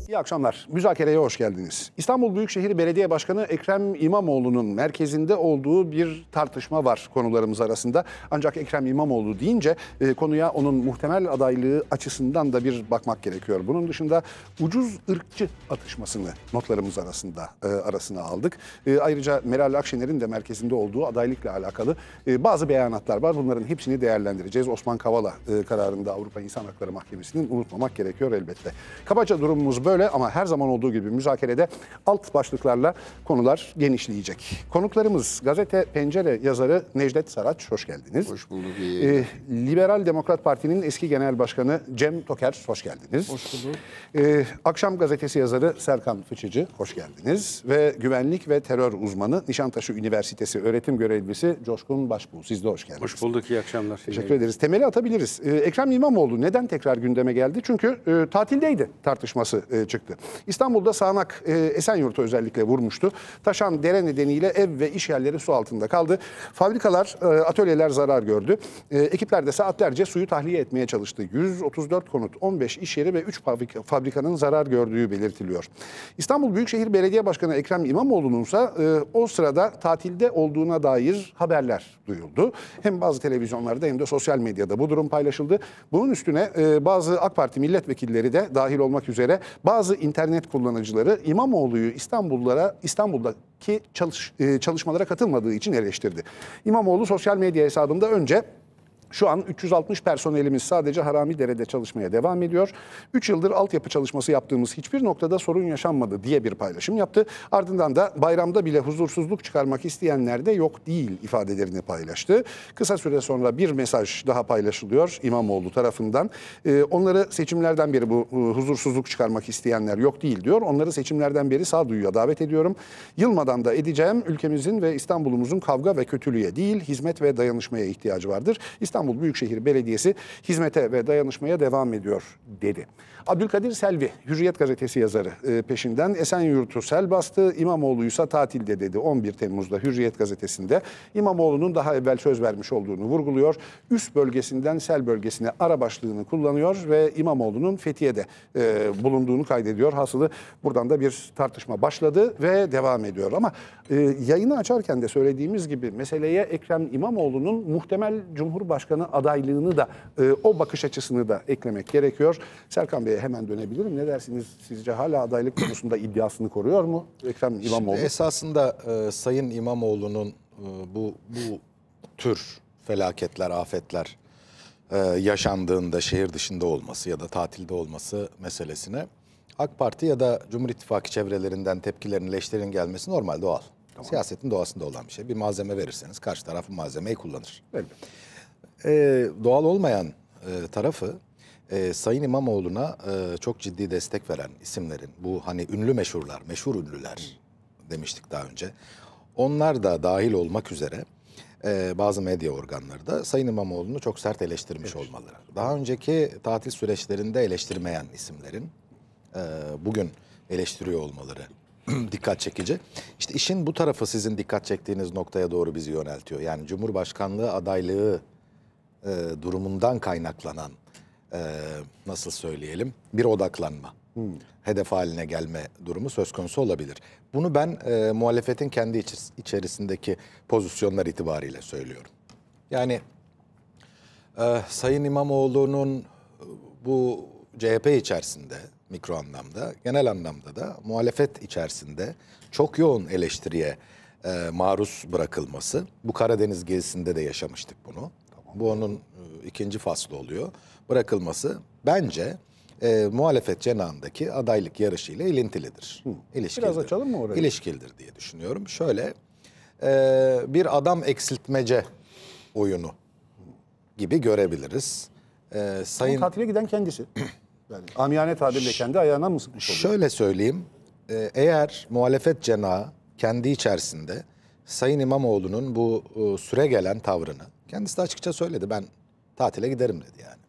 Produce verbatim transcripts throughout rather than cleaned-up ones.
İyi akşamlar. Müzakereye hoş geldiniz. İstanbul Büyükşehir Belediye Başkanı Ekrem İmamoğlu'nun merkezinde olduğu bir tartışma var konularımız arasında. Ancak Ekrem İmamoğlu deyince e, konuya onun muhtemel adaylığı açısından da bir bakmak gerekiyor. Bunun dışında ucuz ırkçı atışmasını notlarımız arasında e, arasına aldık. E, ayrıca Meral Akşener'in de merkezinde olduğu adaylıkla alakalı e, bazı beyanatlar var. Bunların hepsini değerlendireceğiz. Osman Kavala e, kararında Avrupa İnsan Hakları Mahkemesi'nin unutmamak gerekiyor elbette. Kabaca durumumuz böyle ama her zaman olduğu gibi müzakerede alt başlıklarla konular genişleyecek. Konuklarımız gazete Pencere yazarı Necdet Saraç, hoş geldiniz. Hoş bulduk. İyi. Ee, Liberal Demokrat Parti'nin eski genel başkanı Cem Toker, hoş geldiniz. Hoş bulduk. Ee, Akşam gazetesi yazarı Serkan Fıçıcı, hoş geldiniz. Ve güvenlik ve terör uzmanı Nişantaşı Üniversitesi öğretim görevlisi Coşkun Başbuğ, siz de hoş geldiniz. Hoş bulduk, iyi akşamlar. Teşekkür ederiz. Temeli atabiliriz. Ee, Ekrem İmamoğlu neden tekrar gündeme geldi? Çünkü e, tatildeydi tartışması e, çıktı. İstanbul'da sağanak e, Esenyurt'u özellikle vurmuştu. Taşan dere nedeniyle ev ve iş yerleri su altında kaldı. Fabrikalar, e, atölyeler zarar gördü. E, ekipler de saatlerce suyu tahliye etmeye çalıştı. yüz otuz dört konut, on beş iş yeri ve üç fabrika, fabrikanın zarar gördüğü belirtiliyor. İstanbul Büyükşehir Belediye Başkanı Ekrem İmamoğlu'nun ise e, o sırada tatilde olduğuna dair haberler duyuldu. Hem bazı televizyonlarda hem de sosyal medyada bu durum paylaşıldı. Bunun üstüne e, bazı AK Parti milletvekilleri de dahil olmak üzere bazı internet kullanıcıları İmamoğlu'yu İstanbullulara İstanbul'daki çalış, e, çalışmalara katılmadığı için eleştirdi. İmamoğlu sosyal medya hesabında önce şu an üç yüz altmış personelimiz sadece Haramidere'de çalışmaya devam ediyor. üç yıldır altyapı çalışması yaptığımız hiçbir noktada sorun yaşanmadı diye bir paylaşım yaptı. Ardından da bayramda bile huzursuzluk çıkarmak isteyenler de yok değil ifadelerini paylaştı. Kısa süre sonra bir mesaj daha paylaşılıyor İmamoğlu tarafından. Ee, onları seçimlerden beri bu huzursuzluk çıkarmak isteyenler yok değil diyor. Onları seçimlerden beri sağduyuya davet ediyorum. Yılmadan da edeceğim. Ülkemizin ve İstanbul'umuzun kavga ve kötülüğe değil, hizmet ve dayanışmaya ihtiyacı vardır. İstanbul İstanbul Büyükşehir Belediyesi hizmete ve dayanışmaya devam ediyor dedi. Abdülkadir Selvi, Hürriyet gazetesi yazarı e, peşinden Esenyurt'u sel bastı, İmamoğlu'ysa tatilde dedi on bir Temmuz'da Hürriyet gazetesinde. İmamoğlu'nun daha evvel söz vermiş olduğunu vurguluyor. Üst bölgesinden sel bölgesine ara başlığını kullanıyor ve İmamoğlu'nun Fethiye'de e, bulunduğunu kaydediyor. Hasılı buradan da bir tartışma başladı ve devam ediyor. Ama e, yayını açarken de söylediğimiz gibi meseleye Ekrem İmamoğlu'nun muhtemel Cumhurbaşkanı adaylığını da e, o bakış açısını da eklemek gerekiyor. Serkan Bey'e hemen dönebilirim. Ne dersiniz? Sizce hala adaylık konusunda iddiasını koruyor mu Ekrem İmamoğlu? Şimdi esasında e, Sayın İmamoğlu'nun e, bu bu tür felaketler, afetler e, yaşandığında şehir dışında olması ya da tatilde olması meselesine AK Parti ya da Cumhur İttifakı çevrelerinden tepkilerin, leşlerin gelmesi normal, doğal. Tamam. Siyasetin doğasında olan bir şey. Bir malzeme verirseniz karşı tarafın malzemeyi kullanır. Elbette. E, doğal olmayan e, tarafı e, Sayın İmamoğlu'na e, çok ciddi destek veren isimlerin, bu hani ünlü meşhurlar, meşhur ünlüler demiştik daha önce. Onlar da dahil olmak üzere e, bazı medya organları da Sayın İmamoğlu'nu çok sert eleştirmiş evet. olmaları. Daha önceki tatil süreçlerinde eleştirmeyen isimlerin e, bugün eleştiriyor olmaları dikkat çekici. İşte işin bu tarafı sizin dikkat çektiğiniz noktaya doğru bizi yöneltiyor. Yani Cumhurbaşkanlığı adaylığı e, durumundan kaynaklanan e, nasıl söyleyelim bir odaklanma, hmm. hedef haline gelme durumu söz konusu olabilir. Bunu ben e, muhalefetin kendi iç, içerisindeki pozisyonlar itibariyle söylüyorum. Yani e, Sayın İmamoğlu'nun bu C H P içerisinde mikro anlamda, genel anlamda da muhalefet içerisinde çok yoğun eleştiriye e, maruz bırakılması. Bu Karadeniz gezisinde de yaşamıştık bunu. Tamam. Bu onun e, ikinci faslı oluyor. Bırakılması bence e, muhalefet cenahındaki adaylık yarışıyla ilintilidir. İlişkilidir. Biraz açalım mı orayı? İlişkilidir diye düşünüyorum. Şöyle e, bir adam eksiltmece oyunu gibi görebiliriz. E, Sayın... Ama tatile giden kendisi. Yani amiyane tabirle kendi ayağına mı sıkmış oluyor? Şöyle söyleyeyim, eğer muhalefet cenahı kendi içerisinde Sayın İmamoğlu'nun bu süre gelen tavrını, kendisi de açıkça söyledi, ben tatile giderim dedi yani.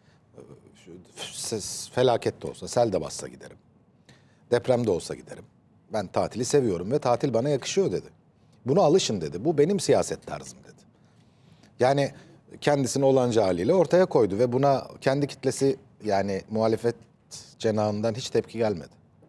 Felaket de olsa, sel de bassa giderim. Deprem de olsa giderim. Ben tatili seviyorum ve tatil bana yakışıyor dedi. Buna alışın dedi. Bu benim siyaset tarzım dedi. Yani kendisini olanca haliyle ortaya koydu ve buna kendi kitlesi, yani muhalefet cenahından hiç tepki gelmedi.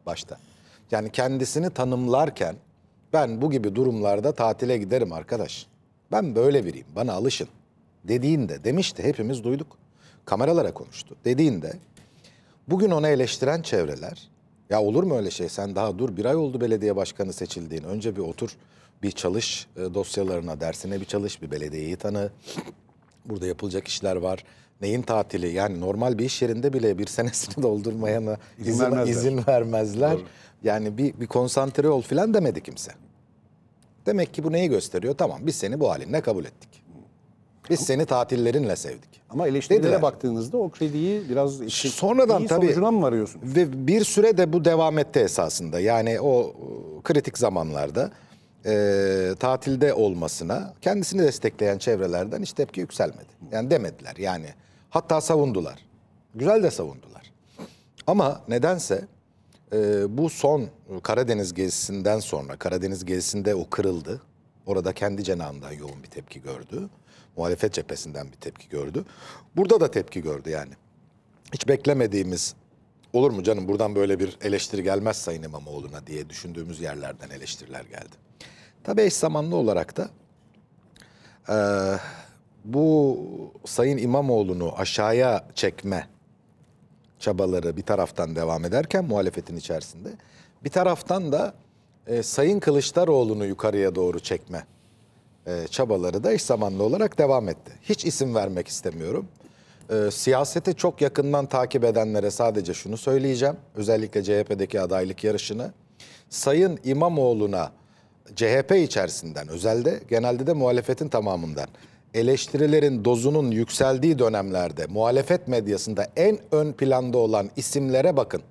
başta. Yani kendisini tanımlarken ben bu gibi durumlarda tatile giderim arkadaş. Ben böyle biriyim, bana alışın dediğinde, demişti, hepimiz duyduk. Kameralara konuştu. Dediğinde bugün onu eleştiren çevreler, ya olur mu öyle şey, sen daha dur, bir ay oldu belediye başkanı seçildiğin, önce bir otur, bir çalış e, dosyalarına, dersine bir çalış, bir belediyeyi tanı. Burada yapılacak işler var. Neyin tatili? Yani normal bir iş yerinde bile bir senesini doldurmayana İzin izin, vermezler. izin vermezler. Doğru. Yani bir, bir konsantre ol filan demedi kimse. Demek ki bu neyi gösteriyor? Tamam, biz seni bu halinle kabul ettik. Biz seni tatillerinle sevdik. Ama eleştirilere Dediler. baktığınızda o krediyi biraz işte Sonradan iyi tabii sonucuna mı varıyorsun? ve bir süre de bu devam etti esasında. Yani o kritik zamanlarda e, tatilde olmasına kendisini destekleyen çevrelerden hiç tepki yükselmedi. Yani demediler yani. Hatta savundular. Güzel de savundular. Ama nedense e, bu son Karadeniz gezisinden sonra, Karadeniz gezisinde o kırıldı. Orada kendi cenahından yoğun bir tepki gördü. Muhalefet cephesinden bir tepki gördü. Burada da tepki gördü yani. Hiç beklemediğimiz, olur mu canım buradan böyle bir eleştiri gelmez Sayın İmamoğlu'na diye düşündüğümüz yerlerden eleştiriler geldi. Tabii eş zamanlı olarak da e, bu Sayın İmamoğlu'nu aşağıya çekme çabaları bir taraftan devam ederken muhalefetin içerisinde, bir taraftan da e, Sayın Kılıçdaroğlu'nu yukarıya doğru çekme e, çabaları da eş zamanlı olarak devam etti. Hiç isim vermek istemiyorum. E, siyaseti çok yakından takip edenlere sadece şunu söyleyeceğim. Özellikle C H P'deki adaylık yarışını. Sayın İmamoğlu'na C H P içerisinden, özelde genelde de muhalefetin tamamından eleştirilerin dozunun yükseldiği dönemlerde muhalefet medyasında en ön planda olan isimlere bakın.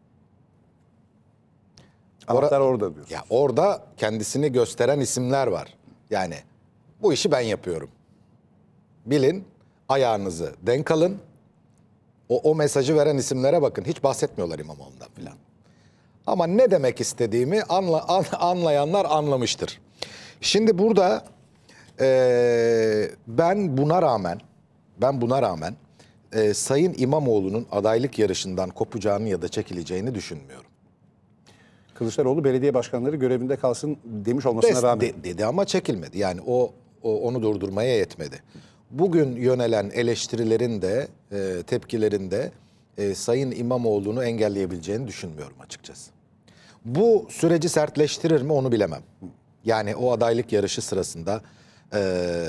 Anahtar orada diyorsun. Ya orada kendisini gösteren isimler var. Yani bu işi ben yapıyorum. Bilin, ayağınızı denk alın. O, o mesajı veren isimlere bakın. Hiç bahsetmiyorlar İmamoğlu'ndan filan. Ama ne demek istediğimi anla, an, anlayanlar anlamıştır. Şimdi burada e, ben buna rağmen, ben buna rağmen e, Sayın İmamoğlu'nun adaylık yarışından kopacağını ya da çekileceğini düşünmüyorum. Kılıçdaroğlu belediye başkanları görevinde kalsın demiş olmasına Des- rağmen. de- dedi ama çekilmedi. Yani o, o onu durdurmaya yetmedi. Bugün yönelen eleştirilerin de e, tepkilerin de e, Sayın İmamoğlu'nu engelleyebileceğini düşünmüyorum açıkçası. Bu süreci sertleştirir mi onu bilemem. Yani o adaylık yarışı sırasında e,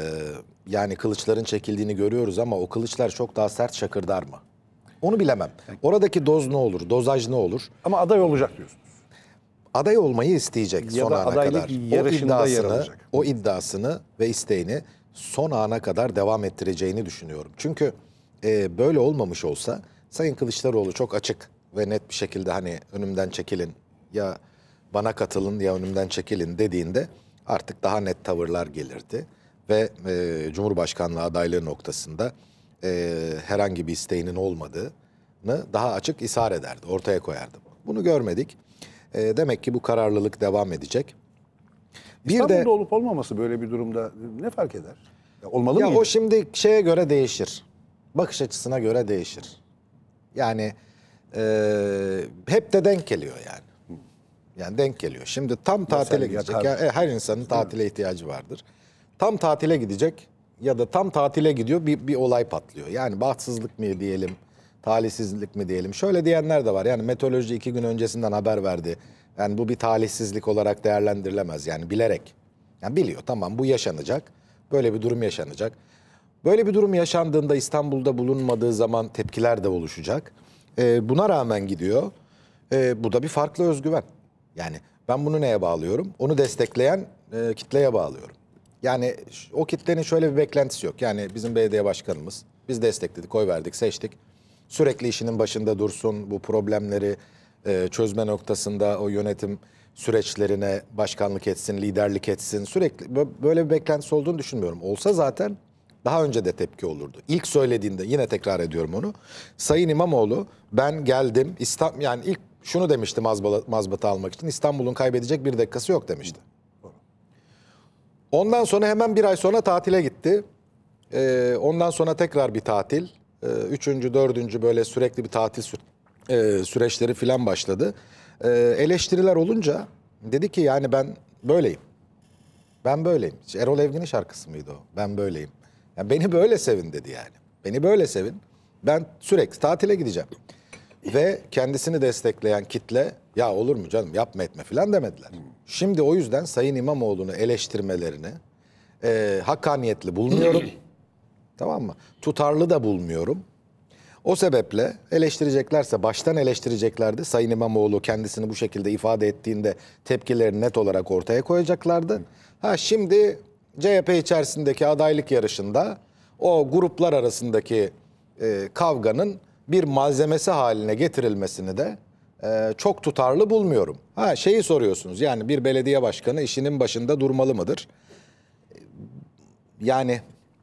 yani kılıçların çekildiğini görüyoruz ama o kılıçlar çok daha sert şakırdar mı? Onu bilemem. Oradaki doz ne olur, dozaj ne olur? Ama aday olacak diyorsunuz. Aday olmayı isteyecek Ya son da ana adaylık kadar. yarışında o yer iddiasını, alacak. o iddiasını ve isteğini son ana kadar devam ettireceğini düşünüyorum. Çünkü e, böyle olmamış olsa Sayın Kılıçdaroğlu çok açık ve net bir şekilde hani önümden çekilin ya bana katılın ya önümden çekilin dediğinde artık daha net tavırlar gelirdi. Ve e, Cumhurbaşkanlığı adaylığı noktasında e, herhangi bir isteğinin olmadığını daha açık ishar ederdi, ortaya koyardı. Bunu görmedik. E, demek ki bu kararlılık devam edecek. Bir İstanbul'da de olup olmaması böyle bir durumda ne fark eder? Ya olmalı ya mıydı? o şimdi şeye göre değişir. Bakış açısına göre değişir. Yani e, hep de denk geliyor yani. Yani denk geliyor. Şimdi tam tatile Mesela gidecek. yakar. Ya, e, her insanın tatile ihtiyacı vardır. Tam tatile gidecek ya da tam tatile gidiyor bir, bir olay patlıyor. Yani bahtsızlık mı diyelim, talihsizlik mi diyelim. Şöyle diyenler de var. Yani meteoroloji iki gün öncesinden haber verdi. Yani bu bir talihsizlik olarak değerlendirilemez. Yani bilerek. Yani biliyor tamam bu yaşanacak. Böyle bir durum yaşanacak. Böyle bir durum yaşandığında İstanbul'da bulunmadığı zaman tepkiler de oluşacak. Ee, buna rağmen gidiyor. Ee, bu da bir farklı özgüven. Yani ben bunu neye bağlıyorum? Onu destekleyen e, kitleye bağlıyorum. Yani ş- o kitlenin şöyle bir beklentisi yok. Yani bizim belediye başkanımız, biz destekledik, oy verdik, seçtik. Sürekli işinin başında dursun, bu problemleri e, çözme noktasında o yönetim süreçlerine başkanlık etsin, liderlik etsin. Sürekli bö- böyle bir beklentisi olduğunu düşünmüyorum. Olsa zaten daha önce de tepki olurdu. İlk söylediğinde yine tekrar ediyorum onu. Sayın İmamoğlu ben geldim İstanbul yani ilk şunu demişti mazbala, mazbata almak için İstanbul'un kaybedecek bir dakikası yok demişti. Ondan sonra hemen bir ay sonra tatile gitti. Ee, ondan sonra tekrar bir tatil. Ee, üçüncü, dördüncü böyle sürekli bir tatil sü- e, süreçleri falan başladı. Ee, eleştiriler olunca dedi ki yani ben böyleyim. Ben böyleyim. Erol Evgin'in şarkısı mıydı o? Ben böyleyim. Yani beni böyle sevin dedi yani. Beni böyle sevin. Ben sürekli tatile gideceğim. Ve kendisini destekleyen kitle ya olur mu canım yapma etme falan demediler. Şimdi o yüzden Sayın İmamoğlu'nu eleştirmelerini e, hakkaniyetli bulmuyorum. Tamam mı? Tutarlı da bulmuyorum. O sebeple eleştireceklerse baştan eleştireceklerdi. Sayın İmamoğlu kendisini bu şekilde ifade ettiğinde tepkilerini net olarak ortaya koyacaklardı. Ha şimdi C H P içerisindeki adaylık yarışında o gruplar arasındaki e, kavganın bir malzemesi haline getirilmesini de e, çok tutarlı bulmuyorum. Ha şeyi soruyorsunuz yani bir belediye başkanı işinin başında durmalı mıdır? Yani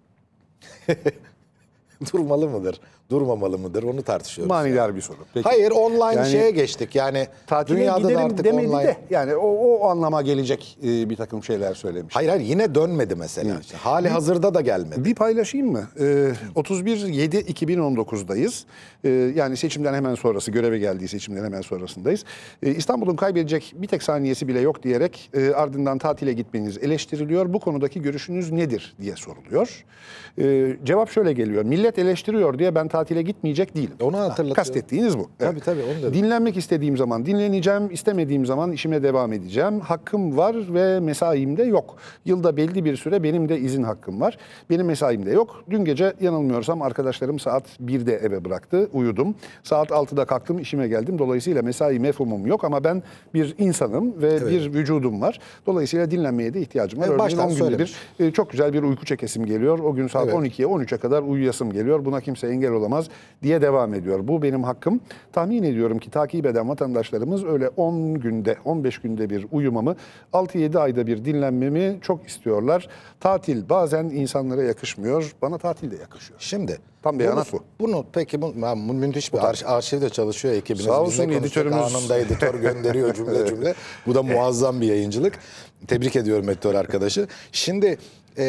durmalı mıdır? Durmamalı mıdır? Onu tartışıyoruz. Manidar bir soru. Peki. Hayır online Yani şeye geçtik. Yani tatile dünyada da giderim artık demedi online. de yani o, o anlama gelecek e, bir takım şeyler söylemiş. Hayır hayır yine dönmedi mesela. İşte hali hazırda da gelmedi. Bir paylaşayım mı? Ee, otuz bir yedi iki bin on dokuzdayız. Ee, yani seçimden hemen sonrası, göreve geldiği seçimden hemen sonrasındayız. Ee, İstanbul'un kaybedecek bir tek saniyesi bile yok diyerek e, ardından tatile gitmeniz eleştiriliyor. Bu konudaki görüşünüz nedir diye soruluyor. Ee, cevap şöyle geliyor. Millet eleştiriyor diye ben tatile gitmeyecek değilim. Onu hatırlatıyor. Kastettiğiniz bu. Tabii, tabii, onu dedim. Dinlenmek istediğim zaman dinleneceğim, istemediğim zaman işime devam edeceğim. Hakkım var ve mesaim de yok. Yılda belli bir süre benim de izin hakkım var. Benim mesaim de yok. Dün gece yanılmıyorsam arkadaşlarım saat birde eve bıraktı. Uyudum. Saat altıda kalktım, işime geldim. Dolayısıyla mesai mefhumum yok ama ben bir insanım ve Evet. bir vücudum var. Dolayısıyla dinlenmeye de ihtiyacım var. Evet, Örneğin baştan on günde söylemiş. bir e, çok güzel bir uyku çekesim geliyor. O gün saat Evet. on ikiye on üçe kadar uyuyasım geliyor. Buna kimse engel olamaz diye devam ediyor. Bu benim hakkım. Tahmin ediyorum ki takip eden vatandaşlarımız öyle on günde, on beş günde bir uyumamı, altı yedi ayda bir dinlenmemi çok istiyorlar. Tatil bazen insanlara yakışmıyor. Bana tatil de yakışıyor. Şimdi Tam beyanat bu. Bunu peki bu, bu müthiş bir arş, arşivde çalışıyor ekibiniz. Sağ olsun, Biz ne konuştuk? editörümüz. Anında editör gönderiyor cümle cümle. Bu da muazzam bir yayıncılık. Tebrik ediyorum editör arkadaşı. Şimdi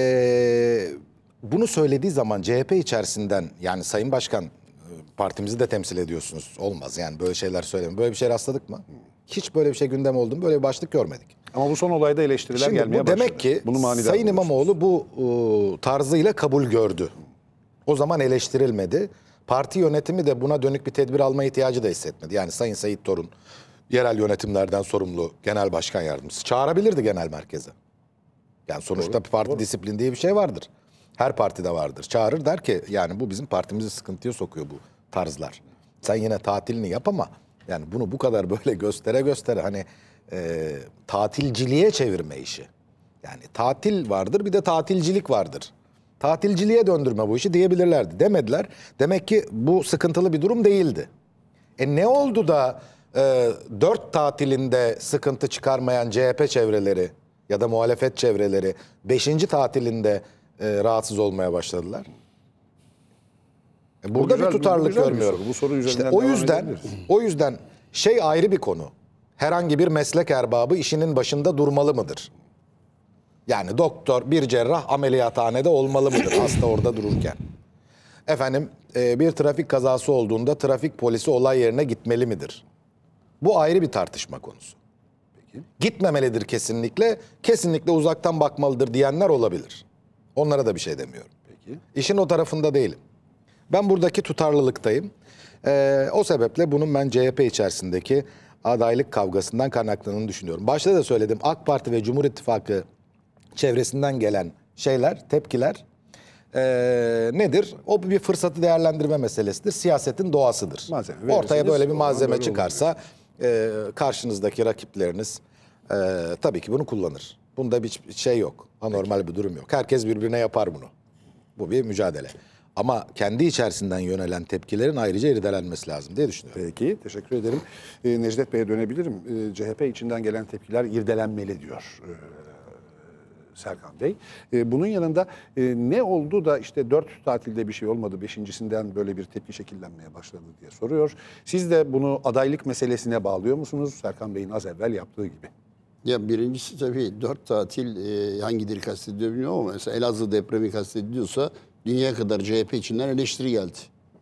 eee, bunu söylediği zaman C H P içerisinden yani Sayın Başkan partimizi de temsil ediyorsunuz. Olmaz yani böyle şeyler söyleme. Böyle bir şey rastladık mı? Hiç böyle bir şey gündem oldu mu? Böyle bir başlık görmedik. Ama bu son olayda eleştiriler Şimdi gelmeye bu başladı. demek ki Bunu manidar Sayın buluyorsunuz. İmamoğlu bu e, tarzıyla kabul gördü. O zaman eleştirilmedi. Parti yönetimi de buna dönük bir tedbir alma ihtiyacı da hissetmedi. Yani Sayın Seyit Torun yerel yönetimlerden sorumlu genel başkan yardımcısı çağırabilirdi genel merkeze. Yani sonuçta Doğru, parti doğru. disiplin diye bir şey vardır. Her partide vardır. Çağırır der ki yani bu bizim partimizi sıkıntıya sokuyor bu tarzlar. Sen yine tatilini yap ama yani bunu bu kadar böyle göstere göstere hani e, tatilciliğe çevirme işi. Yani tatil vardır bir de tatilcilik vardır. Tatilciliğe döndürme bu işi diyebilirlerdi. Demediler. Demek ki bu sıkıntılı bir durum değildi. E ne oldu da e, dört tatilinde sıkıntı çıkarmayan C H P çevreleri ya da muhalefet çevreleri beşinci tatilinde e, rahatsız olmaya başladılar? E, burada güzel- bir tutarlılık bu güzel bir görmüyorum. soru. Bu soru üzerinden İşte o devam yüzden edebiliriz. o yüzden şey ayrı bir konu. Herhangi bir meslek erbabı işinin başında durmalı mıdır? Yani doktor, bir cerrah ameliyathanede olmalı mıdır hasta orada dururken? Efendim e, bir trafik kazası olduğunda trafik polisi olay yerine gitmeli midir? Bu ayrı bir tartışma konusu. Peki. Gitmemelidir kesinlikle, kesinlikle uzaktan bakmalıdır diyenler olabilir. Onlara da bir şey demiyorum. Peki. İşin o tarafında değilim. Ben buradaki tutarlılıktayım. Ee, o sebeple bunun ben C H P içerisindeki adaylık kavgasından kaynaklandığını düşünüyorum. Başta da söyledim, AK Parti ve Cumhur İttifakı çevresinden gelen şeyler, tepkiler ee, nedir? O bir fırsatı değerlendirme meselesidir. Siyasetin doğasıdır. Malzeme verirsiniz, Ortaya böyle bir o zaman malzeme böyle çıkarsa e, karşınızdaki rakipleriniz e, tabii ki bunu kullanır. Bunda bir şey yok. Anormal bir durum yok. Herkes birbirine yapar bunu. Bu bir mücadele. Ama kendi içerisinden yönelen tepkilerin ayrıca irdelenmesi lazım diye düşünüyorum. Peki, teşekkür ederim. Ee, Necdet Bey'e dönebilirim. Ee, C H P içinden gelen tepkiler irdelenmeli diyor ee, Serkan Bey. Ee, bunun yanında e, ne oldu da işte dört tatilde bir şey olmadı, beşincisinden böyle bir tepki şekillenmeye başladı diye soruyor. Siz de bunu adaylık meselesine bağlıyor musunuz? Serkan Bey'in az evvel yaptığı gibi. Ya birincisi tabii dört tatil e, hangi dili kastediyor bilmiyorum ama mesela Elazığ depremi kastediliyorsa dünya kadar C H P içinden eleştiri geldi.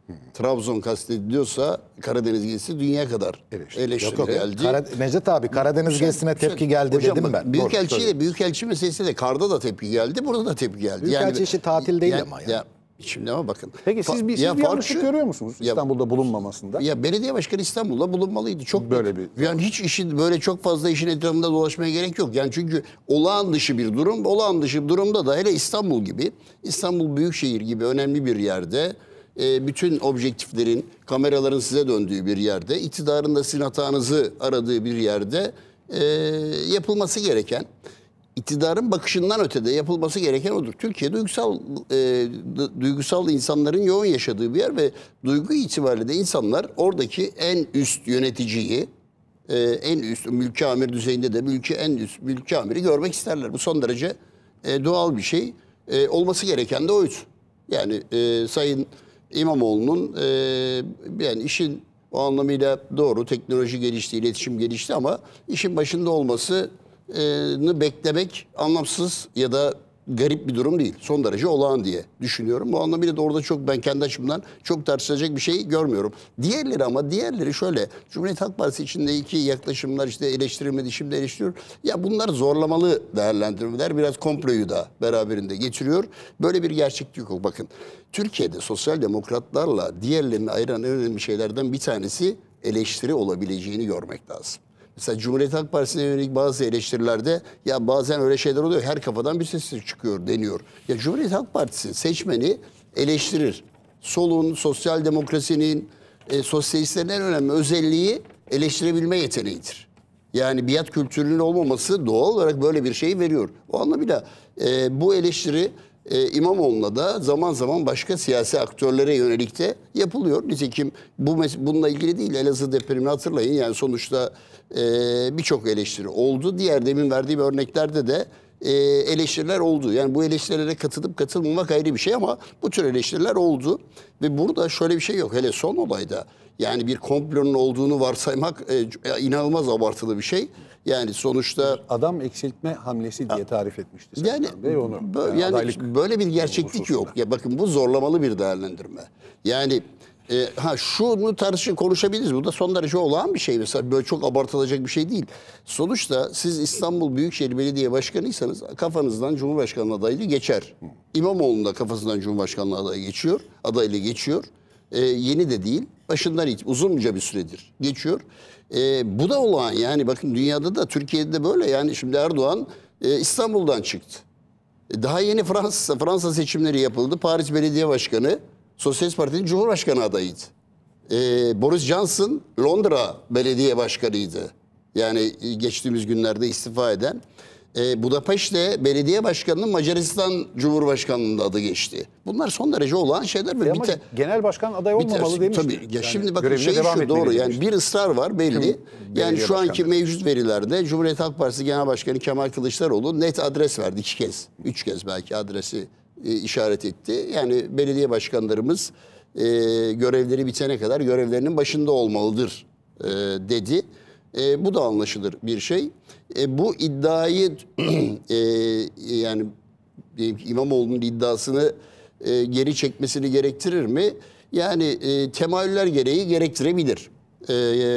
Trabzon kastediliyorsa Karadeniz gezisi dünya kadar Eleştiri. eleştiri Yok, yok. geldi. Kara- Necdet abi Karadeniz gezisine tepki geldi Hocam dedim bak, ben. Büyükelçi de Büyükelçi meselesi de karda da tepki geldi, burada da tepki geldi. Büyükelçi işi tatil değil ama yani. Ya, şimdi ama bakın. Peki siz bir, siz Ya bir fark yanlışlık şu- görüyor musunuz Ya- İstanbul'da bulunmamasında? Ya belediye başkanı İstanbul'da bulunmalıydı. Çok Böyle net. bir- Yani hiç işin böyle çok fazla işin etrafında dolaşmaya gerek yok. Yani çünkü olağan dışı bir durum. Olağan dışı bir durumda da hele İstanbul gibi, İstanbul Büyükşehir gibi önemli bir yerde e, bütün objektiflerin, kameraların size döndüğü bir yerde, iktidarın da sizin hatanızı aradığı bir yerde e, yapılması gereken, iktidarın bakışından ötede yapılması gereken odur. Türkiye duygusal e, d- duygusal insanların yoğun yaşadığı bir yer ve duygu itibariyle de insanlar oradaki en üst yöneticiyi, e, en üst mülki amir düzeyinde de mülki en üst mülki amiri görmek isterler. Bu son derece e, doğal bir şey. E, olması gereken de oydu. Yani e, Sayın İmamoğlu'nun e, yani işin o anlamıyla doğru, teknoloji gelişti, iletişim gelişti ama işin başında olması e, beklemek anlamsız ya da garip bir durum değil. Son derece olağan diye düşünüyorum. Bu anlamıyla da orada çok ben kendi açımdan çok tartışılacak bir şey görmüyorum. Diğerleri ama diğerleri şöyle. Cumhuriyet Halk Partisi içindeki yaklaşımlar işte eleştirilmedi, şimdi eleştiriyor. Ya bunlar zorlamalı değerlendirmeler. Biraz komployu da beraberinde getiriyor. Böyle bir gerçeklik yok. Bakın Türkiye'de sosyal demokratlarla diğerlerini ayıran en önemli şeylerden bir tanesi eleştiri olabileceğini görmek lazım. Mesela Cumhuriyet Halk Partisi'ne yönelik bazı eleştirilerde ya bazen öyle şeyler oluyor, her kafadan bir ses çıkıyor deniyor. Ya Cumhuriyet Halk Partisi seçmeni eleştirir. Solun, sosyal demokrasinin, e, sosyalistlerin en önemli özelliği eleştirebilme yeteneğidir. Yani biat kültürünün olmaması doğal olarak böyle bir şey veriyor. O anlamıyla e, bu eleştiri e, İmamoğlu'na da zaman zaman başka siyasi aktörlere yönelik de yapılıyor. Nitekim bu mes- bununla ilgili değil, Elazığ depremini hatırlayın. Yani sonuçta e, birçok eleştiri oldu. Diğer demin verdiğim örneklerde de e, eleştiriler oldu. Yani bu eleştirilere katılıp katılmamak ayrı bir şey ama bu tür eleştiriler oldu. Ve burada şöyle bir şey yok. Hele son olayda yani bir komplonun olduğunu varsaymak e, inanılmaz abartılı bir şey. Yani sonuçta Adam eksiltme hamlesi diye tarif etmişti Sayın yani, Erdoğan Bey onu. bö- Yani yani adaylık böyle bir gerçeklik hususunda. yok. Ya bakın bu zorlamalı bir değerlendirme. Yani e, ha şunu tartışıp konuşabiliriz. Bu da son derece olağan bir şey. Mesela böyle çok abartılacak bir şey değil. Sonuçta siz İstanbul Büyükşehir Belediye Başkanıysanız kafanızdan Cumhurbaşkanlığı adaylığı geçer. İmamoğlu'nun da kafasından Cumhurbaşkanlığı adayı geçiyor. Adaylığı geçiyor. E, yeni de değil. Başından hiç uzunca bir süredir geçiyor. E, bu da olağan. Yani bakın dünyada da Türkiye'de de böyle. Yani şimdi Erdoğan e, İstanbul'dan çıktı. Daha yeni Fransa, Fransa seçimleri yapıldı. Paris Belediye Başkanı, Sosyalist Parti'nin Cumhurbaşkanı adayıydı. Ee, Boris Johnson Londra Belediye Başkanıydı. Yani geçtiğimiz günlerde istifa eden. Ee, Budapeşte Belediye Başkanı'nın Macaristan Cumhurbaşkanlığı'nda adı geçti. Bunlar son derece olağan şeyler. Ve E bir ama te- genel başkan aday bir olmamalı tersi- demişti. Tabii. Ya Yani şimdi bakın görevine şey devam şu etmeli doğru yani demişti. bir ısrar var belli. Yani belediye şu anki başkanı. mevcut verilerde Cumhuriyet Halk Partisi Genel Başkanı Kemal Kılıçdaroğlu net adres verdi iki kez. Üç kez belki adresi e, işaret etti. Yani belediye başkanlarımız e, görevleri bitene kadar görevlerinin başında olmalıdır e, dedi. E, bu da anlaşılır bir şey. E, bu iddiayı e, yani diyelim ki İmamoğlu'nun iddiasını e, geri çekmesini gerektirir mi? Yani e, temayüller gereği gerektirebilir. E,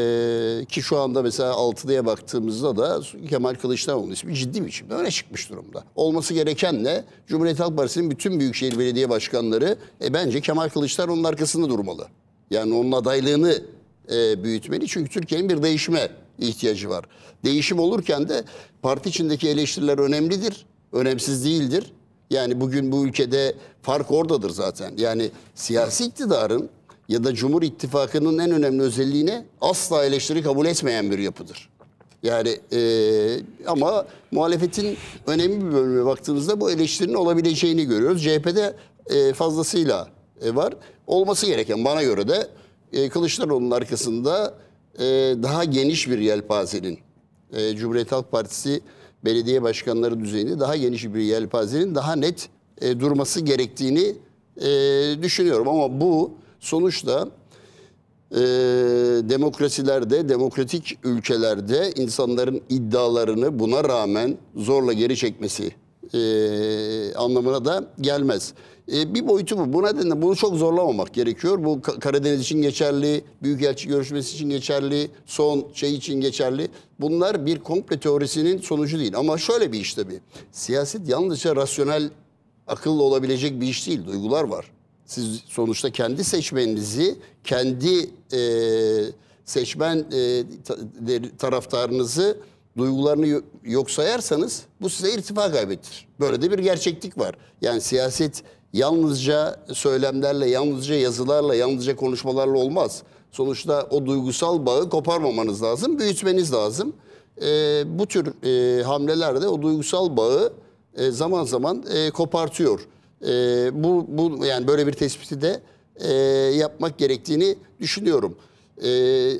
e, ki şu anda mesela altıya baktığımızda da Kemal Kılıçdaroğlu'nun ismi ciddi bir biçimde öne çıkmış durumda. Olması gereken ne? Cumhuriyet Halk Partisi'nin bütün büyükşehir belediye başkanları e, bence Kemal Kılıçdaroğlu'nun arkasında durmalı. Yani onun adaylığını e, büyütmeli. Çünkü Türkiye'nin bir değişime ihtiyacı var. Değişim olurken de parti içindeki eleştiriler önemlidir, önemsiz değildir. Yani bugün bu ülkede fark oradadır zaten. Yani siyasi iktidarın ya da Cumhur İttifakı'nın en önemli özelliğine asla eleştiri kabul etmeyen bir yapıdır. Yani e, ama muhalefetin önemli bir bölümüne baktığınızda bu eleştirinin olabileceğini görüyoruz. C H P'de e, fazlasıyla e, var. Olması gereken bana göre de e, Kılıçdaroğlu'nun arkasında e, daha geniş bir yelpazenin e, Cumhuriyet Halk Partisi belediye başkanları düzeyinde daha geniş bir yelpazenin daha net e, durması gerektiğini e, düşünüyorum. Ama bu sonuçta e, demokrasilerde, demokratik ülkelerde insanların iddialarını buna rağmen zorla geri çekmesi e, anlamına da gelmez. E, bir boyutu bu. Bu nedenle bunu çok zorlamamak gerekiyor. Bu Ka- Karadeniz için geçerli, Büyükelçi görüşmesi için geçerli, son şey için geçerli. Bunlar bir komple teorisinin sonucu değil. Ama şöyle bir iş tabii. Siyaset yalnızca rasyonel, akıllı olabilecek bir iş değil. Duygular var. Siz sonuçta kendi seçmeninizi, kendi e, seçmen e, ta- de- taraftarınızı, duygularını yo- yok sayarsanız bu size irtifa kaybettirir. Böyle de bir gerçeklik var. Yani siyaset yalnızca söylemlerle, yalnızca yazılarla, yalnızca konuşmalarla olmaz. Sonuçta o duygusal bağı koparmamanız lazım, büyütmeniz lazım. E, bu tür e, hamleler de o duygusal bağı e, zaman zaman e, kopartıyor. E, bu, bu yani böyle bir tespiti de e, yapmak gerektiğini düşünüyorum. E,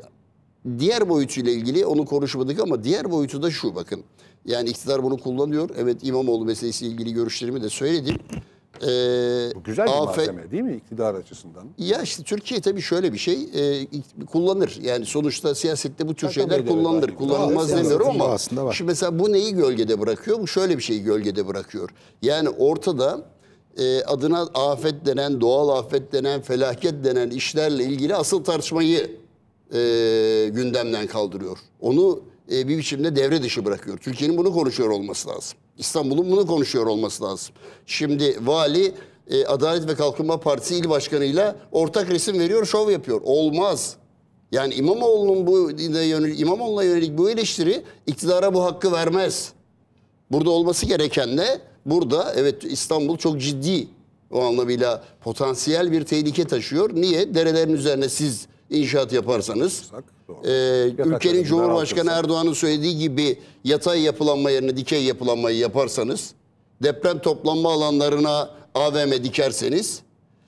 diğer boyutuyla ilgili onu konuşmadık ama diğer boyutu da şu, bakın. Yani iktidar bunu kullanıyor. Evet, İmamoğlu meselesiyle ilgili görüşlerimi de söyledim. E, Bu güzel bir afet- malzeme değil mi iktidar açısından? Ya işte Türkiye tabii şöyle bir şey e, kullanır. Yani sonuçta siyasette bu tür Zaten şeyler medyada kullanılır. dair. Kullanılmaz Doğru, demiyorum siyasetin ama doğasında var. şimdi mesela bu neyi gölgede bırakıyor? Bu şöyle bir şeyi gölgede bırakıyor. Yani ortada e, adına afet denen, doğal afet denen, felaket denen işlerle ilgili asıl tartışmayı e, gündemden kaldırıyor. Onu e, bir biçimde devre dışı bırakıyor. Türkiye'nin bunu konuşuyor olması lazım. İstanbul'un bunu konuşuyor olması lazım. Şimdi vali e, Adalet ve Kalkınma Partisi il başkanıyla ortak resim veriyor, şov yapıyor. Olmaz. Yani İmamoğlu'nun bu yönelik, İmamoğlu'na yönelik bu eleştiri iktidara bu hakkı vermez. Burada olması gereken ne? Burada evet, İstanbul çok ciddi o anlamıyla potansiyel bir tehlike taşıyor. Niye? Derelerin üzerine siz inşaat yaparsanız, Doğru. e, ülkenin Yataklarını Cumhurbaşkanı daraltırsa. Erdoğan'ın söylediği gibi yatay yapılanma yerine dikey yapılanmayı yaparsanız, deprem toplanma alanlarına A V M dikerseniz,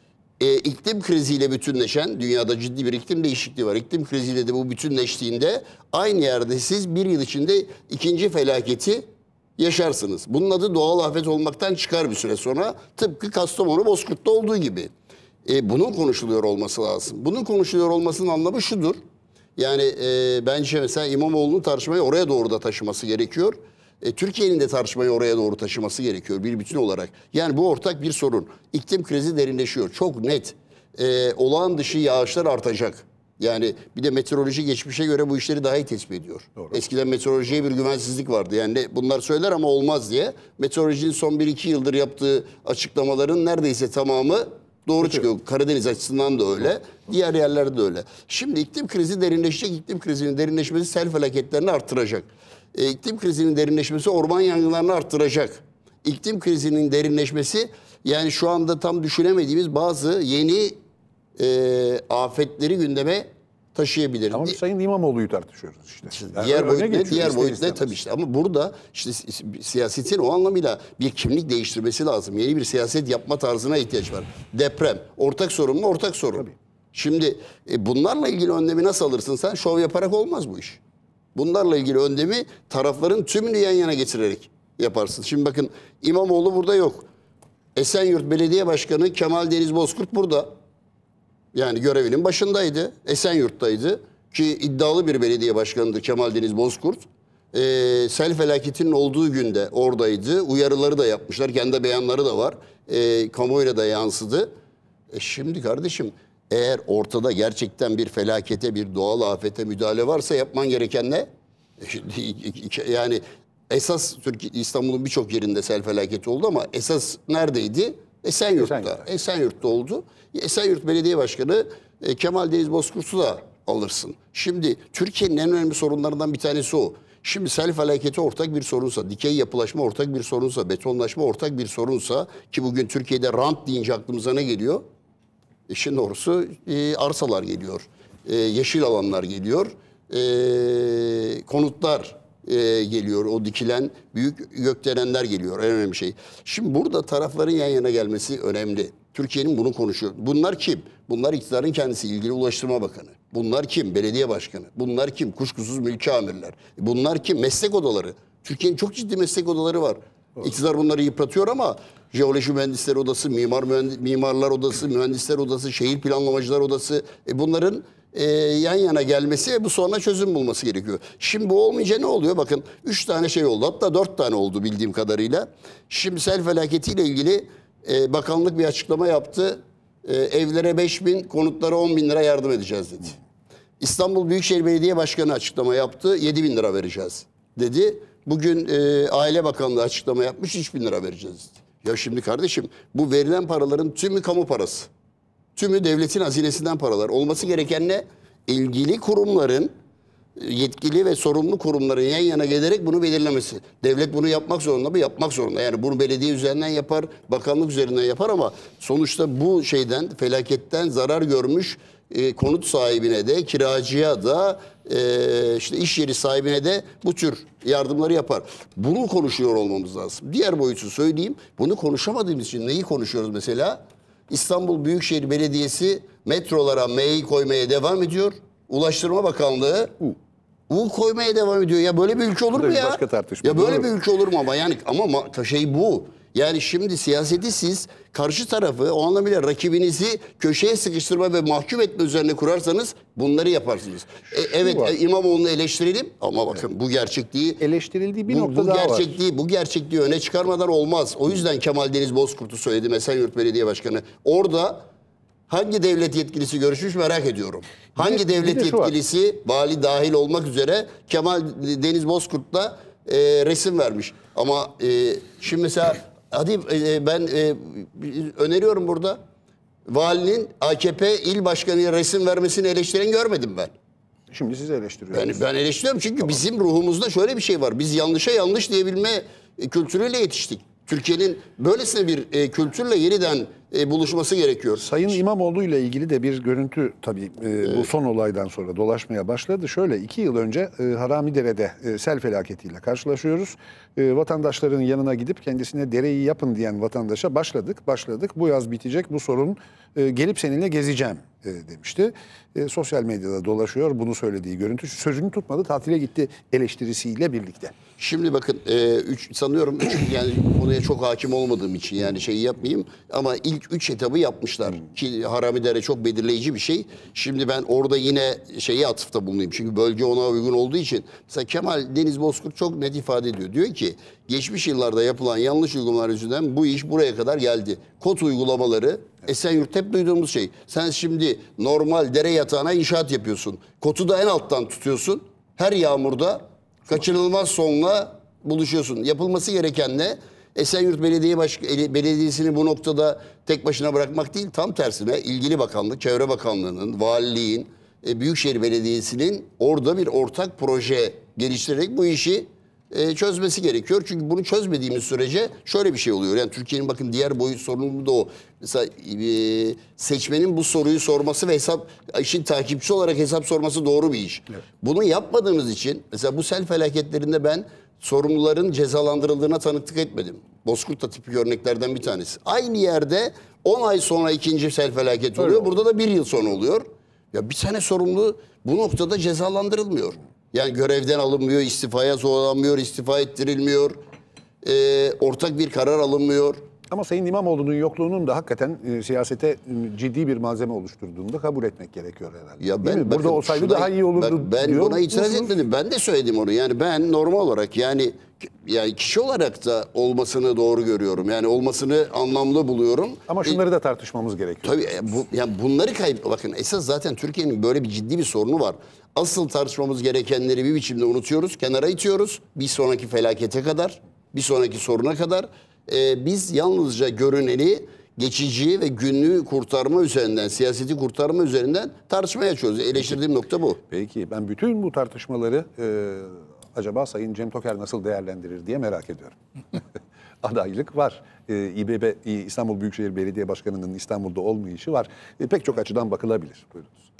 e, iklim kriziyle bütünleşen, dünyada ciddi bir iklim değişikliği var. İklim kriziyle de bu bütünleştiğinde aynı yerde siz bir yıl içinde ikinci felaketi yaşarsınız. Bunun adı doğal afet olmaktan çıkar bir süre sonra. Tıpkı Kastamonu Bozkurt'ta olduğu gibi. E, bunun konuşuluyor olması lazım. Bunun konuşuluyor olmasının anlamı şudur. Yani e, bence mesela İmamoğlu'nun tartışmayı oraya doğru da taşıması gerekiyor. E, Türkiye'nin de tartışmayı oraya doğru taşıması gerekiyor bir bütün olarak. Yani bu ortak bir sorun. İklim krizi derinleşiyor. Çok net. E, olağan dışı yağışlar artacak. Yani bir de meteoroloji geçmişe göre bu işleri daha iyi tespit ediyor. Doğru. Eskiden meteorolojiye bir güvensizlik vardı. Yani ne- bunlar söyler ama olmaz diye. Meteorolojinin son bir iki yıldır yaptığı açıklamaların neredeyse tamamı doğru çıkıyor. Karadeniz açısından da öyle. Diğer yerlerde de öyle. Şimdi iklim krizi derinleşecek. İklim krizinin derinleşmesi sel felaketlerini arttıracak. E, iklim krizinin derinleşmesi orman yangınlarını arttıracak. İklim krizinin derinleşmesi yani şu anda tam düşünemediğimiz bazı yeni e, afetleri gündeme taşıyabilir. Ama Di- biz Sayın İmamoğlu'yu tartışıyoruz işte. Yani diğer öne boyut ne? geçiyor Diğer ister boyut ne? istemez. Tabii işte. Ama burada işte si- siyasetin o anlamıyla bir kimlik değiştirmesi lazım. Yeni bir siyaset yapma tarzına ihtiyaç var. Deprem. Ortak sorun mu? Ortak sorun. Şimdi e, bunlarla ilgili önlemi nasıl alırsın sen? Şov yaparak olmaz bu iş. Bunlarla ilgili önlemi tarafların tümünü yan yana getirerek yaparsın. Şimdi bakın, İmamoğlu burada yok. Esenyurt Belediye Başkanı Kemal Deniz Bozkurt burada. Yani görevinin başındaydı. Esenyurt'taydı. Ki iddialı bir belediye başkanıdır Kemal Deniz Bozkurt. Ee, sel felaketinin olduğu günde oradaydı. Uyarıları da yapmışlar. Kendi beyanları da var. Ee, kamuoyuna da yansıdı. E şimdi kardeşim, eğer ortada gerçekten bir felakete, bir doğal afete müdahale varsa yapman gereken ne? Yani esas Türkiye, İstanbul'un birçok yerinde sel felaketi oldu ama esas neredeydi? Esenyurt'ta. Esenyurt'ta. Esenyurt'ta oldu. Esenyurt Belediye Başkanı e, Kemal Deniz Bozkurt'u da alırsın. Şimdi Türkiye'nin en önemli sorunlarından bir tanesi o. Şimdi sel felaketi ortak bir sorunsa, dikey yapılaşma ortak bir sorunsa, betonlaşma ortak bir sorunsa, ki bugün Türkiye'de rant deyince aklımıza ne geliyor? İşin doğrusu e, arsalar geliyor, e, yeşil alanlar geliyor, e, konutlar e, geliyor, o dikilen büyük gökdelenler geliyor, en önemli şey. Şimdi burada tarafların yan yana gelmesi önemli. Türkiye'nin bunu konuşuyor. Bunlar kim? Bunlar iktidarın kendisi, İlgili Ulaştırma Bakanı. Bunlar kim? Belediye Başkanı. Bunlar kim? Kuşkusuz mülki amirler. Bunlar kim? Meslek odaları. Türkiye'nin çok ciddi meslek odaları var. İktidar bunları yıpratıyor ama Jeoloji Mühendisleri Odası, Mimar Mühendis, Mimarlar Odası, Mühendisler Odası, Şehir Planlamacılar Odası, e bunların e, yan yana gelmesi ve bu sonra çözüm bulması gerekiyor. Şimdi bu olmayınca ne oluyor? Bakın üç tane şey oldu. Hatta dört tane oldu bildiğim kadarıyla. Şimdi sel felaketiyle ilgili e, bakanlık bir açıklama yaptı. E, evlere beş bin, konutlara on bin lira yardım edeceğiz dedi. İstanbul Büyükşehir Belediye Başkanı açıklama yaptı. yedi bin lira vereceğiz dedi. Bugün e, Aile Bakanlığı açıklama yapmış. üç bin lira vereceğiz dedi. Ya şimdi kardeşim bu verilen paraların tümü kamu parası. Tümü devletin hazinesinden paralar. Olması gereken ne? İlgili kurumların, yetkili ve sorumlu kurumların yan yana gelerek bunu belirlemesi. Devlet bunu yapmak zorunda mı? Yapmak zorunda. Yani bunu belediye üzerinden yapar, bakanlık üzerinden yapar ama sonuçta bu şeyden, felaketten zarar görmüş e, konut sahibine de, kiracıya da, e, işte iş yeri sahibine de bu tür yardımları yapar. Bunu konuşuyor olmamız lazım. Diğer boyutu söyleyeyim. Bunu konuşamadığımız için neyi konuşuyoruz mesela? İstanbul Büyükşehir Belediyesi metrolara M'yi koymaya devam ediyor. Ulaştırma Bakanlığı U. U koymaya devam ediyor. Ya böyle bir ülke olur mu ya? Başka tartışma. Ya böyle Doğru. bir ülke olur mu ama yani ama şey bu. Yani şimdi siyaseti siz karşı tarafı o anlamıyla rakibinizi köşeye sıkıştırma ve mahkum etme üzerine kurarsanız bunları yaparsınız. E, evet var. e, İmamoğlu'nu eleştirelim ama bakın bu gerçekliği Eleştirildiği bir bu, nokta bu daha var. gerçekliği, bu gerçekliği öne çıkarmadan olmaz. O yüzden Kemal Deniz Bozkurt'u söyledi Esenyurt Belediye Başkanı. Orada hangi devlet yetkilisi görüşmüş merak ediyorum. Hangi Bir de- devlet bir de şu var. yetkilisi vali dahil olmak üzere Kemal Deniz Bozkurt'la e, resim vermiş. Ama e, şimdi mesela hadi e, ben e, öneriyorum burada. Valinin A K P il başkanıya resim vermesini eleştiren görmedim ben. Şimdi sizi eleştiriyorsunuz. Yani ben eleştiriyorum çünkü bizim ruhumuzda şöyle bir şey var. Biz yanlışa yanlış diyebilme e, kültürüyle yetiştik. Türkiye'nin böylesine bir e, kültürle yeniden e, buluşması gerekiyor. Sayın İmamoğlu ile ilgili de bir görüntü tabii e, bu son olaydan sonra dolaşmaya başladı. Şöyle iki yıl önce e, Haramidere'de e, sel felaketiyle karşılaşıyoruz. E, vatandaşların yanına gidip kendisine dereyi yapın diyen vatandaşa başladık, başladık. Bu yaz bitecek bu sorun, e, gelip seninle gezeceğim e, demişti. E, sosyal medyada dolaşıyor bunu söylediği görüntü. Sözünü tutmadı, tatile gitti eleştirisiyle birlikte. Şimdi bakın e, üç, sanıyorum üç, yani konuya çok hakim olmadığım için yani şeyi yapmayayım ama ilk üç etabı yapmışlar ki Haramidere çok belirleyici bir şey. Şimdi ben orada yine şeyi atıfta bulunayım çünkü bölge ona uygun olduğu için. Mesela Kemal Deniz Bozkurt çok net ifade ediyor. Diyor ki geçmiş yıllarda yapılan yanlış uygulamalar yüzünden bu iş buraya kadar geldi. Kod uygulamaları Esenyurt hep duyduğumuz şey. Sen şimdi normal dere yatağına inşaat yapıyorsun. Kotu da en alttan tutuyorsun. Her yağmurda kaçınılmaz sonla buluşuyorsun. Yapılması gereken ne? Esenyurt Belediye Baş Belediyesi'ni bu noktada tek başına bırakmak değil, tam tersine ilgili bakanlık, Çevre Bakanlığı'nın, valiliğin, e, Büyükşehir Belediyesi'nin orada bir ortak proje geliştirerek bu işi e, çözmesi gerekiyor. Çünkü bunu çözmediğimiz sürece şöyle bir şey oluyor. Yani Türkiye'nin bakın diğer boyut sorunu da o. Mesela e, seçmenin bu soruyu sorması ve hesap işin takipçisi olarak hesap sorması doğru bir iş. Evet. Bunu yapmadığımız için mesela bu sel felaketlerinde ben sorumluların cezalandırıldığına tanıklık etmedim. Bozkurt da tipik örneklerden bir tanesi. Aynı yerde on ay sonra ikinci sel felaketi oluyor. Burada da bir yıl sonra oluyor. Ya bir tane sorumlu bu noktada cezalandırılmıyor. Yani görevden alınmıyor, istifaya zorlanmıyor, istifa ettirilmiyor. Ee, ortak bir karar alınmıyor. Ama Sayın İmamoğlu'nun yokluğunun da hakikaten e, siyasete e, ciddi bir malzeme oluşturduğunu da kabul etmek gerekiyor herhalde. Ya Değil ben mi? Burada bakın, olsaydı şuna- daha iyi olurdu bak, ben diyor buna itiraz musunuz? etmedim. Ben de söyledim onu. Yani ben normal olarak yani yani kişi olarak da olmasını doğru görüyorum. Yani olmasını anlamlı buluyorum. Ama şunları da tartışmamız gerekiyor. Tabii e, bu, yani bunları kayıp bakın esas zaten Türkiye'nin böyle bir ciddi bir sorunu var. Asıl tartışmamız gerekenleri bir biçimde unutuyoruz, kenara itiyoruz. Bir sonraki felakete kadar, bir sonraki soruna kadar e, biz yalnızca görüneni geçici ve günlüğü kurtarma üzerinden, siyaseti kurtarma üzerinden tartışmaya açıyoruz. Eleştirdiğim nokta bu. Peki ben bütün bu tartışmaları e, acaba Sayın Cem Toker nasıl değerlendirir diye merak ediyorum. Adaylık var. E, İBB İstanbul Büyükşehir Belediye Başkanı'nın İstanbul'da olmayışı var. E, pek çok açıdan bakılabilir. Buyurunuz.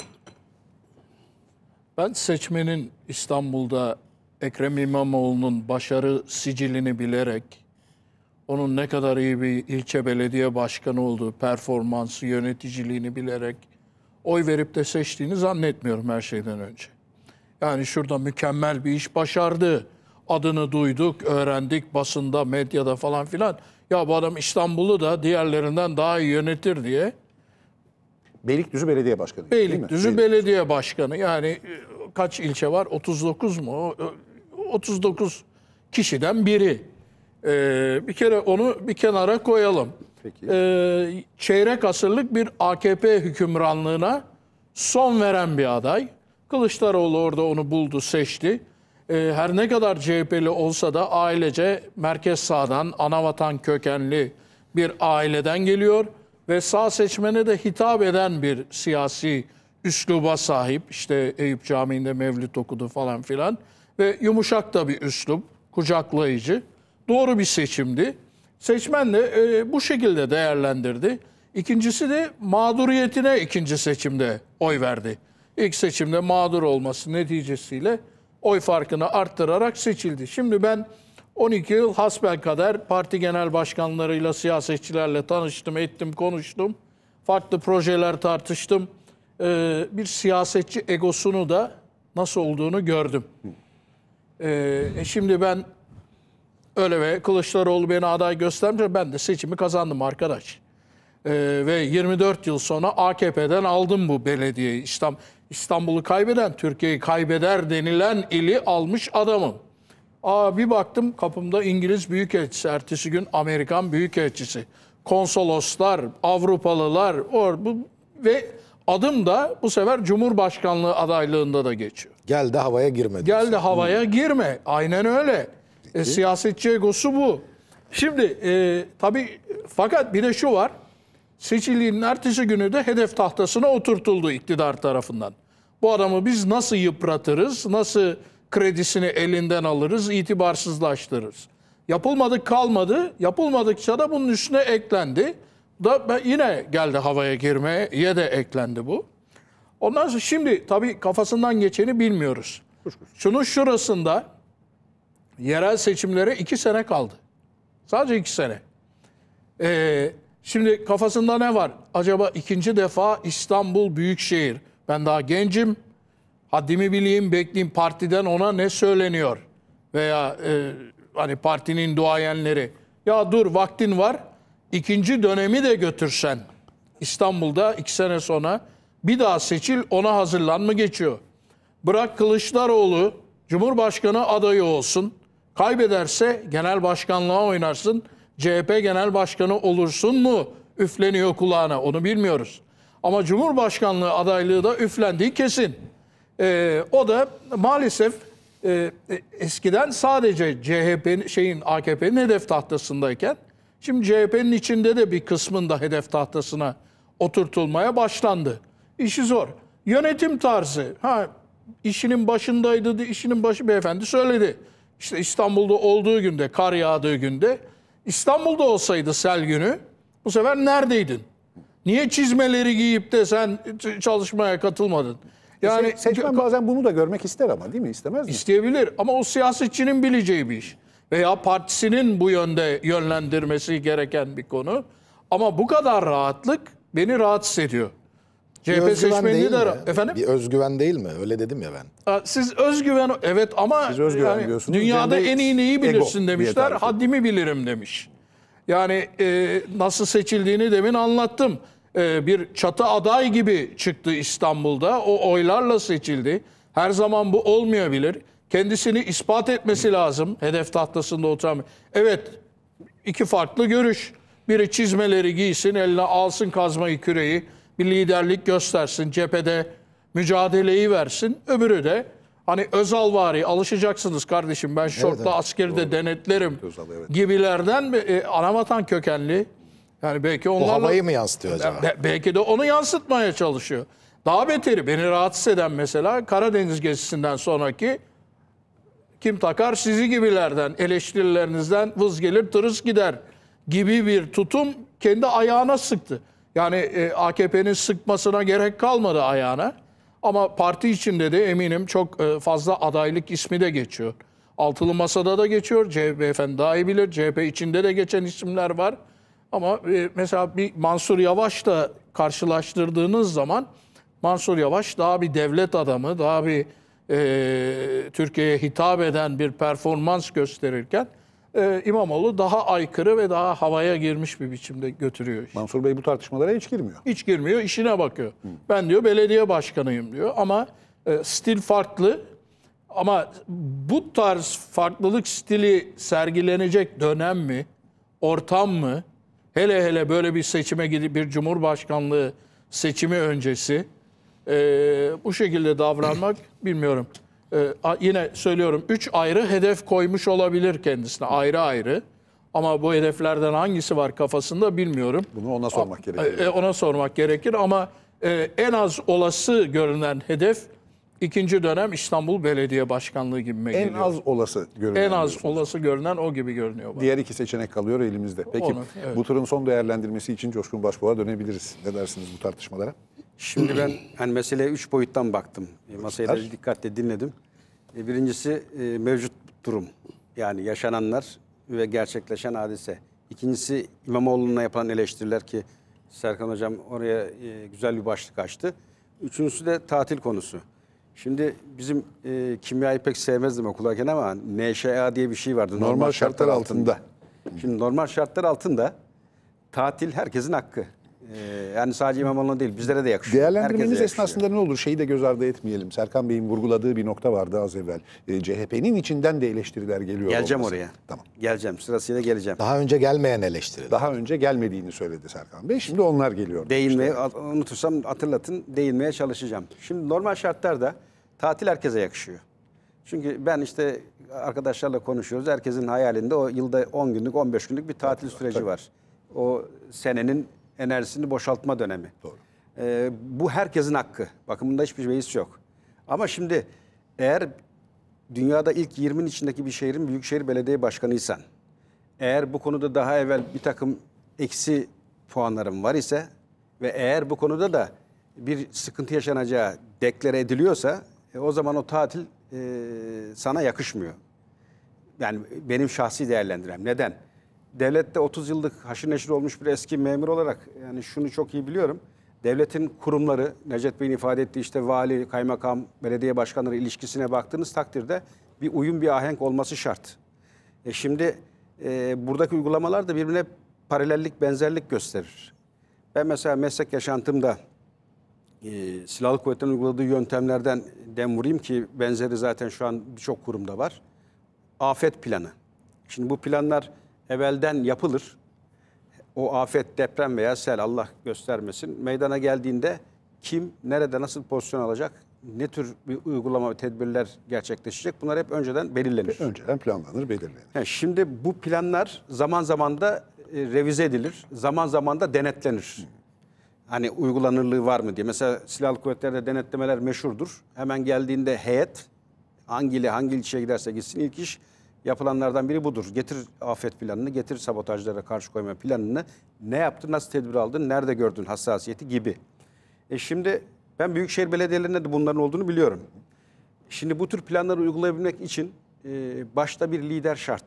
Ben seçmenin İstanbul'da Ekrem İmamoğlu'nun başarı sicilini bilerek, onun ne kadar iyi bir ilçe belediye başkanı olduğu, performansı, yöneticiliğini bilerek oy verip de seçtiğini zannetmiyorum her şeyden önce. Yani şurada mükemmel bir iş başardı. Adını duyduk, öğrendik basında, medyada falan filan. Ya bu adam İstanbul'u da diğerlerinden daha iyi yönetir diye Beylikdüzü Belediye Başkanı. değil mi? Beylikdüzü Belediye Başkanı. Yani e, kaç ilçe var? otuz dokuz mu? O, e, otuz dokuz kişiden biri. E, bir kere onu bir kenara koyalım. Peki. E, çeyrek asırlık bir A K P hükümranlığına son veren bir aday. Kılıçdaroğlu orada onu buldu, seçti. E, her ne kadar C H P'li olsa da ailece merkez sağdan, anavatan kökenli bir aileden geliyor. Ve sağ seçmene de hitap eden bir siyasi üsluba sahip. İşte Eyüp Camii'nde mevlüt okudu falan filan. Ve yumuşak da bir üslup, kucaklayıcı. Doğru bir seçimdi. Seçmen de e, bu şekilde değerlendirdi. İkincisi de mağduriyetine ikinci seçimde oy verdi. İlk seçimde mağdur olması neticesiyle oy farkını arttırarak seçildi. Şimdi ben on iki yıl hasbelkader parti genel başkanlarıyla, siyasetçilerle tanıştım, ettim, konuştum. Farklı projeler tartıştım. Ee, bir siyasetçi egosunu da nasıl olduğunu gördüm. Ee, şimdi ben öyle ve Kılıçdaroğlu beni aday göstermiş, ben de seçimi kazandım arkadaş. Ee, ve yirmi dört yıl sonra A K P'den aldım bu belediyeyi. İstanbul, İstanbul'u kaybeden, Türkiye'yi kaybeder denilen ili almış adamım. Aa, bir baktım kapımda İngiliz Büyükelçisi, ertesi gün Amerikan Büyükelçisi, konsoloslar, Avrupalılar or, bu, ve adım da bu sefer Cumhurbaşkanlığı adaylığında da geçiyor. Gel de havaya girme. Gel de havaya girme. Aynen öyle. E, siyasetçi egosu bu. Şimdi e, tabii fakat bir de şu var. Seçildiğinin ertesi günü de hedef tahtasına oturtuldu iktidar tarafından. Bu adamı biz nasıl yıpratırız, nasıl kredisini elinden alırız, itibarsızlaştırırız. Yapılmadık kalmadı, yapılmadıkça da bunun üstüne eklendi. Da ben yine geldi havaya girmeye de eklendi bu. Ondan sonra şimdi tabii kafasından geçeni bilmiyoruz. Şunun şurasında yerel seçimlere iki sene kaldı. Sadece iki sene. Ee, şimdi kafasında ne var? Acaba ikinci defa İstanbul Büyükşehir. Ben daha gencim. Haddimi bileyim, bekleyeyim, partiden ona ne söyleniyor? Veya e, hani partinin duayenleri. Ya dur vaktin var. İkinci dönemi de götürsen. İstanbul'da iki sene sonra bir daha seçil, ona hazırlan mı geçiyor? Bırak Kılıçdaroğlu Cumhurbaşkanı adayı olsun. Kaybederse genel başkanlığa oynarsın. C H P genel başkanı olursun mu? Üfleniyor kulağına, onu bilmiyoruz. Ama Cumhurbaşkanlığı adaylığı da üflendiği kesin. Ee, o da maalesef e, eskiden sadece C H P'nin şeyin A K P'nin hedef tahtasındayken şimdi C H P'nin içinde de bir kısmında hedef tahtasına oturtulmaya başlandı. İşi zor. Yönetim tarzı. Ha, işinin başındaydı, işinin başı beyefendi söyledi. İşte İstanbul'da olduğu günde, kar yağdığı günde, İstanbul'da olsaydı sel günü bu sefer neredeydin? Niye çizmeleri giyip de sen çalışmaya katılmadın? Yani Se- seçmen bazen bunu da görmek ister ama değil mi? İstemez mi? İsteyebilir ama o siyasetçinin bileceği bir iş. Veya partisinin bu yönde yönlendirmesi gereken bir konu. Ama bu kadar rahatlık beni rahatsız ediyor. C H P seçmenini de... mi? Efendim? Bir özgüven değil mi? Öyle dedim ya ben. Siz özgüven... Evet ama Siz özgüven yani diyorsunuz. dünyada Ben de en iyi neyi ego bilirsin diye demişler. tarif Haddimi bilirim demiş. Yani e, nasıl seçildiğini demin anlattım. E, bir çatı aday gibi çıktı İstanbul'da. O oylarla seçildi. Her zaman bu olmayabilir. Kendisini ispat etmesi lazım. Hedef tahtasında oturan. Evet, iki farklı görüş. Biri çizmeleri giysin, eline alsın kazmayı, küreği. Bir liderlik göstersin, cephede mücadeleyi versin. Öbürü de hani Özalvari, alışacaksınız kardeşim ben şortla evet, askerde denetlerim Özal, evet. gibilerden e, anavatan kökenli. Yani belki O onlarla... havayı mı yansıtıyor acaba? Be- belki de onu yansıtmaya çalışıyor. Daha beteri beni rahatsız eden mesela Karadeniz gezisinden sonraki kim takar sizi gibilerden, eleştirilerinizden vız gelir tırıs gider gibi bir tutum kendi ayağına sıktı. Yani e, A K P'nin sıkmasına gerek kalmadı ayağına. Ama parti içinde de eminim çok e, fazla adaylık ismi de geçiyor. Altılı Masa'da da geçiyor. C H P efendi daha iyi bilir. C H P içinde de geçen isimler var. Ama e, mesela bir Mansur Yavaş'la karşılaştırdığınız zaman Mansur Yavaş daha bir devlet adamı, daha bir e, Türkiye'ye hitap eden bir performans gösterirken e, İmamoğlu daha aykırı ve daha havaya girmiş bir biçimde götürüyor işi. Mansur Bey bu tartışmalara hiç girmiyor. Hiç girmiyor, işine bakıyor. Ben diyor belediye başkanıyım diyor ama e, stil farklı. Ama bu tarz farklılık stili sergilenecek dönem mi, ortam mı? Hele hele böyle bir seçime gidip bir cumhurbaşkanlığı seçimi öncesi e, bu şekilde davranmak bilmiyorum. E, a- yine söylüyorum üç ayrı hedef koymuş olabilir kendisine ayrı ayrı. Ama bu hedeflerden hangisi var kafasında bilmiyorum. Bunu ona sormak E, gerekiyor. e, ona sormak gerekir ama e, en az olası görünen hedef ikinci dönem İstanbul Belediye Başkanlığı gibi En geliyor. az olası görünüyor. En az diyorsunuz. olası görünen o gibi görünüyor bana. Diğer iki seçenek kalıyor elimizde. Peki Onu, evet. bu turun son değerlendirmesi için Coşkun Başbuğ'a dönebiliriz. Ne dersiniz bu tartışmalara? Şimdi ben hani meseleye üç boyuttan baktım. E, Masayı da Süper. dikkatle dinledim. E, Birincisi e, mevcut durum. Yani yaşananlar ve gerçekleşen hadise. İkincisi İmamoğlu'na yapılan eleştiriler ki Serkan Hocam oraya e, güzel bir başlık açtı. Üçüncüsü de tatil konusu. Şimdi bizim e, kimyayı pek sevmezdim okularken ama N Ş A diye bir şey vardı. Normal şartlar altında. Şimdi normal şartlar altında tatil herkesin hakkı. Ee, yani sadece İmamoğlu'na değil bizlere de yakışıyor. Değerlendirmeniz Herkese yakışıyor. esnasında ne olur? Şeyi de göz ardı etmeyelim. Serkan Bey'in vurguladığı bir nokta vardı az evvel. E, C H P'nin içinden de eleştiriler geliyor. Geleceğim olması. oraya. Tamam. Geleceğim. Sırasıyla geleceğim. Daha önce gelmeyen eleştiriler. Daha önce gelmediğini söyledi Serkan Bey. Şimdi onlar geliyor. Değinmeye, unutursam hatırlatın, değinmeye çalışacağım. Şimdi normal şartlarda tatil herkese yakışıyor. Çünkü ben işte arkadaşlarla konuşuyoruz. Herkesin hayalinde o yılda on günlük, on beş günlük bir tatil süreci var. O senenin enerjisini boşaltma dönemi. Doğru. Ee, bu herkesin hakkı. Bakın bunda hiçbir beis yok. Ama şimdi eğer dünyada ilk yirminin içindeki bir şehrin büyükşehir belediye başkanıysan, eğer bu konuda daha evvel bir takım eksi puanlarım var ise ve eğer bu konuda da bir sıkıntı yaşanacağı deklare ediliyorsa e, o zaman o tatil e, sana yakışmıyor. Yani benim şahsi değerlendirem. Neden? Devlette otuz yıllık haşır neşir olmuş bir eski memur olarak yani şunu çok iyi biliyorum. Devletin kurumları, Necdet Bey'in ifade ettiği işte vali, kaymakam, belediye başkanları ilişkisine baktığınız takdirde bir uyum, bir ahenk olması şart. E şimdi e, buradaki uygulamalar da birbirine paralellik, benzerlik gösterir. Ben mesela meslek yaşantımda e, silahlı kuvvetlerin uyguladığı yöntemlerden dem vurayım ki benzeri zaten şu an birçok kurumda var. Afet planı. Şimdi bu planlar evvelden yapılır. O afet, deprem veya sel Allah göstermesin meydana geldiğinde kim, nerede, nasıl pozisyon alacak, ne tür bir uygulama ve tedbirler gerçekleşecek bunlar hep önceden belirlenir. Önceden planlanır, belirlenir. He, şimdi bu planlar zaman zaman da e, revize edilir, zaman zaman da denetlenir. Hani uygulanırlığı var mı diye. Mesela silahlı kuvvetlerde denetlemeler meşhurdur. Hemen geldiğinde heyet hangi ile hangi ilçeye giderse gitsin ilk iş yapılanlardan biri budur. Getir afet planını, getir sabotajlara karşı koyma planını. Ne yaptın, nasıl tedbir aldın, nerede gördün hassasiyeti gibi. E şimdi ben büyükşehir belediyelerinde de bunların olduğunu biliyorum. Şimdi bu tür planları uygulayabilmek için e, başta bir lider şart.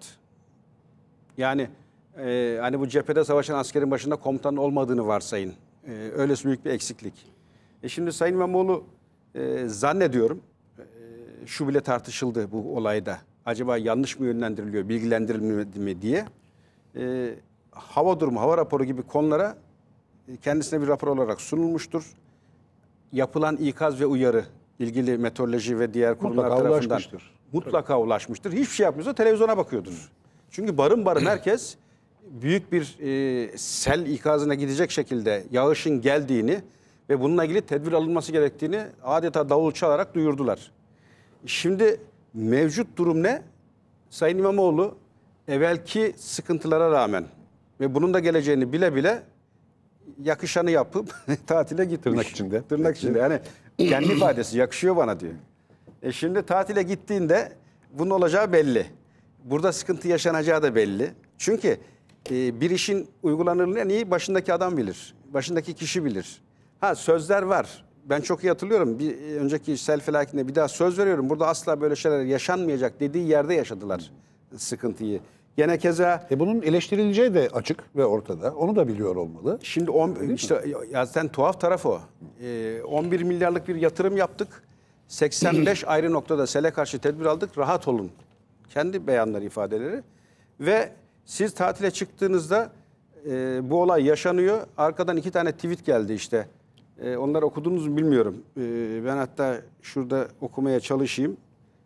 Yani e, hani bu cephede savaşan askerin başında komutanın olmadığını varsayın. E, öylesi büyük bir eksiklik. E şimdi Sayın İmamoğlu e, zannediyorum e, şu bile tartışıldı bu olayda. Acaba yanlış mı yönlendiriliyor, bilgilendirilmedi mi diye. E, hava durumu, hava raporu gibi konulara e, kendisine bir rapor olarak sunulmuştur. Yapılan ikaz ve uyarı ilgili meteoroloji ve diğer kurumlar Mutlaka tarafından ulaşmıştır. mutlaka ulaşmıştır. Hiçbir şey yapmıyorsa televizyona bakıyordur. Çünkü barın barın herkes büyük bir e, sel ikazına gidecek şekilde yağışın geldiğini ve bununla ilgili tedbir alınması gerektiğini adeta davul çalarak duyurdular. Şimdi mevcut durum ne? Sayın İmamoğlu evvelki sıkıntılara rağmen ve bunun da geleceğini bile bile yakışanı yapıp tatile gitmiş. Tırnak içinde. Tırnak içinde. Yani kendi ifadesi yakışıyor bana diyor. E şimdi tatile gittiğinde bunun olacağı belli. Burada sıkıntı yaşanacağı da belli. Çünkü e, bir işin uygulanırlığını en iyi başındaki adam bilir. Başındaki kişi bilir. Ha sözler var. Ben çok iyi hatırlıyorum. Bir önceki sel felaketinde bir daha söz veriyorum. Burada asla böyle şeyler yaşanmayacak dediği yerde yaşadılar sıkıntıyı. Gene keza E bunun eleştirileceği de açık ve ortada. Onu da biliyor olmalı. şimdi on, işte ya zaten tuhaf taraf o. Ee, on bir milyarlık bir yatırım yaptık. seksen beş ayrı noktada sele karşı tedbir aldık. Rahat olun. Kendi beyanları, ifadeleri. Ve siz tatile çıktığınızda e, bu olay yaşanıyor. Arkadan iki tane tweet geldi işte. E, onları okudunuz mu bilmiyorum. E, ben hatta şurada okumaya çalışayım.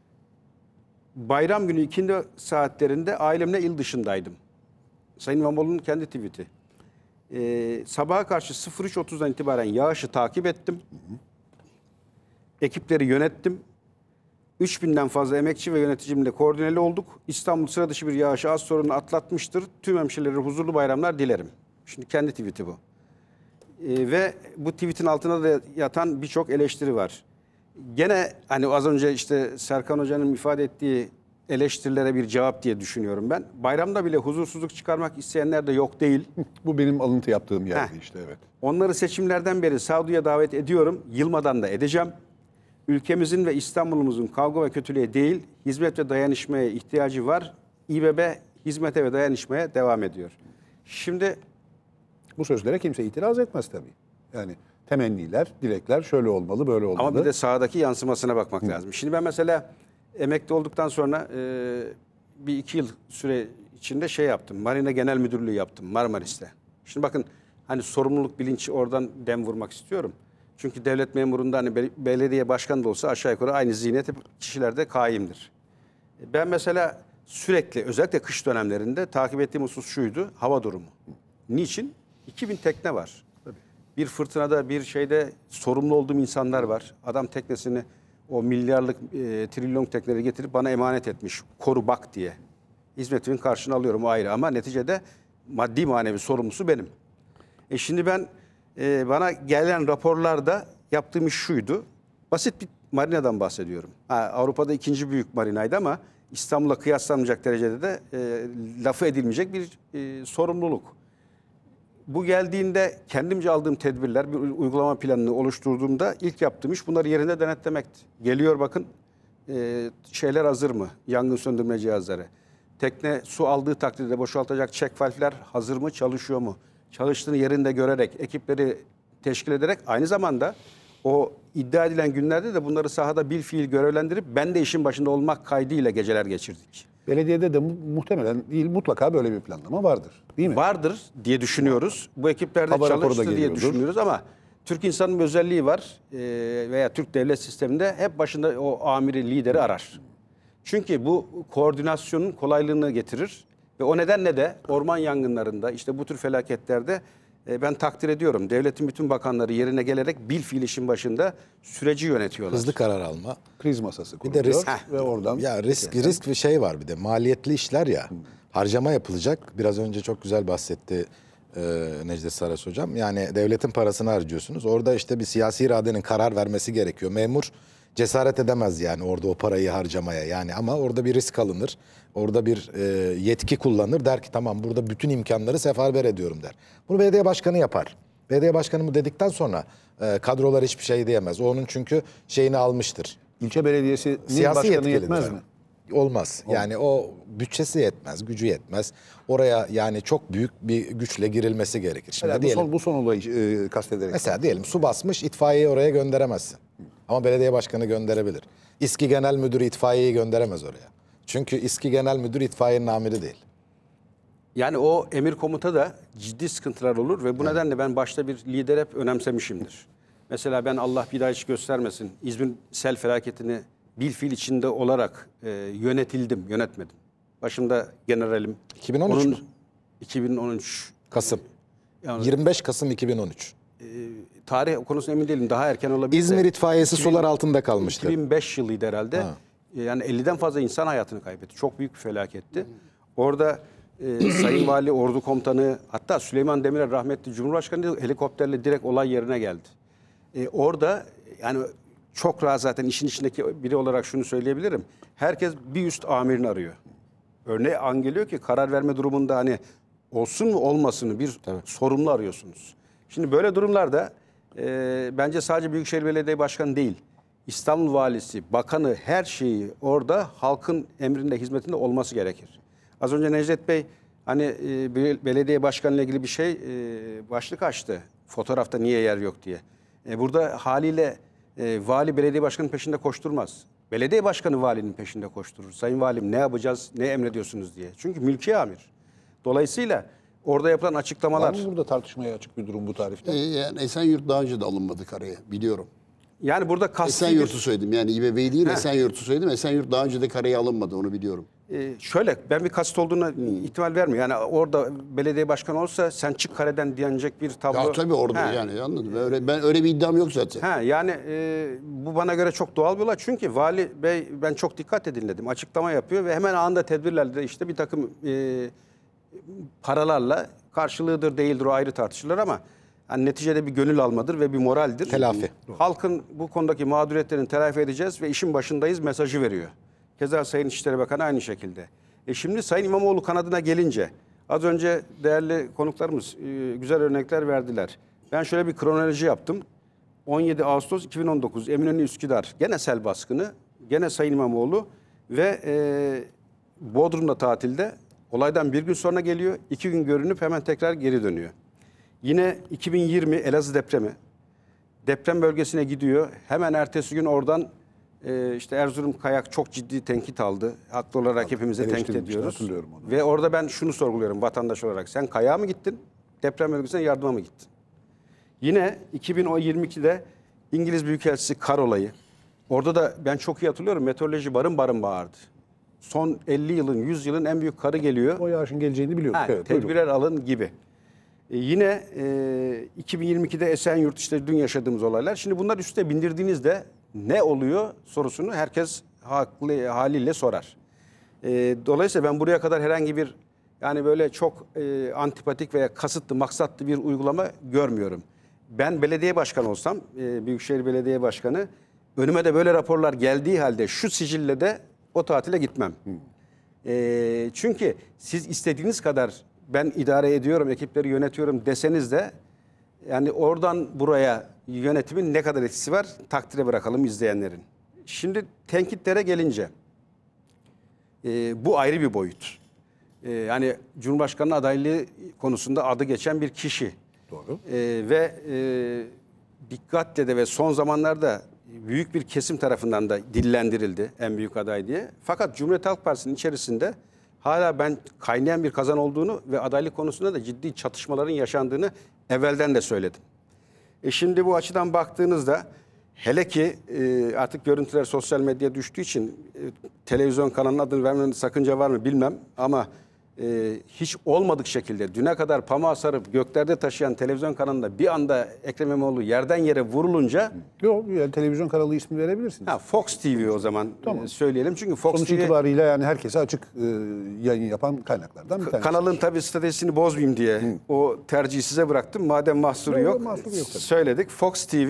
Bayram günü ikindi saatlerinde ailemle il dışındaydım. Sayın İmamoğlu'nun kendi tweet'i. Ee, sabaha karşı sıfır üç otuzdan itibaren yağışı takip ettim. Ekipleri yönettim. üç binden fazla emekçi ve yöneticimle koordineli olduk. İstanbul sıra dışı bir yağışı az sorunu atlatmıştır. Tüm hemşehrilere huzurlu bayramlar dilerim. Şimdi kendi tweet'i bu. Ee, ve bu tweet'in altına da yatan birçok eleştiri var. Gene hani az önce işte Serkan Hoca'nın ifade ettiği eleştirilere bir cevap diye düşünüyorum ben. Bayramda bile huzursuzluk çıkarmak isteyenler de yok değil. Bu benim alıntı yaptığım yerdi Heh. işte, evet. Onları seçimlerden beri sağduya davet ediyorum. Yılmadan da edeceğim. Ülkemizin ve İstanbul'umuzun kavga ve kötülüğe değil, hizmet ve dayanışmaya ihtiyacı var. İBB hizmete ve dayanışmaya devam ediyor. Şimdi Bu sözlere kimse itiraz etmez tabii. Yani temenniler, dilekler şöyle olmalı, böyle olmalı. ama bir de sahadaki yansımasına bakmak lazım. Şimdi ben mesela emekli olduktan sonra e, bir iki yıl süre içinde şey yaptım. Marina Genel Müdürlüğü yaptım Marmaris'te. Şimdi bakın hani sorumluluk bilinci oradan dem vurmak istiyorum. Çünkü devlet memurunda hani bel- belediye başkanı da olsa aşağı yukarı aynı zihniyet kişilerde kaimdir. Ben mesela sürekli özellikle kış dönemlerinde takip ettiğim husus şuydu. Hava durumu. Niçin? iki bin tekne var. Bir fırtınada bir şeyde sorumlu olduğum insanlar var. Adam teknesini o milyarlık e, trilyon tekneleri getirip bana emanet etmiş. Koru bak diye. Hizmetimin karşını alıyorum o ayrı ama neticede maddi manevi sorumlusu benim. E şimdi ben e, bana gelen raporlarda yaptığım iş şuydu. Basit bir marinadan bahsediyorum. Ha, Avrupa'da ikinci büyük marinaydı ama İstanbul'a kıyaslanmayacak derecede de e, lafı edilmeyecek bir e, sorumluluk. Bu geldiğinde kendimce aldığım tedbirler, bir uygulama planını oluşturduğumda ilk yaptığım iş bunları yerinde denetlemekti. Geliyor bakın e, şeyler hazır mı? Yangın söndürme cihazları. Tekne su aldığı takdirde boşaltacak çek valfler hazır mı? Çalışıyor mu? Çalıştığını yerinde görerek, ekipleri teşkil ederek aynı zamanda o iddia edilen günlerde de bunları sahada bilfiil görevlendirip ben de işin başında olmak kaydıyla geceler geçirdik. Belediyede de mu- muhtemelen değil, mutlaka böyle bir planlama vardır. Değil mi? Vardır diye düşünüyoruz. Bu ekiplerde Hava raporu da çalıştı diye geliyordur. düşünüyoruz ama Türk insanının bir özelliği var Ee, veya Türk devlet sisteminde hep başında o amiri, lideri arar. Çünkü bu koordinasyonun kolaylığını getirir ve o nedenle de orman yangınlarında işte bu tür felaketlerde e, ben takdir ediyorum. Devletin bütün bakanları yerine gelerek bilfiil işin başında süreci yönetiyorlar. Hızlı karar alma. Kriz masası Bir kuruluyor de risk ve oradan... ya risk risk bir şey var bir de maliyetli işler ya. Harcama yapılacak. Biraz önce çok güzel bahsetti e, Necdet Saraç hocam. Yani devletin parasını harcıyorsunuz. Orada işte bir siyasi iradenin karar vermesi gerekiyor. Memur cesaret edemez yani orada o parayı harcamaya. Yani ama orada bir risk alınır. Orada bir e, yetki kullanır. Der ki tamam burada bütün imkanları seferber ediyorum der. Bunu belediye başkanı yapar. Belediye başkanı bu dedikten sonra e, kadrolar hiçbir şey diyemez. O onun çünkü şeyini almıştır. İlçe belediyesinin Siyasi başkanı yetkilidir. yetmez mi? Olmaz. Yani o bütçesi yetmez, gücü yetmez. Oraya yani çok büyük bir güçle girilmesi gerekir. Şimdi Mesela bu diyelim, son, bu son olayı e, kastederek. mesela diyelim su basmış, itfaiyeyi oraya gönderemezsin. Ama belediye başkanı gönderebilir. İSKİ Genel Müdürü itfaiyeyi gönderemez oraya. Çünkü İSKİ Genel Müdürü itfaiyenin amiri değil. Yani o emir komuta da ciddi sıkıntılar olur ve bu nedenle ben başta bir lider hep önemsemişimdir. Mesela ben Allah bir daha hiç göstermesin İzmir sel felaketini bilfiil içinde olarak e, yönetildim, yönetmedim. Başımda generalim. iki bin on üç Onun- mü? iki bin on üç. Kasım. Yani, yirmi beş Kasım iki bin on üç. tarih konusunda emin değilim. Daha erken olabilir. İzmir de. itfaiyesi sular altında kalmıştı. iki bin beş yılıydı herhalde. Yani elliden fazla insan hayatını kaybetti. Çok büyük bir felaketti. Orada e, Sayın Vali, Ordu Komutanı, hatta Süleyman Demirel rahmetli Cumhurbaşkanı helikopterle direkt olay yerine geldi. E, orada yani çok rahat zaten işin içindeki biri olarak şunu söyleyebilirim. Herkes bir üst amirini arıyor. Örneğe an geliyor ki karar verme durumunda hani olsun mu olmasın mı bir sorumlu arıyorsunuz. Şimdi böyle durumlarda e, bence sadece Büyükşehir Belediye Başkanı değil, İstanbul Valisi, Bakanı her şeyi orada halkın emrinde, hizmetinde olması gerekir. Az önce Necdet Bey hani e, be- belediye başkanı ile ilgili bir şey e, başlık açtı. Fotoğrafta niye yer yok diye. E, burada haliyle e, vali belediye başkanının peşinde koşturmaz. Belediye başkanı valinin peşinde koşturur. Sayın valim ne yapacağız, ne emrediyorsunuz diye. Çünkü mülki amir. Dolayısıyla orada yapılan açıklamalar... Var mı burada tartışmaya açık bir durum bu tarifte? Ee, yani Esenyurt daha önce de alınmadı karaya, biliyorum. Yani burada kasti Esenyurt'u bir... söyledim, yani İBB'yi değil Esenyurt'u söyledim. Esenyurt daha önce de karaya alınmadı, onu biliyorum. Ee, şöyle, ben bir kasıt olduğuna ihtimal vermiyorum. Yani orada belediye başkanı olsa sen çık kareden diyenecek bir tablo... Ya tabii orada He. yani anladım. Öyle, ben öyle bir iddiam yok zaten. Ha, yani e, bu bana göre çok doğal bir olay. Çünkü vali bey, ben çok dikkatle dinledim. Açıklama yapıyor ve hemen anında tedbirlerle de işte bir takım e, paralarla, karşılığıdır değildir o ayrı tartışılır ama yani neticede bir gönül almadır ve bir moraldir. Telafi. Halkın bu konudaki mağduriyetlerini telafi edeceğiz ve işin başındayız mesajı veriyor. Keza Sayın İçişleri Bakanı aynı şekilde. E şimdi Sayın İmamoğlu kanadına gelince az önce değerli konuklarımız e, güzel örnekler verdiler. Ben şöyle bir kronoloji yaptım. on yedi Ağustos iki bin on dokuz Eminönü Üsküdar gene sel baskını, gene Sayın İmamoğlu ve e, Bodrum'da tatilde olaydan bir gün sonra geliyor. iki gün görünüp hemen tekrar geri dönüyor. Yine iki bin yirmi Elazığ depremi. Deprem bölgesine gidiyor. Hemen ertesi gün oradan e, işte Erzurum Kayak çok ciddi tenkit aldı. Haklı olarak hepimize tenkit eleştirilmişti, ediyoruz. hatırlıyorum onu. Ve orada ben şunu sorguluyorum vatandaş olarak. Sen kayağa mı gittin? Deprem bölgesine yardıma mı gittin? Yine iki bin yirmi ikide İngiliz Büyükelçisi kar olayı. Orada da ben çok iyi hatırlıyorum. Meteoroloji barın barın bağırdı. Son elli yılın, yüz yılın en büyük karı geliyor. O yağışın geleceğini biliyorduk. Ha, Evet, buyurun. tedbirler alın gibi. E, yine e, iki bin yirmi ikide Esenyurt işte dün yaşadığımız olaylar. Şimdi bunlar üstüne bindirdiğinizde ne oluyor sorusunu herkes haklı haliyle sorar. E, dolayısıyla ben buraya kadar herhangi bir yani böyle çok e, antipatik veya kasıtlı, maksatlı bir uygulama görmüyorum. Ben belediye başkanı olsam, e, Büyükşehir Belediye Başkanı, önüme de böyle raporlar geldiği halde şu sicille de o tatile gitmem. E, çünkü siz istediğiniz kadar ben idare ediyorum, ekipleri yönetiyorum deseniz de yani oradan buraya yönetimin ne kadar etkisi var takdire bırakalım izleyenlerin. Şimdi tenkitlere gelince e, bu ayrı bir boyut. E, yani Cumhurbaşkanı adaylığı konusunda adı geçen bir kişi. Doğru. E, ve e, dikkatle de ve son zamanlarda büyük bir kesim tarafından da dillendirildi en büyük aday diye. Fakat Cumhuriyet Halk Partisi'nin içerisinde hala ben kaynayan bir kazan olduğunu ve adaylık konusunda da ciddi çatışmaların yaşandığını evvelden de söyledim. E şimdi bu açıdan baktığınızda hele ki e, artık görüntüler sosyal medyaya düştüğü için e, televizyon kanalının adını vermenin sakınca var mı bilmem ama e, hiç olmadık şekilde düne kadar pamuğa sarıp göklerde taşıyan televizyon kanalında bir anda Ekrem İmamoğlu yerden yere vurulunca Yok, yani televizyon kanalı ismi verebilirsiniz. ha, Fox T V o zaman Tamam. e, söyleyelim. Çünkü Fox Sonuç T V itibariyle yani herkese açık e, yayın yapan kaynaklardan bir tanesi. kanalın tabii stratejisini bozmayayım diye o tercihi size bıraktım. Madem mahsuru Yok, yok, mahsuru yok tabii. söyledik. Fox T V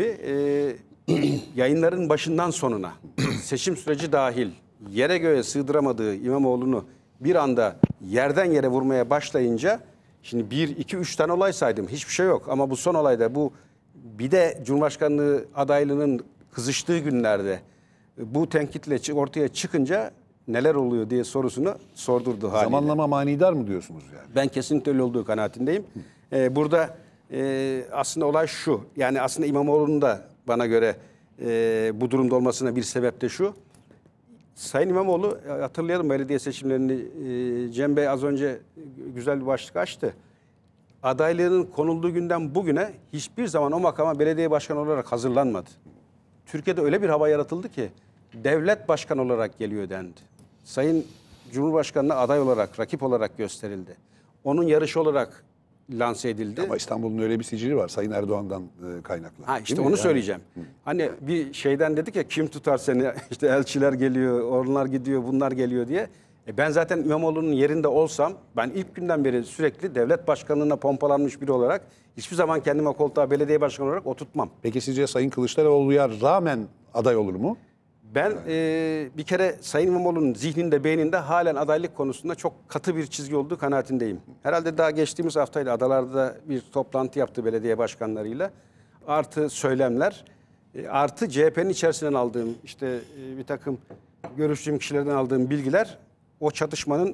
e, yayınların başından sonuna seçim süreci dahil yere göğe sığdıramadığı İmamoğlu'nu bir anda yerden yere vurmaya başlayınca şimdi bir, iki, üç tane olay saydım. Hiçbir şey yok ama bu son olayda bu bir de Cumhurbaşkanlığı adaylığının kızıştığı günlerde bu tenkitle ortaya çıkınca neler oluyor diye sorusunu sordurdu haliyle. Zamanlama manidar mı diyorsunuz yani? Ben kesinlikle öyle olduğu kanaatindeyim. Ee, burada e, aslında olay şu. Yani aslında İmamoğlu'nun da bana göre e, bu durumda olmasına bir sebep de şu. Sayın İmamoğlu hatırlayalım belediye seçimlerini. E, Cem Bey az önce güzel bir başlık açtı. Adaylığının konulduğu günden bugüne hiçbir zaman o makama belediye başkanı olarak hazırlanmadı. Türkiye'de öyle bir hava yaratıldı ki devlet başkanı olarak geliyor dendi. Sayın Cumhurbaşkanı'na aday olarak, rakip olarak gösterildi. Onun yarışı olarak lanse edildi. Ama İstanbul'un öyle bir sicili var Sayın Erdoğan'dan e, kaynaklı. Ha işte Değil mi? onu Yani- söyleyeceğim. Hani bir şeyden dedik ya kim tutar seni işte elçiler geliyor, onlar gidiyor, bunlar geliyor diye. E ben zaten İmamoğlu'nun yerinde olsam ben ilk günden beri sürekli devlet başkanlığına pompalanmış biri olarak hiçbir zaman kendime koltuğa belediye başkanı olarak oturtmam. Peki sizce Sayın Kılıçdaroğlu'ya rağmen aday olur mu? Ben e, bir kere Sayın İmamoğlu'nun zihninde, beyninde halen adaylık konusunda çok katı bir çizgi olduğu kanaatindeyim. Herhalde daha geçtiğimiz haftayla adalarda bir toplantı yaptı belediye başkanlarıyla. Artı söylemler, e, artı C H P'nin içerisinden aldığım işte e, bir takım görüştüğüm kişilerden aldığım bilgiler o çatışmanın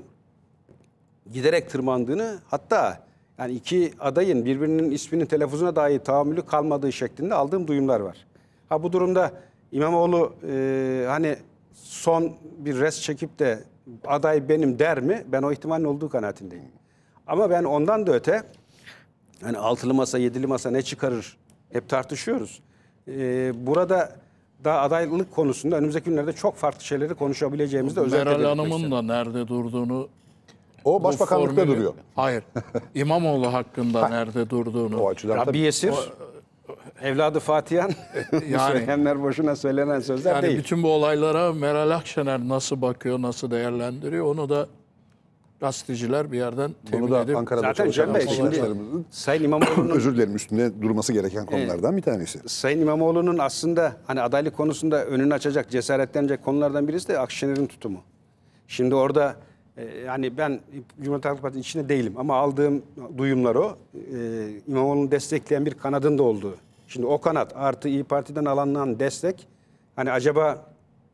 giderek tırmandığını, hatta yani iki adayın birbirinin isminin telaffuzuna dahi tahammülü kalmadığı şeklinde aldığım duyumlar var. Ha bu durumda İmamoğlu e, hani son bir res çekip de aday benim der mi? Ben o ihtimalin olduğu kanaatindeyim. Ama ben ondan da öte hani altılı masa, yedili masa ne çıkarır hep tartışıyoruz. Ee, burada daha adaylık konusunda önümüzdeki günlerde çok farklı şeyleri konuşabileceğimizi de özellikle Meral belirtmek Hanım'ın isterim. da nerede durduğunu... O bu başbakanlıkta formülü- duruyor. Hayır. İmamoğlu hakkında nerede durduğunu... O açıdan Rabbi tabii. Yesir, evladı Fatihan, Yani- söyleyenler boşuna söylenen sözler Yani değil. bütün bu olaylara Meral Akşener nasıl bakıyor, nasıl değerlendiriyor onu da gazeteciler bir yerden temin Bunu da edip... Ankara'da Zaten çalışan Cem Bey, şimdi arkadaşlarımızın Sayın İmamoğlu'nun özür dilerim üstünde durması gereken konulardan bir tanesi. Sayın İmamoğlu'nun aslında hani adaylık konusunda önünü açacak, cesaretlenecek konulardan birisi de Akşener'in tutumu. Şimdi orada e, yani ben Cumhuriyet Halk Partisi'nin içinde değilim ama aldığım duyumlar o. E, İmamoğlu'nu destekleyen bir kanadın da olduğu. Şimdi o kanat artı İYİ Parti'den alınan destek hani acaba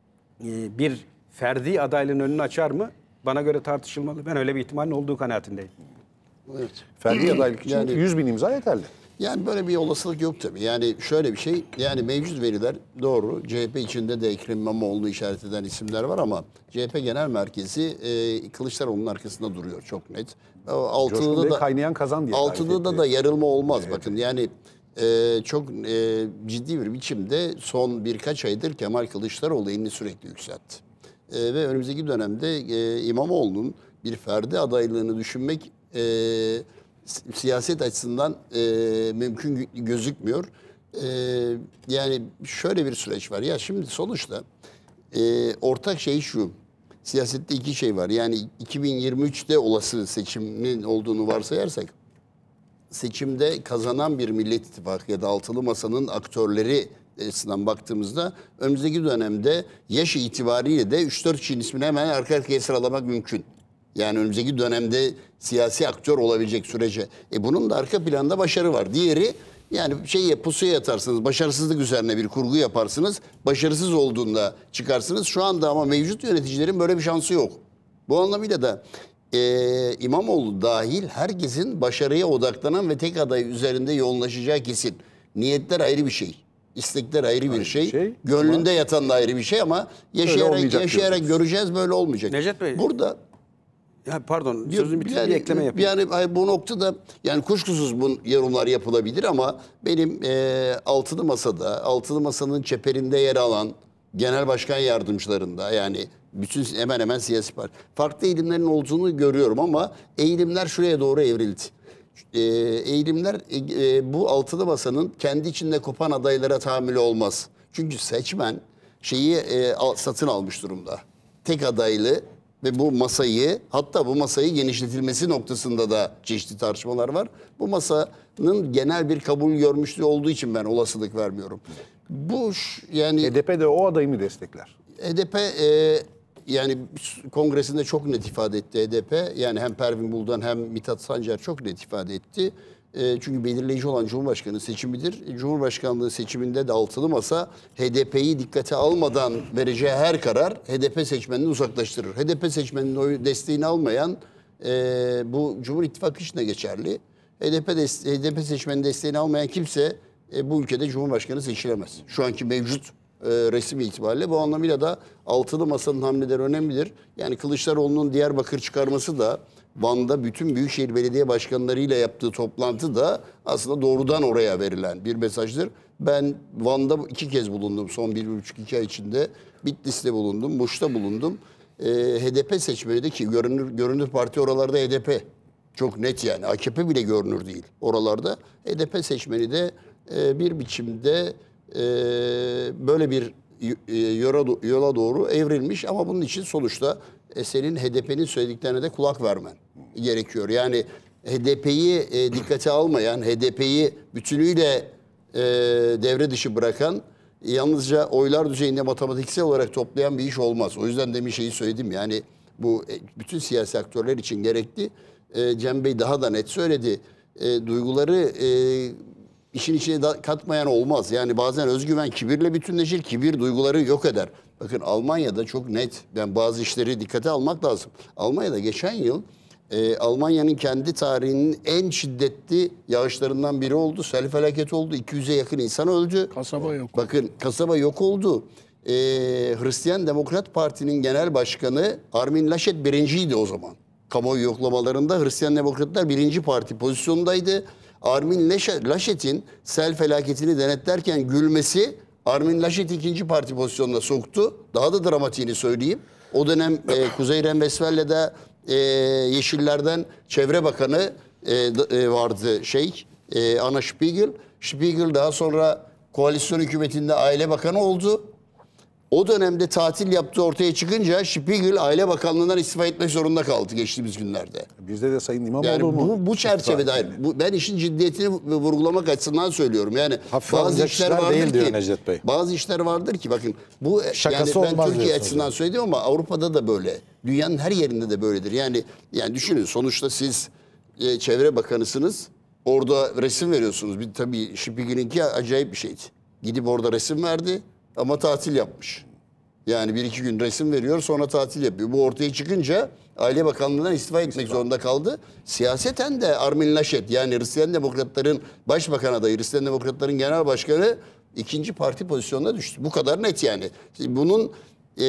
e, bir ferdi adaylığın önünü açar mı? Bana göre tartışılmalı. Ben öyle bir ihtimalin olduğu kanaatindeyim. Evet. Ferdi adaylık için Yani- yüz bin imza yeterli. Yani böyle bir olasılık yok tabii. Yani şöyle bir şey, yani mevcut veriler doğru. C H P içinde de Ekrem İmamoğlu'nu işaret eden isimler var ama C H P Genel Merkezi e, Kılıçdaroğlu'nun arkasında duruyor çok net. O Coşkun Altılı'da Bey da kaynayan kazan diye tarif Altılı'da etti. da yarılma olmaz. Bakın yani e, çok e, ciddi bir biçimde son birkaç aydır Kemal Kılıçdaroğlu elini sürekli yükseltti. E, ve önümüzdeki dönemde e, İmamoğlu'nun bir ferdi adaylığını düşünmek e, siyaset açısından e, mümkün gö- gözükmüyor. E, yani şöyle bir süreç var. Ya şimdi sonuçta e, ortak şey şu. Siyasette iki şey var. Yani iki bin yirmi üçte olası seçimin olduğunu varsayarsak seçimde kazanan bir Millet İttifakı ya da Altılı Masa'nın aktörleri açısından baktığımızda önümüzdeki dönemde yaş itibariyle de üç dört kişinin ismini hemen arka arkaya sıralamak mümkün. Yani önümüzdeki dönemde siyasi aktör olabilecek sürece. E bunun da arka planda başarı var. Diğeri yani şey pusuya yatarsınız, başarısızlık üzerine bir kurgu yaparsınız. Başarısız olduğunda çıkarsınız. Şu anda ama mevcut yöneticilerin böyle bir şansı yok. Bu anlamıyla da e, İmamoğlu dahil herkesin başarıya odaklanan ve tek aday üzerinde yoğunlaşacağı kesin. Niyetler ayrı bir şey. İstekler ayrı bir şey. şey Gönlünde yatan da ayrı bir şey ama yaşayarak, olmayacak yaşayarak diyorsunuz. göreceğiz böyle olmayacak. Necdet Bey, Burada Ya pardon, sözünü bitirip bir ekleme yapayım. yani ay, bu noktada yani kuşkusuz bu yorumlar yapılabilir ama benim e, altılı masada, altılı masanın çeperinde yer alan genel başkan yardımcılarında yani bütün hemen hemen siyasi parti farklı eğilimlerin olduğunu görüyorum ama eğilimler şuraya doğru evrildi. E, eğilimler e, e, bu altılı masanın kendi içinde kopan adaylara tahammülü olmaz. Çünkü seçmen şeyi e, al- satın almış durumda. Tek adaylı ve bu masayı hatta bu masayı genişletilmesi noktasında da çeşitli tartışmalar var. Bu masanın genel bir kabul görmüşlüğü olduğu için ben olasılık vermiyorum. Bu ş- yani H D P de o adayı mı destekler? H D P e, yani kongresinde çok net ifade etti H D P. Yani hem Pervin Buldan hem Mithat Sancar çok net ifade etti. E, çünkü belirleyici olan Cumhurbaşkanı seçimidir. E, Cumhurbaşkanlığı seçiminde de altılı masa H D P'yi dikkate almadan vereceği her karar H D P seçmenini uzaklaştırır. H D P seçmeninin oy desteğini almayan e, bu Cumhur İttifakı için de geçerli. H D P, dest- H D P seçmenin desteğini almayan kimse e, bu ülkede Cumhurbaşkanı seçilemez. Şu anki mevcut e, resim itibariyle bu anlamıyla da altılı masanın hamleleri önemlidir. Yani Kılıçdaroğlu'nun Diyarbakır çıkarması da Van'da bütün büyükşehir belediye başkanlarıyla yaptığı toplantı da aslında doğrudan oraya verilen bir mesajdır. Ben Van'da iki kez bulundum son bir, bir buçuk iki ay içinde. Bitlis'te bulundum, Muş'ta bulundum. E, H D P seçmeni de ki görünür, görünür parti oralarda H D P. Çok net yani. A K P bile görünür değil oralarda. H D P seçmeni de e, bir biçimde e, böyle bir e, yola, yola doğru evrilmiş. Ama bunun için sonuçta e, senin H D P'nin söylediklerine de kulak vermen gerekiyor. Yani H D P'yi e, dikkate almayan, H D P'yi bütünüyle e, devre dışı bırakan, yalnızca oylar düzeyinde matematiksel olarak toplayan bir iş olmaz. O yüzden demin şeyi söyledim yani bu e, bütün siyasi aktörler için gerekli. E, Cem Bey daha da net söyledi. E, duyguları e, işin içine da katmayan olmaz. Yani bazen özgüven kibirle bütünleşir, kibir duyguları yok eder. Bakın Almanya'da çok net, yani bazı işleri dikkate almak lazım. Almanya'da geçen yıl e, Almanya'nın kendi tarihinin en şiddetli yağışlarından biri oldu. Sel felaketi oldu. iki yüze yakın insan öldü. Kasaba yok. Bakın kasaba yok oldu. e, Hristiyan Demokrat Parti'nin genel başkanı Armin Laschet birinciydi o zaman. Kamuoyu yoklamalarında Hristiyan Demokratlar birinci parti pozisyondaydı. Armin Laschet'in sel felaketini denetlerken gülmesi Armin Laschet'i ikinci parti pozisyonuna soktu. Daha da dramatiğini söyleyeyim. O dönem e, Kuzey Renvesfel'de e, Yeşillerden Çevre Bakanı e, e, vardı şey e, Anna Spiegel. Spiegel daha sonra koalisyon hükümetinde Aile Bakanı oldu. O dönemde tatil yaptığı ortaya çıkınca Spiegel Aile Bakanlığı'ndan istifa etmek zorunda kaldı geçtiğimiz günlerde. Bizde de Sayın İmamoğlu Yani mu? bu, bu çerçevede hayır. Bu, ben işin ciddiyetini vurgulamak açısından söylüyorum. Yani Hafif bazı alınacak işler işler vardır değil ki, diyor Necdet Bey. bazı işler vardır ki bakın bu Şakası yani ben olmaz Türkiye diyorsunuz açısından yani. söyledim ama Avrupa'da da böyle. Dünyanın her yerinde de böyledir. Yani yani düşünün sonuçta siz e, Çevre Bakanısınız. Orada resim veriyorsunuz. Bir tabii Spiegel'inki acayip bir şeydi. Gidip orada resim verdi ama tatil yapmış. Yani bir iki gün resim veriyor sonra tatil yapıyor. Bu ortaya çıkınca Aile Bakanlığı'ndan istifa etmek zorunda kaldı. Siyaseten de Armin Laschet yani Hristiyan Demokratların başbakan adayı, Hristiyan Demokratların genel başkanı ikinci parti pozisyonuna düştü. Bu kadar net yani. Şimdi bunun eee,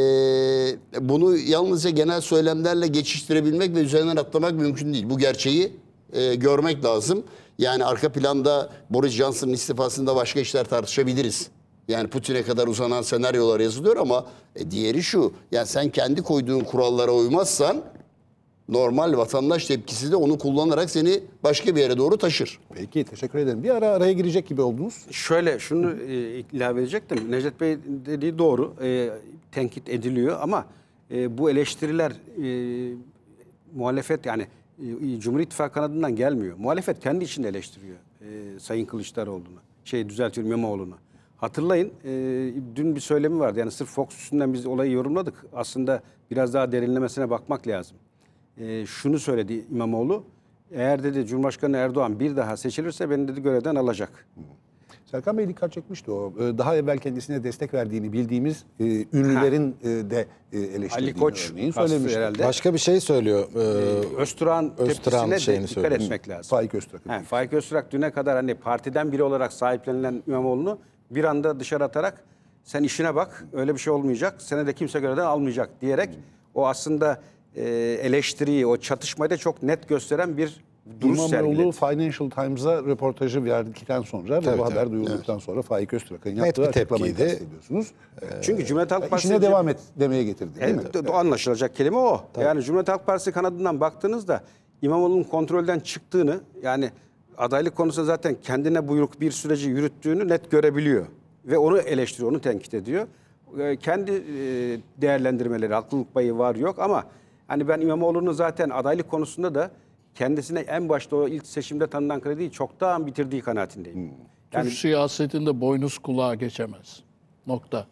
bunu yalnızca genel söylemlerle geçiştirebilmek ve üzerinden atlamak mümkün değil. Bu gerçeği eee, görmek lazım. Yani arka planda Boris Johnson'ın istifasında başka işler tartışabiliriz. Yani Putin'e kadar uzanan senaryolar yazılıyor ama e, diğeri şu. Yani sen kendi koyduğun kurallara uymazsan normal vatandaş tepkisi de onu kullanarak seni başka bir yere doğru taşır. Peki teşekkür ederim. Bir ara araya girecek gibi oldunuz. Şöyle şunu e, ilave edecektim. Necdet Bey dediği doğru. E, tenkit ediliyor ama e, bu eleştiriler e, muhalefet yani e, Cumhur İttifakı kanadından gelmiyor. Muhalefet kendi içinde eleştiriyor e, Sayın Kılıçdaroğlu'nu. Şey düzeltiyorum İmamoğlu'nu. Hatırlayın e, dün bir söylemi vardı. Yani sırf Fox üstünden biz olayı yorumladık. Aslında biraz daha derinlemesine bakmak lazım. E, şunu söyledi İmamoğlu. Eğer dedi Cumhurbaşkanı Erdoğan bir daha seçilirse beni dedi görevden alacak. Serkan Bey dikkat çekmişti o. Ee, Daha evvel kendisine destek verdiğini bildiğimiz e, ünlülerin e, de e, eleştirdiğini Ali Koç örneğin kastı söylemişti. herhalde. Başka bir şey söylüyor. Ee, Öztürk'ün Öztürk'ün tepkisine şeyini de dikkat söylüyor. etmek lazım. Faik Öztürk'ün. He, Faik Öztürk düne kadar hani partiden biri olarak sahiplenilen İmamoğlu'nu bir anda dışarı atarak sen işine bak öyle bir şey olmayacak. Seni de kimse görevden almayacak diyerek o aslında e, eleştiriyi, o çatışmayı da çok net gösteren bir duruş İmamoğlu sergiledi. Financial Times'a röportajı verdikten sonra ve Tabii, bu tabii. haber duyulduktan sonra Faik Öztürk'ün Net yaptığı bir açıklamayı tepkiydi. kastediyorsunuz. Çünkü Cumhuriyet Halk Partisi İşine devam et demeye getirdi değil mi? Evet, o anlaşılacak kelime o. Yani Cumhuriyet Halk Partisi kanadından baktığınızda İmamoğlu'nun kontrolden çıktığını yani adaylık konusunda zaten kendine buyruk bir süreci yürüttüğünü net görebiliyor. Ve onu eleştiriyor, onu tenkit ediyor. Ee, kendi e, değerlendirmeleri, haklılık payı var yok ama hani ben İmamoğlu'nun zaten adaylık konusunda da kendisine en başta o ilk seçimde tanınan krediyi çoktan bitirdiği kanaatindeyim. Türk siyasetinde boynuz kulağa geçemez. Nokta.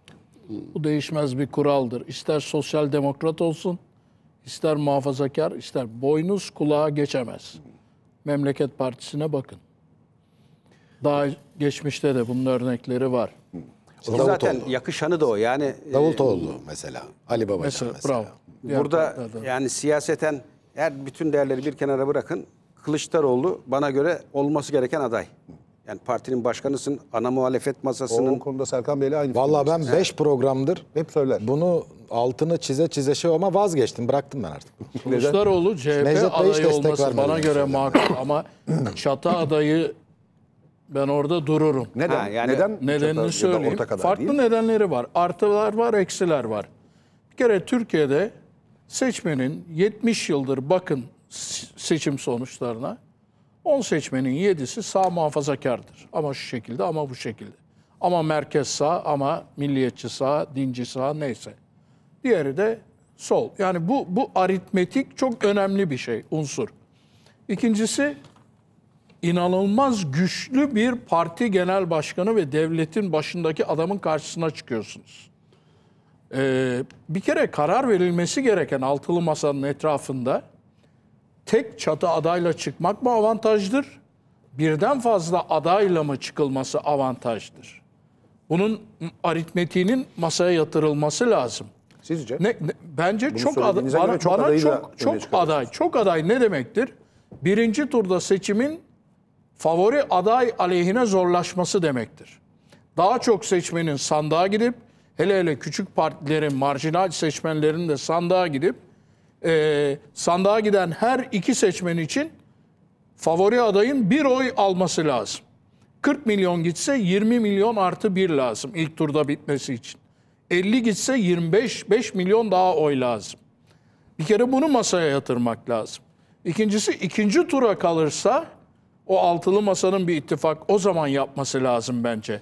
Bu değişmez bir kuraldır. İster sosyal demokrat olsun, ister muhafazakar, ister boynuz kulağa geçemez. Memleket Partisi'ne bakın. Daha geçmişte de bunun örnekleri var. Ki zaten yakışanı da o. Yani e, Davutoğlu mesela. Ali Babacan Mesela, mesela. bravo. burada Diğer partilerden. yani siyaseten her bütün değerleri bir kenara bırakın. Kılıçdaroğlu bana göre olması gereken aday. Yani partinin başkanısın, ana muhalefet masasının O konuda Serkan Bey'le aynı Vallahi fikirdesiniz. ben beş programdır Hep söyler. bunu altını çize çize şey ama vazgeçtim. Bıraktım ben artık. Kılıçdaroğlu C H P Necdet Bey hiç adayı destek olması vermedi bana yani göre söyleme. makul ama çatı adayı ben orada dururum. Neden? Ha, yani Neden? Çatı ya Nedenini da söyleyeyim. ortak aday Farklı değil? nedenleri var. Artılar var, eksiler var. Bir kere Türkiye'de seçmenin yetmiş yıldır bakın seçim sonuçlarına on seçmenin yedisi sağ muhafazakardır. Ama şu şekilde ama bu şekilde. Ama merkez sağ ama milliyetçi sağ, dinci sağ neyse. Diğeri de sol. Yani bu, bu aritmetik çok önemli bir şey, unsur. İkincisi inanılmaz güçlü bir parti genel başkanı ve devletin başındaki adamın karşısına çıkıyorsunuz. Ee, bir kere karar verilmesi gereken altılı masanın etrafında tek çatı adayla çıkmak mı avantajdır? Birden fazla adayla mı çıkılması avantajdır? Bunun aritmetiğinin masaya yatırılması lazım. Sizce? Ne, ne- bence çok aday, söylediğinize göre bana, çok bana adayı da çok öne çok çıkarıyorsunuz. aday, çok aday ne demektir? Birinci turda seçimin favori aday aleyhine zorlaşması demektir. Daha çok seçmenin sandığa gidip hele hele küçük partilerin, marjinal seçmenlerin de sandığa gidip e, sandığa giden her iki seçmen için favori adayın bir oy alması lazım. kırk milyon gitse yirmi milyon artı bir lazım ilk turda bitmesi için. elli gitse yirmi beş, beş milyon daha oy lazım. Bir kere bunu masaya yatırmak lazım. İkincisi, ikinci tura kalırsa o altılı masanın bir ittifak o zaman yapması lazım bence.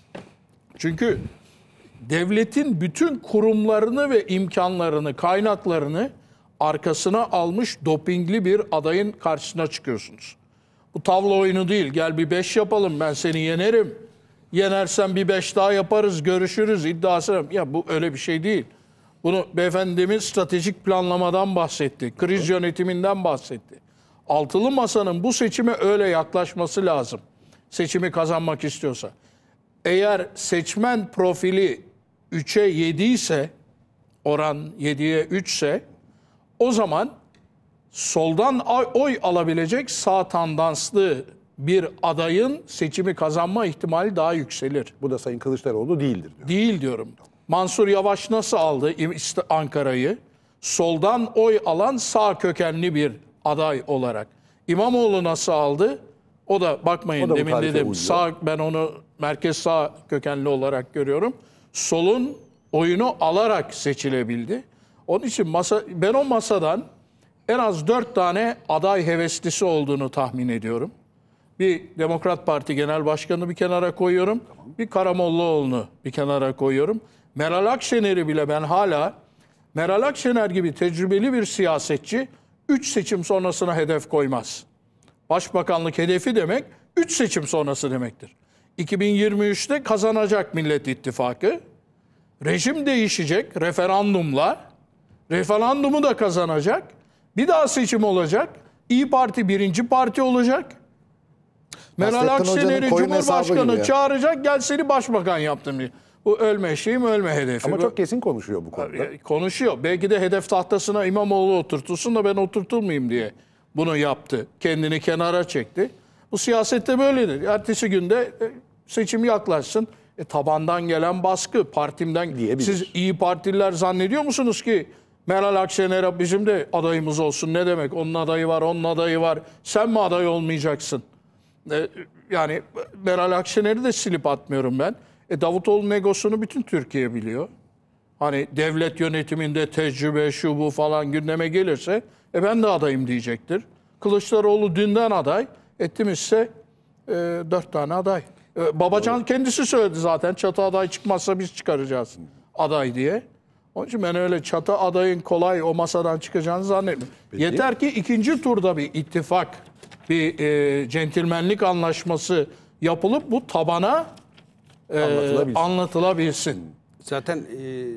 Çünkü devletin bütün kurumlarını ve imkanlarını, kaynaklarını arkasına almış dopingli bir adayın karşısına çıkıyorsunuz. Bu tavla oyunu değil. Gel bir beş yapalım, ben seni yenerim. Yenersen bir beş daha yaparız, görüşürüz iddiası. Ya bu öyle bir şey değil. Bunu beyefendimiz stratejik planlamadan bahsetti. Kriz yönetiminden bahsetti. Altılı masanın bu seçime öyle yaklaşması lazım. Seçimi kazanmak istiyorsa. Eğer seçmen profili üçe yedi ise, oran yediye üç ise, o zaman soldan oy alabilecek sağ tandanslı bir adayın seçimi kazanma ihtimali daha yükselir. Bu da Sayın Kılıçdaroğlu değildir diyor. Değil diyorum. Mansur Yavaş nasıl aldı Ankara'yı? Soldan oy alan sağ kökenli bir aday olarak. İmamoğlu nasıl aldı? O da bakmayın O da bu demin tarife dedim uyuyor. sağ, ben onu merkez sağ kökenli olarak görüyorum. Solun oyunu alarak seçilebildi. Onun için masa, ben o masadan en az dört tane aday heveslisi olduğunu tahmin ediyorum. Bir Demokrat Parti Genel Başkanı bir kenara koyuyorum. Tamam. Bir Karamollaoğlu'nu bir kenara koyuyorum. Meral Akşener'i bile ben hala Meral Akşener gibi tecrübeli bir siyasetçi üç seçim sonrasına hedef koymaz. Başbakanlık hedefi demek üç seçim sonrası demektir. iki bin yirmi üçte kazanacak Millet İttifakı. Rejim değişecek referandumla. Referandumu da kazanacak. Bir daha seçim olacak. İyi Parti birinci parti olacak. Meral Nasrettin Hoca'nın Akşener'i koyun hesabı gibi Cumhurbaşkanı ya. çağıracak, gel seni başbakan yaptım diye. Bu ölme şeyim, ölme hedefi. Ama Bu- çok kesin konuşuyor bu konuda. konuşuyor. Belki de hedef tahtasına İmamoğlu oturtulsun da ben oturtulmayayım diye bunu yaptı. Kendini kenara çekti. Bu siyasette böyledir. Ertesi günde e, seçim yaklaşsın. E, tabandan gelen baskı, partimden. Diyebilir. Siz İyi Partililer zannediyor musunuz ki Meral Akşener bizim de adayımız olsun? Ne demek? Onun adayı var, onun adayı var. Sen mi aday olmayacaksın? E, yani Meral Akşener'i de silip atmıyorum ben. E, Davutoğlu negosunu bütün Türkiye biliyor. Hani devlet yönetiminde tecrübe, şu bu falan gündeme gelirse e ben de adayım diyecektir. Kılıçdaroğlu dünden aday, ettimizse e, dört tane aday. E, Babacan kendisi söyledi zaten, çatı aday çıkmazsa biz çıkaracağız aday diye. Onun için ben öyle çatı adayın kolay o masadan çıkacağını zannetmiyorum. Yeter ki ikinci turda bir ittifak, bir e, centilmenlik anlaşması yapılıp bu tabana e, Anlatılabilsin. anlatılabilsin. Zaten e,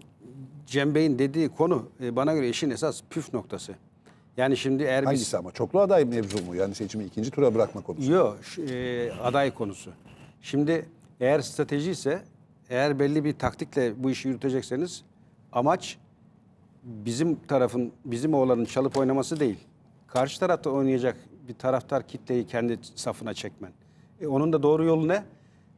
Cem Bey'in dediği konu e, bana göre işin esas püf noktası. Yani şimdi eğer biz... Hangisi ama? Çoklu aday mevzu mu? Yani seçimi ikinci tura bırakma konusu. Yok, e, aday konusu. Şimdi eğer strateji ise, eğer belli bir taktikle bu işi yürütecekseniz amaç bizim tarafın, bizim oğlanın çalıp oynaması değil. Karşı tarafta oynayacak bir taraftar kitleyi kendi safına çekmen. E, onun da doğru yolu ne?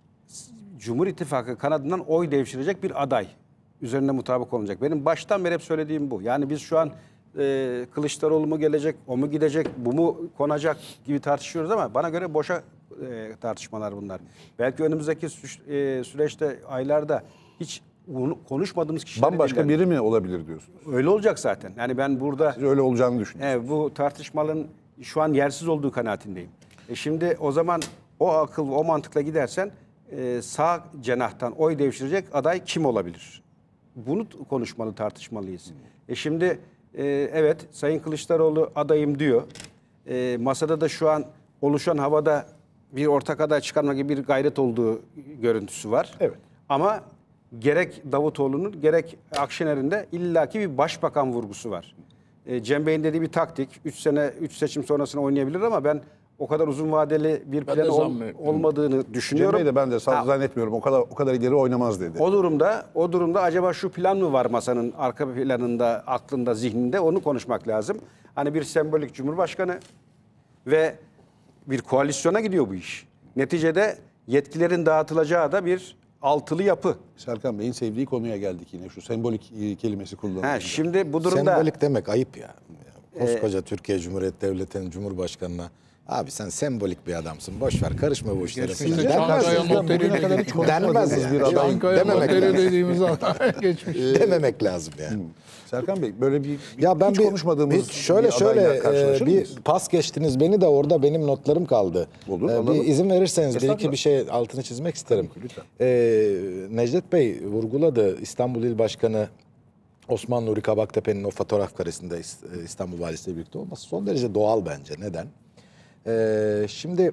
Cumhur İttifakı kanadından oy devşirecek bir aday üzerine mutabık olacak. Benim baştan beri hep söylediğim bu. Yani biz şu an e, Kılıçdaroğlu mu gelecek, o mu gidecek, bu mu konacak gibi tartışıyoruz ama bana göre boşa e, tartışmalar bunlar. Belki önümüzdeki sü- e, süreçte, aylarda hiç bunu konuşmadığımız kişiler Bambaşka biri mi olabilir diyorsunuz? öyle olacak zaten. Yani ben burada Siz öyle olacağını düşünüyorsunuz. evet, bu tartışmaların şu an yersiz olduğu kanaatindeyim. E şimdi o zaman o akıl, o mantıkla gidersen e, sağ cenahtan oy devşirecek aday kim olabilir? Bunu t- konuşmalı, tartışmalıyız. E şimdi e, evet, Sayın Kılıçdaroğlu adayım diyor. E, masada da şu an oluşan havada bir ortak aday çıkarma gibi bir gayret olduğu görüntüsü var. Evet. Ama gerek Davutoğlu'nun gerek Akşener'in de illaki bir başbakan vurgusu var. E, Cem Bey'in dediği bir taktik. Üç sene, üç seçim sonrasına oynayabilir ama ben o kadar uzun vadeli bir Ben de plan ol- zannetmiyorum. olmadığını Cem düşünüyorum. Bey de ben de Ha, zannetmiyorum. O kadar o kadar ileri oynamaz dedi. o durumda, o durumda acaba şu plan mı var masanın arka planında, aklında, zihninde, onu konuşmak lazım. Hani bir sembolik cumhurbaşkanı ve bir koalisyona gidiyor bu iş. Neticede yetkilerin dağıtılacağı da bir altılı yapı. Serkan Bey'in sevdiği konuya geldik yine. Şu sembolik e, kelimesi kullanılıyor. Ha, şimdi bu durumda Sembolik demek ayıp ya. Koskoca Türkiye Cumhuriyeti Devleti'nin Cumhurbaşkanı'na abi sen sembolik bir adamsın. Boş ver karışma bu işlere. Geçmişte Denmez. Çankaya Sizden noteri bugüne kadar hiç dediğimiz- Denmez konuşmadığınız yani. bir aday. Çankaya Dememek noteri lazım. dediğimiz adam geçmiş. Dememek lazım yani. Serkan Bey böyle bir Ya ben hiç bir, konuşmadığımız hiç şöyle bir şöyle adayla e, karşılaşır bir mıyız? pas geçtiniz beni de orada benim notlarım kaldı. Olur, E, alalım. bir izin verirseniz bir iki Estağfurullah. bir şey altını çizmek isterim. Tabii ki, lütfen. E, Necdet Bey vurguladı, İstanbul İl Başkanı Osman Nuri Kabaktepe'nin o fotoğraf karesinde İs- İstanbul Valisi'yle birlikte olması son derece doğal bence. Neden? E, şimdi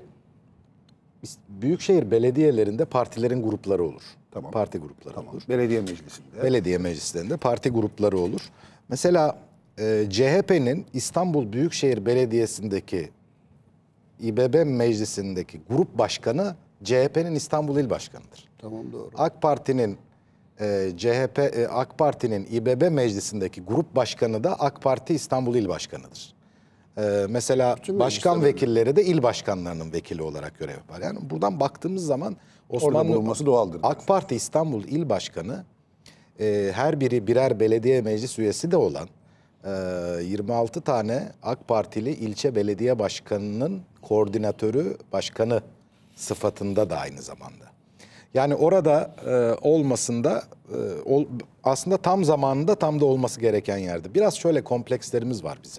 büyükşehir belediyelerinde partilerin grupları olur. Tamam. Parti grupları Tamam. olur. Belediye meclisinde. Belediye meclislerinde parti grupları olur. Mesela e, C H P'nin İstanbul Büyükşehir Belediyesi'ndeki İBB meclisindeki grup başkanı C H P'nin İstanbul İl Başkanı'dır. Tamam, doğru. AK Parti'nin e, C H P e, AK Parti'nin İBB meclisindeki grup başkanı da AK Parti İstanbul İl Başkanı'dır. E, mesela başkan vekilleri de il başkanlarının vekili olarak görev yapar. Yani buradan baktığımız zaman Osmanlı bulunması doğaldır. AK Parti İstanbul İl Başkanı e, her biri birer belediye meclis üyesi de olan e, yirmi altı tane AK Partili ilçe belediye başkanının koordinatörü, başkanı sıfatında da aynı zamanda. Yani orada e, olmasında e, ol, aslında tam zamanında tam da olması gereken yerde. Biraz şöyle komplekslerimiz var bizim.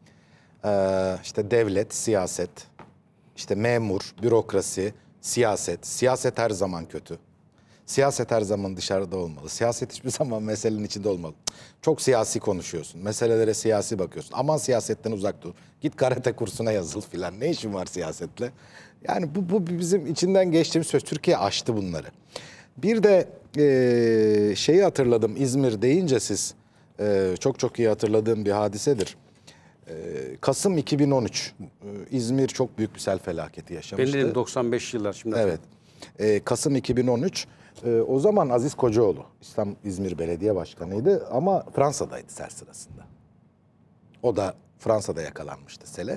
E, işte devlet, siyaset, işte memur, bürokrasi, siyaset. Siyaset her zaman kötü. Siyaset her zaman dışarıda olmalı. Siyaset hiçbir zaman meselenin içinde olmalı. Çok siyasi konuşuyorsun. Meselelere siyasi bakıyorsun. Aman siyasetten uzak dur. Git karate kursuna yazıl filan. Ne işin var siyasetle? Yani bu, bu bizim içinden geçtiğimiz söz. Türkiye aştı bunları. Bir de e, şeyi hatırladım. İzmir deyince siz e, çok çok iyi hatırladığım bir hadisedir. E, Kasım iki bin on üç. E, İzmir çok büyük bir sel felaketi ben yaşamıştı. dedim doksan beş yıllar şimdi. Evet. Ee, Kasım iki bin on üç. Ee, o zaman Aziz Kocaoğlu İstanbul İzmir Belediye Başkanı'ydı ama Fransa'daydı sel sırasında. O da Fransa'da yakalanmıştı sele.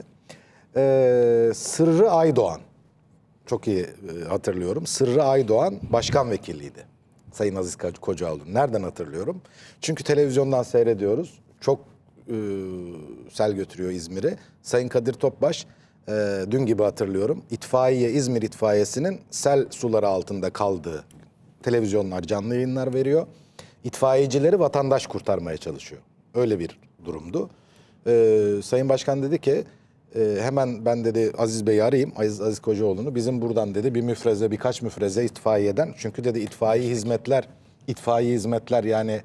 Ee, Sırrı Aydoğan. Çok iyi e, hatırlıyorum. Sırrı Aydoğan başkan vekiliydi. Sayın Aziz Kocaoğlu. Nereden hatırlıyorum? Çünkü televizyondan seyrediyoruz. Çok e, sel götürüyor İzmir'i. Sayın Kadir Topbaş e, dün gibi hatırlıyorum. İtfaiye, İzmir İtfaiyesi'nin sel suları altında kaldığı televizyonlar canlı yayınlar veriyor. İtfaiyecileri vatandaş kurtarmaya çalışıyor. Öyle bir durumdu. E, Sayın Başkan dedi ki e, hemen ben dedi Aziz Bey'i arayayım. Aziz, Aziz Kocaoğlu'nu. Bizim buradan dedi bir müfreze, birkaç müfreze itfaiyeden. Çünkü dedi itfaiye hizmetler, itfaiye hizmetler yani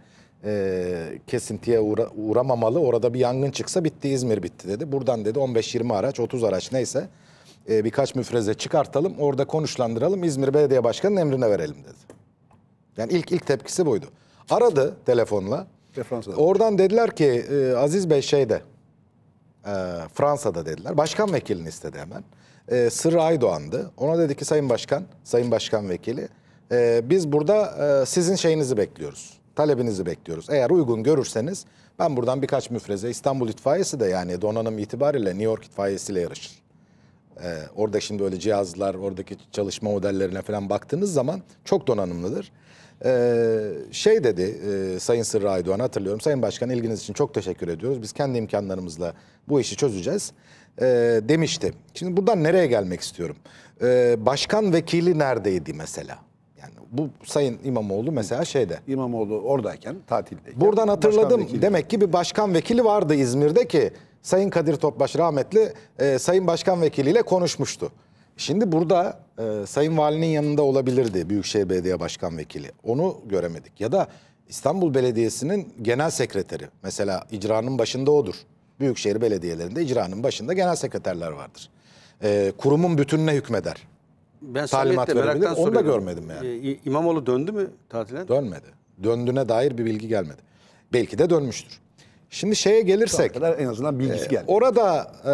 e, kesintiye uğra, uğramamalı. Orada bir yangın çıksa bitti, İzmir bitti dedi. Buradan dedi on beş yirmi araç, otuz araç neyse e, birkaç müfreze çıkartalım. Orada konuşlandıralım. İzmir Belediye Başkanı'nın emrine verelim dedi. Yani ilk ilk tepkisi buydu. Aradı telefonla. Ve Fransa'da. Oradan dediler ki e, Aziz Bey şeyde e, Fransa'da dediler. Başkan vekilini istedi hemen. E, Sırrı Aydoğan'dı. Ona dedi ki Sayın Başkan, Sayın Başkan Vekili e, biz burada e, sizin şeyinizi bekliyoruz. Talebinizi bekliyoruz. Eğer uygun görürseniz ben buradan birkaç müfreze İstanbul İtfaiyesi de yani donanım itibariyle New York İtfaiyesi'yle yarışır. Ee, orada şimdi öyle cihazlar, oradaki çalışma modellerine falan baktığınız zaman çok donanımlıdır. Ee, şey dedi e, Sayın Sırrı Aydoğan hatırlıyorum. Sayın Başkan ilginiz için çok teşekkür ediyoruz. Biz kendi imkanlarımızla bu işi çözeceğiz e, demişti. Şimdi buradan nereye gelmek istiyorum? Ee, başkan vekili neredeydi mesela? Yani bu Sayın İmamoğlu mesela şeyde. İmamoğlu oradayken, tatildeyken. Buradan hatırladım. başkan vekili. Demek ki bir başkan vekili vardı İzmir'de ki Sayın Kadir Topbaş rahmetli e, Sayın Başkan Vekiliyle konuşmuştu. Şimdi burada e, Sayın Valinin yanında olabilirdi Büyükşehir Belediye Başkan Vekili. Onu göremedik. Ya da İstanbul Belediyesi'nin genel sekreteri. Mesela icranın başında odur. Büyükşehir belediyelerinde icranın başında genel sekreterler vardır. E, kurumun bütününe hükmeder. Ben Talimat Samet'te verebilir. meraktan Onu da soruyorum. görmedim yani. Ee, İ- İmamoğlu döndü mü tatile? Dönmedi. Döndüğüne dair bir bilgi gelmedi. Belki de dönmüştür. Şimdi şeye Şu ana gelirsek. kadar en azından bilgisi geldi. Orada e,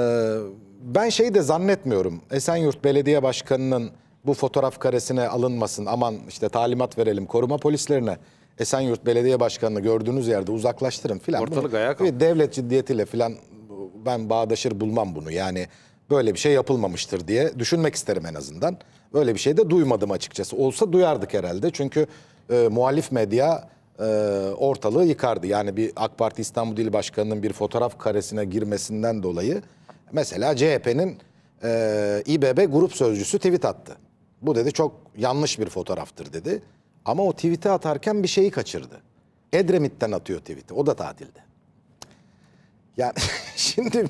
ben şeyi de zannetmiyorum. Esenyurt Belediye Başkanı'nın bu fotoğraf karesine alınmasın. Aman işte talimat verelim koruma polislerine. Esenyurt Belediye Başkanı'nı gördüğünüz yerde uzaklaştırın filan. Ortalık Bunu- ayağa kalktı. bir devlet ciddiyetiyle filan ben bağdaşır bulmam bunu. Yani böyle bir şey yapılmamıştır diye düşünmek isterim en azından. Böyle bir şey de duymadım açıkçası. Olsa duyardık herhalde. Çünkü e, muhalif medya e, ortalığı yıkardı. Yani bir AK Parti İstanbul İl Başkanı'nın bir fotoğraf karesine girmesinden dolayı mesela C H P'nin e, İBB grup sözcüsü tweet attı. Bu dedi çok yanlış bir fotoğraftır dedi. Ama o tweet'i atarken bir şeyi kaçırdı. Edremit'ten atıyor tweet'i. O da tatilde. Yani şimdi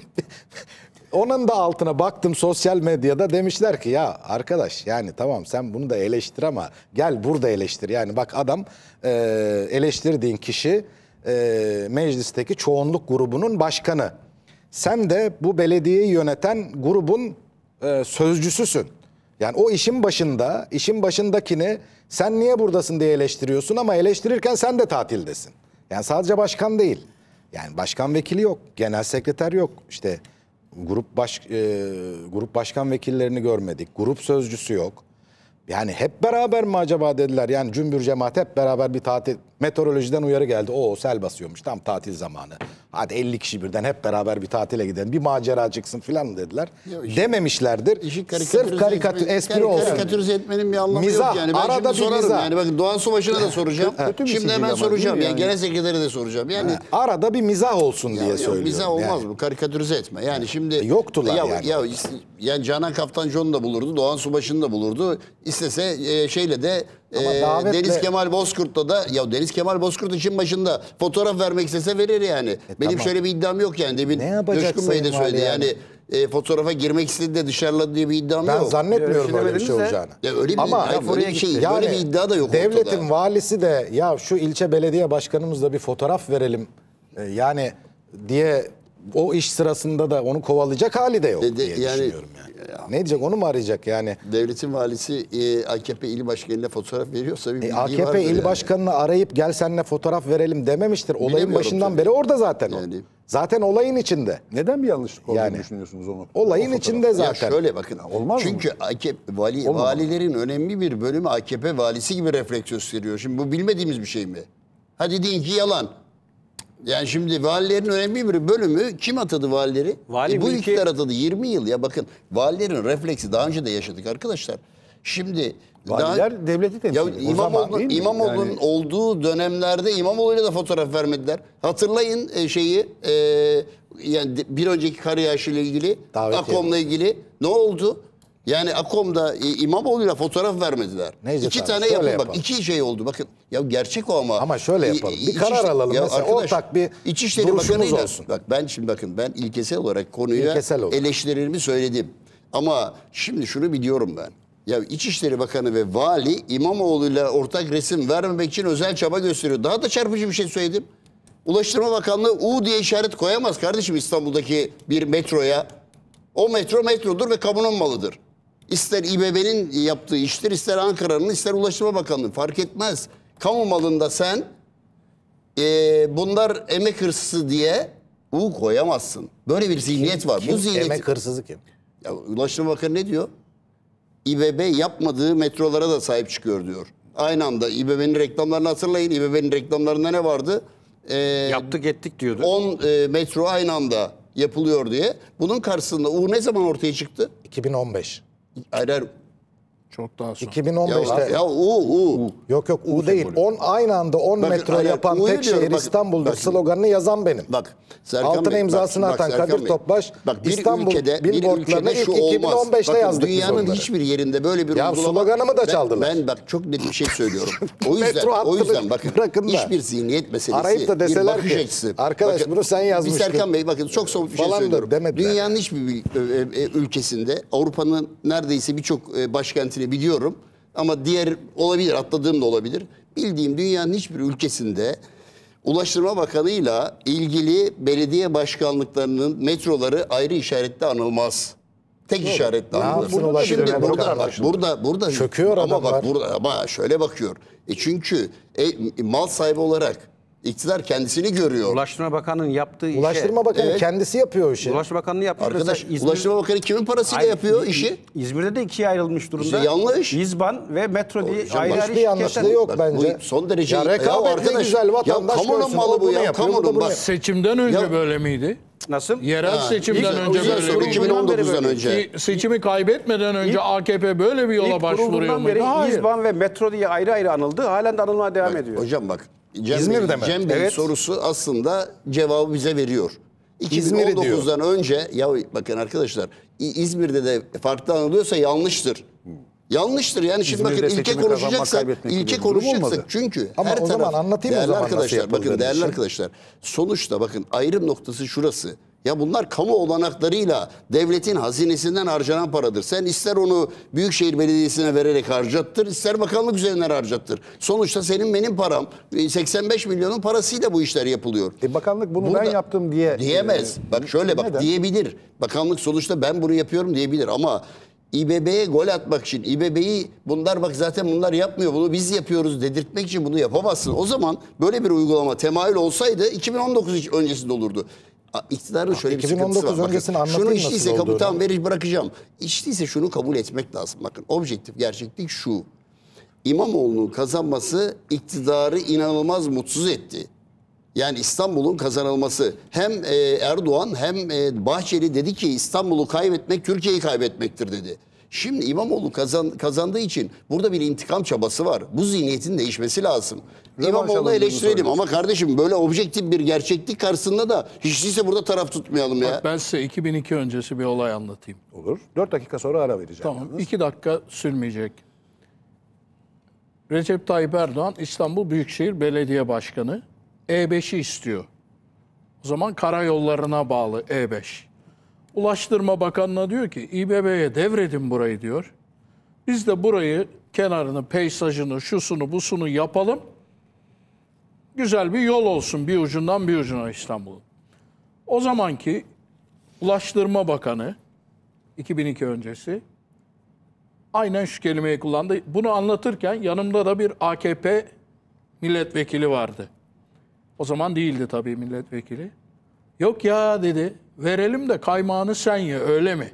onun da altına baktım sosyal medyada, demişler ki ya arkadaş yani tamam sen bunu da eleştir ama gel burada eleştir. Yani bak adam e, eleştirdiğin kişi e, meclisteki çoğunluk grubunun başkanı. Sen de bu belediyeyi yöneten grubun e, sözcüsüsün. Yani o işin başında, işin başındakini sen niye buradasın diye eleştiriyorsun ama eleştirirken sen de tatildesin. Yani sadece başkan değil. Yani başkan vekili yok, genel sekreter yok. İşte grup baş e, grup başkan vekillerini görmedik. Grup sözcüsü yok. Yani hep beraber mi acaba dediler. Yani cümbür cemaat hep beraber bir tatil. Meteorolojiden uyarı geldi. O sel basıyormuş. Tam tatil zamanı. Hadi elli kişi birden hep beraber bir tatile gidelim. Bir macera çıksın filan dediler. Ya işi- Dememişlerdir. İşi Sırf karikatür, etmenin- espri kar- olsun. Karikatürize etmenin bir anlamı Mizah, yok yani. Ben arada şimdi bir sorarım mizah. yani. Bakın Doğan Subaşı'na da soracağım. Kötü bir Şimdi sicil hemen ama değil soracağım. mi Yani yani? genel sekreteri de soracağım. Yani Arada bir mizah olsun Ya, diye ya, söylüyorum. Mizah olmaz yani. bu. Karikatürize etme. Yani şimdi E, yoktular ya, yani Ya, orada. is- yani Canan Kaftancıoğlu'nu da bulurdu. Doğan Subaşı'nı da bulurdu. İstese e, şeyle de Ama e, davetle- Deniz Kemal Bozkurt'la da ya Deniz Kemal Bozkurt için başında fotoğraf vermek istese verir yani. Benim tamam. şöyle bir iddiam yok yani. Demin Ne yapacak Coşkun Bey de Sayın Vali söyledi. yani? Yani, e, fotoğrafa girmek istedi de dışarıladı diye bir iddiam Ben yok. zannetmiyorum Öyle böyle bir şey demediniz de- olacağını. Ya öyle bir- Ama hayır, öyle bir şey- böyle bir iddia da yok devletin ortada. valisi de ya şu ilçe belediye başkanımızla bir fotoğraf verelim e, yani diye o iş sırasında da onu kovalayacak hali de yok E de- diye yani- düşünüyorum yani. Ne diyecek, onu mu arayacak yani? Devletin valisi e, A K P il başkanıyla fotoğraf veriyorsa bir E, bildiği A K vardır P il yani. başkanını arayıp gel seninle fotoğraf verelim dememiştir. Olayın Bilemiyorum başından tabii. beri orada zaten o. Yani- Zaten olayın içinde. Neden bir yanlışlık olduğunu Yani. düşünüyorsunuz onu? Olayın O içinde fotoğraf. zaten. Ya şöyle bakın. olmaz mı? Çünkü A K P vali, Olmaz mı? valilerin önemli bir bölümü A K P valisi gibi refleks gösteriyor. Şimdi bu bilmediğimiz bir şey mi? Hadi deyin ki yalan. Yani şimdi valilerin önemli bir bölümü kim atadı valileri? Vali E bu mülki- iktidar atadı yirmi yıl ya bakın. Valilerin refleksi daha önce de yaşadık arkadaşlar. Şimdi Valiler daha, devleti temsil ya ediyor. O zaman İmamoğlu, değil mi? İmamoğlu'nun Yani- olduğu dönemlerde İmamoğlu'yla da fotoğraf vermediler. Hatırlayın e, şeyi e, yani de- bir önceki kar yağışı ile ilgili Davetiye. Akom'la ilgili ne oldu? Yani Akom'da e, İmamoğlu'yla fotoğraf vermediler. Neyse iki abi, tane şöyle yapın bak. yapalım. iki şey oldu. Bakın ya gerçek o ama. Ama şöyle İ- yapalım. İ- Bir karar İçişleri- alalım. Ya Mesela ortak bir İçişleri duruşumuz Bakanı'yla- olsun. Bak ben şimdi bakın ben ilkesel olarak konuya İlkesel olur. eleştirilerimi söyledim. Ama şimdi şunu biliyorum ben. Ya İçişleri Bakanı ve Vali İmamoğlu'yla ortak resim vermemek için özel çaba gösteriyor. Daha da çarpıcı bir şey söyledim. Ulaştırma Bakanlığı U diye işaret koyamaz kardeşim İstanbul'daki bir metroya. O metro metrodur ve kamunun malıdır. İster İBB'nin yaptığı iştir, ister Ankara'nın, ister Ulaştırma Bakanlığı fark etmez. Kamu malında sen e, bunlar emek hırsızı diye U koyamazsın. Böyle bir zihniyet var. Kim? Bu zihniyet. Emek hırsızı kim? Ya, Ulaştırma Bakanı ne diyor? İBB yapmadığı metrolara da sahip çıkıyor diyor. Aynı anda İBB'nin reklamlarını hatırlayın. İBB'nin reklamlarında ne vardı? Ee, Yaptık ettik diyordu. on e, metro aynı anda yapılıyor diye. Bunun karşısında U ne zaman ortaya çıktı? iki bin on beş. Hayır, hayır. Çok daha sonra. iki bin Ya, on beşte. ya U, U. Yok yok U değil. on aynı anda on Bakın, metro aynen, yapan U'yu tek diyorum, şehir bakın, İstanbul'dur bakın. sloganını yazan benim. Bak Serkan Altına Bey, imzasını bak, atan bak, Serkan Kadir Bey. Topbaş, Bak, bir İstanbul ülkede, bir billboardlarına ülkede şu ilk iki bin on beşte olmaz. yazdık biz Dünyanın onları. hiçbir yerinde böyle bir Ya uygulama. sloganımı da Ben- çaldılar. Ben, bak çok net bir şey söylüyorum. O yüzden Metro o hattını yüzden bakın bırakın da. hiçbir zihniyet meselesi. Arayıp da bir deseler bakış ki, açısı. arkadaş bunu sen yazmıştın. Bir Serkan Bey bakın çok somut bir şey Falan da söylüyorum. demediler. Dünyanın hiçbir bil- e, e, ülkesinde Avrupa'nın neredeyse birçok e, başkentini biliyorum. Ama diğer olabilir, atladığım da olabilir. Bildiğim dünyanın hiçbir ülkesinde Ulaştırma Bakanı'yla ilgili belediye başkanlıklarının metroları ayrı işaretle anılmaz. Tek işaretle Ne anılır. yapsın Ulaştırma Şimdi Bakanı? burada, bak, burada, burada Çöküyor ama adamlar. bak burada ama şöyle bakıyor. E çünkü e, mal sahibi olarak iktidar kendisini görüyor. Ulaştırma Bakanı'nın yaptığı işe... Ulaştırma Bakanı Evet. kendisi yapıyor o işi. Ulaştırma Bakanlığı yapmış. Arkadaş Mesela İzmir- Ulaştırma Bakanı kimin parasıyla Hayır, yapıyor İ- işi? İzmir'de de ikiye ayrılmış durumda. İşte yanlış. İzban ve Metro diye Hocam ayrı bak, ayrı Hiçbir yanlışlığı şirketler. yok Bak, bence. bu son derece- ya Ya rekabetli arkadaş, güzel ya vatandaş kamunun görsün. malı O bu bunu ya, yapıyor, bu da kamunun bunu bak- yapıyor. Seçimden önce Ya- böyle miydi? Nasıl? Yerel Ha, seçimden ilk- önce o yüzden böyle sonra bir iki bin on dokuzdan böyle. önce. Se- seçimi kaybetmeden önce İlk- A K P böyle bir yola İlk başvuruyor kurulduğundan muydu? beri Hayır. İzban ve Metro diye ayrı ayrı anıldı. Halen de anılmaya devam ediyor. Hocam bak Cem İzmir'de Bey'in mi? Cem Bey'in Evet. sorusu aslında cevabı bize veriyor. İzmir'i diyor. iki bin on dokuzdan önce ya bakın arkadaşlar İ- İzmir'de de farklı anılıyorsa yanlıştır. Yanlıştır yani şimdi İzmir'de bakın ilke seçimi kazanmak, konuşacaksak kaybetmek gibi ilke bir durum konuşacaksak olmadı. çünkü Ama her o zaman taraf anlatayım o değerli zaman nasıl arkadaşlar bakın yapıldığını değerli işin. arkadaşlar sonuçta bakın ayrım noktası şurası. Ya bunlar kamu olanaklarıyla devletin hazinesinden harcanan paradır. Sen ister onu Büyükşehir Belediyesi'ne vererek harcattır, ister bakanlık üzerinden harcattır. Sonuçta senin benim param seksen beş milyonun parasıyla bu işler yapılıyor. E, bakanlık bunu Burada ben yaptım diye diyemez. e, Bak şöyle bak neden? diyebilir. Bakanlık sonuçta ben bunu yapıyorum diyebilir ama İBB'ye gol atmak için İBB'yi bunlar bak zaten bunlar yapmıyor bunu biz yapıyoruz dedirtmek için bunu yapamazsın. O zaman böyle bir uygulama temayül olsaydı iki bin on dokuz öncesinde olurdu. A, İktidarın şöyle bir iki bin on dokuz sıkıntısı var. öncesini Bakın, anlatayım şunu nasıl içtiyse olduğunu. kamutan verir bırakacağım. İçtiyse şunu kabul etmek lazım. Bakın objektif gerçeklik şu. İmamoğlu'nun kazanması iktidarı inanılmaz mutsuz etti. Yani İstanbul'un kazanılması hem e, Erdoğan hem e, Bahçeli dedi ki İstanbul'u kaybetmek Türkiye'yi kaybetmektir dedi. Şimdi İmamoğlu kazan, kazandığı için burada bir intikam çabası var. Bu zihniyetin değişmesi lazım. Rövanş İmamoğlu'nu alındığını eleştirelim söylüyorsun. ama kardeşim böyle objektif bir gerçeklik karşısında da hiç değilse burada taraf tutmayalım ya. Ben size iki bin iki öncesi bir olay anlatayım. Olur. dört dakika sonra ara vereceğim. Tamam. yalnız. iki dakika sürmeyecek. Recep Tayyip Erdoğan İstanbul Büyükşehir Belediye Başkanı E beşi istiyor. O zaman karayollarına bağlı E beş. Ulaştırma Bakanı'na diyor ki İBB'ye devredin burayı diyor. Biz de burayı kenarını, peyzajını, şusunu, busunu yapalım. Güzel bir yol olsun bir ucundan bir ucuna İstanbul'un. O zamanki Ulaştırma Bakanı iki bin iki öncesi aynen şu kelimeyi kullandı. Bunu anlatırken yanımda da bir A K P milletvekili vardı. O zaman değildi tabii milletvekili. Yok ya dedi, verelim de kaymağını sen ye, öyle mi?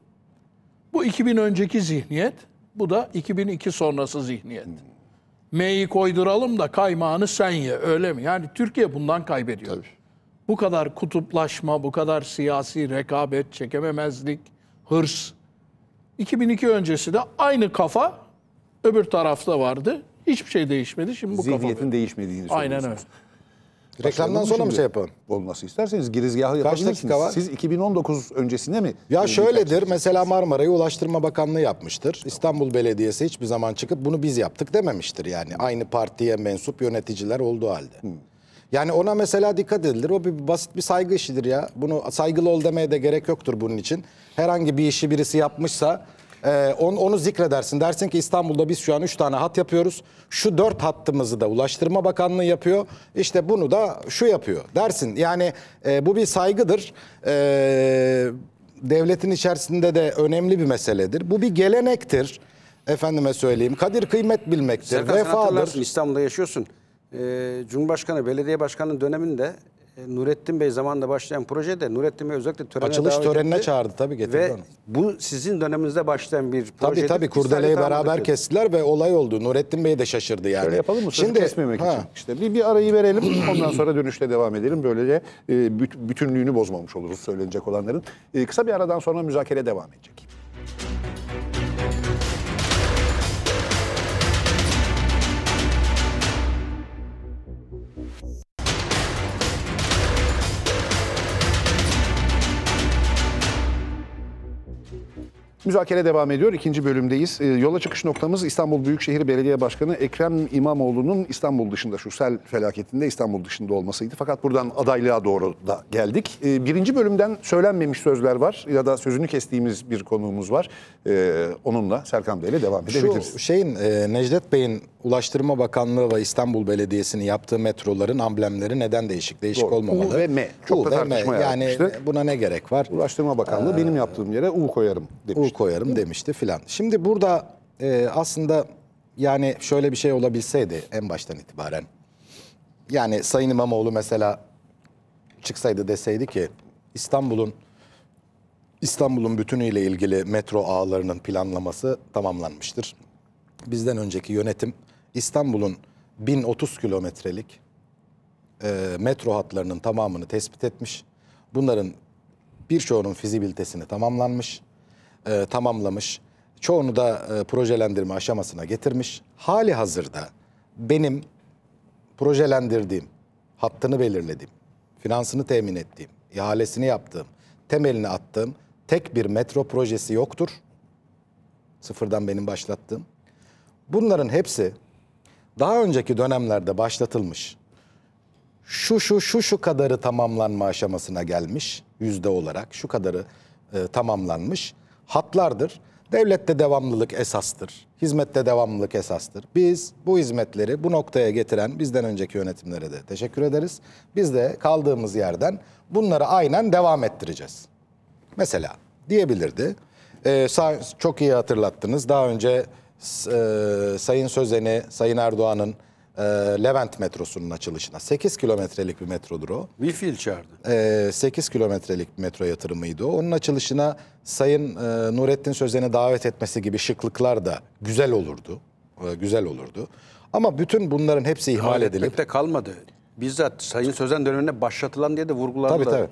Bu iki bin önceki zihniyet, bu da iki bin iki sonrası zihniyet. M'yi koyduralım da kaymağını sen ye, öyle mi? Yani Türkiye bundan kaybediyor. Tabii. Bu kadar kutuplaşma, bu kadar siyasi rekabet, çekememezlik, hırs. iki bin iki öncesi de aynı kafa öbür tarafta vardı. Hiçbir şey değişmedi. Şimdi bu Zihniyetin kafa. değişmediğini Aynen söylüyorsunuz. öyle. Reklamdan sonra mı şey yapalım? Olması isterseniz girizgahı yapabilirsiniz. dakika var? Siz iki bin on dokuz öncesinde mi? Ya e, şöyledir, mesela Marmara'yı Ulaştırma Bakanlığı yapmıştır. İstanbul Belediyesi hiçbir zaman çıkıp bunu biz yaptık dememiştir yani. Aynı partiye mensup yöneticiler olduğu halde. Yani ona mesela dikkat edilir. O bir basit bir saygı işidir ya. Bunu saygılı ol demeye de gerek yoktur bunun için. Herhangi bir işi birisi yapmışsa e, on, onu zikredersin. Dersin ki İstanbul'da biz şu an üç tane hat yapıyoruz. Şu dört hattımızı da Ulaştırma Bakanlığı yapıyor. İşte bunu da şu yapıyor dersin. Yani e, bu bir saygıdır. E, devletin içerisinde de önemli bir meseledir. Bu bir gelenektir. Efendime söyleyeyim. Kadir kıymet bilmektir. Serkan sen Vefadır. hatırlarsın İstanbul'da yaşıyorsun. Ee, Cumhurbaşkanı, belediye başkanının döneminde e, Nurettin Bey zamanında başlayan projede Nurettin Bey özellikle törene Açılış davet törenine etti. çağırdı, tabii getirdi Ve onu. bu sizin döneminizde başlayan bir Tabii projedir. tabii Biz sadece kurdeleyi tahmin beraber ediyoruz. kestiler ve olay oldu. Nurettin Bey de şaşırdı yani. Şöyle yapalım mı? Sözü Şimdi kesmemek ha, için. İşte bir, bir arayı verelim. Ondan sonra dönüşte devam edelim. Böylece e, büt- bütünlüğünü bozmamış oluruz söylenecek olanların. E, kısa bir aradan sonra müzakere devam edecek. Müzakere devam ediyor. İkinci bölümdeyiz. Ee, yola çıkış noktamız İstanbul Büyükşehir Belediye Başkanı Ekrem İmamoğlu'nun İstanbul dışında, şu sel felaketinde İstanbul dışında olmasıydı. Fakat buradan adaylığa doğru da geldik. Ee, birinci bölümden söylenmemiş sözler var ya da sözünü kestiğimiz bir konuğumuz var. Ee, onunla Serkan Bey'le devam edebiliriz. şu şeyin e, Necdet Bey'in Ulaştırma Bakanlığı ve İstanbul Belediyesi'nin yaptığı metroların amblemleri neden değişik? Değişik Doğru. olmamalı. U ve M. Çok U da ve tartışma M. Yani yaratmıştı. buna ne gerek var? Ulaştırma Bakanlığı benim yaptığım yere U koyarım U demişti. koyarım demişti filan. Şimdi burada e, aslında yani şöyle bir şey olabilseydi en baştan itibaren. Yani Sayın İmamoğlu mesela çıksaydı deseydi ki İstanbul'un İstanbul'un bütünüyle ilgili metro ağlarının planlaması tamamlanmıştır. Bizden önceki yönetim İstanbul'un bin otuz kilometrelik e, metro hatlarının tamamını tespit etmiş. Bunların Birçoğunun fizibilitesini tamamlanmış, e, tamamlamış. Çoğunu da e, projelendirme aşamasına getirmiş. Hali hazırda benim projelendirdiğim, hattını belirlediğim, finansını temin ettiğim, ihalesini yaptığım, temelini attığım tek bir metro projesi yoktur. Sıfırdan benim başlattığım. Bunların hepsi daha önceki dönemlerde başlatılmış. Şu şu şu şu kadarı tamamlanma aşamasına gelmiş yüzde olarak. Şu kadarı e, tamamlanmış hatlardır. Devlette devamlılık esastır. Hizmette devamlılık esastır. Biz bu hizmetleri bu noktaya getiren bizden önceki yönetimlere de teşekkür ederiz. Biz de kaldığımız yerden bunları aynen devam ettireceğiz. Mesela diyebilirdi. Ee, çok iyi hatırlattınız. Daha önce e, Sayın Sözen'i, Sayın Erdoğan'ın e, Levent metrosunun açılışına sekiz kilometrelik bir metrodur o. Wilfil çağırdı. E, sekiz kilometrelik bir metro yatırımıydı o. Onun açılışına Sayın e, Nurettin Sözen'i davet etmesi gibi şıklıklar da güzel olurdu. E, güzel olurdu. Ama bütün bunların hepsi ihmal edilip... etmekte kalmadı. Bizzat Sayın Sözen döneminde başlatılan diye de vurgulandı. Tabii tabii.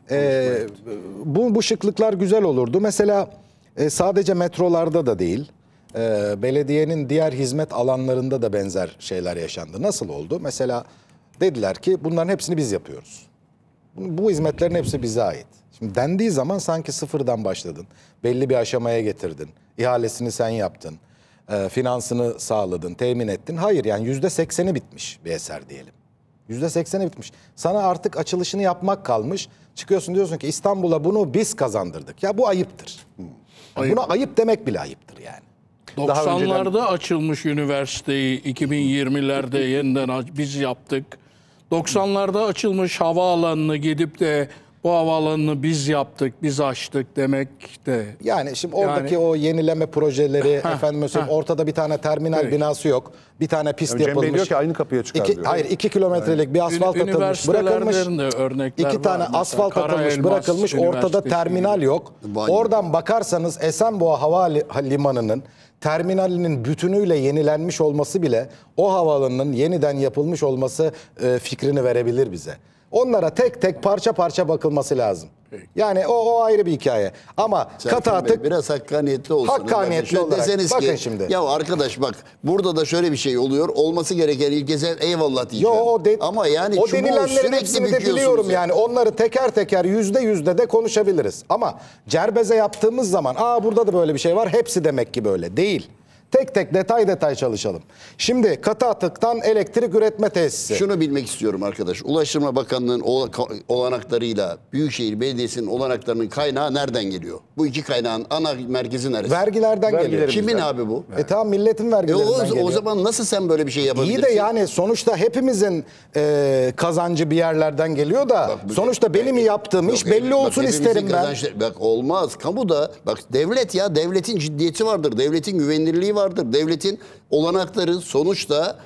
Ee, bu, bu şıklıklar güzel olurdu. Mesela e, sadece metrolarda da değil, e, belediyenin diğer hizmet alanlarında da benzer şeyler yaşandı. Nasıl oldu? Mesela dediler ki bunların hepsini biz yapıyoruz. Bu, bu hizmetlerin hepsi bize ait. Şimdi dendiği zaman sanki sıfırdan başladın. Belli bir aşamaya getirdin. İhalesini sen yaptın. E, finansını sağladın, temin ettin. Hayır, yani yüzde sekseni bitmiş bir eser diyelim. yüzde sekseni bitmiş. Sana artık açılışını yapmak kalmış. Çıkıyorsun diyorsun ki İstanbul'a bunu biz kazandırdık. Ya bu ayıptır. Ayıp. Buna ayıp demek bile ayıptır yani. doksanlarda önceden... açılmış üniversiteyi iki bin yirmilerde yeniden aç- biz yaptık. doksanlarda açılmış havaalanını gidip de bu havaalanını biz yaptık, biz açtık demek de. Yani şimdi oradaki Yani- o yenileme projeleri, efendim mesela ortada bir tane terminal Evet. binası yok. Bir tane pist Yani Cem Bey yapılmış. diyor ki aynı kapıya çıkar İki, diyor. hayır, iki kilometrelik bir asfalt Ün- atılmış, bırakılmış. üniversitelerden de örnekler İki tane var. Mesela asfalt Kara atılmış, Elmas bırakılmış. Ortada Üniversitesi terminal gibi. yok. Vay. Oradan bakarsanız Esenboğa Havalimanı'nın terminalinin bütünüyle yenilenmiş olması bile o havaalanının yeniden yapılmış olması e, fikrini verebilir bize. Onlara tek tek parça parça bakılması lazım. Yani o, o ayrı bir hikaye. Ama Serkan katı Bey, atık biraz hakkaniyetli olsunuz. Hakkaniyetli Şöyle olarak. deseniz Bakın ki, şimdi. Ya arkadaş bak burada da şöyle bir şey oluyor. Olması gereken ilkesel eyvallah diyeceğim. Yo, o de, Ama yani o çubuğu denilenlerin sürekli hepsini de büküyorsunuz biliyorum ya. yani. Onları teker teker yüzde yüzde de konuşabiliriz. Ama cerbeze yaptığımız zaman aa burada da böyle bir şey var. Hepsi demek ki böyle değil. Tek tek detay detay çalışalım. Şimdi katı atıktan elektrik üretme tesisi. Şunu bilmek istiyorum arkadaş. Ulaştırma Bakanlığı'nın ola- olanaklarıyla Büyükşehir Belediyesi'nin olanaklarının kaynağı nereden geliyor? Bu iki kaynağın ana merkezi neresi? Vergilerden geliyor. Vergilerimizden. Kimin abi bu? E tamam, milletin E vergilerinden o, geliyor. o zaman nasıl sen böyle bir şey yapabilirsin? İyi de yani sonuçta hepimizin e, kazancı bir yerlerden geliyor da Bak, bu- sonuçta benim yaptığım Yok, iş belli bak, olsun hepimizin isterim ben. kazançları- Bak olmaz. Kamuda bak devlet ya devletin ciddiyeti vardır. Devletin güvenilirliği vardır. Devletin olanakları sonuçta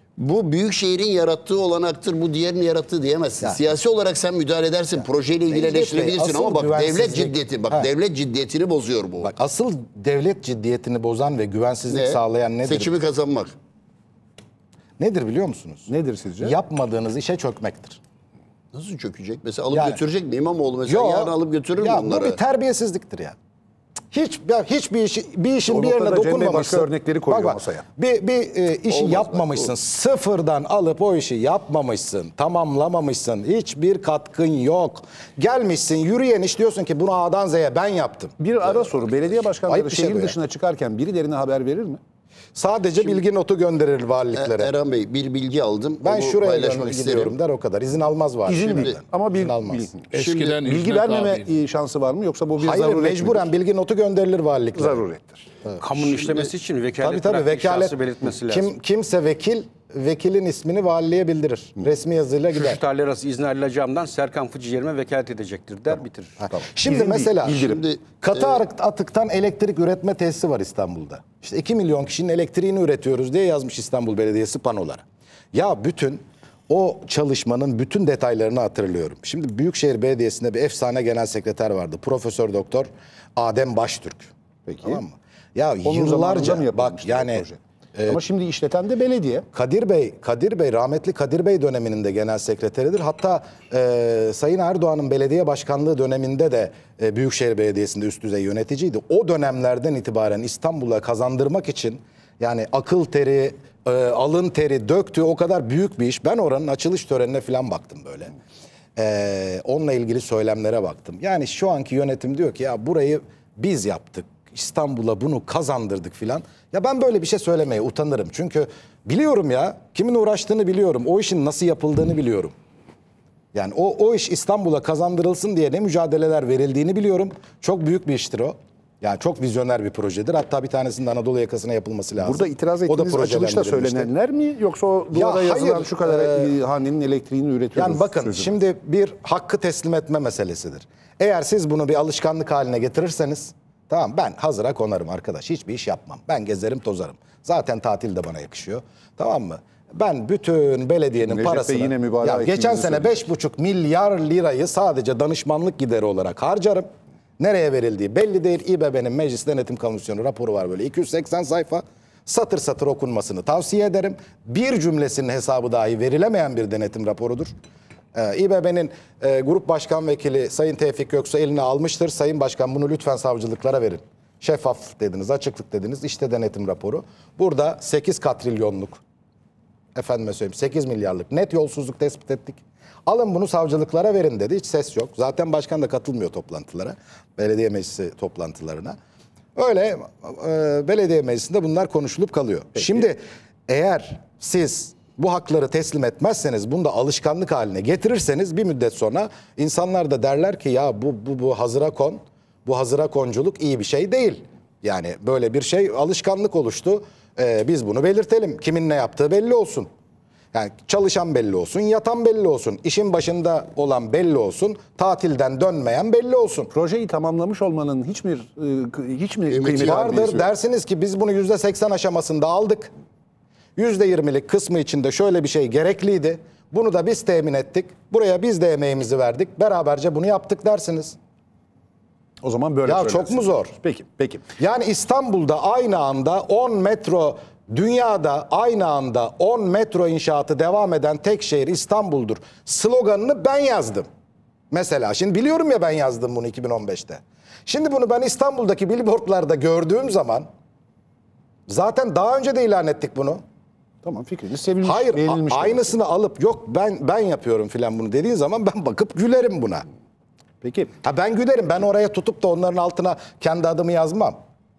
bu büyük şehrin yarattığı olanaktır. Bu diğerinin yarattığı diyemezsin. Ya. Siyasi olarak sen müdahale edersin. Projeyle ilgili Necdet Bey, eleştirebilirsin asıl ama bak devlet güvensizlik- ciddiyeti bak Ha. devlet ciddiyetini bozuyor bu. Bak, asıl devlet ciddiyetini bozan ve güvensizlik Ne? sağlayan nedir? Seçimi kazanmak. Nedir biliyor musunuz? Nedir sizce? Yapmadığınız işe çökmektir. Nasıl çökecek? Mesela alıp Yani- götürecek mi İmamoğlu mesela Yo, yarın alıp götürür mü ya onları? Bu bir terbiyesizliktir ya. Hiç ya hiçbir işi, bir işin O bir yerine noktada Cem Bey dokunmamışsın. başka örnekleri koyuyor masaya. Bir, bir e, işi Olmaz, yapmamışsın. bak, Sıfırdan alıp o işi yapmamışsın. Tamamlamamışsın. Hiçbir katkın yok. Gelmişsin yürüyen iş diyorsun ki bunu A'dan Z'ye ben yaptım. Bir ara soru. Belediye başkanları Ayıp bir şey bu şehir ya. dışına çıkarken birilerine haber verir mi? Sadece bilgi notu gönderir valiliklere. E, Erhan Bey bir bilgi aldım. ben Onu şuraya paylaşmak gö- isterim. gidiyorum der o kadar. İzin almaz vali. İzin Şimdi- değil. Ama İzin bil, almaz. bil- Eskiden bilgi hizmet vermeme abiydi. şansı var mı yoksa bu bir Hayır, zaruret mecburen midir? bilgi notu gönderilir valiliklere. Zarurettir. Kamunun işlemesi için vekalet Tabii tabii bıraktığı vekalet. şahsı belirtmesi lazım. Kim, kimse vekil, vekilin ismini valiliğe bildirir. Resmi yazıyla Şu gider. şu tarihler arası izin ayrılacağımdan Serkan Fıcı yerime vekalet edecektir der bitirir. Şimdi İzin mesela değil, bildirim. Şimdi katı atık- atıktan elektrik üretme tesisi var İstanbul'da. İşte iki milyon kişinin elektriğini üretiyoruz diye yazmış İstanbul Belediyesi panolara. Ya bütün o çalışmanın bütün detaylarını hatırlıyorum. Şimdi Büyükşehir Belediyesi'nde bir efsane genel sekreter vardı. Profesör Doktor Adem Baştürk. Peki. Tamam mı? Ya Onun zamanında mı yıllarca bak yapılmıştı bu yani proje? Ama şimdi işleten de belediye. Kadir Bey, Kadir Bey rahmetli Kadir Bey döneminin de genel sekreteridir. Hatta e, Sayın Erdoğan'ın belediye başkanlığı döneminde de e, Büyükşehir Belediyesi'nde üst düzey yöneticiydi. O dönemlerden itibaren İstanbul'a kazandırmak için yani akıl teri, e, alın teri döktüğü o kadar büyük bir iş. Ben oranın açılış törenine falan baktım böyle. E, onunla ilgili söylemlere baktım. Yani şu anki yönetim diyor ki ya burayı biz yaptık. İstanbul'a bunu kazandırdık filan. Ya ben böyle bir şey söylemeye utanırım. Çünkü biliyorum ya kimin uğraştığını biliyorum. O işin nasıl yapıldığını biliyorum. Yani o, o iş İstanbul'a kazandırılsın diye ne mücadeleler verildiğini biliyorum. Çok büyük bir iştir o. Yani çok vizyoner bir projedir. Hatta bir tanesinin de Anadolu yakasına yapılması lazım. Burada itiraz ettiğiniz açılışta söylenenler mi? Yoksa o duvara Ya yazılan hayır, şu kadar e, hanenin elektriğini üretiyoruz. Yani bakın sözü. şimdi bir hakkı teslim etme meselesidir. Eğer siz bunu bir alışkanlık haline getirirseniz tamam ben hazıra konarım arkadaş. Hiçbir iş yapmam. Ben gezerim tozarım. Zaten tatil de bana yakışıyor. Tamam mı? Ben bütün belediyenin Necdet Bey parasını yine mübalağa ya geçen ettiğinizi sene söylüyor. beş buçuk milyar lirayı sadece danışmanlık gideri olarak harcarım. Nereye verildiği belli değil. İBB'nin Meclis Denetim Komisyonu raporu var böyle iki yüz seksen sayfa. Satır satır okunmasını tavsiye ederim. Bir cümlesinin hesabı dahi verilemeyen bir denetim raporudur. Ee, İBB'nin e, Grup Başkan Vekili Sayın Tevfik Göksu eline almıştır. Sayın Başkan bunu lütfen savcılıklara verin. Şeffaf dediniz, açıklık dediniz. İşte denetim raporu. Burada sekiz katrilyonluk, efendime söyleyeyim sekiz milyarlık net yolsuzluk tespit ettik. Alın bunu savcılıklara verin dedi. Hiç ses yok. Zaten başkan da katılmıyor toplantılara. Belediye meclisi toplantılarına. Öyle e, belediye meclisinde bunlar konuşulup kalıyor. Peki. Şimdi eğer siz bu hakları teslim etmezseniz, bunu da alışkanlık haline getirirseniz bir müddet sonra insanlar da derler ki ya bu bu bu hazıra kon, bu hazıra konculuk iyi bir şey değil. Yani böyle bir şey alışkanlık oluştu. Ee, biz bunu belirtelim. Kimin ne yaptığı belli olsun. Yani çalışan belli olsun, yatan belli olsun, işin başında olan belli olsun, tatilden dönmeyen belli olsun. Projeyi tamamlamış olmanın hiç mi e, hiç mi Kıymeti kıymeti Vardır dersiniz ki biz bunu yüzde seksen aşamasında aldık. yüzde yirmilik kısmı içinde şöyle bir şey gerekliydi. Bunu da biz temin ettik. Buraya biz de emeğimizi verdik. Beraberce bunu yaptık dersiniz. O zaman böyle Ya söylersiniz. çok mu zor? Peki, peki. Yani İstanbul'da aynı anda on metro, dünyada aynı anda on metro inşaatı devam eden tek şehir İstanbul'dur sloganını ben yazdım. Mesela şimdi biliyorum ya ben yazdım bunu iki bin on beşte. Şimdi bunu ben İstanbul'daki billboardlarda gördüğüm zaman zaten daha önce de ilan ettik bunu. Tamam, fikriniz sevilmiş, Hayır, beğenilmiş. a- demek. aynısını alıp yok ben ben yapıyorum filan bunu dediğin zaman ben bakıp gülerim buna. Peki. Ha ben gülerim. Ben oraya tutup da onların altına kendi adımı yazmam.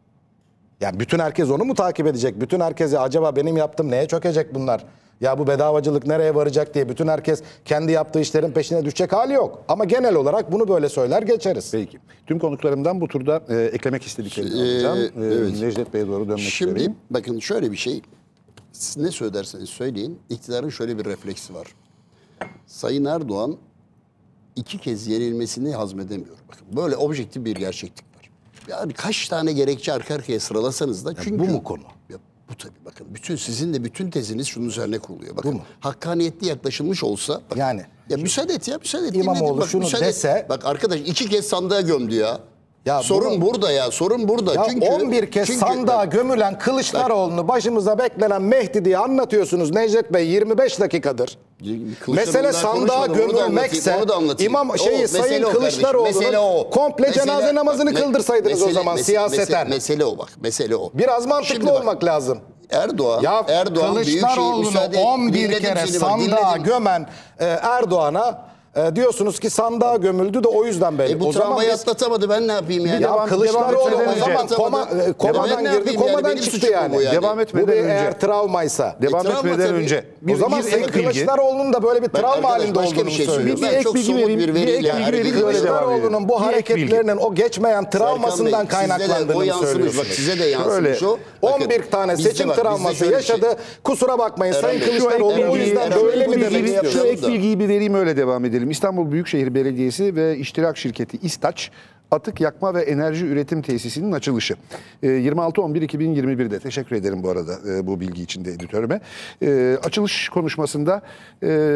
Yani bütün herkes onu mu takip edecek? Bütün herkes ya acaba benim yaptığım neye çökecek bunlar? Ya bu bedavacılık nereye varacak diye bütün herkes kendi yaptığı işlerin peşine düşecek hali yok. Ama genel olarak bunu böyle söyler geçeriz. Peki. Tüm konuklarımdan bu turda e, eklemek istediklerini alacağım. E, evet. Necdet Bey'e doğru dönmek Şimdi üzereyim. bakın şöyle bir şey. Siz ne söylerseniz söyleyin, iktidarın şöyle bir refleksi var. Sayın Erdoğan iki kez yenilmesini hazmedemiyor. Bakın böyle objektif bir gerçeklik var. Yani kaç tane gerekçe arka arkaya sıralasanız da çünkü... bu mu konu? Ya, bu tabii bakın. Bütün sizin de bütün teziniz şunun üzerine kuruluyor. Bakın hakkaniyetli yaklaşılmış olsa... Bakın, Yani. Ya müsaade et ya müsaade et. İmamoğlu dinledim. Bak, şunu müsaade et. dese- Bak arkadaş iki kez sandığa gömdü ya. Ya sorun bunu- burada ya. Sorun burada. Ya çünkü, on bir kez çünkü- sandığa bak, gömülen Kılıçdaroğlu'nu başımıza beklenen Mehdi diye anlatıyorsunuz Necdet Bey yirmi beş dakikadır. Kılıçdaroğlu'ndan Mesele sandığa konuşmadım, onu da gömülmekse anlatayım, onu da anlatayım. İmam O, şeyi mesele Sayın o kardeşim, Kılıçdaroğlu'nun mesele o. komple Mesele- cenaze namazını bak, me- kıldırsaydınız o mesele- zaman mesele- siyaseten. Mesele, mesele o bak. Mesele o. Biraz mantıklı Şimdi bak, olmak lazım. Erdoğan, Ya Erdoğan Büyükşehir Kılıçdaroğlu'nu müsaade on bir dinledim kere seni bak, sandığa dinledim. gömen e, Erdoğan'a e, diyorsunuz ki sandığa gömüldü de o yüzden belli. E bu o zaman travmayı biz- atlatamadı ben ne yapayım yani? ya devam- Kılıçdaroğlu devam o etmeden zaman önce- koma, e, komadan Ben ne girdi, yapayım yani? komadan Benim çıktı suçum yani. bu yani. Devam Bu etmeden bir önce. eğer travmaysa. Devam travma etmeden tabii. önce. o zaman bir Sayın ek bilgi. Kılıçdaroğlu'nun da böyle bir travma arkadaş halinde başka bir olduğunu şey söylüyor. söylüyorum. Bir Ben ek çok bilgi somut vereyim, bir bir veriyle ek bilgi her vereyim, bilgi öyle veriyorum. devam Kılıçdaroğlu'nun bu Bir ek bilgi. hareketlerinin o geçmeyen travmasından Serkan Bey, sizde de kaynaklandığını o yansımış. Bak söylüyorsunuz. size de yansımış Şöyle, o. Bakın, on bir tane bizde seçim bak, bizde travması şöyle bir şey- yaşadı. Kusura bakmayın Eren Sayın Bey, Kılıçdaroğlu Eren o Bey, yüzden Eren böyle Bey, mi bu demek bilgiyi- istiyor? Şu yapalım ek da. bilgiyi bir vereyim öyle devam edelim. İstanbul Büyükşehir Belediyesi ve iştirak şirketi İSTAÇ Atık Yakma ve Enerji Üretim Tesisi'nin açılışı. Ee, yirmi altı on bir iki bin yirmi bir'de. Teşekkür ederim bu arada e, bu bilgi için de editörüme. Ee, açılış konuşmasında e,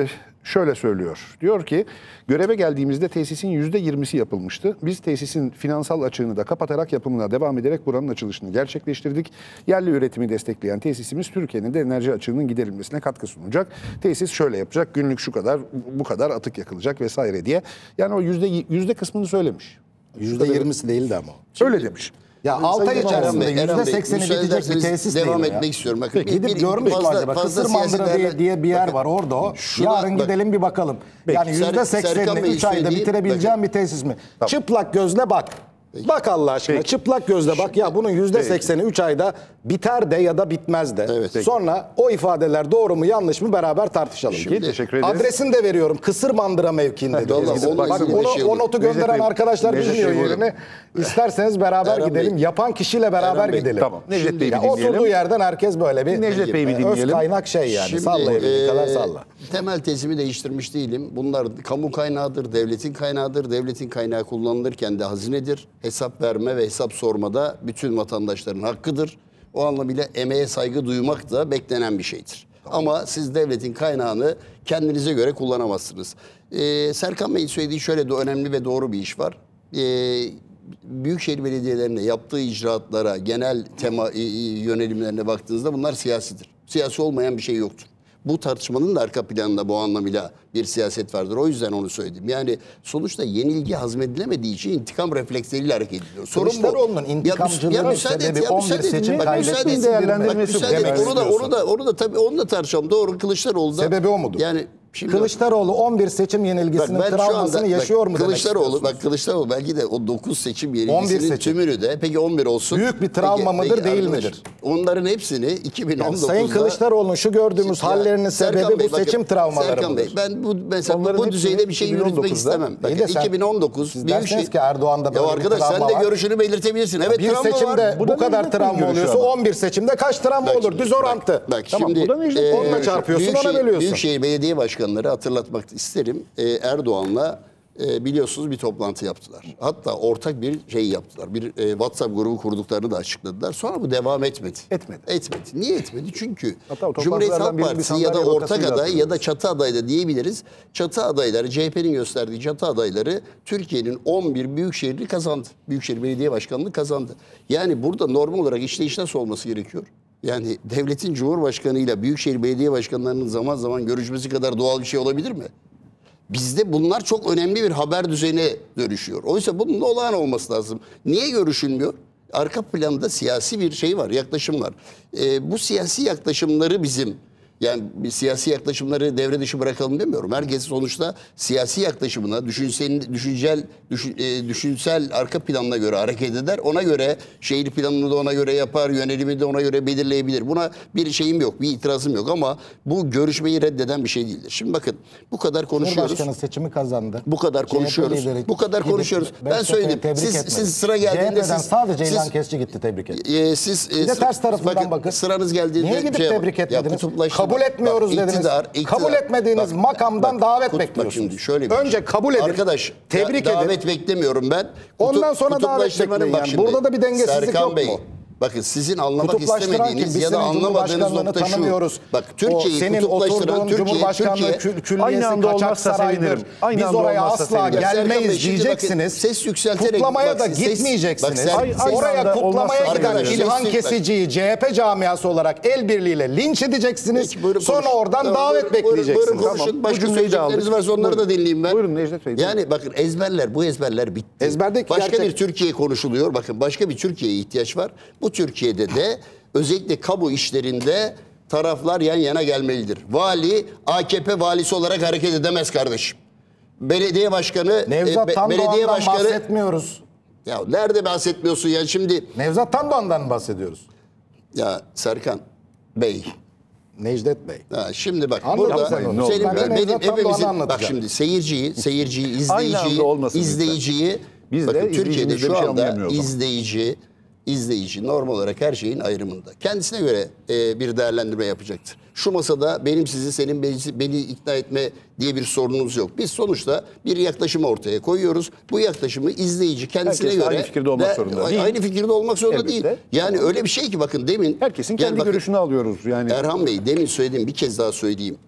şöyle söylüyor. Diyor ki göreve geldiğimizde tesisin yüzde yirmisi yapılmıştı. Biz tesisin finansal açığını da kapatarak yapımına devam ederek buranın açılışını gerçekleştirdik. Yerli üretimi destekleyen tesisimiz Türkiye'nin de enerji açığının giderilmesine katkı sunacak. Tesis şöyle yapacak, günlük şu kadar, bu kadar atık yakılacak vesaire diye. Yani o yüzde yüzde kısmını söylemiş. yüzde yirmisi değildi ama o. Öyle demiş. Ya altı ay Sayın Eren içerisinde Bey, Eren yüzde Bey, sekseni müsaade bitecek bir ederseniz tesis devam değil mi etmek ya? istiyorum. Bakın, Peki, bir- gidip bir- görmüş mü fazla- acaba? fazla Kısır Mandıra siyasi diye, değerler- diye bir yer Bakın, var orada o. şuna- Yarın bak- gidelim bir bakalım. yani Ser- yüzde Serkan seksenini Bey'in üç ayda söylediği- bitirebileceğim bir tesis mi? Çıplak gözle bak. Bak Allah aşkına Peki. çıplak gözle bak ya bunun yüzde sekseni üç ayda biter de ya da bitmez de. Evet. Peki. Sonra o ifadeler doğru mu yanlış mı beraber tartışalım. Peki, teşekkür ederiz. Adresini de veriyorum. Kısır Mandıra mevkiinde. Vallahi diyoruz. onunla Bak ilgili bir onu, şey o olur. notu Necdet gönderen Bey, arkadaşlar Necdet bilmiyor Bey, yerini. İsterseniz beraber Eren gidelim. Bey. Yapan kişiyle beraber Eren Bey, gidelim. tamam. Necdet Bey'i Ya bir dinleyelim. oturduğu yerden herkes böyle bir Necdet Bey'i bir öz dinleyelim. kaynak şey yani. Şimdi, Sallayabildiği e, kadar salla. Temel tezimi değiştirmiş değilim. Bunlar kamu kaynağıdır, devletin kaynağıdır. Devletin kaynağı kullanılırken de hazinedir. Hesap verme ve hesap sormada bütün vatandaşların hakkıdır. O anlamıyla emeğe saygı duymak da beklenen bir şeydir. Ama siz devletin kaynağını kendinize göre kullanamazsınız. Ee, Serkan Bey'in söylediği şöyle de önemli ve doğru bir iş var. Ee, Büyükşehir belediyelerine yaptığı icraatlara, genel tema e, e, yönelimlerine baktığınızda bunlar siyasidir. Siyasi olmayan bir şey yoktur. Bu tartışmanın da arka planında bu anlamıyla bir siyaset vardır. O yüzden onu söyledim. Yani sonuçta yenilgi hazmedilemediği için intikam refleksleriyle hareket ediyor. Sorun bu. Kılıçdaroğlu'nun Ya müs- intikamcılığının ya müsaade et, sebebi ya on bir müsaade et. seçim Bak, müsaade kaybetmesi et. değerlendirmesi Bak, müsaade et. demek Onu da, istiyorsun. onu da, onu da tabii onu da tartışalım. Doğru, Kılıçdaroğlu da. Sebebi o mudur? Yani şimdi Kılıçdaroğlu on bir seçim Bak yenilgisinin ben şu travmasını anda yaşıyor bak, mu demek Kılıçdaroğlu istiyorsunuz? bak Kılıçdaroğlu belki de o dokuz seçim on bir yenilgisinin seçim. tümünü de peki on bir olsun. Büyük bir travma Peki- mıdır, peki değil arkadaş, midir? Onların hepsini iki bin on dokuzda Sayın Kılıçdaroğlu'nun şu gördüğümüz Ya, hallerinin Serkan sebebi Bey, bu bakın, seçim travmaları Serkan Bey mıdır? ben bu mesela Onların bu hepsini düzeyde bir şey iki bin on yürütmek dokuzda istemem. İyi Bakın de sen- iki bin on dokuz siz büyük derseniz şey. ki Erdoğan'da böyle Ya bir arkadaş sen travma de var. görüşünü belirtebilirsin. Evet Bir travma seçimde var. bu, Bu da kadar Necdet Bey'in travma görüşü oluyorsa ama. on bir seçimde kaç travma Bak olur? şimdi, Düz bak, orantı. Bak, Tamam, şimdi bu da Necdet e, Bey'in Onunla görüşü. çarpıyorsun, ona Büyükşehir- bölüyorsun. Büyükşehir Belediye Başkanları hatırlatmak isterim. E, Erdoğan'la e, biliyorsunuz bir toplantı yaptılar. Hatta ortak bir şey yaptılar. Bir e, WhatsApp grubu kurduklarını da açıkladılar. Sonra bu devam etmedi. Etmedi. Etmedi. Niye etmedi? Çünkü Hatta o Cumhuriyet toplantılardan Halk biri bir Partisi ya da sandalye ortak vakasıyla aday ya hatırlıyoruz. da çatı adayı da diyebiliriz. Çatı adayları, C H P'nin gösterdiği çatı adayları Türkiye'nin on bir büyükşehirli kazandı. Büyükşehir Belediye Başkanlığı kazandı. Yani burada normal olarak işleyiş nasıl olması gerekiyor? Yani devletin Cumhurbaşkanı ile Büyükşehir Belediye Başkanlarının zaman zaman görüşmesi kadar doğal bir şey olabilir mi? Bizde bunlar çok önemli bir haber düzeyine dönüşüyor. Oysa bunun da olağan olması lazım. Niye görüşülmüyor? Arka planda siyasi bir şey var, yaklaşım var. Ee, bu siyasi yaklaşımları bizim, yani bir siyasi yaklaşımları devre dışı bırakalım demiyorum. Herkes sonuçta siyasi yaklaşımına, düşünsel, düşüncel, düşün, e, düşünsel arka planına göre hareket eder. Ona göre şehir planını da ona göre yapar, yönelimi de ona göre belirleyebilir. Buna bir şeyim yok, bir itirazım yok ama bu görüşmeyi reddeden bir şey değildir. Şimdi bakın bu kadar konuşuyoruz. Cumhurbaşkanı seçimi kazandı. Bu kadar C H P konuşuyoruz. lideri Bu kadar gidip konuşuyoruz. Ben Beştepe'yi söyledim. tebrik Siz, etmedi. siz sıra geldiğinde C H P'den siz sadece siz, İlhan Kesci gitti tebrik etti. e, siz e, Bir de sı- ters tarafından bakın, bakın. Sıranız geldiğinde Niye gidip şey yapın. tebrik Ya etmediniz? kutuplaştırma. Kabul etmiyoruz Bak, dediniz. iktidar, iktidar. Kabul etmediğiniz Bak, makamdan bak, davet kut- bak bekliyorsunuz. şimdi şöyle bir Önce şey. kabul edin. Arkadaş, tebrik da- edin. davet beklemiyorum ben. Ondan sonra davet kutuplaştırmanın bekleyin bak yani. şimdi, Burada da bir dengesizlik Serkan yok Bey, mu? bakın sizin anlamak Kutuplaştıran istemediğiniz kim? Biz ya da senin anlamadığınız Cumhurbaşkanlığını nokta şu. tanımıyoruz. Bak O Türkiye'yi senin kutuplaştıran oturduğun Türkiye, Cumhurbaşkanlığı Türkiye, kül- külliyesi Aynı anda kaçak olmazsa saraydır. sevinirim. Aynı Biz anda oraya olmazsa asla sevinirim. Serkan gelmeyiz Bey, şimdi bakın, diyeceksiniz. ses yükselterek- Kutlamaya bak da siz- gitmeyeceksiniz. bak sen- Ay- aynı Oraya anda kutlamaya olmazsa giden sevinirim. İlhan Ses- Kesici'yi C H P camiası olarak el birliğiyle linç edeceksiniz. Peki, buyurun Sonra konuşun. oradan Tamam, davet buyurun, bekleyeceksiniz. Buyurun konuşun. Tamam, bu Başka cümleyi de söyleyecekleriniz aldık. varsa onları da Buyurun. dinleyeyim ben. Buyurun Necdet Bey, Yani bakın ezberler, bu ezberler bitti. Ezberdeki başka gerçek- bir Türkiye konuşuluyor. Bakın başka bir Türkiye'ye ihtiyaç var. Bu Türkiye'de de özellikle kamu işlerinde taraflar yan yana gelmelidir. Vali A K P valisi olarak hareket edemez kardeşim. Belediye başkanı Nevzat e, be- belediye Tandoğan'dan başkanı bahsetmiyoruz. ya nerede bahsetmiyorsun ya şimdi Nevzat Tandoğan'dan bahsediyoruz. ya Serkan Bey. Necdet Bey. Ha, şimdi bak Anladın burada sen onu. senin Ben de benim Nevzat Tandoğan'ı hepimizin bak anlatacağım. şimdi seyirciyi, seyirciyi, Aynı izleyiciyi, anda olmasın lütfen. izleyiciyi Biz de bakın Türkiye'de izleyicimiz de şu bir şey anda anlayamıyor o zaman. izleyici, izleyici normal olarak her şeyin ayrımında. Kendisine göre e, bir değerlendirme yapacaktır. Şu masada benim sizi, senin beni, beni ikna etme diye bir sorunumuz yok. Biz sonuçta bir yaklaşımı ortaya koyuyoruz. Bu yaklaşımı izleyici kendisine Herkes de göre aynı fikirde olmak de- zorunda değil. Aynı fikirde olmak zorunda Elbette. değil. Yani öyle bir şey ki bakın demin Herkesin Gel kendi bakın, görüşünü alıyoruz yani. Erhan Bey demin söylediğim bir kez daha söyleyeyim.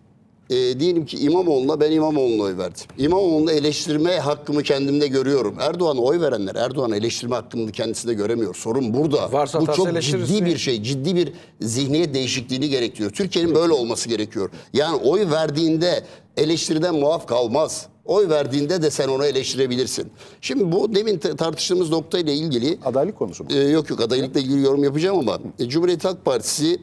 e, diyelim ki İmamoğlu'na ben İmamoğlu'na oy verdim. İmamoğlu'nu eleştirme hakkımı kendimde görüyorum. Erdoğan'a oy verenler Erdoğan'ı eleştirme hakkını kendisinde göremiyor. Sorun burada. Varsa Bu hatası çok eleştirirsin. ciddi bir şey. Ciddi bir zihniyet değişikliğini gerektiriyor. Türkiye'nin böyle olması gerekiyor. Yani oy verdiğinde eleştiriden muaf kalmaz. Oy verdiğinde de sen onu eleştirebilirsin. Şimdi bu demin tartıştığımız noktayla ilgili... Adaylık konusu mu? Ee, yok yok adaylıkla ilgili yorum yapacağım ama e, Cumhuriyet Halk Partisi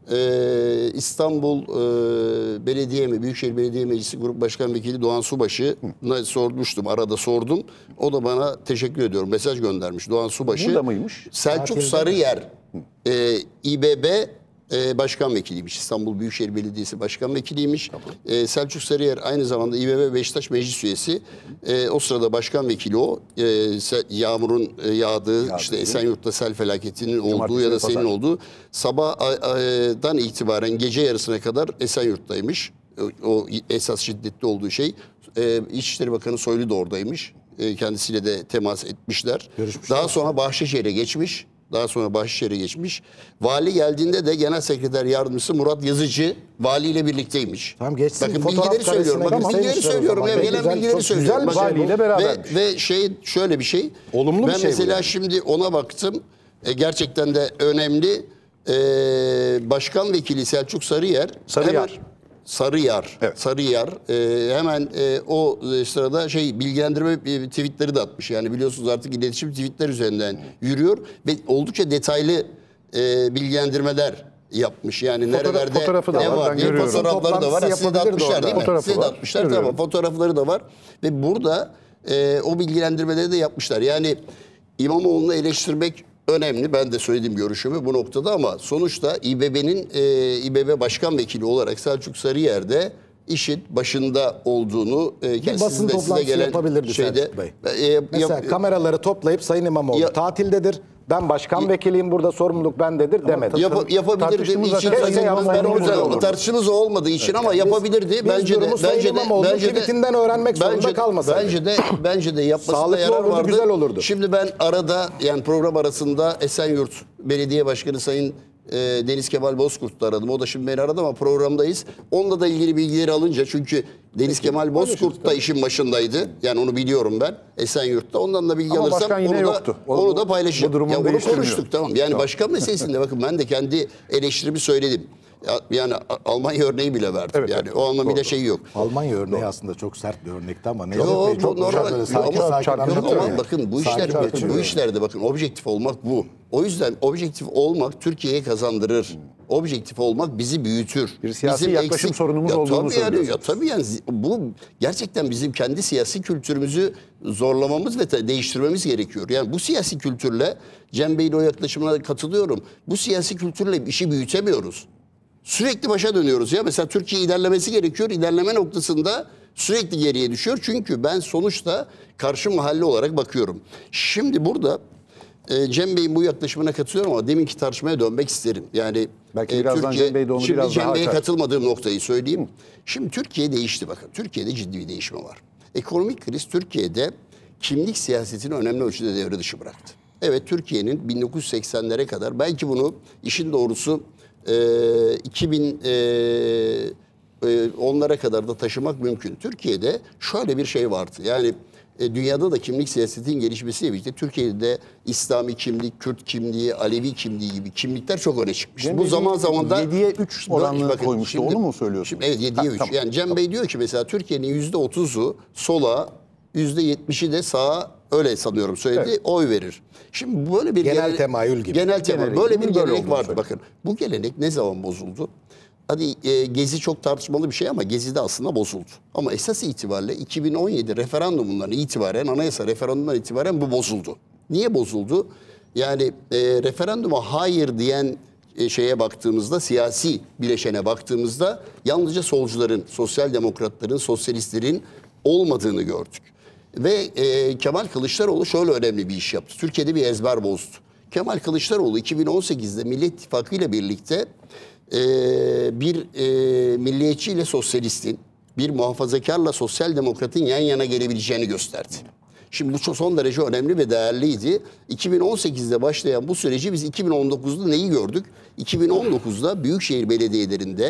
e, İstanbul e, Belediye mi Büyükşehir Belediye Meclisi Grup Başkan Vekili Doğan Subaşı'na sormuştum. Arada sordum. O da bana teşekkür ediyorum. Mesaj göndermiş. Doğan Subaşı. Burada mıymış? Selçuk Tatilde Sarıyer e, İBB e, Başkan Vekiliymiş. İstanbul Büyükşehir Belediyesi Başkan Vekiliymiş. E, Selçuk Sarıyer aynı zamanda İBB Beşiktaş Meclis Üyesi. E, o sırada Başkan Vekili o. E, se- yağmurun e, yağdığı, işte Esenyurt'ta sel felaketinin olduğu Cumartesi ya ve da senin pazar. olduğu sabahdan itibaren gece yarısına kadar Esenyurt'taymış. O, o esas şiddetli olduğu şey. E, İçişleri Bakanı Soylu da oradaymış. E, kendisiyle de temas etmişler. Görüşmüşler. Daha sonra Bahçeşehir'e geçmiş. Daha sonra Bahçeşehir'e geçmiş. Vali geldiğinde de Genel Sekreter Yardımcısı Murat Yazıcı valiyle birlikteymiş. Tamam, geçsin. Bakın Fotoğraf bilgileri karesine söylüyorum. Bakın gitseymişler bilgileri o söylüyorum. zaman. Ya, Ne gelen güzel, bilgileri çok söylüyorum. güzel, Bakın, valiyle berabermiş. Ve, ve şey şöyle bir şey. Olumlu bir ben şey bu mesela yani. şimdi ona baktım. E, gerçekten de önemli. E, Başkan Vekili Selçuk Sarıyer. Sarıyer. hemen- Sarıyer. Evet. Sarıyer. E, hemen e, o e, sırada şey bilgilendirme e, tweetleri de atmış. Yani biliyorsunuz artık iletişim tweetler üzerinden yürüyor ve oldukça detaylı e, bilgilendirmeler yapmış. Yani Fotoğraf- nerelerde fotoğrafı da ne var, var ben diye görüyorum. fotoğrafları da var. Toplantısı Size de yapabilirdi atmışlar orada. değil mi? Fotoğrafı Size de var. atmışlar. Görüyorum. Tamam, fotoğrafları da var. Ve burada e, o bilgilendirmeleri de yapmışlar. Yani İmamoğlu'nu eleştirmek önemli. Ben de söylediğim görüşümü bu noktada ama sonuçta İBB'nin e, İBB Başkan Vekili olarak Selçuk Sarıyer'de işin başında olduğunu e, Bir kendisi basın de size toplantısı gelen yapabilirdi şeyde Selçuk Bey. e, yap- Mesela kameraları toplayıp Sayın İmamoğlu Ya- tatildedir. Ben başkan vekiliyim, burada sorumluluk bendedir demedi. Yap, yapabilirdi. Tartıştığımız İçin zaten Sayın Sayın İmamoğlu, ben İmamoğlu'nun o yüzden olurdu. tartışımız o olmadığı için ama Biz- yapabilirdi. biz Bence de durumu Sayın bence de İmamoğlu'nun bence de tweetinden öğrenmek zorunda bence de- kalmasaydı. Bence de bence de yapmasında Sağlıklı yarar olurdu, vardı. güzel olurdu. Şimdi ben arada yani program arasında Esenyurt Belediye Başkanı Sayın e, Deniz Kemal Bozkurt'u aradım. O da şimdi beni aradı ama programdayız. Onunla da ilgili bilgileri alınca çünkü Deniz Kemal Bozkurt da işin başındaydı. Yani onu biliyorum ben Esenyurt'ta. Ondan da bilgi Ama alırsam başkan yine onu da, yoktu. O- onu da bu- paylaşacağım. bu durumu Ya bunu değiştirmiyor. konuştuk tamam. Yani başkan meselesinde bakın ben de kendi eleştirimi söyledim. Ya- Yani A- Almanya örneği bile verdim. Evet, yani evet. o anlamıyla şey yok. Almanya örneği aslında çok sert bir örnekti ama ne Yo, yazık ki bu çok normal. böyle Yo, sakin ama- sakin Yok, Yok anlatıyor. ama yani. bakın bu Sakin işlerde geçiyor. bu işlerde bakın objektif olmak bu. O yüzden objektif olmak Türkiye'ye kazandırır. Objektif olmak bizi büyütür. Bir siyasi yaklaşım sorunumuz ya olduğunu tabii yani, ya söylüyorsunuz. tabii yani zi- bu gerçekten bizim kendi siyasi kültürümüzü zorlamamız ve te- değiştirmemiz gerekiyor. Yani bu siyasi kültürle Cem Bey'in o yaklaşımına katılıyorum. Bu siyasi kültürle işi büyütemiyoruz. Sürekli başa dönüyoruz ya. Mesela Türkiye ilerlemesi gerekiyor. İlerleme noktasında sürekli geriye düşüyor. Çünkü ben sonuçta karşı mahalle olarak bakıyorum. Şimdi burada e, Cem Bey'in bu yaklaşımına katılıyorum ama deminki tartışmaya dönmek isterim. Yani Belki birazdan Cem Bey de onu şimdi biraz Cem daha Bey'e açar. katılmadığım noktayı söyleyeyim. Şimdi Türkiye değişti bakın. Türkiye'de ciddi bir değişme var. Ekonomik kriz Türkiye'de kimlik siyasetini önemli ölçüde devre dışı bıraktı. Evet Türkiye'nin bin dokuz yüz seksenlere kadar belki bunu işin doğrusu e, iki bin onlara kadar da taşımak mümkün. Türkiye'de şöyle bir şey vardı. Yani e, dünyada da kimlik siyasetinin gelişmesiyle birlikte Türkiye'de İslami kimlik, Kürt kimliği, Alevi kimliği gibi kimlikler çok öne çıkmıştı. Cem Bu Bey zaman zaman da yediye üç oranını Bakın, koymuştu. Onu mu söylüyorsunuz? Şimdi, evet yediye Ha, üç. tamam. Yani Cem Bey diyor ki mesela Türkiye'nin yüzde otuzu sola, yüzde yetmişi de sağa öyle sanıyorum söyledi Evet. oy verir. Şimdi böyle bir Genel gelenek- temayül gibi. Genel temayül. Genel Böyle bir eğilimin böyle gelenek olduğunu vardı. söylüyor. Bakın bu gelenek ne zaman bozuldu? Hadi e, Gezi çok tartışmalı bir şey ama Gezi de aslında bozuldu. Ama esas itibariyle iki bin on yedi referandumundan itibaren, anayasa referandumundan itibaren bu bozuldu. Niye bozuldu? Yani e, referanduma hayır diyen e, şeye baktığımızda, siyasi bileşene baktığımızda yalnızca solcuların, sosyal demokratların, sosyalistlerin olmadığını gördük. Ve e, Kemal Kılıçdaroğlu şöyle önemli bir iş yaptı. Türkiye'de bir ezber bozdu. Kemal Kılıçdaroğlu iki bin on sekizde Millet İttifakı ile birlikte e, bir e, milliyetçi ile sosyalistin, bir muhafazakarla sosyal demokratın yan yana gelebileceğini gösterdi. Şimdi bu çok son derece önemli ve değerliydi. iki bin on sekizde başlayan bu süreci biz iki bin on dokuzda neyi gördük? iki bin on dokuzda büyükşehir belediyelerinde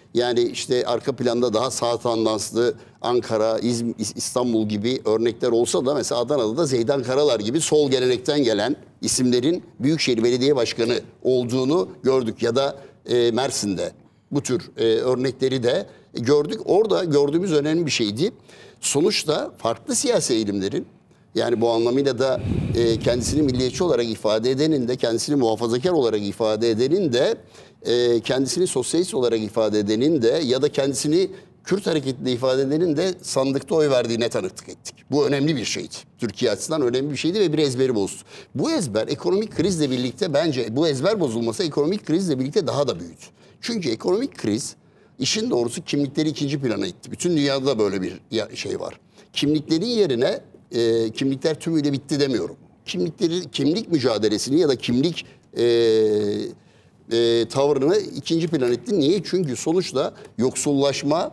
Yani işte arka planda daha sağ tandanslı Ankara, İzmir, İstanbul gibi örnekler olsa da mesela Adana'da da Zeydan Karalar gibi sol gelenekten gelen isimlerin Büyükşehir Belediye Başkanı olduğunu gördük. Ya da e, Mersin'de bu tür e, örnekleri de gördük. Orada gördüğümüz önemli bir şeydi. Sonuçta farklı siyasi eğilimlerin, yani bu anlamıyla da e, kendisini milliyetçi olarak ifade edenin de, kendisini muhafazakar olarak ifade edenin de, e, kendisini sosyalist olarak ifade edenin de ya da kendisini Kürt hareketinde ifade edenin de sandıkta oy verdiğine tanıklık ettik. Bu önemli bir şeydi. Türkiye açısından önemli bir şeydi ve bir ezberi bozdu. Bu ezber ekonomik krizle birlikte, bence bu ezber bozulması ekonomik krizle birlikte daha da büyüdü. Çünkü ekonomik kriz işin doğrusu kimlikleri ikinci plana itti. Bütün dünyada da böyle bir şey var. Kimliklerin yerine e, kimlikler tümüyle bitti demiyorum. Kimlikleri, kimlik mücadelesini ya da kimlik e, e, tavrını ikinci plan etti. Niye? Çünkü sonuçta yoksullaşma,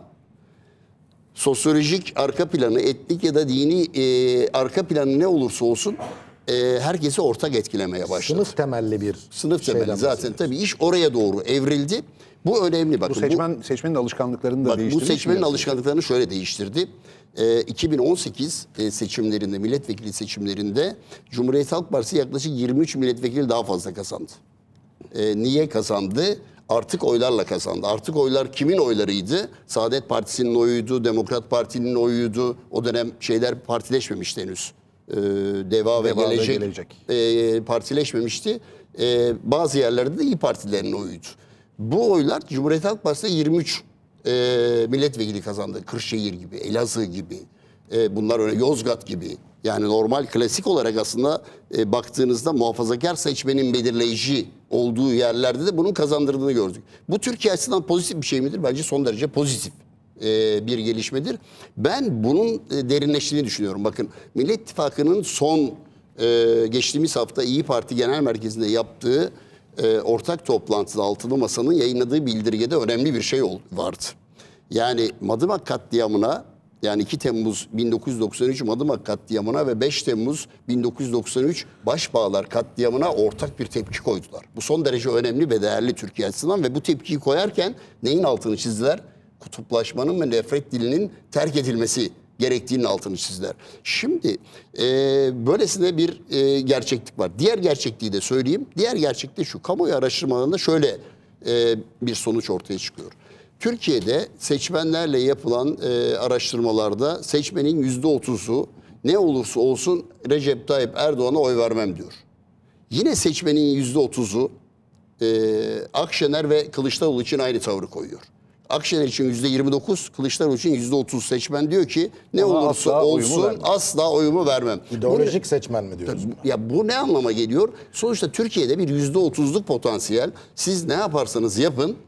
sosyolojik arka planı, etnik ya da dini e, arka planı ne olursa olsun e, herkesi ortak etkilemeye başladı. Sınıf temelli bir Sınıf şeyden temelli zaten bahsediyoruz. tabii iş oraya doğru evrildi. Bu önemli. Bakın, Bu seçmen seçmenin alışkanlıklarını da bak, bu değiştirmiş. seçmenin mi? alışkanlıklarını şöyle değiştirdi. E, iki bin on sekiz e, seçimlerinde, milletvekili seçimlerinde Cumhuriyet Halk Partisi yaklaşık yirmi üç milletvekili daha fazla kazandı. E, niye kazandı? Artık oylarla kazandı. Artık oylar kimin oylarıydı? Saadet Partisi'nin oyuydu, Demokrat Parti'nin oyuydu. O dönem şeyler partileşmemişti henüz. E, Deva ve Deva ve Gelecek, Gelecek. E, partileşmemişti. E, bazı yerlerde de İYİ Partilerin oyuydu. Bu oylar Cumhuriyet Halk Partisi'ne yirmi üç e, milletvekili kazandı. Kırşehir gibi, Elazığ gibi, e, bunlar öyle Yozgat gibi. Yani normal klasik olarak aslında e, baktığınızda muhafazakar seçmenin belirleyici olduğu yerlerde de bunun kazandırdığını gördük. Bu Türkiye açısından pozitif bir şey midir? Bence son derece pozitif e, bir gelişmedir. Ben bunun e, derinleştiğini düşünüyorum. Bakın Millet İttifakı'nın son e, geçtiğimiz hafta İYİ Parti Genel Merkezi'nde yaptığı e, ortak toplantıda Altılı Masa'nın yayınladığı bildirgede önemli bir şey vardı. Yani Madımak katliamına, yani iki Temmuz bin dokuz yüz doksan üç Madımak katliamına ve beş Temmuz bin dokuz yüz doksan üç Başbağlar katliamına ortak bir tepki koydular. Bu son derece önemli ve değerli Türkiye açısından ve bu tepkiyi koyarken neyin altını çizdiler? Kutuplaşmanın ve nefret dilinin terk edilmesi gerektiğinin altını çizdiler. Şimdi e, böylesine bir e, gerçeklik var. Diğer gerçekliği de söyleyeyim. Diğer gerçeklik de şu. Kamuoyu araştırmalarında şöyle e, bir sonuç ortaya çıkıyor. Türkiye'de seçmenlerle yapılan e, araştırmalarda seçmenin yüzde otuzu ne olursa olsun Recep Tayyip Erdoğan'a oy vermem diyor. Yine seçmenin yüzde otuzu e, Akşener ve Kılıçdaroğlu için aynı tavrı koyuyor. Akşener için yüzde yirmi dokuz, Kılıçdaroğlu için yüzde otuz seçmen diyor ki ne Ama olursa asla oyumu olsun vermem. asla oyumu vermem. İdeolojik Bu- seçmen mi diyoruz? Ya bu ne anlama geliyor? Sonuçta Türkiye'de bir yüzde otuzluk potansiyel. Siz ne yaparsanız yapın,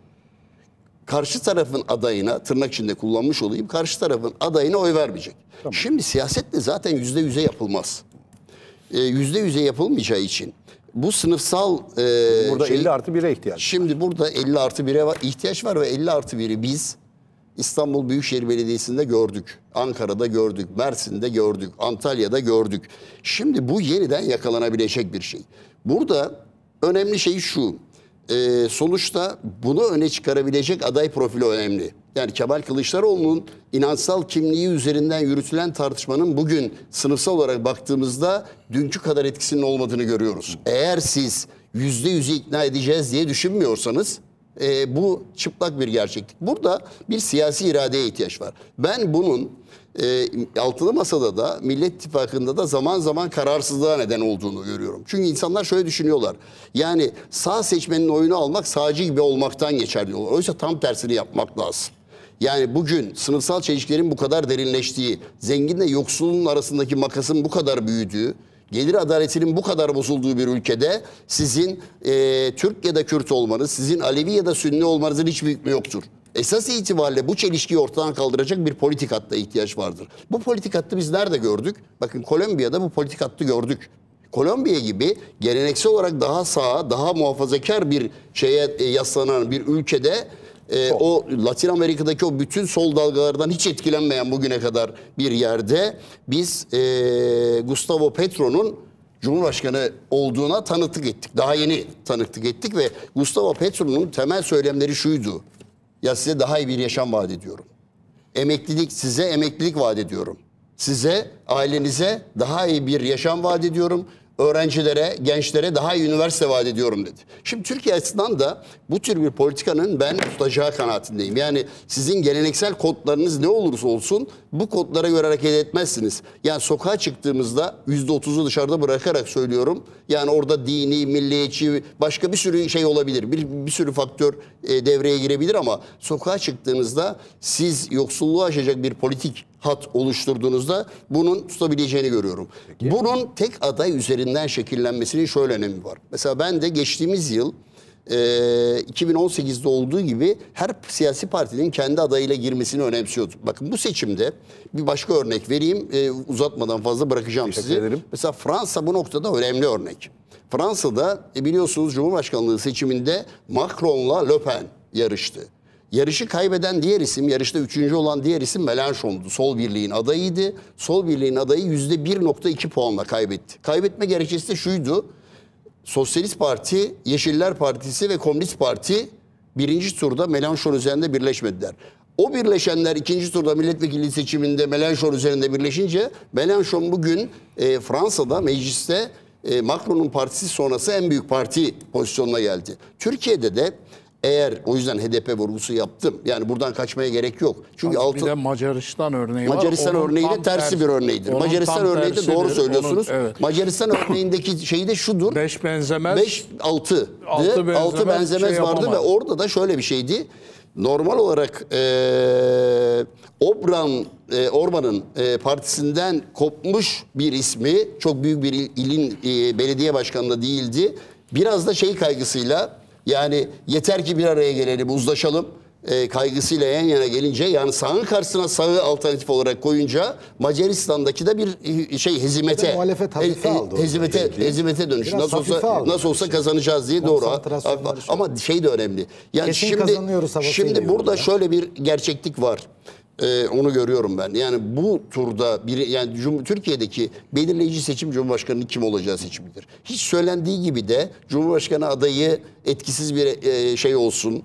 karşı tarafın adayına, tırnak içinde kullanmış olayım, karşı tarafın adayına oy vermeyecek. Şimdi siyaset de zaten yüzde yüze yapılmaz. Ee, Yüzde yüze yapılmayacağı için bu sınıfsal e, Burada şey- elli artı bire ihtiyaç. Şimdi burada elli artı bire var, ihtiyaç var ve elli artı biri biz İstanbul Büyükşehir Belediyesi'nde gördük. Ankara'da gördük, Mersin'de gördük, Antalya'da gördük. Şimdi bu yeniden yakalanabilecek bir şey. Burada önemli şey şu. Ee, sonuçta bunu öne çıkarabilecek aday profili önemli. Yani Kemal Kılıçdaroğlu'nun inançsal kimliği üzerinden yürütülen tartışmanın bugün sınıfsal olarak baktığımızda dünkü kadar etkisinin olmadığını görüyoruz. Eğer siz yüzde yüzü ikna edeceğiz diye düşünmüyorsanız e, bu çıplak bir gerçeklik. Burada bir siyasi iradeye ihtiyaç var. Ben bunun e, Altılı Masa'da da Millet İttifakı'nda da zaman zaman kararsızlığa neden olduğunu görüyorum. Çünkü insanlar şöyle düşünüyorlar. Yani sağ seçmenin oyunu almak sağcı gibi olmaktan geçer diyorlar. Oysa tam tersini yapmak lazım. Yani bugün sınıfsal çelişkilerin bu kadar derinleştiği, zenginle yoksulun arasındaki makasın bu kadar büyüdüğü, gelir adaletinin bu kadar bozulduğu bir ülkede sizin e, Türk ya da Kürt olmanız, sizin Alevi ya da Sünni olmanızın hiçbir hükmü yoktur. Esas itibariyle bu çelişkiyi ortadan kaldıracak bir politik hatta ihtiyaç vardır. Bu politik hattı biz nerede gördük? Bakın Kolombiya'da bu politik hattı gördük. Kolombiya gibi geleneksel olarak daha sağa, daha muhafazakar bir şeye e, yaslanan bir ülkede e, o Latin Amerika'daki o bütün sol dalgalardan hiç etkilenmeyen bugüne kadar bir yerde biz e, Gustavo Petro'nun Cumhurbaşkanı olduğuna tanıklık ettik. Daha yeni tanıklık ettik ve Gustavo Petro'nun temel söylemleri şuydu. Ya size daha iyi bir yaşam vaat ediyorum. Emeklilik, size emeklilik vaat ediyorum. Size, ailenize daha iyi bir yaşam vaat ediyorum. Öğrencilere, gençlere daha iyi üniversite vaat ediyorum dedi. Şimdi Türkiye açısından da bu tür bir politikanın ben tutacağı kanaatindeyim. Yani sizin geleneksel kodlarınız ne olursa olsun bu kodlara göre hareket etmezsiniz. Yani sokağa çıktığımızda yüzde otuzu dışarıda bırakarak söylüyorum. Yani orada dini, milliyetçi, başka bir sürü şey olabilir. Bir, bir sürü faktör e, devreye girebilir ama sokağa çıktığınızda siz yoksulluğu aşacak bir politik hat oluşturduğunuzda bunun tutabileceğini görüyorum. Peki. Bunun tek aday üzerinden şekillenmesinin şöyle önemi var. Mesela ben de geçtiğimiz yıl e, iki bin on sekizde olduğu gibi her siyasi partinin kendi adayıyla girmesini önemsiyordum. Bakın bu seçimde bir başka örnek vereyim. E, uzatmadan fazla bırakacağım Teşekkür sizi. ederim. Mesela Fransa bu noktada önemli örnek. Fransa'da e, biliyorsunuz Cumhurbaşkanlığı seçiminde Macron'la Le Pen yarıştı. Yarışı kaybeden diğer isim, yarışta üçüncü olan diğer isim Mélenchon'du. Sol Birliğin adayıydı. Sol Birliğin adayı yüzde bir nokta iki puanla kaybetti. Kaybetme gerekçesi de şuydu. Sosyalist Parti, Yeşiller Partisi ve Komünist Parti birinci turda Mélenchon üzerinde birleşmediler. O birleşenler ikinci turda milletvekili seçiminde Mélenchon üzerinde birleşince Mélenchon bugün e, Fransa'da mecliste e, Macron'un partisi sonrası en büyük parti pozisyonuna geldi. Türkiye'de de eğer o yüzden H D P vurgusu yaptım. Yani buradan kaçmaya gerek yok. Çünkü bir altı de Macaristan örneği var. Macaristan Onun örneği de tam tersi bir örneğidir. Onun Macaristan tam örneği de tersidir. doğru söylüyorsunuz. Onun- evet. Macaristan örneğindeki şey de şudur. Beş benzemez. beş altı Altı benzemez, altı benzemez şey vardı ve yapamaz. orada da şöyle bir şeydi. Normal olarak eee Obran, e, Orban'ın e, partisinden kopmuş bir ismi, çok büyük bir il- ilin e, belediye başkanı da değildi. Biraz da şey kaygısıyla, yani yeter ki bir araya gelelim, uzlaşalım e, kaygısıyla yan yana gelince, yani sağın karşısına sağı alternatif olarak koyunca Macaristan'daki de bir e, şey hezimete, Bir de muhalefet hafife aldı orada hezimete, belki. hezimete dönüşü. Biraz Nasıl hafife olsa aldı nasıl olsa şey. kazanacağız diye doğru. Konsantrasyonları şey. Ama şey de önemli. Yani Kesin şimdi kazanıyoruz havasıyla şimdi burada yürüdüler. şöyle bir gerçeklik var. Ee, onu görüyorum ben. Yani bu turda bir, yani Cum- Türkiye'deki belirleyici seçim Cumhurbaşkanı'nın kim olacağı seçimidir. Hiç söylendiği gibi de Cumhurbaşkanı adayı etkisiz bir e, şey olsun,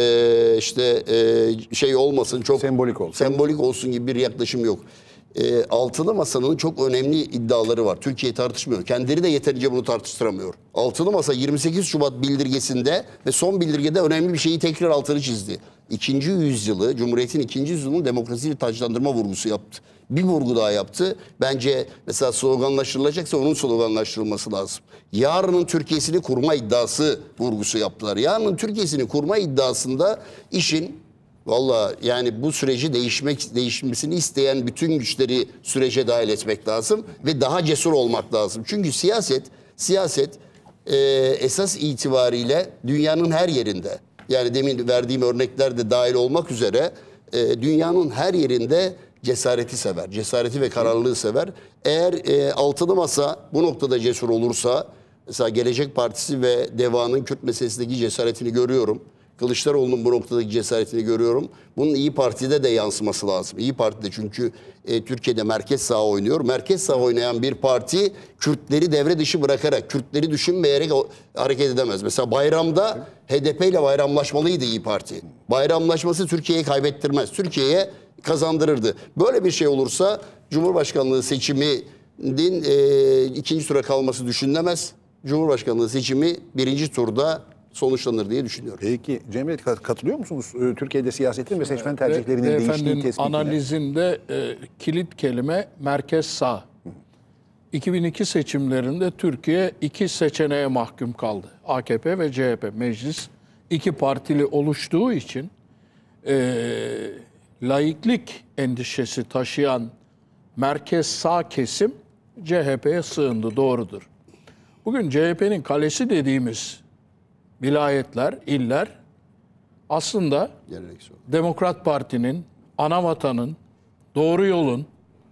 e, işte e, şey olmasın, çok Sembolik olsun. sembolik olsun gibi bir yaklaşım yok. E, Altılı Masa'nın çok önemli iddiaları var. Türkiye tartışmıyor. Kendileri de yeterince bunu tartıştıramıyor. Altılı Masa yirmi sekiz Şubat bildirgesinde ve son bildirgede önemli bir şeyi tekrar altını çizdi. İkinci yüzyılı, Cumhuriyet'in ikinci yüzyılının demokrasiyi taçlandırma vurgusu yaptı. Bir vurgu daha yaptı. Bence mesela sloganlaştırılacaksa onun sloganlaştırılması lazım. Yarının Türkiye'sini kurma iddiası vurgusu yaptılar. Yarının Türkiye'sini kurma iddiasında işin valla yani bu süreci değişmek değişmesini isteyen bütün güçleri sürece dahil etmek lazım ve daha cesur olmak lazım. Çünkü siyaset siyaset e, esas itibariyle dünyanın her yerinde, yani demin verdiğim örnekler de dahil olmak üzere e, dünyanın her yerinde cesareti sever. Cesareti ve kararlılığı sever. Eğer e, Altılı Masa bu noktada cesur olursa, mesela Gelecek Partisi ve DEVA'nın Kürt meselesindeki cesaretini görüyorum. Kılıçdaroğlu'nun bu noktadaki cesaretini görüyorum. Bunun İyi Parti'de de yansıması lazım. İyi Parti'de çünkü e, Türkiye'de merkez sağ oynuyor. Merkez sağ oynayan bir parti Kürtleri devre dışı bırakarak, Kürtleri düşünmeyerek o, hareket edemez. Mesela bayramda H D P ile bayramlaşmalıydı İyi Parti. Bayramlaşması Türkiye'ye kaybettirmez. Türkiye'ye kazandırırdı. Böyle bir şey olursa Cumhurbaşkanlığı seçiminin e, ikinci tura kalması düşünülemez. Cumhurbaşkanlığı seçimi birinci turda sonuçlanır diye düşünüyorum. Peki Cemre, kat- katılıyor musunuz? Ee, Türkiye'de siyasetin ve seçmen tercihlerinin Be- değiştiği beyefendinin tespitine. analizinde e, kilit kelime merkez sağ. iki bin iki seçimlerinde Türkiye iki seçeneğe mahkum kaldı. A K P ve C H P. Meclis iki partili oluştuğu için e, laiklik endişesi taşıyan merkez sağ kesim C H P'ye sığındı. Doğrudur. Bugün C H P'nin kalesi dediğimiz vilayetler, iller aslında Geleneksel. Demokrat Parti'nin, Anavatan'ın, Doğru Yol'un,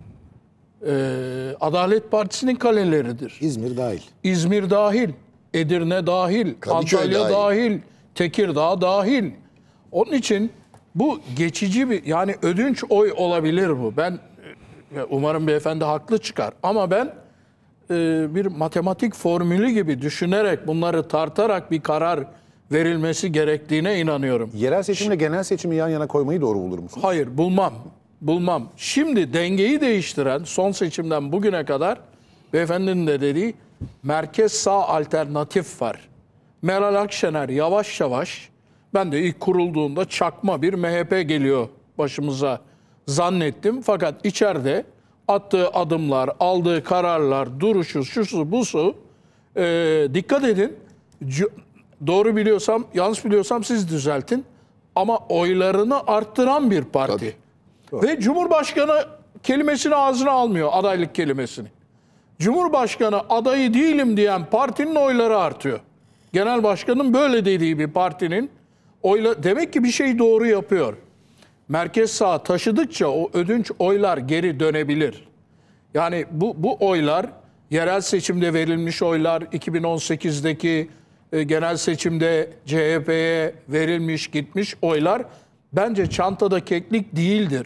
e, Adalet Partisi'nin kaleleridir. İzmir dahil. İzmir dahil, Edirne dahil, Kadıköy Antalya dahil. dahil, Tekirdağ dahil. Onun için bu geçici bir, yani ödünç oy olabilir bu. Ben e, umarım beyefendi haklı çıkar. Ama ben e, bir matematik formülü gibi düşünerek, bunları tartarak bir karar verilmesi gerektiğine inanıyorum. Yerel seçimle genel seçimi yan yana koymayı doğru bulur musunuz? Hayır, bulmam. Bulmam. Şimdi dengeyi değiştiren son seçimden bugüne kadar beyefendinin de dediği merkez sağ alternatif var. Meral Akşener yavaş yavaş, ben de ilk kurulduğunda çakma bir M H P geliyor başımıza zannettim. Fakat içeride attığı adımlar, aldığı kararlar, duruşu, şusu, busu, e, dikkat edin. C- doğru biliyorsam, yanlış biliyorsam siz düzeltin. Ama oylarını arttıran bir parti. Ve Cumhurbaşkanı kelimesini ağzına almıyor, adaylık kelimesini. Cumhurbaşkanı adayı değilim diyen partinin oyları artıyor. Genel başkanın böyle dediği bir partinin oyla demek ki bir şey doğru yapıyor. Merkez sağ taşıdıkça o ödünç oylar geri dönebilir. Yani bu bu oylar yerel seçimde verilmiş oylar, iki bin on sekizdeki e, genel seçimde C H P'ye verilmiş gitmiş oylar bence çantada keklik değildir.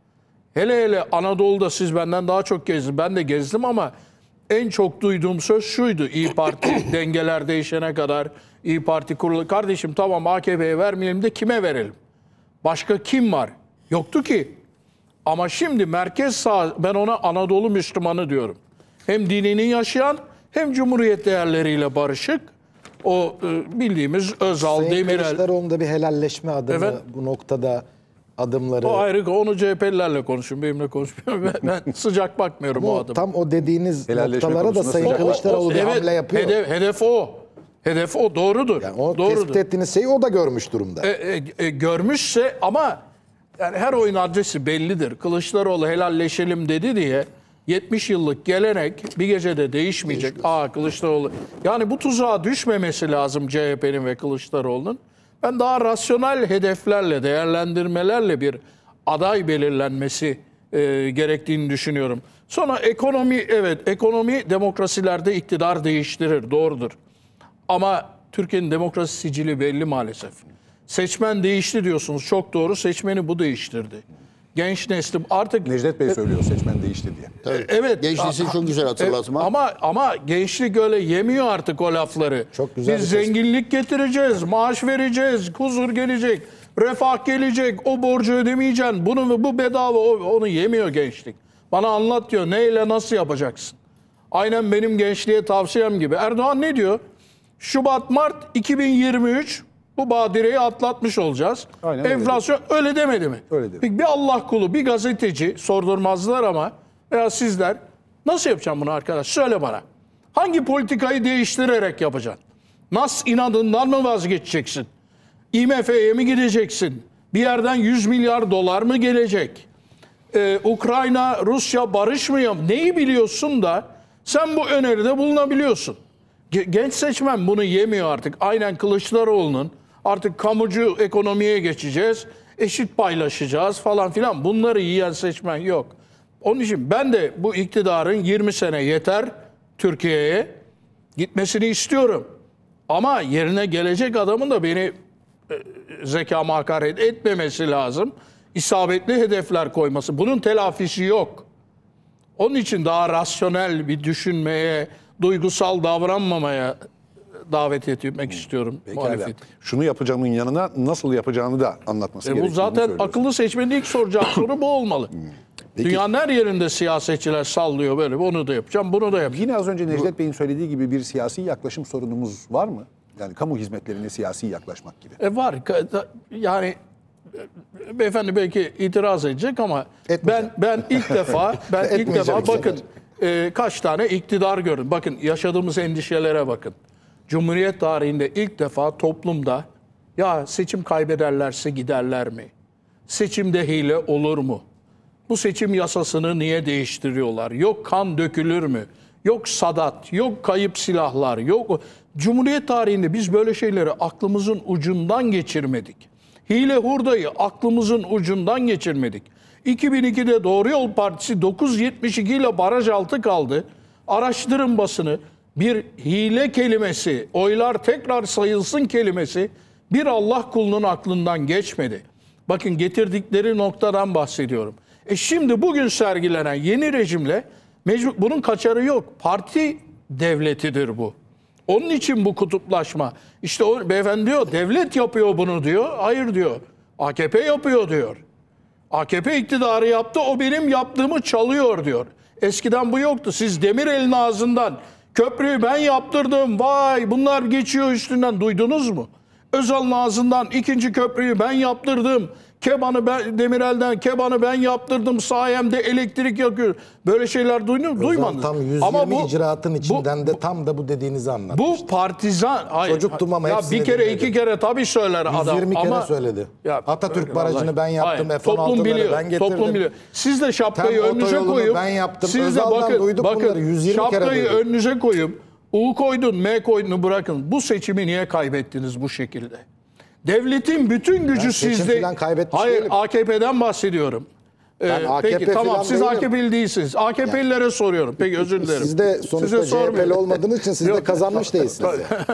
Hele hele Anadolu'da siz benden daha çok gezdiniz. Ben de gezdim ama en çok duyduğum söz şuydu. İYİ Parti dengeler değişene kadar İYİ Parti kurulu. Kardeşim tamam A K P'ye vermeyelim de kime verelim? Başka kim var? Yoktu ki. Ama şimdi merkez sağ, ben ona Anadolu Müslümanı diyorum. Hem dinini yaşayan hem Cumhuriyet değerleriyle barışık. O e, bildiğimiz Özal, Sayın Demirel. Kılıçdaroğlu'nda bir helalleşme adımı Efendim? bu noktada adımları. O ayrı, onu C H P'lilerle konuşun, benimle konuşmuyorum. Ben, ben sıcak bakmıyorum o Ama adıma. tam o dediğiniz Helalleşme noktalara da konusunda Sayın sıcak- Kılıçdaroğlu bir evet, hamle yapıyor. Hedef, hedef o. Hedef o, doğrudur. Yani o doğrudur. tespit ettiğiniz şeyi o da görmüş durumda. E, e, e, görmüşse ama yani her oyun adresi bellidir. Kılıçdaroğlu helalleşelim dedi diye yetmiş yıllık gelenek bir gecede değişmeyecek. Aa Kılıçdaroğlu. Yani bu tuzağa düşmemesi lazım C H P'nin ve Kılıçdaroğlu'nun. Ben daha rasyonel hedeflerle, değerlendirmelerle bir aday belirlenmesi e, gerektiğini düşünüyorum. Sonra ekonomi, evet ekonomi demokrasilerde iktidar değiştirir, doğrudur. Ama Türkiye'nin demokrasi sicili belli maalesef. Seçmen değişti diyorsunuz, çok doğru. Seçmeni bu değiştirdi. Genç neslim artık... Necdet Bey söylüyor seçmen değişti diye. Tabii. Evet. Genç nesil çok güzel hatırlatma. Ama ama gençlik öyle yemiyor artık o lafları. Çok güzel Biz bir tespit. zenginlik getireceğiz, maaş vereceğiz, huzur gelecek, refah gelecek, o borcu ödemeyeceksin, bunu ve bu bedava, o- onu yemiyor gençlik. Bana anlat diyor, neyle nasıl yapacaksın? Aynen benim gençliğe tavsiyem gibi. Erdoğan ne diyor? Şubat, Mart iki bin yirmi üç bu badireyi atlatmış olacağız. Aynen öyle Enflasyon öyle demedi mi? Öyle dedi. Peki bir Allah kulu, bir gazeteci sordurmazlar ama veya sizler nasıl yapacağım bunu arkadaş? Söyle bana. Hangi politikayı değiştirerek yapacaksın? Nas inadından mı vazgeçeceksin? I M F'ye mi gideceksin? Bir yerden yüz milyar dolar mı gelecek? Ee, Ukrayna, Rusya barışmıyor. Neyi biliyorsun da sen bu öneride bulunabiliyorsun? Ge- Genç seçmen bunu yemiyor artık. Aynen Kılıçdaroğlu'nun artık kamucu ekonomiye geçeceğiz, eşit paylaşacağız falan filan. Bunları yiyen seçmen yok. Onun için ben de bu iktidarın yirmi sene yeter Türkiye'ye gitmesini istiyorum. Ama yerine gelecek adamın da beni e, zekama hakaret etmemesi lazım. İsabetli hedefler koyması. Bunun telafisi yok. Onun için daha rasyonel bir düşünmeye, duygusal davranmamaya davet etmek istiyorum Pekala. muhalefeti. Şunu yapacağımın yanına nasıl yapacağını da anlatması E bu gerektiğini zaten söylüyorsun. akıllı seçmenin ilk soracağı soru bu olmalı. Dünyanın her yerinde siyasetçiler sallıyor böyle. Onu da yapacağım, bunu da yapacağım. Yine az önce Necdet Bey'in söylediği gibi bir siyasi yaklaşım sorunumuz var mı? Yani kamu hizmetlerine siyasi yaklaşmak gibi. E var. Ka- da- Yani e, beyefendi belki itiraz edecek ama ben Etmeyeceğim. ben ilk defa ben ilk Etmeyeceğim defa bu bakın e, kaç tane iktidar gördüm. Bakın yaşadığımız endişelere bakın. Cumhuriyet tarihinde ilk defa toplumda ya seçim kaybederlerse giderler mi? Seçimde hile olur mu? Bu seçim yasasını niye değiştiriyorlar? Yok kan dökülür mü? Yok Sadat, yok kayıp silahlar, yok... Cumhuriyet tarihinde biz böyle şeyleri aklımızın ucundan geçirmedik. Hile hurdayı aklımızın ucundan geçirmedik. iki bin ikide Doğru Yol Partisi dokuz yüz yetmiş iki ile baraj altı kaldı. Araştırın basını. Bir hile kelimesi, oylar tekrar sayılsın kelimesi bir Allah kulunun aklından geçmedi. Bakın getirdikleri noktadan bahsediyorum. E şimdi bugün sergilenen yeni rejimle mecbur, bunun kaçarı yok. Parti devletidir bu. Onun için bu kutuplaşma. İşte o beyefendi diyor, devlet yapıyor bunu diyor. Hayır diyor, A K P yapıyor diyor. A K P iktidarı yaptı, o benim yaptığımı çalıyor diyor. Eskiden bu yoktu. Siz Demirel'in ağzından köprüyü ben yaptırdım, vay bunlar geçiyor üstünden duydunuz mu? Özal'ın ağzından ikinci köprüyü ben yaptırdım. Keban'ı ben, Demirel'den Keban'ı ben yaptırdım, sayemde elektrik yakıyor. Böyle şeyler duydunuz mu? Duymadınız. Tam yüz yirmi icraatın içinden de tam da bu dediğinizi anlattı. Bu partizan, hayır. Çocuktum ama ya hepsini bir kere dinledim. iki kere tabii söyler adam. yüz yirmi kere ama, söyledi. Ya, Atatürk vallahi- Barajı'nı ben yaptım, Hayır, F on altıları toplum biliyor, ben getirdim. Toplum biliyor. Siz de şapkayı Tem önünüze otoyolunu koyup, ben yaptım. siz de Özal'dan bakın, duyduk bakın bunları, yüz yirmi kere şapkayı duyduk. önünüze koyup, U koydun, M koydun bırakın. Bu seçimi niye kaybettiniz bu şekilde? Devletin bütün gücü Ben seçim sizde. falan kaybetmiş Hayır, değilim. A K P'den bahsediyorum. Ee, Ben A K P peki tamam, falan siz değilim. A K P'li değilsiniz. A K P'lilere soruyorum. Peki özür dilerim. Siz de sonuçta Size C H P'li sormuyorum. olmadığınız için siz de Yok. kazanmış değilsiniz.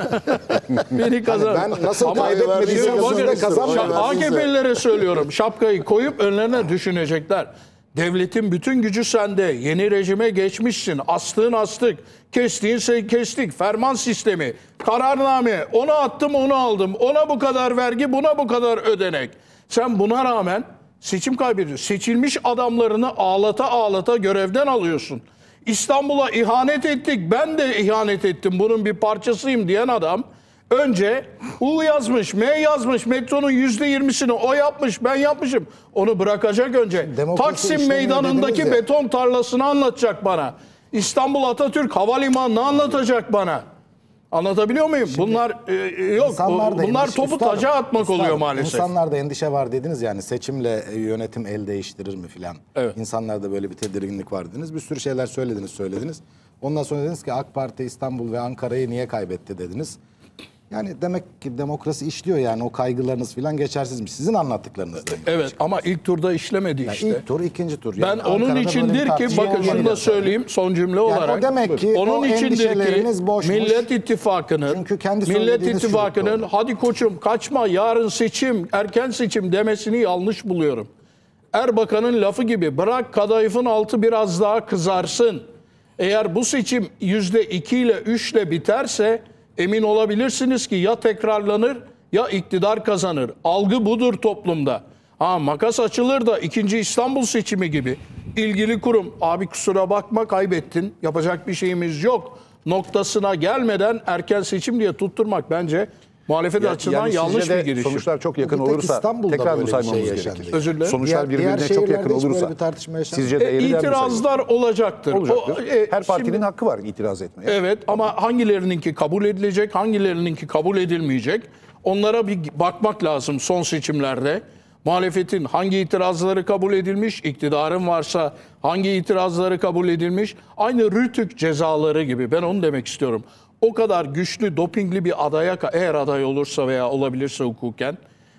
Beni kazan. ben nasıl Ama kaybetmediysem bakın, siz de kazanmadınız. A K P'lilere söylüyorum. Şapkayı koyup önlerine düşünecekler. Devletin bütün gücü sende. Yeni rejime geçmişsin. Astığın astık. Kestiğin şey kestik. Ferman sistemi. Kararname. Onu attım onu aldım. Ona bu kadar vergi, buna bu kadar ödenek. Sen buna rağmen seçim kaybediyorsun. Seçilmiş adamlarını ağlata ağlata görevden alıyorsun. İstanbul'a ihanet ettik. Ben de ihanet ettim. Bunun bir parçasıyım diyen adam önce U yazmış, M yazmış, metronun yüzde yirmisini o yapmış, ben yapmışım. Onu bırakacak önce. Demokrasi Taksim işlemiyor meydanındaki dediniz ya. beton tarlasını anlatacak bana. İstanbul Atatürk Havalimanı'nı anlatacak bana. Anlatabiliyor muyum? bunlar e, yok. İnsanlar da Bunlar endişe- topu Üstadım, taca atmak üstadım, oluyor maalesef. İnsanlarda endişe var dediniz yani seçimle e, yönetim el değiştirir mi filan. Evet. İnsanlarda böyle bir tedirginlik var dediniz. Bir sürü şeyler söylediniz söylediniz. Ondan sonra dediniz ki AK Parti İstanbul ve Ankara'yı niye kaybetti dediniz. Yani demek ki demokrasi işliyor yani o kaygılarınız filan geçersizmiş. Sizin anlattıklarınız demek. Evet ama ilk turda işlemedi işte. İlk tur, ikinci tur. Ben Yani onun Ankara'da böyle bir içindir ki tartışma bakın şunu da olmayacak. söyleyeyim son cümle olarak. o demek ki onun o içindir ki endişeleriniz boşmuş. Millet İttifakı'nın Çünkü kendi Millet söylediğiniz İttifakı'nın çocuktu hadi koçum kaçma yarın seçim erken seçim demesini yanlış buluyorum. Erbakan'ın lafı gibi bırak kadayıfın altı biraz daha kızarsın. Eğer bu seçim yüzde iki ile üç ile biterse emin olabilirsiniz ki ya tekrarlanır ya iktidar kazanır. Algı budur toplumda. Ha makas açılır da ikinci İstanbul seçimi gibi ilgili kurum abi kusura bakma kaybettin yapacak bir şeyimiz yok noktasına gelmeden erken seçim diye tutturmak bence muhalefet açısından Yani yanlış sizce de bir girişim. sonuçlar çok yakın Bir tek olursa İstanbul'da tekrar böyle mı bir saymamız şey gerekir? yaşandı. Özür dilerim. Sonuçlar Diğer- diğer birbirine çok yakın şehirlerde hiç böyle olursa bir tartışma yaşanmadı. sizce E, değerinden mi itirazlar olacaktır. olacaktır? O, e, Her partinin şimdi- hakkı var itiraz etmeye. Evet ama hangilerininki kabul edilecek, hangilerininki kabul edilmeyecek? Onlara bir bakmak lazım son seçimlerde. Muhalefetin hangi itirazları kabul edilmiş, iktidarın varsa hangi itirazları kabul edilmiş? Aynı Rütük cezaları gibi ben onu demek istiyorum. O kadar güçlü, dopingli bir adaya, eğer aday olursa veya olabilirse hukuken,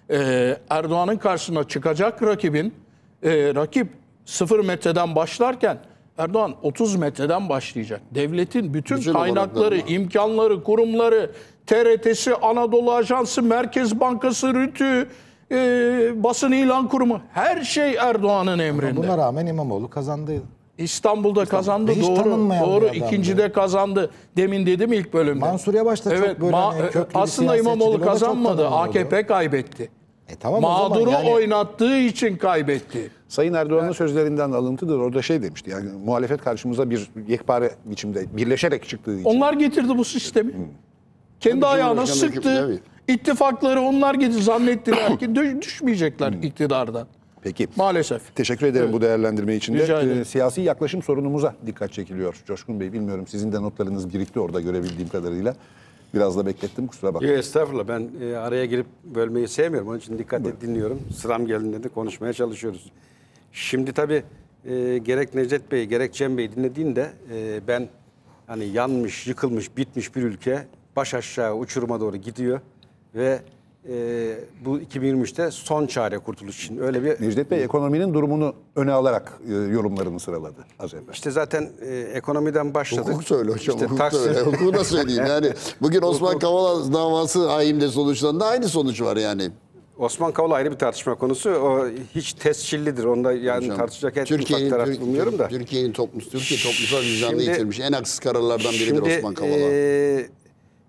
e, Erdoğan'ın karşısına çıkacak rakibin, e, rakip sıfır metreden başlarken Erdoğan otuz metreden başlayacak. Devletin bütün Bütün kaynakları, olanakları. imkanları, kurumları, T R T'si, Anadolu Ajansı, Merkez Bankası, RÜTÜ, e, basın ilan kurumu her şey Erdoğan'ın emrinde. Buna rağmen İmamoğlu kazandı. İstanbul'da kazandı Hiç doğru. tanınmayan Doğru bir adamdı. ikincide kazandı. Demin dedim ilk bölümde. Mansur Yavaş da çok evet, böyle ma- hani köklü bir aslında siyasetçiydi. İmamoğlu O da çok kazanmadı. tanınıyor A K P oldu. kaybetti. E tamam o zaman Mağduru yani- oynattığı için kaybetti. Sayın Erdoğan'ın sözlerinden alıntıdır. Orada şey demişti yani muhalefet karşımıza bir yekpare biçimde birleşerek çıktığı için. Onlar getirdi bu sistemi. Kendi ayağına Cumhurbaşkanı hüküm- sıktı. tabii. İttifakları onlar getirdi. Zannettiler ki dö- düşmeyecekler iktidardan. Peki. Maalesef. Teşekkür ederim bu değerlendirme için de. Rica ederim. Ee, siyasi yaklaşım sorunumuza dikkat çekiliyor. Coşkun Bey bilmiyorum sizin de notlarınız birikti orada görebildiğim kadarıyla. Biraz da beklettim kusura bakmayın. Yok estağfurullah ben e, araya girip bölmeyi sevmiyorum. Onun için dikkatle dinliyorum. Sıram geldiğinde de konuşmaya çalışıyoruz. Şimdi tabii e, gerek Necdet Bey gerek Cem Bey dinlediğinde e, ben hani yanmış, yıkılmış, bitmiş bir ülke baş aşağı uçuruma doğru gidiyor ve e, bu iki bin yirmi üçte son çare kurtuluş için öyle bir Necdet Bey ekonominin durumunu öne alarak e, yorumlarını sıraladı az evvel. işte zaten e, ekonomiden başladık. Hukuk söyle hocam, İşte hukuk Taksim- söyle. Hukuku da söyleyeyim yani. Bugün Osman Kavala davası Haim'de sonuçlandı. Aynı sonuç var yani. Osman Kavala ayrı bir tartışma konusu. O hiç tescillidir. Onda yani Hocam, tartışacak et Türkiye'nin ufak taraf Türk- bulmuyorum da. Türkiye'nin toplumsal Türkiye toplumsal vicdanını Şimdi- yitirmiş. En haksız kararlardan biridir Şimdi Osman Kavala. e,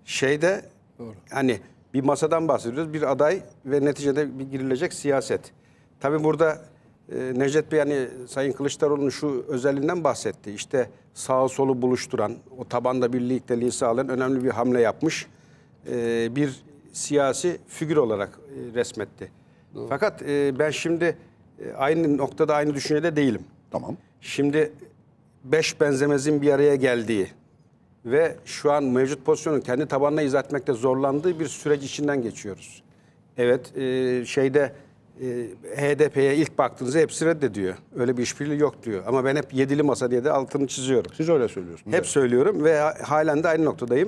şeyde hani bir masadan bahsediyoruz. Bir aday ve neticede bir girilecek siyaset. Tabii burada e, Necdet Bey hani Sayın Kılıçdaroğlu'nun şu özelliğinden bahsetti. İşte sağı solu buluşturan, o tabanda birlikteliği sağlayan önemli bir hamle yapmış. E, bir siyasi figür olarak e, resmetti. Doğru. Fakat e, ben şimdi e, aynı noktada aynı düşüncede değilim. Tamam. Şimdi beş benzemezin bir araya geldiği ve şu an mevcut pozisyonun kendi tabanına izah etmekte zorlandığı bir süreç içinden geçiyoruz. Evet, e, şeyde e, H D P'ye ilk baktığınızda hepsi reddediyor. Öyle bir işbirliği yok diyor. Ama ben hep yedili masa diye de altını çiziyorum. Siz öyle söylüyorsunuz. Hep evet. söylüyorum ve halen de aynı noktadayım.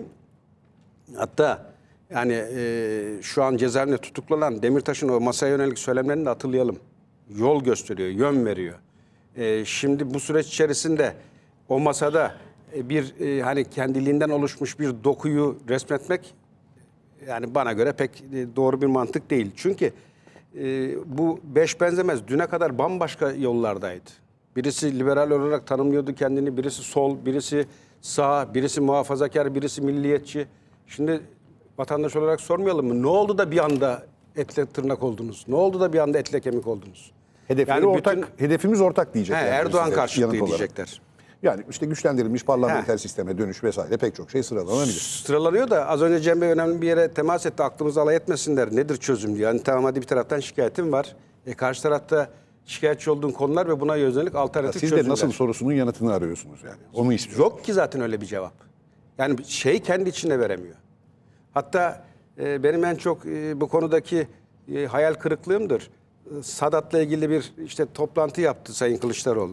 Hatta yani e, şu an cezaevinde tutuklanan Demirtaş'ın o masaya yönelik söylemlerini de hatırlayalım. Yol gösteriyor, yön veriyor. E, şimdi bu süreç içerisinde o masada e, bir e, hani kendiliğinden oluşmuş bir dokuyu resmetmek yani bana göre pek e, doğru bir mantık değil. Çünkü e, bu beş benzemez düne kadar bambaşka yollardaydı. Birisi liberal olarak tanımlıyordu kendini, birisi sol, birisi sağ, birisi muhafazakar, birisi milliyetçi. Şimdi vatandaş olarak sormayalım mı? Ne oldu da bir anda etle tırnak oldunuz? Ne oldu da bir anda etle kemik oldunuz? Hedefleri Yani ortak, bütün- hedefimiz ortak diyecekler. He, Erdoğan size karşıtlığı yanıt olarak. diyecekler. Yani işte güçlendirilmiş parlamenter sisteme dönüş vesaire pek çok şey sıralanabilir. Sıralanıyor da az önce Cem Bey önemli bir yere temas etti. Aklımızı alay etmesinler. Nedir çözüm diyor. Yani tamam hadi bir taraftan şikayetim var. E karşı tarafta şikayetçi olduğun konular ve buna yönelik alternatif Siz çözümler. de nasıl sorusunun yanıtını arıyorsunuz yani. Onu istiyorum. Yok ki zaten öyle bir cevap. Yani şey kendi içinde veremiyor. Hatta e, benim en çok e, bu konudaki e, hayal kırıklığımdır. E, Sadat'la ilgili bir işte toplantı yaptı Sayın Kılıçdaroğlu.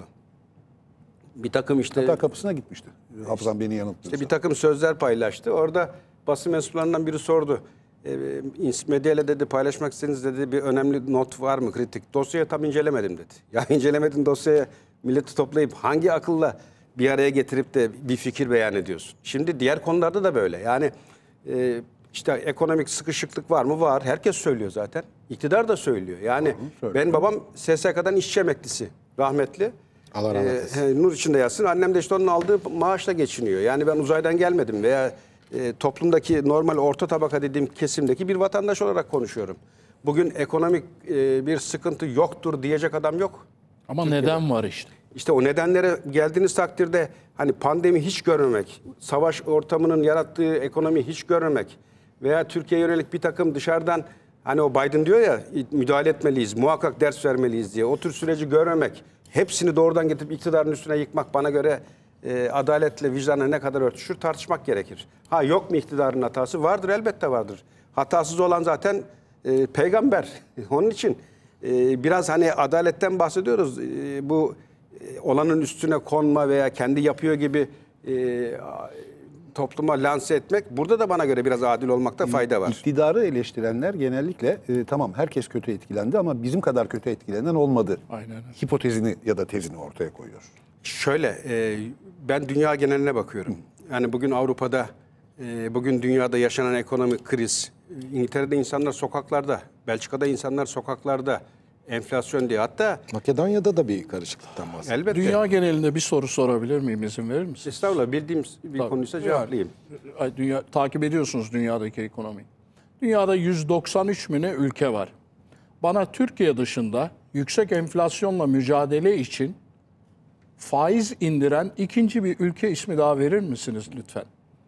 Bir takım işte Hatta kapısına gitmişti. Hafızam beni yanıltmıyorsa. İşte bir takım sözler paylaştı. Orada basın mensuplarından biri sordu. E, medyayla dedi paylaşmak istediğiniz dedi bir önemli not var mı kritik? Dosyayı tam incelemedim dedi. Ya incelemedin dosyaya milleti toplayıp hangi akılla bir araya getirip de bir fikir beyan ediyorsun? Şimdi diğer konularda da böyle. Yani e, işte ekonomik sıkışıklık var mı? Var. Herkes söylüyor zaten. İktidar da söylüyor. Yani söylüyor. benim babam S S K'dan işçi emeklisi. Rahmetli. Allah rahmet eylesin. Ee, nur içinde yatsın. Annem de işte onun aldığı maaşla geçiniyor. Yani ben uzaydan gelmedim veya e, toplumdaki normal orta tabaka dediğim kesimdeki bir vatandaş olarak konuşuyorum. Bugün ekonomik e, bir sıkıntı yoktur diyecek adam yok. Ama neden var işte? İşte o nedenlere geldiğiniz takdirde hani pandemi hiç görmemek, savaş ortamının yarattığı ekonomi hiç görmemek veya Türkiye'ye yönelik bir takım dışarıdan hani o Biden diyor ya müdahale etmeliyiz, muhakkak ders vermeliyiz diye o tür süreci görmemek, hepsini doğrudan getirip iktidarın üstüne yıkmak bana göre e, adaletle vicdanla ne kadar örtüşür tartışmak gerekir. Ha yok mu iktidarın hatası? Vardır, elbette vardır. Hatasız olan zaten e, peygamber. Onun için e, biraz hani adaletten bahsediyoruz. E, bu e, olanın üstüne konma veya kendi yapıyor gibi e, topluma lanse etmek burada da bana göre biraz adil olmakta fayda var. İktidarı eleştirenler genellikle e, tamam herkes kötü etkilendi ama bizim kadar kötü etkilenen olmadı. Aynen öyle. Hipotezini ya da tezini ortaya koyuyor. Şöyle, e, ben dünya geneline bakıyorum. Yani bugün Avrupa'da, e, bugün dünyada yaşanan ekonomik kriz, İngiltere'de insanlar sokaklarda, Belçika'da insanlar sokaklarda, enflasyon diye. Hatta Makedonya'da da bir karışıklıktan bahsediyor. elbette. Dünya genelinde bir soru sorabilir miyim? İzin verir misiniz? Estağfurullah, bildiğim bir Tabii. konuysa Yani, cevaplayayım. ay, dünya, takip ediyorsunuz dünyadaki ekonomiyi. Dünyada yüz doksan üç mü ne ülke var. Bana Türkiye dışında yüksek enflasyonla mücadele için faiz indiren ikinci bir ülke ismi daha verir misiniz lütfen?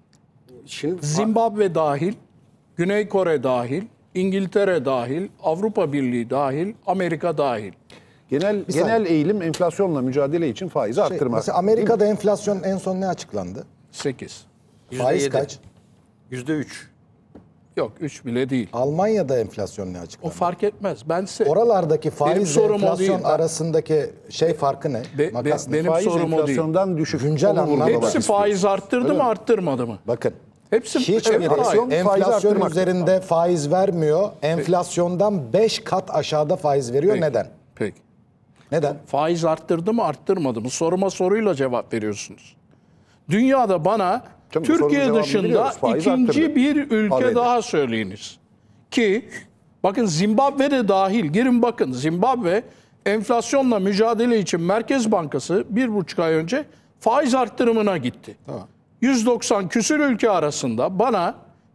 Şimdi Zimbabwe dahil, Güney Kore dahil, İngiltere dahil, Avrupa Birliği dahil, Amerika dahil. Genel genel eğilim enflasyonla mücadele için faizi Şey, arttırmak. mesela Amerika'da enflasyon en son ne açıklandı? sekiz. Faiz yüzde yedi. kaç? yüzde üç. Yok üç bile değil. Almanya'da enflasyon ne O açıklandı? fark etmez. Ben size Oralardaki Benim faiz ve sorum o enflasyon değil. arasındaki şey farkı ne? Be- Makas be- ne? benim Faiz sorum o değil. enflasyondan düşük. Güncel Onu anlamda vurgulamak Hepsi istiyorum. faiz arttırdı mı arttırmadı mı? Bakın. Hepsi Hiçbiri Evet, enflasyon- hayır. faizi enflasyon arttırmak. üzerinde faiz vermiyor. Enflasyondan beş kat aşağıda faiz veriyor. Peki. Neden? Peki. Neden? Faiz arttırdı mı arttırmadı mı? Soruma soruyla cevap veriyorsunuz. Dünyada bana Canım, bu sorunun Türkiye cevabını dışında biliyoruz. Faiz ikinci arttırdı. bir ülke Paraydı. daha söyleyiniz. Ki bakın Zimbabwe'de dahil girin bakın Zimbabwe enflasyonla mücadele için Merkez Bankası bir buçuk ay önce faiz arttırımına gitti. Tamam. yüz doksan küsür ülke arasında bana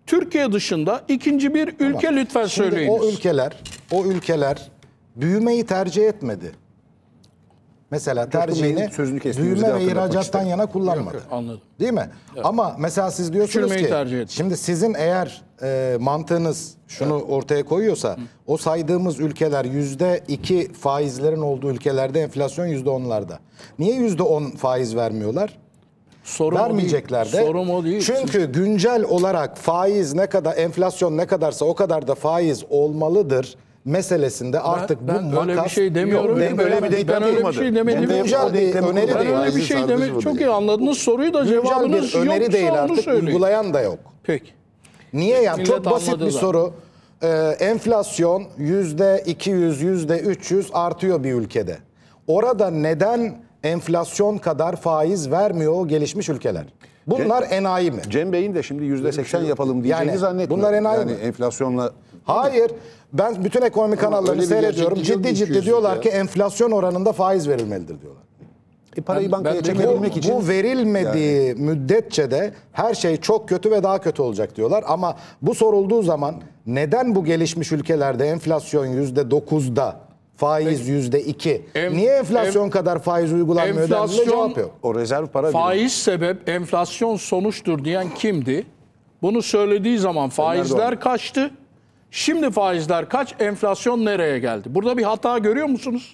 Türkiye dışında ikinci bir ülke lütfen Şimdi söyleyiniz. o ülkeler, o ülkeler büyümeyi tercih etmedi. Mesela tercihini Bey'in sözünü kestiğimizi de büyüme ve hatırlatmak ihracattan isterim. yana kullanmadı. Anladım. Değil mi? Ama mesela siz diyorsunuz Küçülmeyi ki tercih etti. şimdi sizin eğer e, mantığınız şunu ortaya koyuyorsa o saydığımız ülkeler yüzde iki faizlerin olduğu ülkelerde enflasyon yüzde onlarda. Niye yüzde on faiz vermiyorlar? Sorum o değil. Vermeyecekler de. Sorum o değil. Çünkü güncel olarak faiz ne kadar, enflasyon ne kadarsa o kadar da faiz olmalıdır meselesinde artık ben bu öyle bir makas şey demiyorum. Yok, Böyle bir ben- denklem ben öyle bir kurmadı. şey demedim. Bu güncel bir öneri Ben değil. öyle bir şey Faizin demedim. sarkısı Çok bu iyi değil. anladınız soruyu da Güncel cevabınız bir öneri yoksa değil onu artık, söyleyin. uygulayan da yok. Peki. Niye yani? Millet Çok basit anladı bir zaten. soru. Ee, enflasyon yüzde iki yüz, yüzde üç yüz artıyor bir ülkede. Orada neden enflasyon kadar faiz vermiyor o gelişmiş ülkeler? Bunlar enayi mi? Cem Bey'in de şimdi yüzde seksen yapalım diyeceğini Yani zannetmiyorum. bunlar enayi yani mi? enflasyonla Hayır. Ben bütün ekonomi kanallarını öyle bir seyrediyorum. gerçeklik yok Ciddi ciddi iki yüz diyorlar ya. ki enflasyon oranında faiz verilmelidir diyorlar. e, parayı Ben- bankaya ben çekebilmek Bu, için bu verilmediği müddetçe de her şey çok kötü ve daha kötü olacak diyorlar. Ama bu sorulduğu zaman neden bu gelişmiş ülkelerde enflasyon yüzde dokuzda, faiz yüzde iki, Em- niye enflasyon em- kadar faiz uygulanmıyor dendiğinde enflasyon- cevap yok. o rezerv para Faiz sebep, enflasyon sonuçtur diyen kimdi? Bunu söylediği zaman faizler Erdoğan. kaçtı. Şimdi faizler kaç, enflasyon nereye geldi? Burada bir hata görüyor musunuz?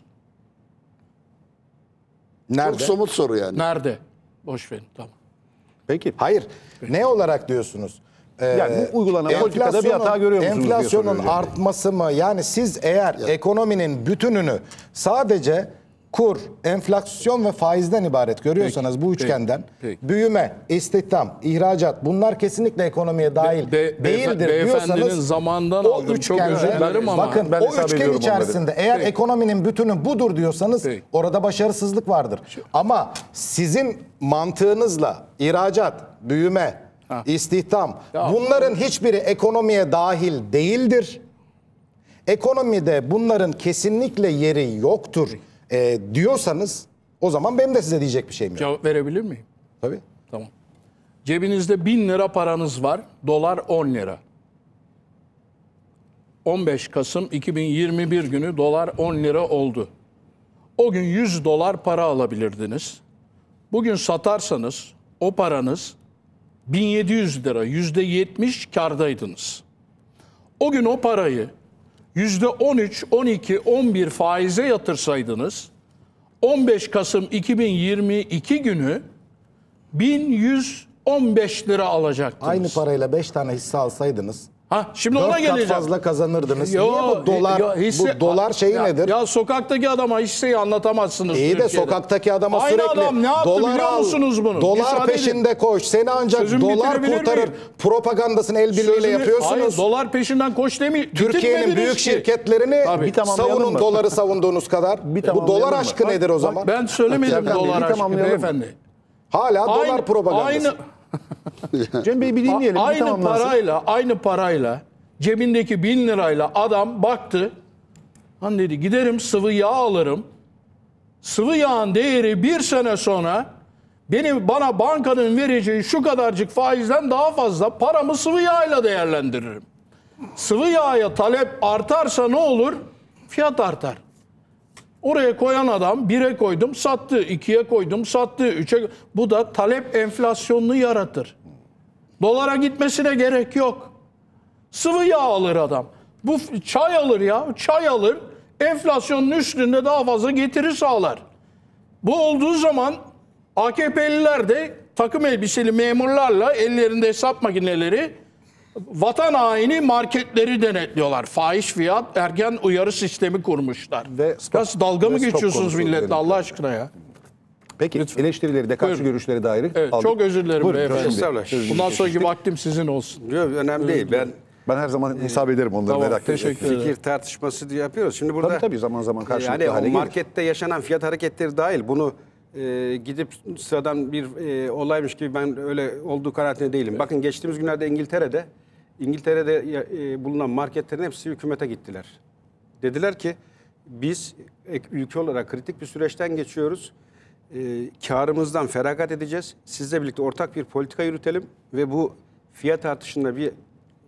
Nerede? Çok somut soru yani. Nerede? Boş verin, tamam. Peki. Hayır. Ne olarak diyorsunuz? Ee, Yani bu uygulanan politikada bir hata görüyor musunuz diye Enflasyonun soruyor Cem Bey. artması mı? Yani siz eğer ekonominin bütününü sadece kur, enflasyon ve faizden ibaret görüyorsanız Peki, bu üçgenden peki, peki. büyüme, istihdam, ihracat bunlar kesinlikle ekonomiye dahil be- değildir beyefendinin diyorsanız zamandan o aldım. Çok üçgende- özür dilerim ama- bakın Ben o hesap üçgen ediyorum içerisinde eğer Peki. ekonominin bütünü budur diyorsanız Peki. orada başarısızlık vardır. Ama sizin mantığınızla ihracat, büyüme, Ha. istihdam Ya- bunların hiçbiri ekonomiye dahil değildir. Ekonomide bunların kesinlikle yeri yoktur e, diyorsanız o zaman benim de size diyecek bir şeyim yok. Cevap verebilir miyim? Tabii. Tamam. Cebinizde bin lira paranız var. Dolar on lira. on beş Kasım iki bin yirmi bir günü dolar on lira oldu. O gün yüz dolar para alabilirdiniz. Bugün satarsanız o paranız bin yedi yüz lira, yüzde yetmiş kardaydınız. O gün o parayı yüzde on üç, on iki, on bir faize yatırsaydınız on beş Kasım iki bin yirmi iki günü bin yüz on beş lira alacaktınız. Aynı parayla beş tane hisse alsaydınız Ha, şimdi ona dört kat geleceğim. fazla kazanırdınız. Yo, Niye bu dolar, yo, hisse- bu dolar şeyi ya, nedir? Ya sokaktaki adama hisseyi anlatamazsınız. İyi de Türkiye'de. sokaktaki adama Aynı sürekli adam ne yaptı dolar biliyor al, musunuz bunu? dolar Müsaade edin. peşinde koş. Seni ancak Sözümü dolar bitirebilir kurtarır. miyim? Propagandasını el birliğiyle Sözümü- yapıyorsunuz. Hayır, dolar peşinden koş demi. Türkiye'nin bitirmediniz büyük ki. şirketlerini Tabii. Bir tamamlayalım savunun mı? doları savunduğunuz kadar. Bu tamamlayalım dolar mı? aşkı nedir o zaman? Ben söylemedim Serkan Bey, dolar bir aşkı tamamlayalım mı? beyefendi. Hala dolar Aynı, propagandası. aynı, Cem Bey bir dinleyelim. bir aynı tamamlansın. parayla, aynı parayla cebindeki bin lirayla adam baktı. Hani dedi giderim sıvı yağ alırım. Sıvı yağın değeri bir sene sonra benim bana bankanın vereceği şu kadarcık faizden daha fazla, paramı sıvı yağıyla değerlendiririm. Sıvı yağa talep artarsa ne olur? Fiyat artar. Oraya koyan adam bire koydum sattı, ikiye koydum sattı, üçe. Bu da talep enflasyonunu yaratır. Dolara gitmesine gerek yok. Sıvı yağ alır adam. Bu f- çay alır ya, çay alır. Enflasyonun üstünde daha fazla getiri sağlar. Bu olduğu zaman A K P'liler de takım elbiseli memurlarla ellerinde hesap makineleri vatan haini marketleri denetliyorlar. Fahiş fiyat erken uyarı sistemi kurmuşlar. Ve stop- Biraz dalga mı ve stop geçiyorsunuz konusu milletle dedim. Allah aşkına ya? Peki eleştirileri de karşı Buyurun. görüşleri de ayrı. Evet, aldık. çok özür dilerim Buyurun, beyefendi. Coşkun Bey. Estağfurullah. Sözünüzü Bundan kestik. sonraki vaktim sizin olsun. Yok, önemli değil. Ben Ben her zaman hesap ederim onları Tamam, merak etmeyin. teşekkür ederim. fikir tartışması diye yapıyoruz. Şimdi burada Tabii tabii zaman zaman karşılıklı yani o hale gelir. markette yaşanan fiyat hareketleri dahil bunu e, gidip sıradan bir e, olaymış gibi ben öyle olduğu kanaatinde değilim. Bakın geçtiğimiz günlerde İngiltere'de İngiltere'de e, bulunan marketlerin hepsi hükümete gittiler. Dediler ki biz ek- ülke olarak kritik bir süreçten geçiyoruz. E, karımızdan feragat edeceğiz. Sizle birlikte ortak bir politika yürütelim ve bu fiyat artışında bir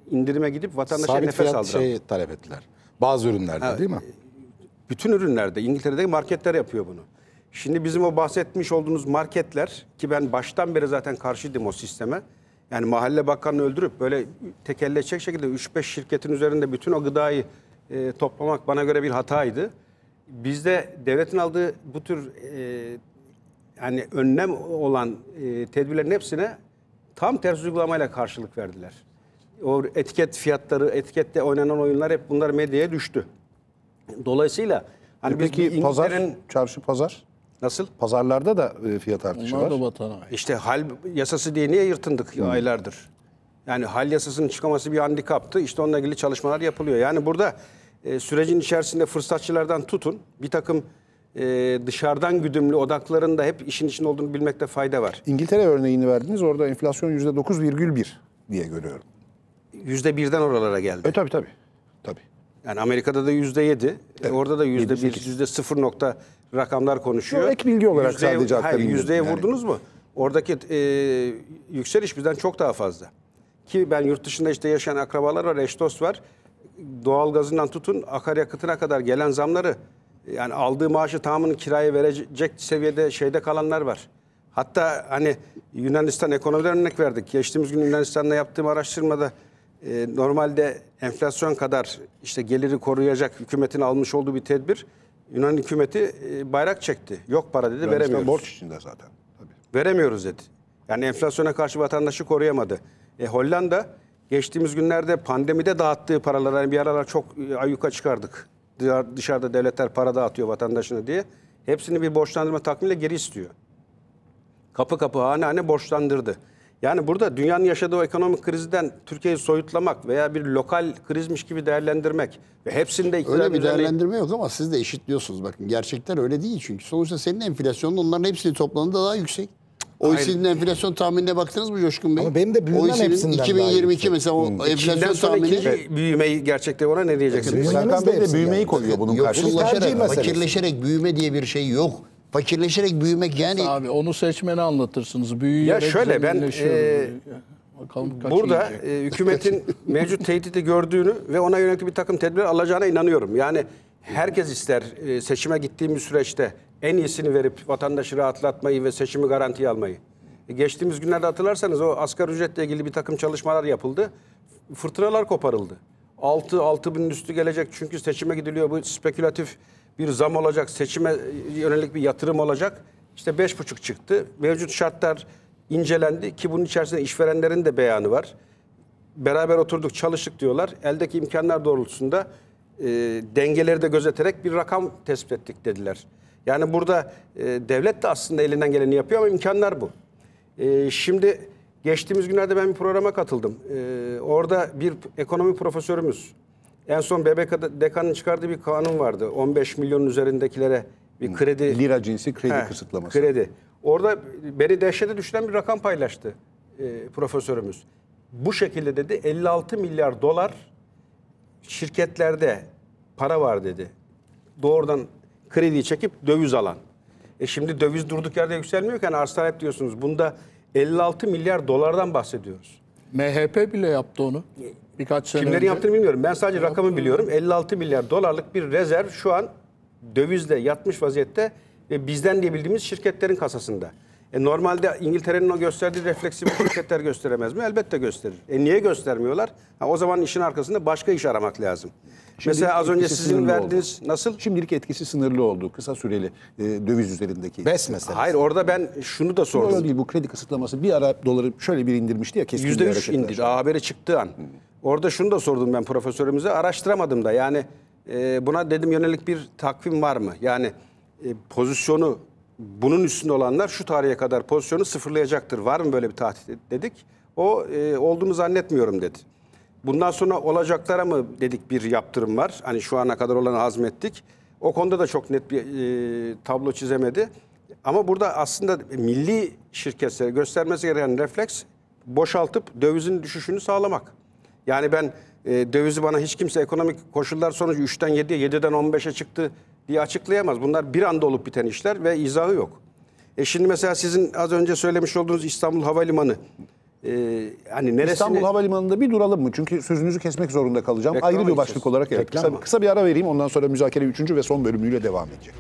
indirime gidip vatandaşa Sabit nefes fiyat aldıran. şey talep ettiler. Bazı ürünlerde değil mi? Bütün ürünlerde, İngiltere'de marketler yapıyor bunu. Şimdi bizim o bahsetmiş olduğunuz marketler, ki ben baştan beri zaten karşıydım o sisteme. Yani mahalle bakkanını öldürüp böyle tekelleşecek şekilde üç beş şirketin üzerinde bütün o gıdayı e, toplamak bana göre bir hataydı. Bizde devletin aldığı bu tür e, yani önlem olan e, tedbirlerin hepsine tam tersi uygulamayla karşılık verdiler. O etiket fiyatları, etikette oynanan oyunlar hep bunlar medyaya düştü. Dolayısıyla hani biz bir Peki pazar, İngiltere'nin çarşı pazar? nasıl? Pazarlarda da e, fiyat artışı Onlar var. da vatana ait. İşte hal yasası diye niye yırtındık Hmm. aylardır? Yani hal yasasının çıkaması bir handikaptı. İşte onunla ilgili çalışmalar yapılıyor. Yani burada e, sürecin içerisinde fırsatçılardan tutun bir takım e, dışarıdan güdümlü odakların da hep işin içinde olduğunu bilmekte fayda var. İngiltere örneğini verdiniz. Orada enflasyon yüzde dokuz virgül bir diye görüyorum. Yüzde birden oralara geldi. E tabii tabii. Tabii. Yani Amerika'da da yüzde yedi. Orada da yüzde bir, yüzde sıfır nokta rakamlar konuşuyor. Yok, ek bilgi olarak Yüzdeye- sadece hayır, aktarayım dedim yüzdeye yani. vurdunuz mu? Oradaki e, yükseliş bizden çok daha fazla. Ki ben yurt dışında işte yaşayan akrabalar var, eş dost var. Doğalgazından tutun akaryakıtına kadar gelen zamları, yani aldığı maaşı tamamını kiraya verecek seviyede şeyde kalanlar var. Hatta hani Yunanistan ekonomiden örnek verdik. Geçtiğimiz gün Yunanistan'da yaptığım araştırmada e, normalde enflasyon kadar işte geliri koruyacak hükümetin almış olduğu bir tedbir, Yunan hükümeti e, bayrak çekti. Yok para dedi, Yunanistan veremiyoruz. borç içinde zaten. Tabii. Veremiyoruz dedi. Yani enflasyona karşı vatandaşı koruyamadı. E, Hollanda geçtiğimiz günlerde pandemide dağıttığı paraları, hani bir aralar çok e, ayyuka çıkardık. Dışarı- Dışarıda devletler para dağıtıyor vatandaşına diye. Hepsini bir borçlandırma takvimiyle geri istiyor. Kapı kapı hane hane borçlandırdı. Yani burada dünyanın yaşadığı o ekonomik krizden Türkiye'yi soyutlamak veya bir lokal krizmiş gibi değerlendirmek ve hepsinde iktidar Öyle bir üzerine- değerlendirme yok ama siz de eşitliyorsunuz. Bakın gerçekler öyle değil çünkü. Sonuçta senin enflasyonun onların hepsini topladığında daha yüksek. O E C D'nin enflasyon tahminine baktınız mı Coşkun Bey? Ama benim de büyümen O E C D'nin hepsinden daha iki bin yirmi iki yüksek. mesela o Çin'den enflasyon sonra tahmini ikinci büyümeyi gerçekte ona ne diyeceksiniz? Büyümemiz Serkan de Bey de hepsinden büyümeyi yüksek. koyuyor bunun karşısına. tercih yoksullaşarak, meselesi. fakirleşerek büyüme diye bir şey yok. Fakirleşerek büyümek yani Abi onu seçmene anlatırsınız. Ya Büyüyerek şöyle, ben, zenginleşiyor. e, Bakalım kaç Burada yiyecek. e, hükümetin mevcut tehdidi gördüğünü ve ona yönelik bir takım tedbirler alacağına inanıyorum. Yani herkes ister e, seçime gittiğimiz süreçte en iyisini verip vatandaşı rahatlatmayı ve seçimi garantiye almayı. E, geçtiğimiz günlerde hatırlarsanız o asgari ücretle ilgili bir takım çalışmalar yapıldı. Fırtınalar koparıldı. altı altı binin üstü gelecek çünkü seçime gidiliyor. Bu spekülatif bir zam olacak, seçime yönelik bir yatırım olacak. İşte beş buçuk çıktı. Mevcut şartlar incelendi ki bunun içerisinde işverenlerin de beyanı var. Beraber oturduk, çalıştık diyorlar. Eldeki imkanlar doğrultusunda e, dengeleri de gözeterek bir rakam tespit ettik dediler. Yani burada e, devlet de aslında elinden geleni yapıyor ama imkanlar bu. E, şimdi geçtiğimiz günlerde ben bir programa katıldım. E, orada bir ekonomi profesörümüz, en son B B K dekanın çıkardığı bir kanun vardı. on beş milyonun üzerindekilere bir kredi... Lira cinsi kredi He, kısıtlaması. Kredi. Orada beni dehşete düşüren bir rakam paylaştı e, profesörümüz. Bu şekilde dedi elli altı milyar dolar şirketlerde para var dedi. Doğrudan krediyi çekip döviz alan. E şimdi döviz durduk yerde yükselmiyorken arz talep diyorsunuz. Bunda elli altı milyar dolardan bahsediyoruz. M H P bile yaptı onu. Birkaç sene Kimlerin önce. yaptığını bilmiyorum. Ben sadece rakamı biliyorum. elli altı milyar dolarlık bir rezerv şu an dövizle yatmış vaziyette ve bizden diye bildiğimiz şirketlerin kasasında. E normalde İngiltere'nin o gösterdiği refleksi bu şirketler gösteremez mi? Elbette gösterir. E niye göstermiyorlar? Ha, o zaman işin arkasında başka iş aramak lazım. Mesela az önce etkisi sizin sınırlı verdiğiniz nasıl? Şimdilik etkisi sınırlı oldu. Kısa süreli e, döviz üzerindeki. BES meselesi. Hayır, orada ben şunu da Öyle sordum. değil, bu kredi kısıtlaması bir ara doları şöyle bir indirmişti ya, keskin Yüzde bir üç hareketle. indi. Daha haberi çıktığı an. Orada şunu da sordum ben profesörümüze. Araştıramadım da. Yani e, buna dedim yönelik bir takvim var mı? Yani e, pozisyonu bunun üstünde olanlar şu tarihe kadar pozisyonu sıfırlayacaktır. Var mı böyle bir tahdit dedik. O e, olduğunu zannetmiyorum dedi. Bundan sonra olacaklara mı dedik bir yaptırım var. Hani şu ana kadar olanı hazmettik. O konuda da çok net bir e, tablo çizemedi. Ama burada aslında milli şirketlere göstermesi gereken refleks boşaltıp dövizin düşüşünü sağlamak. Yani ben e, dövizi bana hiç kimse ekonomik koşullar sonucu üçten yediye, yediden on beşe çıktı diye açıklayamaz. Bunlar bir anda olup biten işler ve izahı yok. E şimdi mesela sizin az önce söylemiş olduğunuz İstanbul Havalimanı e, hani neresini... İstanbul Havalimanı'nda bir duralım mı? Çünkü sözünüzü kesmek zorunda kalacağım. Reklama Ayrı bir gideceğiz. başlık olarak evet. Reklam Kısa, mı? kısa bir ara vereyim. Ondan sonra müzakere üçüncü ve son bölümüyle devam edecek.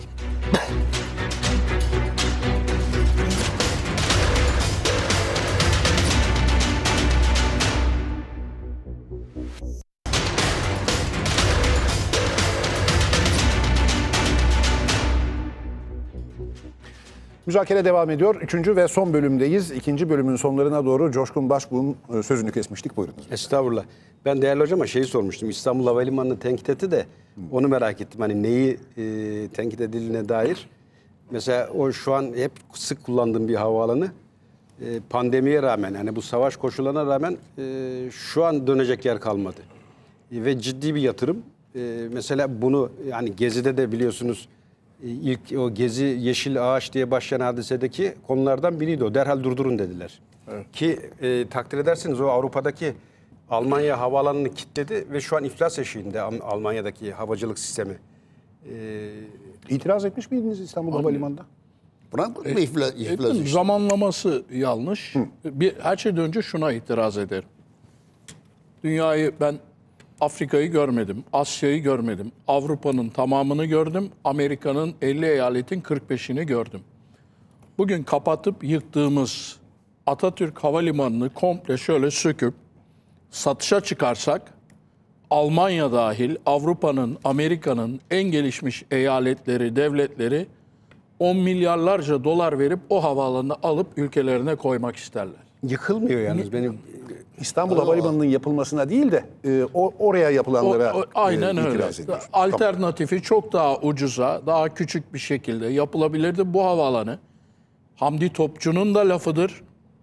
Müzakere devam ediyor. Üçüncü ve son bölümdeyiz. İkinci bölümün sonlarına doğru Coşkun Başbuğ'un sözünü kesmiştik. Buyurunuz. Estağfurullah. Ben değerli hocama şeyi sormuştum. İstanbul Havalimanı'nı tenkit etti de onu merak ettim. Hani neyi e, tenkit edildiğine dair. Mesela o şu an hep sık kullandığım bir havaalanı. E, pandemiye rağmen, hani bu savaş koşullarına rağmen e, şu an dönecek yer kalmadı. E, ve ciddi bir yatırım. E, mesela bunu yani Gezi'de de biliyorsunuz e, ilk o Gezi Yeşil Ağaç diye başlayan hadisedeki konulardan biriydi o. Derhal durdurun dediler. Ki e, takdir edersiniz o Avrupa'daki Almanya havaalanını kilitledi ve şu an iflas eşiğinde Al- Almanya'daki havacılık sistemi. E, İtiraz etmiş miydiniz İstanbul Havalimanı'nda? Frankfurt mu iflas, iflas Ettim, işte? zamanlaması yanlış. Bir, her şeyden önce şuna itiraz ederim. Dünyayı ben Afrika'yı görmedim, Asya'yı görmedim. Avrupa'nın tamamını gördüm, Amerika'nın elli eyaletin kırk beşini gördüm. Bugün kapatıp yıktığımız Atatürk Havalimanı'nı komple şöyle söküp satışa çıkarsak, Almanya dahil Avrupa'nın, Amerika'nın en gelişmiş eyaletleri, devletleri on milyarlarca dolar verip o havaalanını alıp ülkelerine koymak isterler. yıkılmıyor yalnız benim. İstanbul Havalimanı'nın yapılmasına değil de e, o, oraya O, yapılanlara o- aynen e, öyle. itiraz ediyorsunuz. Alternatifi çok daha ucuza, daha küçük bir şekilde yapılabilirdi. Bu havaalanı Hamdi Topçu'nun da lafıdır.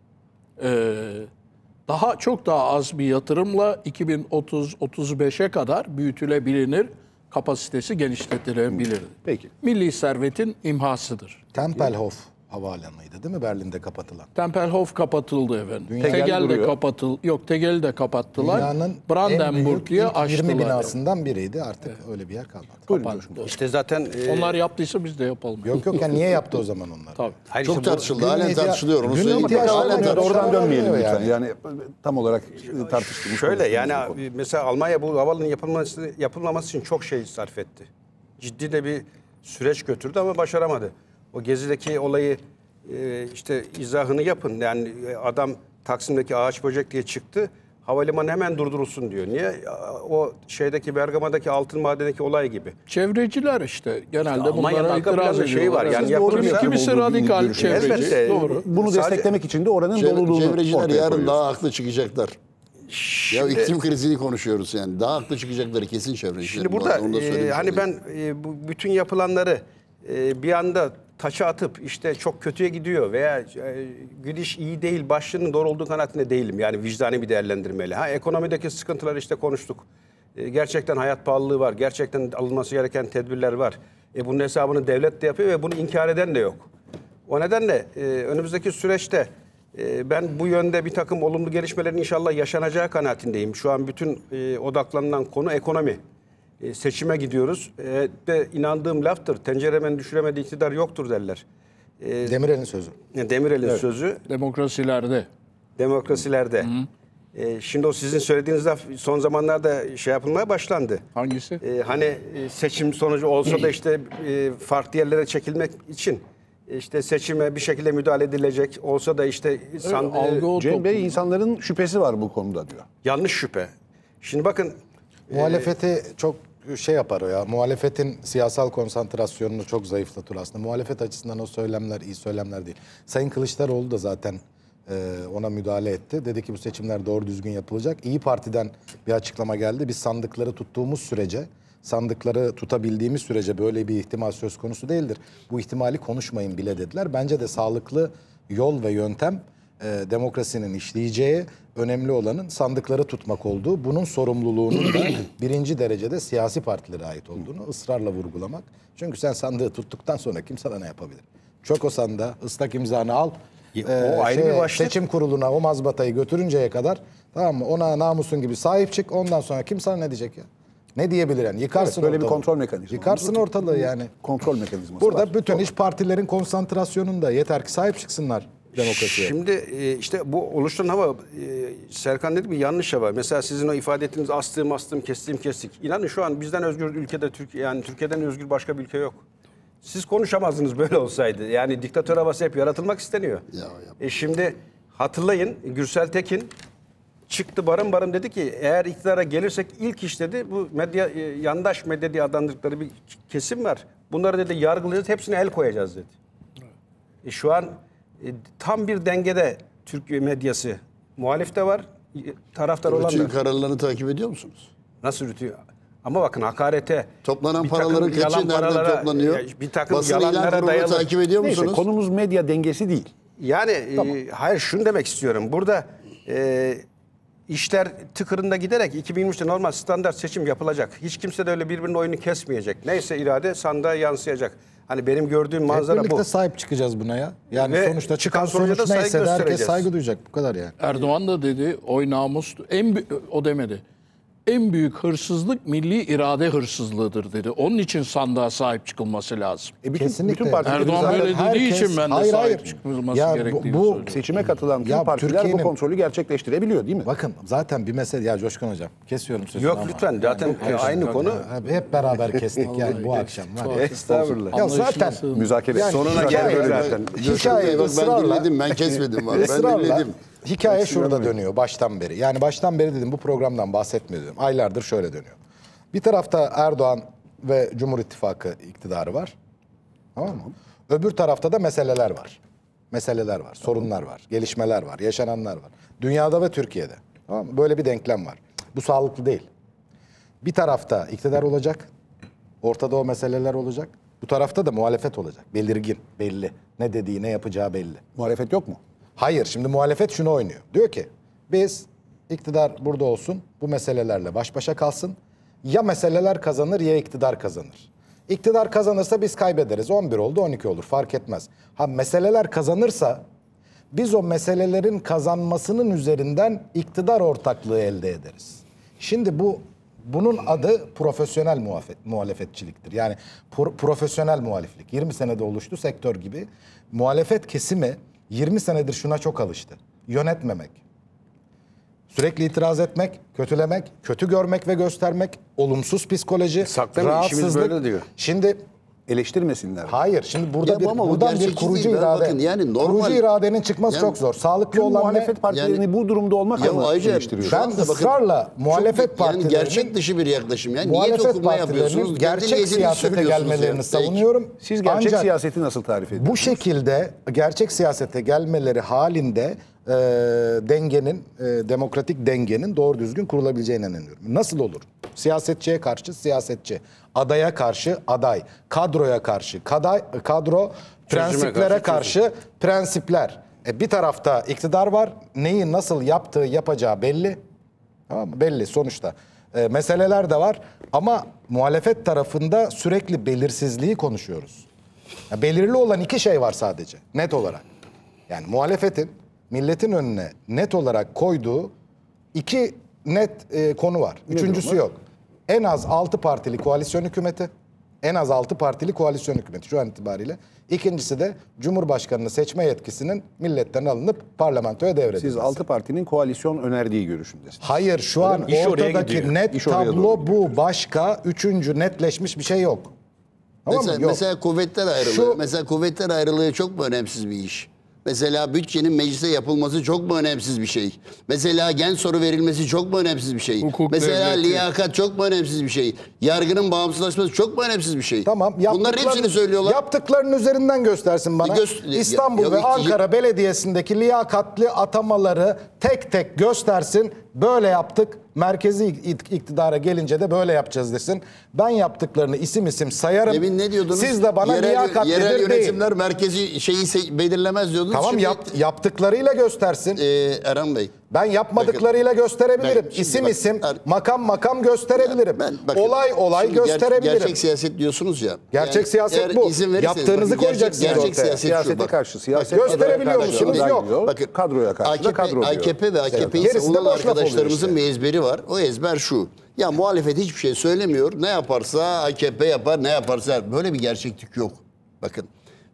Ee, daha çok daha az bir yatırımla iki bin otuz otuz beşe kadar büyütülebilir, kapasitesi genişletilebilirdi. Peki. Milli servetin imhasıdır. Tempelhof havaalanıydı değil mi Berlin'de kapatılan? Tempelhof kapatıldı efendim. Tegel Tegel de duruyor. kapatıl, yok Tegel de kapattılar. Dünyanın en Brandenburg büyük diye ilk açtılar. yirmi binasından biriydi. Artık öyle bir yer kalmadı. Kapandı. İşte zaten e, Onlar yaptıysa biz de yapalım. Yok yok, yani niye yaptı o zaman onlar? Tabii. hayır Çok işte bu- tartışıldı. Halen Günün tartışılıyor. Onu ihtiya- söyleyeyim. günün ihtiyaç Halen olmayan tartışılıyor. Oradan dönmeyelim Yani. lütfen. Yani tam olarak e, tartıştığımız Şöyle konuştuğumuz yani bir konu. mesela Almanya bu havaalanının yapılması, yapılmaması için çok şey sarf etti. Ciddi de bir süreç götürdü ama başaramadı. O Gezi'deki olayı e, işte izahını yapın. Yani e, adam Taksim'deki ağaç böcek diye çıktı. Havalimanı hemen durdurulsun diyor. Niye? O şeydeki Bergama'daki altın madendeki olay gibi. Çevreciler işte genelde Almanya'nın bunlara arka itiraz planda şey ediyorlar. var, yani Evet. yapılırsa- Kimi- kimisi olduğu radikal görüşü. çevreci. Elbette. Doğru. Bunu Sadece- desteklemek için de oranın Çevre- doluluğunu Çevreciler ortaya yarın koyuyoruz. daha haklı çıkacaklar. Ya iklim krizini konuşuyoruz yani. Daha haklı çıkacakları kesin çevreciler. Şimdi Bu burada arada onu da e, söylemiş hani olayım. ben e, bu bütün yapılanları e, bir anda taça atıp işte çok kötüye gidiyor veya e, gidiş iyi değil başlığının doğru olduğu kanaatinde değilim. Yani vicdani bir değerlendirmeyle. Ha ekonomideki sıkıntıları işte konuştuk. E, gerçekten hayat pahalılığı var. Gerçekten alınması gereken tedbirler var. E, bunun hesabını devlet de yapıyor ve bunu inkar eden de yok. O nedenle e, önümüzdeki süreçte e, ben bu yönde bir takım olumlu gelişmelerin inşallah yaşanacağı kanaatindeyim. Şu an bütün e, odaklanılan konu ekonomi. E, seçime gidiyoruz. E, de inandığım laftır. Tenceremen düşüremediği iktidar yoktur derler. E, Demirel'in sözü. Demirel'in sözü Demokrasilerde. demokrasilerde. E, şimdi o sizin söylediğiniz laf son zamanlarda şey yapılmaya başlandı. Hangisi? E, hani e, seçim sonucu olsa da işte e, farklı yerlere çekilmek için e, işte seçime bir şekilde müdahale edilecek olsa da işte sandığı, algı o Cem toplum. Bey insanların şüphesi var bu konuda diyor. yanlış şüphe. Şimdi bakın Muhalefeti çok şey yapar o ya. Muhalefetin siyasal konsantrasyonunu çok zayıflatır aslında. Muhalefet açısından o söylemler iyi söylemler değil. Sayın Kılıçdaroğlu da zaten e, ona müdahale etti. Dedi ki bu seçimler doğru düzgün yapılacak. İyi Parti'den bir açıklama geldi. Biz sandıkları tuttuğumuz sürece, sandıkları tutabildiğimiz sürece böyle bir ihtimal söz konusu değildir. Bu ihtimali konuşmayın bile dediler. Bence de sağlıklı yol ve yöntem e, demokrasinin işleyeceği, önemli olanın sandıkları tutmak olduğu, bunun sorumluluğunun da birinci derecede siyasi partilere ait olduğunu ısrarla vurgulamak. Çünkü sen sandığı tuttuktan sonra kim sana ne yapabilir? Çök o sandığa, ıslak imzanı al. O ayrı bir başlık. Seçim kuruluna o mazbatayı götürünceye kadar, tamam mı? Ona namusun gibi sahip çık. Ondan sonra kim sana ne diyecek ya? Ne diyebilir yani? Yıkarsın Evet, böyle bir ortalığı. kontrol mekanizması. Yıkarsın ortalığı yani. Kontrol mekanizması Burada var. bütün iş partilerin konsantrasyonunda. Yeter ki sahip çıksınlar. Demokrasi yok. Şimdi e, işte bu oluşturan hava, e, Serkan dedi bir yanlış hava. Mesela sizin o ifade ettiğiniz astığım astığım kestiğim kestik. İnanın şu an bizden özgür ülkede Türkiye, yani Türkiye'den özgür başka bir ülke yok. Siz konuşamazdınız böyle olsaydı. Yani diktatör havası hep yaratılmak isteniyor. Ya, ya. E şimdi hatırlayın, Gürsel Tekin çıktı barın barın dedi ki eğer iktidara gelirsek ilk iş dedi bu medya, e, yandaş medya diye adlandırdıkları bir kesim var. Bunları dedi yargılayacağız, hepsine el koyacağız dedi. E şu an e, tam bir dengede Türkiye medyası. Muhalif de var, e, taraftar olan Bütün da. kararlarını takip ediyor musunuz? Nasıl yürütüyor? Ama bakın hakarete, Toplanan bir takım paraların kaçı yalan nereden paralara, toplanıyor? e, bir takım Basın ilan yalanlara kurumunu dayalı. takip ediyor Neyse, musunuz? konumuz medya dengesi değil. Yani e, hayır şunu demek istiyorum. Burada e, işler tıkırında giderek iki bin yirmi üçte normal standart seçim yapılacak. Hiç kimse de öyle birbirinin oyunu kesmeyecek. Neyse irade sandığa yansıyacak. Hani benim gördüğüm Hep manzara birlikte bu. sahip çıkacağız buna ya. Yani Ve sonuçta çıkan çıkan sonuca sonuç da saygı neyse de herkes göstereceğiz. saygı duyacak. Bu kadar yani. Erdoğan da dedi oy namus en bü- o demedi. En büyük hırsızlık milli irade hırsızlığıdır dedi. Onun için sandığa sahip çıkılması lazım. E bütün, Kesinlikle. bütün partilerin Erdoğan zaten böyle dediği herkes- için ben de Hayır, sahip hayır. çıkılması Ya bu- gerektiğini bu söylüyorum. seçime katılan tüm Ya partiler bu Türkiye'nin- kontrolü gerçekleştirebiliyor değil mi? Bakın zaten bir mesele ya Coşkun Hocam kesiyorum sözünü Yok ama. lütfen zaten e, aynı konu. Abi hep beraber kestik yani bu akşam. Var ya. Estağfurullah. Ya zaten Anlaşılması- Müzakere. Yani Sonuna hikaye- gel böyle zaten. Hikaye Bak ben ısrarla, dinledim, ben kesmedim. Bak, ben ısrarla dinledim. hikaye şurada dönüyor baştan beri. Yani baştan beri dedim bu programdan bahsetmiyorum. Aylardır şöyle dönüyor. Bir tarafta Erdoğan ve Cumhur İttifakı iktidarı var. Tamam mı? Öbür tarafta da meseleler var. Meseleler var, sorunlar var, gelişmeler var, yaşananlar var. Dünyada ve Türkiye'de. Tamam mı? Böyle bir denklem var. Bu sağlıklı değil. Bir tarafta iktidar olacak. Ortada o meseleler olacak. Bu tarafta da muhalefet olacak. Belirgin, belli. Ne dediği, ne yapacağı belli. Muhalefet yok mu? Hayır, şimdi muhalefet şunu oynuyor. Diyor ki, biz iktidar burada olsun, bu meselelerle baş başa kalsın. Ya meseleler kazanır ya iktidar kazanır. İktidar kazanırsa biz kaybederiz. on bir oldu, on iki olur, fark etmez. Ha meseleler kazanırsa, biz o meselelerin kazanmasının üzerinden iktidar ortaklığı elde ederiz. Şimdi bu bunun adı profesyonel muhalefet, muhalefetçiliktir. Yani pro- profesyonel muhaliflik. yirmi senede oluştu sektör gibi. Muhalefet kesimi yirmi senedir şuna çok alıştı. Yönetmemek. Sürekli itiraz etmek, kötülemek, kötü görmek ve göstermek, olumsuz psikoloji, Saklamayın, işimiz rahatsızlık. böyle diyor. Şimdi Eleştirmesinler. hayır, şimdi burada Ya bir ama bu buradan bir gerçekçi kurucu değil. Ben irade. bakın yani normal- kurucu iradenin çıkması Yani çok zor. Sağlıklı Tüm olan muhalefet ne? partilerini Yani- bu durumda olmak Ya adına ayrıca eleştiriyor. şu Ben anda bakın, ısrarla muhalefet çok, partilerinin- yani gerçek dışı bir yaklaşım. Yani niyet Muhalefet okuma partilerinin yapıyorsunuz. gerçek niyetini siyasete söylüyorsunuz gelmelerini ya. savunuyorum. Siz gerçek Ancak siyaseti nasıl tarif ediyorsunuz? bu şekilde gerçek siyasete gelmeleri halinde e, dengenin, e, demokratik dengenin doğru düzgün kurulabileceğine inanıyorum. Nasıl olur? Siyasetçiye karşı siyasetçi, adaya karşı aday, kadroya karşı kaday, kadro, prensiplere karşı karşı prensipler. E, bir tarafta iktidar var, neyi nasıl yaptığı yapacağı belli. Tamam mı? Belli sonuçta. E, meseleler de var ama muhalefet tarafında sürekli belirsizliği konuşuyoruz. Ya belirli olan iki şey var sadece net olarak. Yani muhalefetin milletin önüne net olarak koyduğu iki net e, konu var. Üçüncüsü yok. En az altı partili koalisyon hükümeti. En az altı partili koalisyon hükümeti şu an itibariyle. İkincisi de Cumhurbaşkanı'nın seçme yetkisinin milletten alınıp parlamentoya devredilmesi. Siz altı partinin koalisyon önerdiği görüşündesiniz. Hayır şu an İş oraya ortadaki gidiyor. net İş oraya tablo doğru bu. Başka üçüncü netleşmiş bir şey yok. Tamam Mesela, mı? Yok. mesela kuvvetler ayrılığı. Şu- Mesela kuvvetler ayrılığı çok mu önemsiz bir iş? Mesela bütçenin meclise yapılması çok mu önemsiz bir şey? Mesela gen soru verilmesi çok mu önemsiz bir şey? Hukuk Mesela devleti. liyakat çok mu önemsiz bir şey? Yargının bağımsızlaşması çok mu önemsiz bir şey? Tamam. Bunların yaptıklarını- hepsini söylüyorlar. Yaptıklarının üzerinden göstersin bana. E göster- İstanbul ya- ve ya- Ankara Belediyesi'ndeki liyakatli atamaları tek tek göstersin. Böyle yaptık. Merkezi ik- iktidara gelince de böyle yapacağız desin. Ben yaptıklarını isim isim sayarım. Demin ne diyordunuz? Siz de bana yerel, liyakatlidir yerel değil. yönetimler merkezi şeyi se- belirlemez diyordunuz. Tamam Şimdi, yap, yaptıklarıyla göstersin. e, Erhan Bey. Ben yapmadıklarıyla gösterebilirim. Ben- şimdi isim bak, isim, er- makam makam gösterebilirim. Ben- bakın, olay olay şimdi ger- gösterebilirim. Gerçek siyaset diyorsunuz ya. Gerçek siyaset eğer bu. izin verirseniz Yaptığınızı bakın, gerçek- koyacaksınız gerçek ortaya. siyaset şu, Siyasete bak. karşı, siyaset gösterebiliyor adaya karşı musunuz? aday Yok. diyor, Bakın, kadroya karşı A K P, da kadro diyor. A K P ve A K P'yi Gerisi de savunan boş laf oluyor arkadaşlarımızın işte. bir ezberi var. O ezber şu. Ya muhalefet hiçbir şey söylemiyor. Ne yaparsa A K P yapar, ne yaparsa. Böyle bir gerçeklik yok. Bakın.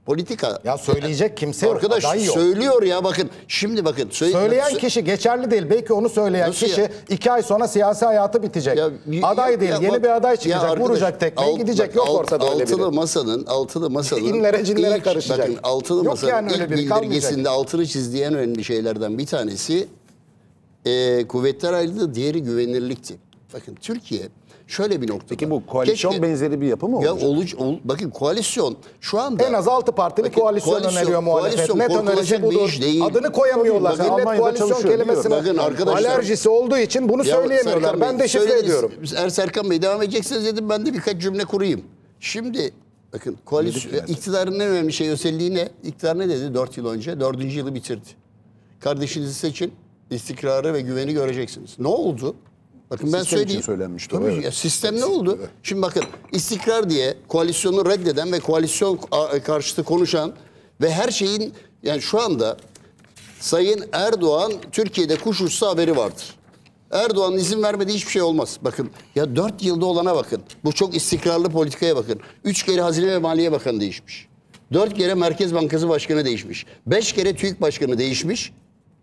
Politika. Ya söyleyecek kimse yok, Arkadaş aday yok. söylüyor ya bakın. Şimdi bakın. Söyle, Söyleyen sö- kişi geçerli değil. Belki onu söyleyen Nasıl kişi ya? iki ay sonra siyasi hayatı bitecek. Ya, aday ya, değil. ya yeni bak- bir aday ya çıkacak. arkadaş, vuracak tekmeyi alt- gidecek. bak, Yok alt- ortada öyle biri. altılı masanın, altılı masanın İnlere cinlere ilk- karışacak. Bakın altılı Yok masanın yani öyle ilk biri, kalmayacak. bildirgesinde altını çizdiği en önemli şeylerden bir tanesi e, kuvvetler ayrılığı, diğeri güvenilirlikti. Bakın Türkiye şöyle bir noktada. Peki bu koalisyon Keşke- benzeri bir yapı mı Ya olacak? oluc, ol, bakın koalisyon şu anda En az altı partili Bakın, koalisyon, koalisyon- öneriyor muhalefet. koalisyon Net korkulacak önerisi bir budur. iş değil. Adını koyamıyorlar. Bakın, Millet Almanya'da koalisyon çalışıyor, kelimesine biliyorum. Bakın arkadaşlar- alerjisi olduğu için bunu Ya söyleyemiyorlar. Serkan Ben Bey, de şifre söylediniz. ediyorum. Er Serkan Bey devam edeceksiniz dedim, ben de birkaç cümle kurayım. Şimdi bakın koalisyon, iktidarın en önemli şey özelliği ne? İktidar ne dedi dört yıl önce? Dördüncü yılı bitirdi. Kardeşinizi seçin, istikrarı ve güveni göreceksiniz. Ne oldu? Bakın ben Sistem için söyleyeyim. söylenmişti o, Tabii evet. ya, sistem ne oldu? Şimdi bakın istikrar diye koalisyonu reddeden ve koalisyon a- karşıtı konuşan ve her şeyin, yani şu anda Sayın Erdoğan Türkiye'de kuş uçsa haberi vardır. Erdoğan'ın izin vermediği hiçbir şey olmaz. Bakın ya dört yılda olana bakın. Bu çok istikrarlı politikaya bakın. Üç kere Hazine ve Maliye Bakanı değişmiş. Dört kere Merkez Bankası Başkanı değişmiş. Beş kere TÜİK Başkanı değişmiş.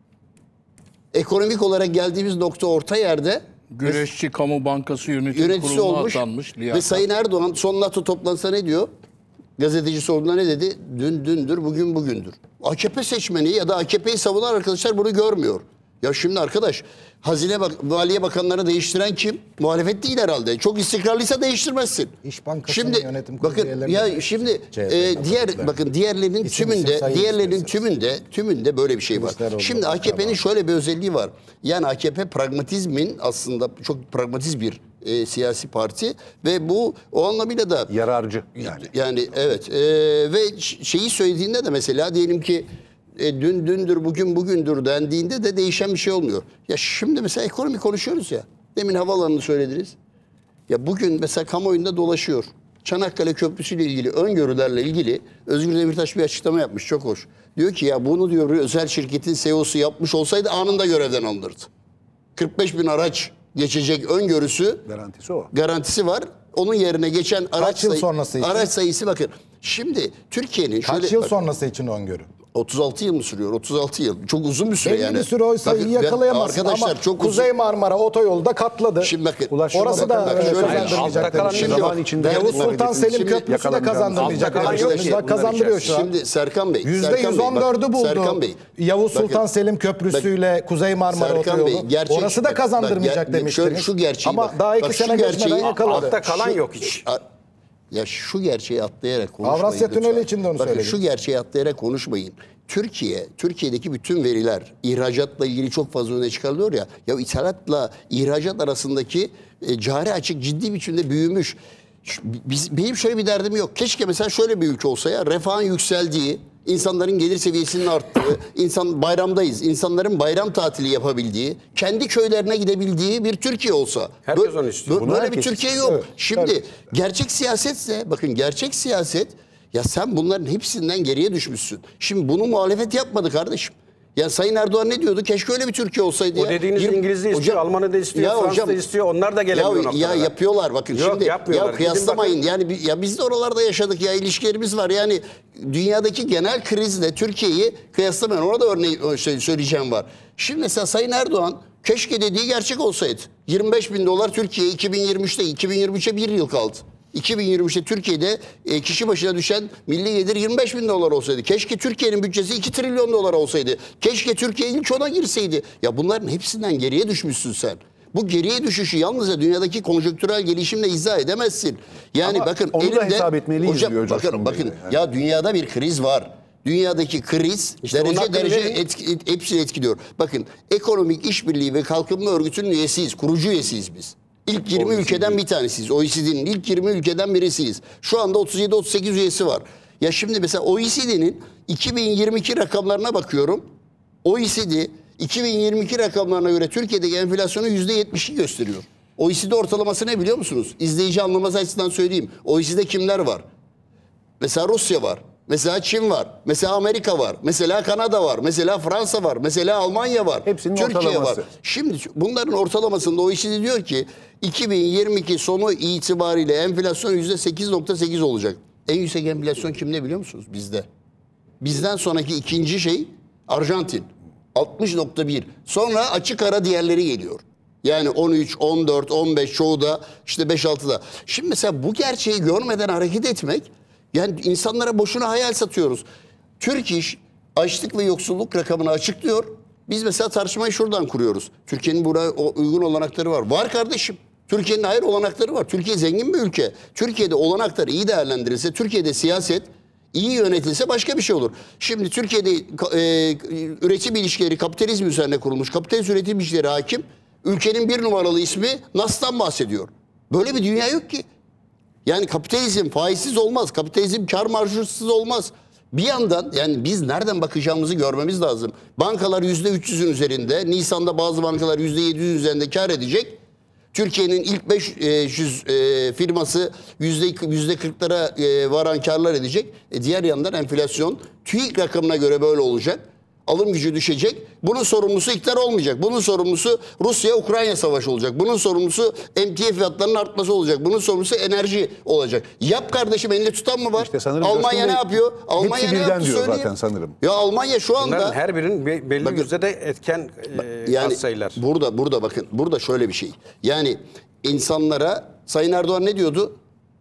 Ekonomik olarak geldiğimiz nokta orta yerde Güreşçi Kamu Bankası Yönetim yöneticisi Kurulu'na olmuş. atanmış. Ve Liyakat. Sayın Erdoğan son NATO toplantısında ne diyor? Gazeteci sorduğunda ne dedi? Dün dündür, bugün bugündür. A K P seçmeni ya da A K P'yi savunan arkadaşlar bunu görmüyor. Ya şimdi arkadaş, Hazine Bak Maliye Bakanlarını değiştiren kim? Muhalefet değil herhalde. Çok istikrarlıysa değiştirmezsin. İş Bankası'nın şimdi, yönetim kurulu bakın üyelerine ya de- şimdi C H P e, diğer katıldılar. bakın diğerlerinin İsim tümünde isim sayın diğerlerinin isterseniz. tümünde tümünde böyle bir şey var. Kılıçdaroğlu, Şimdi A K P'nin Erdoğan. şöyle bir özelliği var. Yani A K P pragmatizmin aslında çok pragmatist bir e, siyasi parti ve bu o anlamıyla da Yararcı yani. yani evet e, ve ş- şeyi söylediğinde de mesela diyelim ki e, dün dündür bugün bugündür dendiğinde de değişen bir şey olmuyor. Ya şimdi mesela ekonomi konuşuyoruz ya. Demin havaalanını söylediniz. Ya bugün mesela kamuoyunda dolaşıyor. Çanakkale Köprüsü ile ilgili öngörülerle ilgili Özgür Demirtaş bir açıklama yapmış, çok hoş. Diyor ki ya bunu diyor özel şirketin C E O'su yapmış olsaydı anında görevden alınırdı. kırk beş bin araç geçecek öngörüsü Garantisi o. garantisi var. Onun yerine geçen araç, yıl sayı- sonrası için? araç sayısı bakın. Şimdi Türkiye'nin Kaç şöyle yıl bak, sonrası için öngörü? otuz altı yıl mı sürüyor? otuz altı yıl. Çok uzun bir süre Belli yani. bir süre o sayıyı Bakın, ben- yakalayamazsın arkadaşlar, ama çok Kuzey uzun. Marmara otoyolu da katladı. Şimdi bakın. Ulaştırma Orası da Bakanı öyle şöyle- kazandırmayacak Altta kalan demiştiniz. Şimdi zaman bak, içinde Yavuz Şimdi- Sultan Selim Şimdi Köprüsü de yakalanacağız. kazandırmayacak Altta kalan yok demiştiniz. ki Bak bunlar kazandırıyor şu an. Şimdi Serkan Bey. Yüzde Serkan yüz Bey, on bak, dördü buldu. Serkan Bey. Yavuz bakın, Sultan Selim Köprüsü'yle Kuzey Marmara Serkan Bey, otoyolu. gerçek- Orası da bak, kazandırmayacak bak, demiştiniz. şöyle- şu gerçeği Ama bak. daha iki Bak, şu sene geçmeden gerçeği- yakaladı. Altta kalan Şu- yok hiç. A- Ya şu gerçeği atlayarak konuşmayın. Avrasya lütfen. Tüneli için de onu Bakın söyledik. şu gerçeği atlayarak konuşmayın. Türkiye, Türkiye'deki bütün veriler ihracatla ilgili çok fazla öne çıkarılıyor ya. Ya ithalatla ihracat arasındaki e, cari açık ciddi biçimde büyümüş. Şu- Biz, benim şöyle bir derdim yok. Keşke mesela şöyle bir ülke olsa ya, refahın yükseldiği, insanların gelir seviyesinin arttığı, insan bayramdayız, insanların bayram tatili yapabildiği, kendi köylerine gidebildiği bir Türkiye olsa. Herkes Bö- onu istiyor. bö- Bunu Böyle bir herkes Türkiye istiyor. yok. Evet, Şimdi tabii. gerçek siyasetse, bakın gerçek siyaset, ya sen bunların hepsinden geriye düşmüşsün. Şimdi bunu muhalefet yapmadı kardeşim. Ya Sayın Erdoğan ne diyordu? Keşke öyle bir Türkiye olsaydı. O ya. dediğiniz Yirmi- İngiliz de istiyor, Almanı da istiyor, Ya Fransız da istiyor. Onlar da gelemiyor ya, noktalara. ya yapıyorlar bakın. Yok, Şimdi yapmıyorlar. ya Gidin kıyaslamayın. bakın. Yani bi- ya biz de oralarda yaşadık ya, ilişkilerimiz var. Yani dünyadaki genel krizle Türkiye'yi kıyaslamayın. Orada örneği ö- şey söyleyeceğim var. Şimdi mesela Sayın Erdoğan keşke dediği gerçek olsaydı. yirmi beş bin dolar Türkiye iki bin yirmi üçte, iki bin yirmi üçe bir yıl kaldı. iki bin yirmi üçte Türkiye'de e, kişi başına düşen milli gelir yirmi beş bin dolar olsaydı. Keşke Türkiye'nin bütçesi iki trilyon dolar olsaydı. Keşke Türkiye ilk ona girseydi. Ya bunların hepsinden geriye düşmüşsün sen. Bu geriye düşüşü yalnızca dünyadaki konjonktürel gelişimle izah edemezsin. Yani Ama bakın onu da elimde hesap etmeliyiz hocam, diyor Coşkun bakın Bey bakın de yani. ya dünyada bir kriz var. Dünyadaki kriz İşte bunun derece hakkını derece verin. etki, et- hepsini etkiliyor. Bakın Ekonomik İşbirliği ve Kalkınma Örgütü'nün üyesiyiz. Kurucu üyesiyiz biz. İlk yirmi ülkeden bir tanesiyiz. O E C D'nin ilk yirmi ülkeden birisiyiz. Şu anda otuz yedi otuz sekiz üyesi var. Ya şimdi mesela O E C D'nin iki bin yirmi iki rakamlarına bakıyorum. O E C D iki bin yirmi iki rakamlarına göre Türkiye'deki enflasyonu yüzde yetmişi gösteriyor. O E C D ortalaması ne biliyor musunuz? İzleyici anlaması açısından söyleyeyim. O E C D'de kimler var? Mesela Rusya var. Mesela Çin var. Mesela Amerika var. Mesela Kanada var. Mesela Fransa var. Mesela Almanya var. Hepsinin Türkiye ortalaması. var. Şimdi bunların ortalamasında O E C D diyor ki iki bin yirmi iki sonu itibariyle enflasyon yüzde sekiz nokta sekiz olacak. En yüksek enflasyon kimde biliyor musunuz? Bizde. Bizden sonraki ikinci şey Arjantin. altmış nokta bir. Sonra açık ara diğerleri geliyor. Yani on üç, on dört, on beş çoğu da işte beş altıda. Şimdi mesela bu gerçeği görmeden hareket etmek, yani insanlara boşuna hayal satıyoruz. Türk İş açlık ve yoksulluk rakamını açıklıyor. Biz mesela tartışmayı şuradan kuruyoruz. Türkiye'nin buraya uygun olanakları var. Var kardeşim. Türkiye'nin hayır olanakları var. Türkiye zengin bir ülke. Türkiye'de olanaklar iyi değerlendirilse, Türkiye'de siyaset iyi yönetilse başka bir şey olur. Şimdi Türkiye'de e, üretim ilişkileri kapitalizm üzerine kurulmuş. Kapitalist üretim ilişkileri hakim. Ülkenin bir numaralı ismi N A S'tan bahsediyor. Böyle bir dünya yok ki. Yani kapitalizm faizsiz olmaz. Kapitalizm kar marjsız olmaz. Bir yandan yani biz nereden bakacağımızı görmemiz lazım. Bankalar yüzde üç yüzün üzerinde. Nisan'da bazı bankalar yüzde yedi yüz üzerinde kar edecek. Türkiye'nin ilk beş yüz e, firması yüzde kırklara e, varan karlar edecek. E, diğer yandan enflasyon TÜİK rakamına göre böyle olacak. Alım gücü düşecek. Bunun sorumlusu iktidar olmayacak. Bunun sorumlusu Rusya-Ukrayna savaşı olacak. Bunun sorumlusu emtia fiyatlarının artması olacak. Bunun sorumlusu enerji olacak. Yap kardeşim, elinde tutan mı var? İşte sanırım Almanya Coşkun ne Bey, yapıyor? Almanya hepsi ne birden yaptı diyor söyleyeyim. zaten sanırım. Ya Almanya şu anda... Bunların her birinin be- belli Bakın, yüzdede etken e, yani sayılar. burada burada bakın burada şöyle bir şey. Yani insanlara Sayın Erdoğan ne diyordu?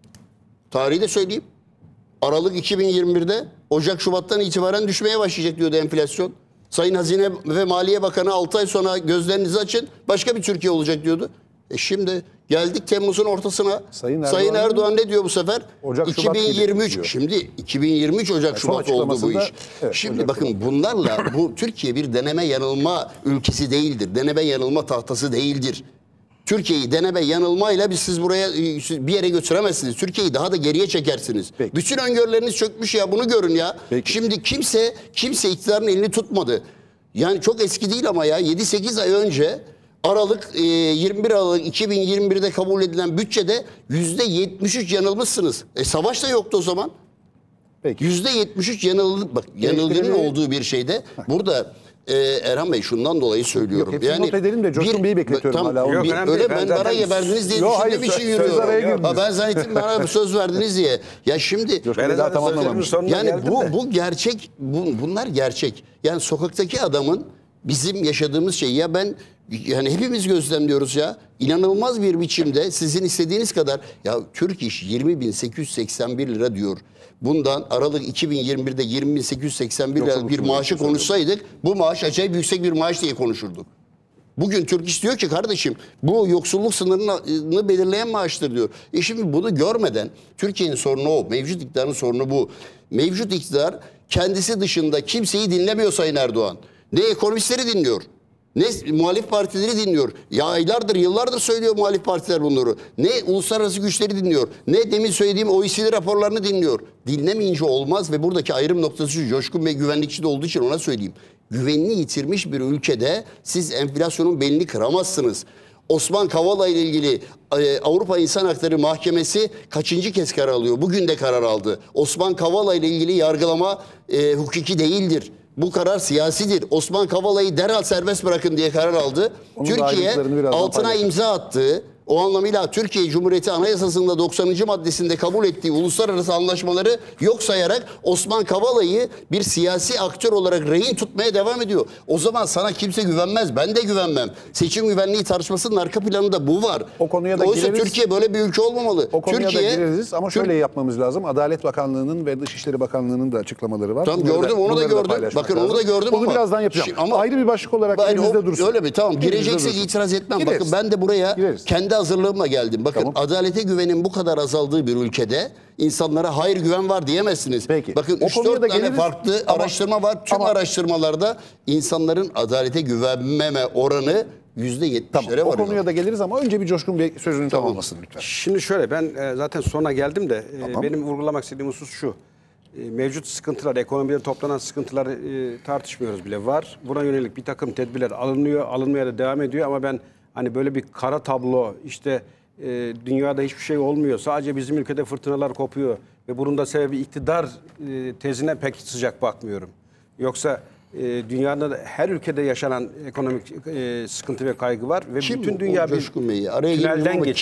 Tarihi de söyleyeyim. Aralık iki bin yirmi birde Ocak Şubat'tan itibaren düşmeye başlayacak diyordu enflasyon. Sayın Hazine ve Maliye Bakanı altı ay sonra gözlerinizi açın başka bir Türkiye olacak diyordu. E şimdi geldik Temmuz'un ortasına. Sayın Sayın Erdoğan, Erdoğan ne diyor bu sefer? Ocak, Şubat iki bin yirmi üç. gibi diyor. Şimdi iki bin yirmi üç Ocak Yani son Şubat oldu bu açıklamasında, iş. evet, Şimdi Ocak, bakın Şubat. bunlarla bu Türkiye bir deneme yanılma ülkesi değildir. Deneme yanılma tahtası değildir. Türkiye'yi deneme yanılmayla biz siz buraya bir yere götüremezsiniz. Türkiye'yi daha da geriye çekersiniz. Peki. Bütün öngörüleriniz çökmüş ya, bunu görün ya. Peki. Şimdi kimse kimse iktidarın elini tutmadı. Yani çok eski değil ama ya yedi sekiz ay önce Aralık e, yirmi bir Aralık iki bin yirmi birde kabul edilen bütçede yüzde yetmiş üç yanılmışsınız. E savaş da yoktu o zaman. Peki. yüzde yetmiş üç yanıldı, bak yanıldığının Eleştirmeyi- olduğu bir şeyde burada e, Erhan Bey şundan dolayı söylüyorum. Yok, hepsini not edelim de Coşkun Bey'i bekletiyorum hala. Tam, Yok, bir, önemli öyle değil. ben, Ben bana zaten- ya verdiniz diye Yok, düşündüğüm hayır, için söz- söz araya yürüyorum. Ha, girmiyoruz. ben zannettim bana söz verdiniz diye. Ya şimdi Coşkun Ben Bey daha zaten sözlerimin tamamlamamış. sonuna yani geldim bu de. bu gerçek, bu, bunlar gerçek. Yani sokaktaki adamın bizim yaşadığımız şey, ya ben yani hepimiz gözlemliyoruz ya, inanılmaz bir biçimde sizin istediğiniz kadar ya Türk İş yirmi bin sekiz yüz seksen bir lira diyor. Bundan Aralık iki bin yirmi birde yirmi bin sekiz yüz seksen bir lira Yoksulluk bir sınırı maaşı için konuşsaydık bu maaş acayip yüksek bir maaş diye konuşurduk. Bugün Türk İş diyor ki kardeşim bu yoksulluk sınırını belirleyen maaştır diyor. E şimdi bunu görmeden Türkiye'nin sorunu o. Mevcut iktidarın sorunu bu. Mevcut iktidar kendisi dışında kimseyi dinlemiyor Sayın Erdoğan. Ne ekonomistleri dinliyor, ne muhalif partileri dinliyor. Ya aylardır, yıllardır söylüyor muhalif partiler bunları. Ne uluslararası güçleri dinliyor, ne demin söylediğim O E C D raporlarını dinliyor. Dinlemeyince olmaz ve buradaki ayrım noktası şu. Coşkun Bey güvenlikçi de olduğu için ona söyleyeyim. Güvenini yitirmiş bir ülkede siz enflasyonun belini kıramazsınız. Osman Kavala ile ilgili e, Avrupa İnsan Hakları Mahkemesi kaçıncı kez karar alıyor? Bugün de karar aldı. Osman Kavala ile ilgili yargılama e, hukuki değildir. Bu karar siyasidir. Osman Kavala'yı derhal serbest bırakın diye karar aldı. Onun da Türkiye ayrıntılarını birazdan altına paylaşalım. imza attığı, o anlamıyla Türkiye Cumhuriyeti Anayasası'nda doksanıncı maddesinde kabul ettiği uluslararası anlaşmaları yok sayarak Osman Kavala'yı bir siyasi aktör olarak rehin tutmaya devam ediyor. O zaman sana kimse güvenmez. Ben de güvenmem. Seçim güvenliği tartışmasının arka planında bu var. O konuya da Oysa gireriz. Türkiye böyle bir ülke olmamalı. O konuya Türkiye, da gireriz ama Türk- şöyle yapmamız lazım. Adalet Bakanlığı'nın ve Dışişleri Bakanlığı'nın da açıklamaları var. Tamam, Bunları gördüm, onu da bunları gördüm. paylaşmak Bakın, onu da lazım. gördüm Onu ama- birazdan yapacağım. Şimdi ama- Ayrı bir başlık olarak Hayır, elimizde o- dursun. öyle mi? Tamam. Elimizde Gireceksek dursun. itiraz etmem. Gireriz. Bakın ben de buraya Gireriz. kendi hazırlığımla geldim. Bakın Tamam. adalete güvenin bu kadar azaldığı bir ülkede insanlara hayır güven var diyemezsiniz. Peki. Bakın O üç konuya dört da tane geliriz. farklı Ama- araştırma var. Tüm ama- araştırmalarda insanların adalete güvenmeme oranı yüzde yetmişlere Tamam, o varıyor. konuya da geliriz ama önce bir Coşkun Bey sözünü tamamlasın lütfen. Şimdi şöyle ben e, zaten sona geldim de e, Tamam. benim vurgulamak istediğim husus şu. E, mevcut sıkıntılar, ekonomide toplanan sıkıntıları e, tartışmıyoruz bile var. Buna yönelik bir takım tedbirler alınıyor, alınmaya da devam ediyor ama ben hani böyle bir kara tablo işte e, dünyada hiçbir şey olmuyor. Sadece bizim ülkede fırtınalar kopuyor ve bunun da sebebi iktidar e, tezine pek sıcak bakmıyorum. Yoksa e, dünyada da her ülkede yaşanan ekonomik e, sıkıntı ve kaygı var ve Kim bütün bu dünya bir Coşkun Bey'i? Araya girmiyorum tünelden ama geçiyor. kim?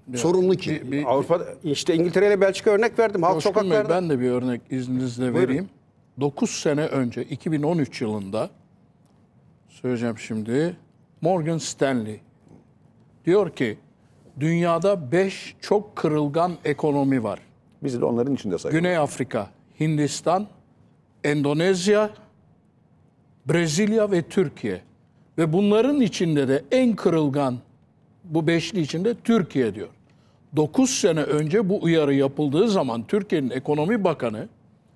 Sorumlu kim? Bir- bir- Avrupa'da işte İngiltere ile Belçika örnek verdim. Halk Coşkun Bey, sokaklarda. ben de bir örnek izninizle vereyim. dokuz sene önce iki bin on üç yılında söyleyeceğim şimdi Morgan Stanley diyor ki dünyada beş çok kırılgan ekonomi var. Biz de onların içinde sayıyoruz. Güney Afrika, Hindistan, Endonezya, Brezilya ve Türkiye. Ve bunların içinde de en kırılgan bu beşli içinde Türkiye diyor. dokuz sene önce bu uyarı yapıldığı zaman Türkiye'nin ekonomi bakanı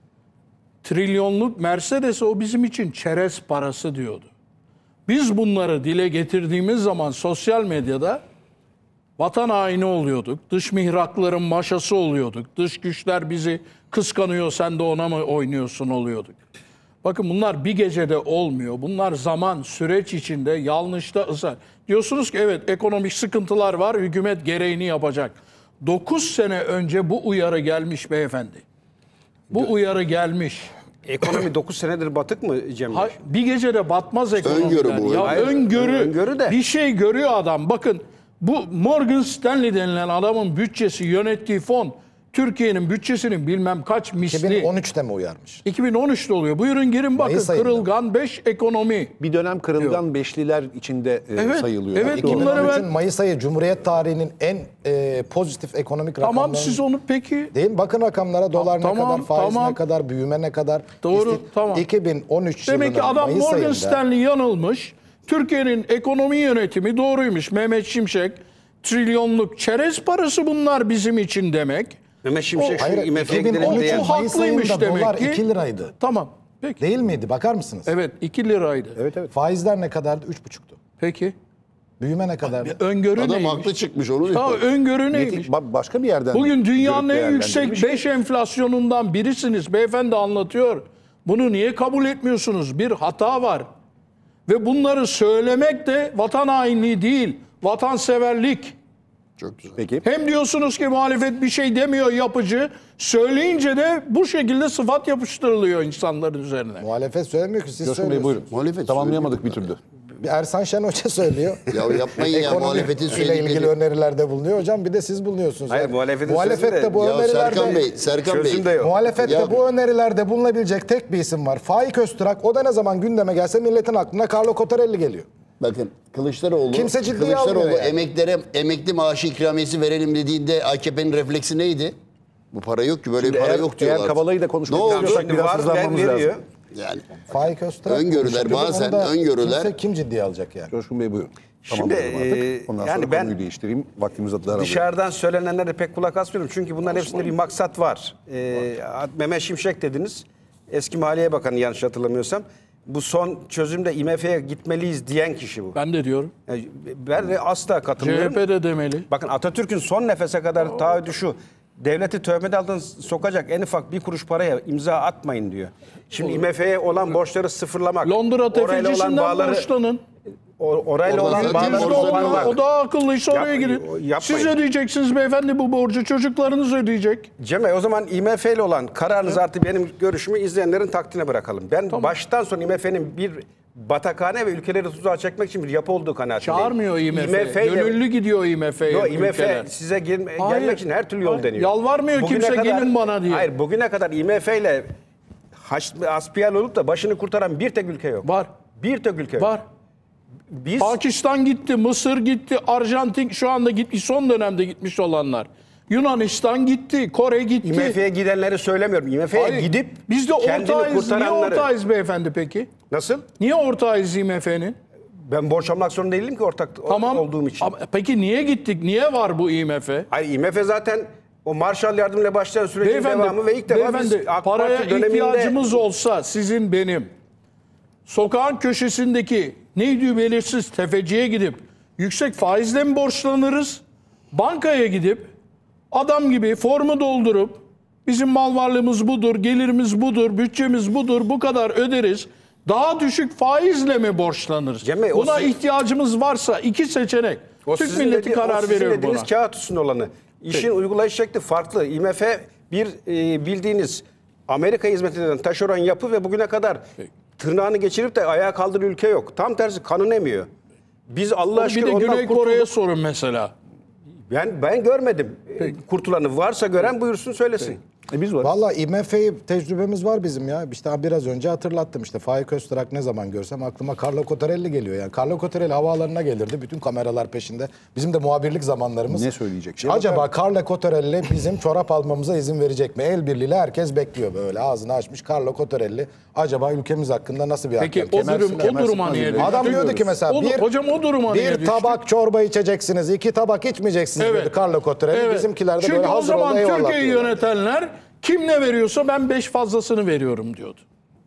trilyonluk Mercedes o bizim için çerez parası diyordu. Biz bunları dile getirdiğimiz zaman sosyal medyada vatan haini oluyorduk. Dış mihrakların maşası oluyorduk. Dış güçler bizi kıskanıyor, sen de ona mı oynuyorsun oluyorduk. Bakın bunlar bir gecede olmuyor. Bunlar zaman, süreç içinde yanlışta ısrar. Diyorsunuz ki evet ekonomik sıkıntılar var, hükümet gereğini yapacak. dokuz sene önce bu uyarı gelmiş beyefendi. Bu uyarı gelmiş. Ekonomi dokuz senedir batık mı Cem Bey? Ha, bir gecede batmaz ekonomiler. Öngörü bu. Ya Hayır, öngörü, öngörü de. bir şey görüyor adam. Bakın bu Morgan Stanley denilen adamın bütçesi, yönettiği fon Türkiye'nin bütçesinin bilmem kaç misli. iki bin on üçte mi uyarmış? iki bin on üçte oluyor. Buyurun girin bakın. Mayıs ayında. Kırılgan beş ekonomi. Bir dönem kırılgan beşliler içinde e, Evet, sayılıyor. evet, Yani bunları iki bin on üçün ben- Mayıs ayı Cumhuriyet tarihinin en e, pozitif ekonomik Tamam rakamları. siz onu peki. Değil mi? Bakın rakamlara dolar Tamam, ne kadar, faiz tamam. ne kadar, büyüme ne kadar. Doğru, İsti- tamam. iki bin on üç Demek ki yılının adam Mayıs Morgan ayında, Stanley yanılmış. Türkiye'nin ekonomi yönetimi doğruymuş. Mehmet Şimşek trilyonluk çerez parası bunlar bizim için demek. Mehmet Şimşek şu Hayır, I M F'ye iki bin on gidelim üç diye. O Mayıs haklıymış ayında demek dolar ki. iki liraydı. Tamam. Peki. Değil miydi? Bakar mısınız? Evet iki liraydı. Evet evet. Faizler ne kadardı? üç buçuktu. Peki. Büyüme ne kadardı? Öngörü Adam neymiş? haklı çıkmış onu Ya diyor. öngörü neymiş? Neymiş? Başka bir yerden. Bugün dünyanın görüp en yüksek değerlendirilmiş. beş enflasyonundan birisiniz. Beyefendi anlatıyor. Bunu niye kabul etmiyorsunuz? Bir hata var. Ve bunları söylemek de vatan hainliği değil, vatanseverlik. Çok güzel. Peki. Hem diyorsunuz ki muhalefet bir şey demiyor yapıcı. Söyleyince de bu şekilde sıfat yapıştırılıyor insanların üzerine. Muhalefet söylemiyor ki siz Coşkun Bey söylüyorsunuz. buyurun. Muhalefet Tamamlayamadık bir söylüyor. türlü. Bir Ersan Şen Hoca söylüyor. Ya yapmayın ya, Ekonomi muhalefetin ile söyledikleri- ilgili önerilerde bulunuyor. Hocam bir de siz bulunuyorsunuz. Hayır, Yani muhalefetin muhalefet sözü de de- bu Ya önerilerde... Serkan Bey, Serkan Çözüm de Bey. yok. Muhalefette Ya- bu önerilerde bulunabilecek tek bir isim var. Faik Öztürk. O da ne zaman gündeme gelse milletin aklına Carlo Cottarelli geliyor. Bakın Kılıçdaroğlu, Kimse ciddiye Kılıçdaroğlu almıyor yani. emeklilere emekli maaşı ikramiyesi verelim dediğinde A K P'nin refleksi neydi? Bu para yok ki, böyle bir para eğer- yok diyorlar. eğer Kavala'yı da konuşmak Ne oldu? istiyorsak Şimdi biraz var, hızlanmamız ver- veriyor. lazım. Yani Faik Öztürk. Öngörüler, konuşuyor. bazen Bunu da öngörüler- Kimse kim ciddiye alacak yani? Coşkun Bey buyurun. Şimdi, Tamamlayalım artık. e, Ondan yani sonra ben- konuyu değiştireyim. Vaktimiz daralıyor. Dışarıdan söylenenlere pek kulak asmıyorum. Çünkü bunların hepsinde bir maksat var. Ee, Mehmet Şimşek dediniz. Eski Maliye Bakanı yanlış hatırlamıyorsam. Bu son çözümde I M F'ye gitmeliyiz diyen kişi bu. Ben de diyorum. Yani ben de asla C H katılmıyorum. P de demeli. Bakın Atatürk'ün son nefese kadar taahhüdü şu. Devleti töhmet altına sokacak en ufak bir kuruş paraya imza atmayın diyor. Şimdi I M F'ye olan borçları sıfırlamak. Londra orayla olan tefecisinden bağları, borçlanın. o- orayla Oradan olan zaten bağları borçlanmak. koparmak. O daha akıllıysa oraya Yapmayın, gidin. o- yapmayın. Siz ödeyeceksiniz beyefendi bu borcu. Çocuklarınız ödeyecek. Cem Bey, o zaman I M F ile olan kararınızı artık benim görüşümü izleyenlerin takdirine bırakalım. Ben baştan sona I M F'nin bir batakhane ve ülkeleri tuzağa çekmek için bir yapı olduğu kanaatindeyim. Çağırmıyor I M F. I M F ile- Gönüllü gidiyor I M F'ye. Yo, I M F ülkeler. size gel- Hayır. gelmek için her türlü yol Hayır. deniyor. Yalvarmıyor kimse, gelin bana diye. Hayır, bugüne kadar I M F ile haş- asbiyal olup da başını kurtaran bir tek ülke yok. Var. Bir tek ülke yok. Var. Biz Pakistan gitti, Mısır gitti, Arjantin şu anda gitmiş, son dönemde gitmiş olanlar. Yunanistan gitti, Kore gitti. I M F'ye gidenleri söylemiyorum. I M F'ye Hayır, gidip biz de kendini ortağıyız. Niye kurtaranları. ortağıyız beyefendi peki? Nasıl? Niye ortağıyız I M F'nin? Ben borç almak zorunda değilim ki ortak Tamam. olduğum için. Ama peki niye gittik? Niye var bu I M F? Hayır, I M F zaten o Marshall yardımıyla başlayan sürecin Beyefendi, devamı ve ilk defa beyefendi, biz AK paraya Parti döneminde ihtiyacımız olsa sizin benim sokağın köşesindeki neydi belirsiz tefeciye gidip yüksek faizle mi borçlanırız? Bankaya gidip adam gibi formu doldurup bizim mal varlığımız budur, gelirimiz budur, bütçemiz budur, bu kadar öderiz. Daha düşük faizle mi borçlanırız? Cem Bey, o Buna siz- ihtiyacımız varsa iki seçenek. o Türk sizin milleti dedi- o karar sizin veriyor buna. dediğiniz kağıt üstünde olanı. İşin uygulayış şekli farklı. I M F bir e, bildiğiniz Amerika hizmet eden taşeron yapı ve bugüne kadar tırnağını geçirip de ayağa kaldıran ülke yok. Tam tersi kanın emiyor. Biz Allah Bir aşkına de ondan Güney kurtulduk. Kore'ye sorun mesela. Ben ben görmedim. E, Kurtulanı varsa gören buyursun söylesin. E biz varız. Vallahi I M F'yi tecrübemiz var bizim ya. İşte biraz önce hatırlattım işte Faik Öztürk ne zaman görsem aklıma Carlo Cottarelli geliyor yani. Carlo Cottarelli havaalanına gelirdi. Bütün kameralar peşinde. Bizim de muhabirlik zamanlarımız. Ne söyleyecek? Şey Acaba bakar. Carlo Cottarelli bizim çorap almamıza izin verecek mi? El birliğiyle herkes bekliyor böyle ağzını açmış. Carlo Cottarelli acaba ülkemiz hakkında nasıl bir Peki hakem? o, durum, o duruma niye düştü? Adam diyordu ki mesela O- bir, hocam o duruma niye bir düştü? tabak çorba içeceksiniz, iki tabak içmeyeceksiniz diyordu Carlo Cottarelli. Evet. Bizimkiler de Çünkü böyle o hazır zaman oldu eyvallah Türkiye'yi diyorlar. yönetenler kim ne veriyorsa ben beş fazlasını veriyorum diyordu.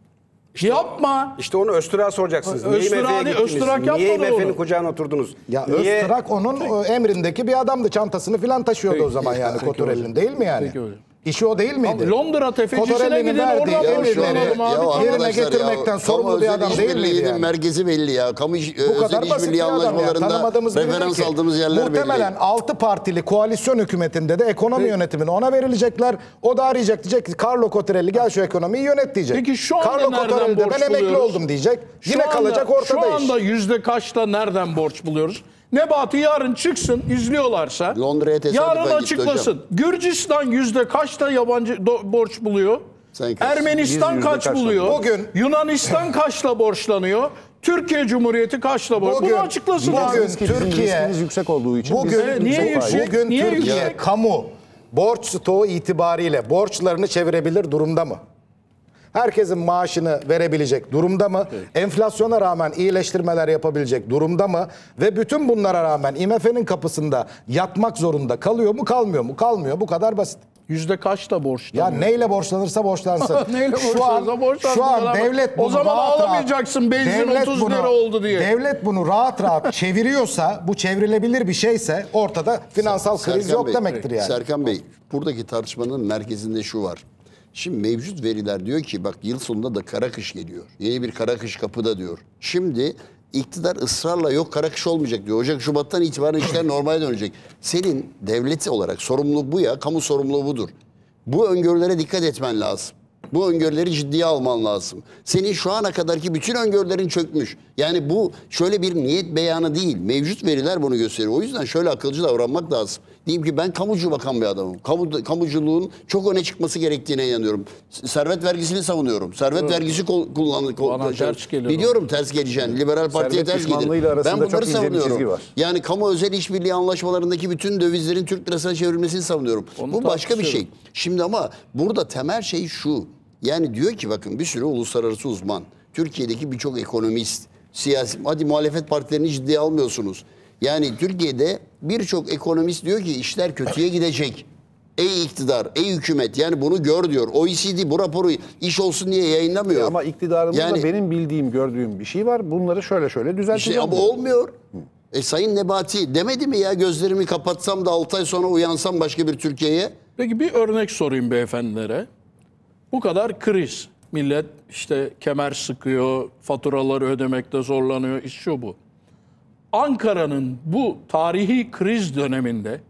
Yapma. İşte onu Öztürk'e soracaksınız. Niye Öztürk I M F'ye hadi, gittiniz? Öztürk Niye I M yapmadı F'nin onu. kucağına oturdunuz? Ya Niye? Öztürk onun o emrindeki bir adamdı. Çantasını filan taşıyordu o zaman yani Cottarelli'nin değil mi yani? Peki hocam. İşi o değil miydi? Abi Londra tefecisine Cottarelli'nin gidin, verdiği oradan emirleri borçlanalım abi. Ya yerine arkadaşlar getirmekten ya, sorumlu kamu bir özel adam değil miydi işbirliğinin yani? merkezi belli ya. Kamu iş, Bu özel kadar basit işbirliği bir adam ya. anlaşmalarında Tanımadığımız biri referans ki, aldığımız yerler muhtemelen belli. altı partili koalisyon hükümetinde de ekonomi yönetimini ona verilecekler. O da arayacak diyecek ki Carlo Cottarelli gel şu ekonomiyi yönet diyecek. Peki şu anda Carlo nereden Cottarelli de borç ben emekli buluyoruz? oldum diyecek. Şu Yine anda- kalacak ortada Şu iş. anda yüzde kaçta nereden borç buluyoruz? Nebati yarın çıksın izliyorlarsa. Londra'ya tesadüfen yarın gitti açıklasın. hocam. Gürcistan yüzde kaçta yabancı do- borç buluyor? Sen kaç? Ermenistan Biz yüzde kaç kaçla buluyor? Bugün- Yunanistan kaçla borçlanıyor? Türkiye Cumhuriyeti kaçla borç? Bugün- Bunu açıklasın abi. bugün Riski- bizim Türkiye- riskimiz yüksek olduğu için Bugün, biz Evet, niye çok yüksek? faiz- bugün Niye Türkiye yüksek? kamu borç stoğu itibariyle borçlarını çevirebilir durumda mı? Herkesin maaşını verebilecek durumda mı? Enflasyona rağmen iyileştirmeler yapabilecek durumda mı? Ve bütün bunlara rağmen I M F'nin kapısında yatmak zorunda kalıyor mu, kalmıyor mu? Kalmıyor. Bu kadar basit. Yüzde kaçta borçlanıyor? Ya neyle borçlanırsa borçlansın. Neyle şu an, borçlanırsa borçlansın. şu an Ama devlet bunu o zaman rahat rahat- ağlamayacaksın benzin devlet otuz bunu- lira oldu diye. Devlet bunu rahat rahat çeviriyorsa, bu çevrilebilir bir şeyse ortada finansal kriz Serkan yok Bey, demektir yani. Serkan Bey, buradaki tartışmanın merkezinde şu var. Şimdi mevcut veriler diyor ki bak yıl sonunda da kara kış geliyor. Yeni bir kara kış kapıda diyor. Şimdi iktidar ısrarla yok kara kış olmayacak diyor. Ocak Şubat'tan itibaren işler normale dönecek. Senin devleti olarak sorumluluk bu ya. Kamu sorumluluğu budur. Bu öngörülere dikkat etmen lazım. Bu öngörüleri ciddiye alman lazım. Senin şu ana kadarki bütün öngörülerin çökmüş. Yani bu şöyle bir niyet beyanı değil. Mevcut veriler bunu gösteriyor. O yüzden şöyle akılcı davranmak lazım. Diyeyim ki ben kamucu bakan bir adamım. Kamu, kamuculuğun çok öne çıkması gerektiğine inanıyorum. Servet vergisini savunuyorum. Servet vergisi kol, kullan, kol, Bana ters gelir o. biliyorum ters geleceğini. Liberal Parti'ye Servet ters düşmanlığıyla gelir. arasında Ben bunları çok ince bir savunuyorum. çizgi var. Yani kamu özel işbirliği anlaşmalarındaki bütün dövizlerin Türk lirasına çevrilmesini savunuyorum. Onu Bu başka bir şey. tartışıyorum. Şimdi ama burada temel şey şu. Yani diyor ki bakın bir sürü uluslararası uzman, Türkiye'deki birçok ekonomist, siyasi, hadi muhalefet partilerini ciddiye almıyorsunuz. Yani Türkiye'de birçok ekonomist diyor ki işler kötüye gidecek. Ey iktidar, ey hükümet yani bunu gör diyor. O E C D bu raporu iş olsun diye yayınlamıyor. Ama iktidarımızda Yani- benim bildiğim, gördüğüm bir şey var. Bunları şöyle şöyle düzelteceğim. İşte ama olmuyor. E Sayın Nebati demedi mi ya gözlerimi kapatsam da altı ay sonra uyansam başka bir Türkiye'ye? Peki bir örnek sorayım beyefendilere. Bu kadar kriz. Millet işte kemer sıkıyor, faturaları ödemekte zorlanıyor, iş şu bu. Ankara'nın bu tarihi kriz döneminde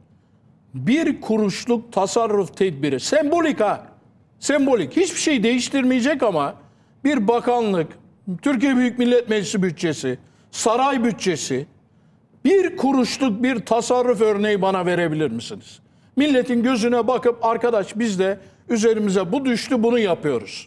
bir kuruşluk tasarruf tedbiri, sembolik ha, sembolik, hiçbir şey değiştirmeyecek ama bir bakanlık, Türkiye Büyük Millet Meclisi bütçesi, saray bütçesi, bir kuruşluk bir tasarruf örneği bana verebilir misiniz? Milletin gözüne bakıp arkadaş biz de üzerimize bu düştü bunu yapıyoruz.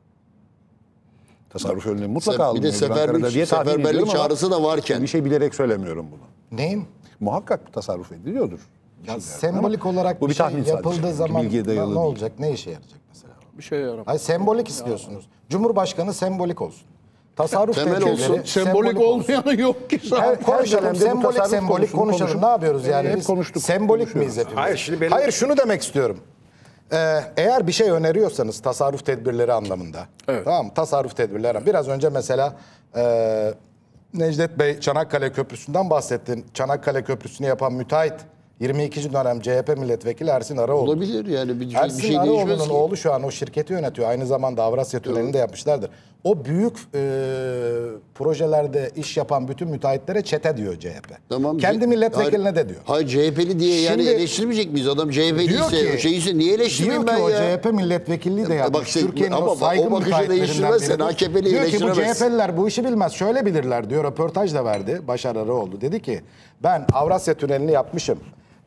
Tasarruf önlemi mutlaka Bir de alınıyordur seferberlik- Ankara'da diye tahmin seferberlik ediyorum ama çağrısı da varken. Bir şey bilerek söylemiyorum bunu. Neyin? Muhakkak tasarruf ediliyordur. Ya sembolik olarak bu bir bir şey tahmin sadece. yapıldığı Çünkü zaman bilgiye dayalı ne değil. olacak? Ne işe yarayacak mesela? Bir şey yaramaz. Hayır, sembolik istiyorsunuz. Cumhurbaşkanı sembolik olsun. Tasarruf Temel tedbirleri olsun. Sembolik olsun. olmayanı yok ki Her, zaten. konuşalım, dönemde bu sembolik tasarruf sembolik konusunu konuşalım. konuşup- Ne yapıyoruz yani? Hep Biz konuştuk, sembolik konuşuyoruz. miyiz hepimiz? Hayır, şimdi benim- Hayır, şunu demek istiyorum. Ee, eğer bir şey öneriyorsanız tasarruf tedbirleri anlamında. Evet. Tamam mı? Tasarruf tedbirleri. Biraz önce mesela e, Necdet Bey Çanakkale Köprüsü'nden bahsettin. Çanakkale Köprüsü'nü yapan müteahhit yirmi ikinci dönem C H P milletvekili Ersin Araoğlu. Olabilir yani bir, bir Ersin şey değişmez Araoğlu'nun ki. oğlu şu an o şirketi yönetiyor. Aynı zamanda Avrasya Tüneli'ni de yapmışlardır. O büyük e, projelerde iş yapan bütün müteahhitlere çete diyor C H P. Tamam. Kendi milletvekiline Hayır- de diyor. Hayır C H P'li diye yani Şimdi- eleştirmeyecek miyiz? Adam C H P'li Diyor ise, ki, şeyse niye diyor eleştireyim ki ben o ya? C H P milletvekilliği de yapmış. bak şey- Türkiye'nin ama o bak, saygın o bakışı müteahhitlerinden değiştirmezsen biridir. A K P'li Diyor ki bu C H eleştiremezsin. P'liler bu işi bilmez. Şöyle bilirler diyor. Röportaj da verdi. Başar Araoğlu. Dedi ki ben Avrasya Tüneli'ni yapmışım.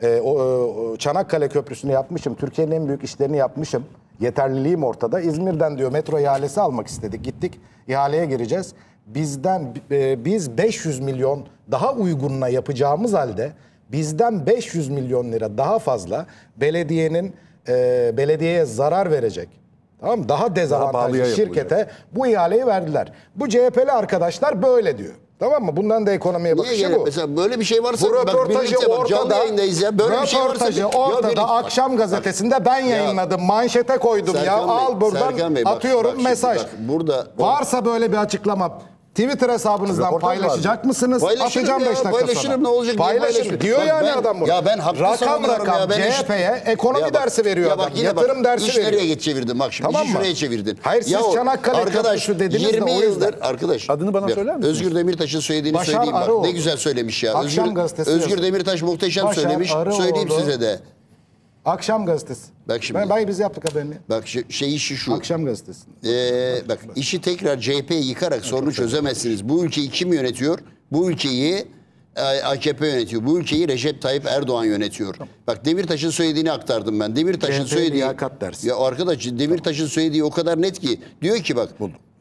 e, o, o Çanakkale Köprüsü'nü yapmışım. Türkiye'nin en büyük işlerini yapmışım. Yeterliliğim ortada. İzmir'den diyor metro ihalesi almak istedik. Gittik ihaleye gireceğiz. Bizden e, biz beş yüz milyon daha uygununa yapacağımız halde bizden beş yüz milyon lira daha fazla belediyenin e, belediyeye zarar verecek. Tamam mı? Daha dezavantajlı pahalıya şirkete yapılacak. bu ihaleyi verdiler. Bu C H P'li arkadaşlar böyle diyor. Tamam mı? Bundan da ekonomiye Niye bakışı gerek? bu. Mesela böyle bir şey varsa Bu bak röportajı birlikte bak, canlı ortada, yayındayız ya. Böyle bir şey varsa röportajı Ya ortada benim- akşam gazetesinde ben yayınladım. Manşete koydum ya. Serkan Bey, Al buradan Serkan Bey, bak, atıyorum bak şimdi mesaj. bak, burada- Varsa böyle bir açıklama Twitter hesabınızdan Röportaj paylaşacak vardı. mısınız? Paylaşırım Atacağım ya, beş dakika paylaşırım, sonra. ne olacak diye Paylaşırım paylaşırım. diyor Bak yani ben- adam bunu. ya ben haklı rakam savunuyorum rakam ya, ben C iş- H P'ye ekonomi Ya bak- dersi veriyor ya adam. bak yine Yatırım bak, dersi iş veriyor. nereye çevirdim bak şimdi. Tamam işi mı? şuraya çevirdin. Hayır, siz o Çanakkale arkadaş, Köprüsü dediniz de yirmi o yüzden. yıldır arkadaş. Adını bana bak, söyler misiniz? Özgür Demirtaş'ın söylediğini Başar söyleyeyim bak. Arıoğlu. Ne güzel söylemiş ya. Akşam Özgür, gazetesi Özgür yazıyor. Demirtaş muhteşem Başar söylemiş. Arıoğlu. Söyleyeyim size de. Akşam gazetesi. Bak şimdi. Ben, ben biz yaptık haberini. Bak şey, şey işi şu. Akşam gazetesi. Ee, bak işi tekrar C H P'yi yıkarak sorunu çözemezsiniz. Bu ülkeyi kim yönetiyor? Bu ülkeyi e, A K P yönetiyor. Bu ülkeyi Recep Tayyip Erdoğan yönetiyor. Bak Demirtaş'ın söylediğini aktardım ben. Demirtaş'ın C H P söylediği liyakat dersi. Ya arkadaş Demirtaş'ın söylediği o kadar net ki diyor ki bak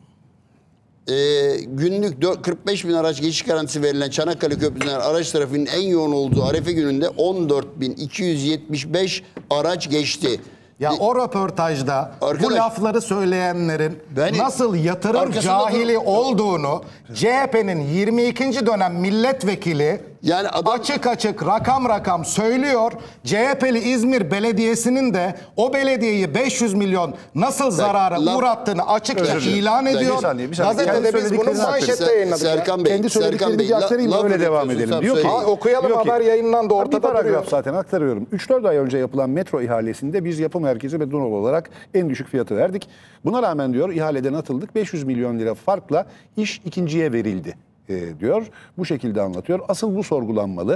e, günlük dört- kırk beş bin araç geçiş garantisi verilen Çanakkale Köprüsü'nden araç trafiğinin en yoğun olduğu Arefe gününde on dört bin iki yüz yetmiş beş araç geçti. Ya De- o röportajda bu Arkadaş- lafları söyleyenlerin Ben- nasıl yatırım Arkasında cahili dur- olduğunu C H P'nin yirmi ikinci dönem milletvekili Yani adam- açık açık rakam rakam söylüyor. C H P'li İzmir Belediyesi'nin de o belediyeyi beş yüz milyon nasıl zarara laf- uğrattığını açıkça Özür dilerim. ilan Bir ediyor. saniye, bir saniye. Gazetede Kendi biz bunu söylediklerini manşette Ser- yayınladık. ya. Serkan Bey, Kendi Serkan söylediklerini Bey, bir aktarayım la- öyle laf devam üretiyorsun, edelim. sen Diyor ki, söyle. Ha, okuyalım, diyor ki, haber yayınlandı, bir ortada paragraf duruyor. zaten aktarıyorum. üç dört ay önce yapılan metro ihalesinde biz yapı merkezi ve Dunol olarak en düşük fiyatı verdik. Buna rağmen diyor ihaleden atıldık. beş yüz milyon lira farkla iş ikinciye verildi e, diyor. Bu şekilde anlatıyor. Asıl bu sorgulanmalı.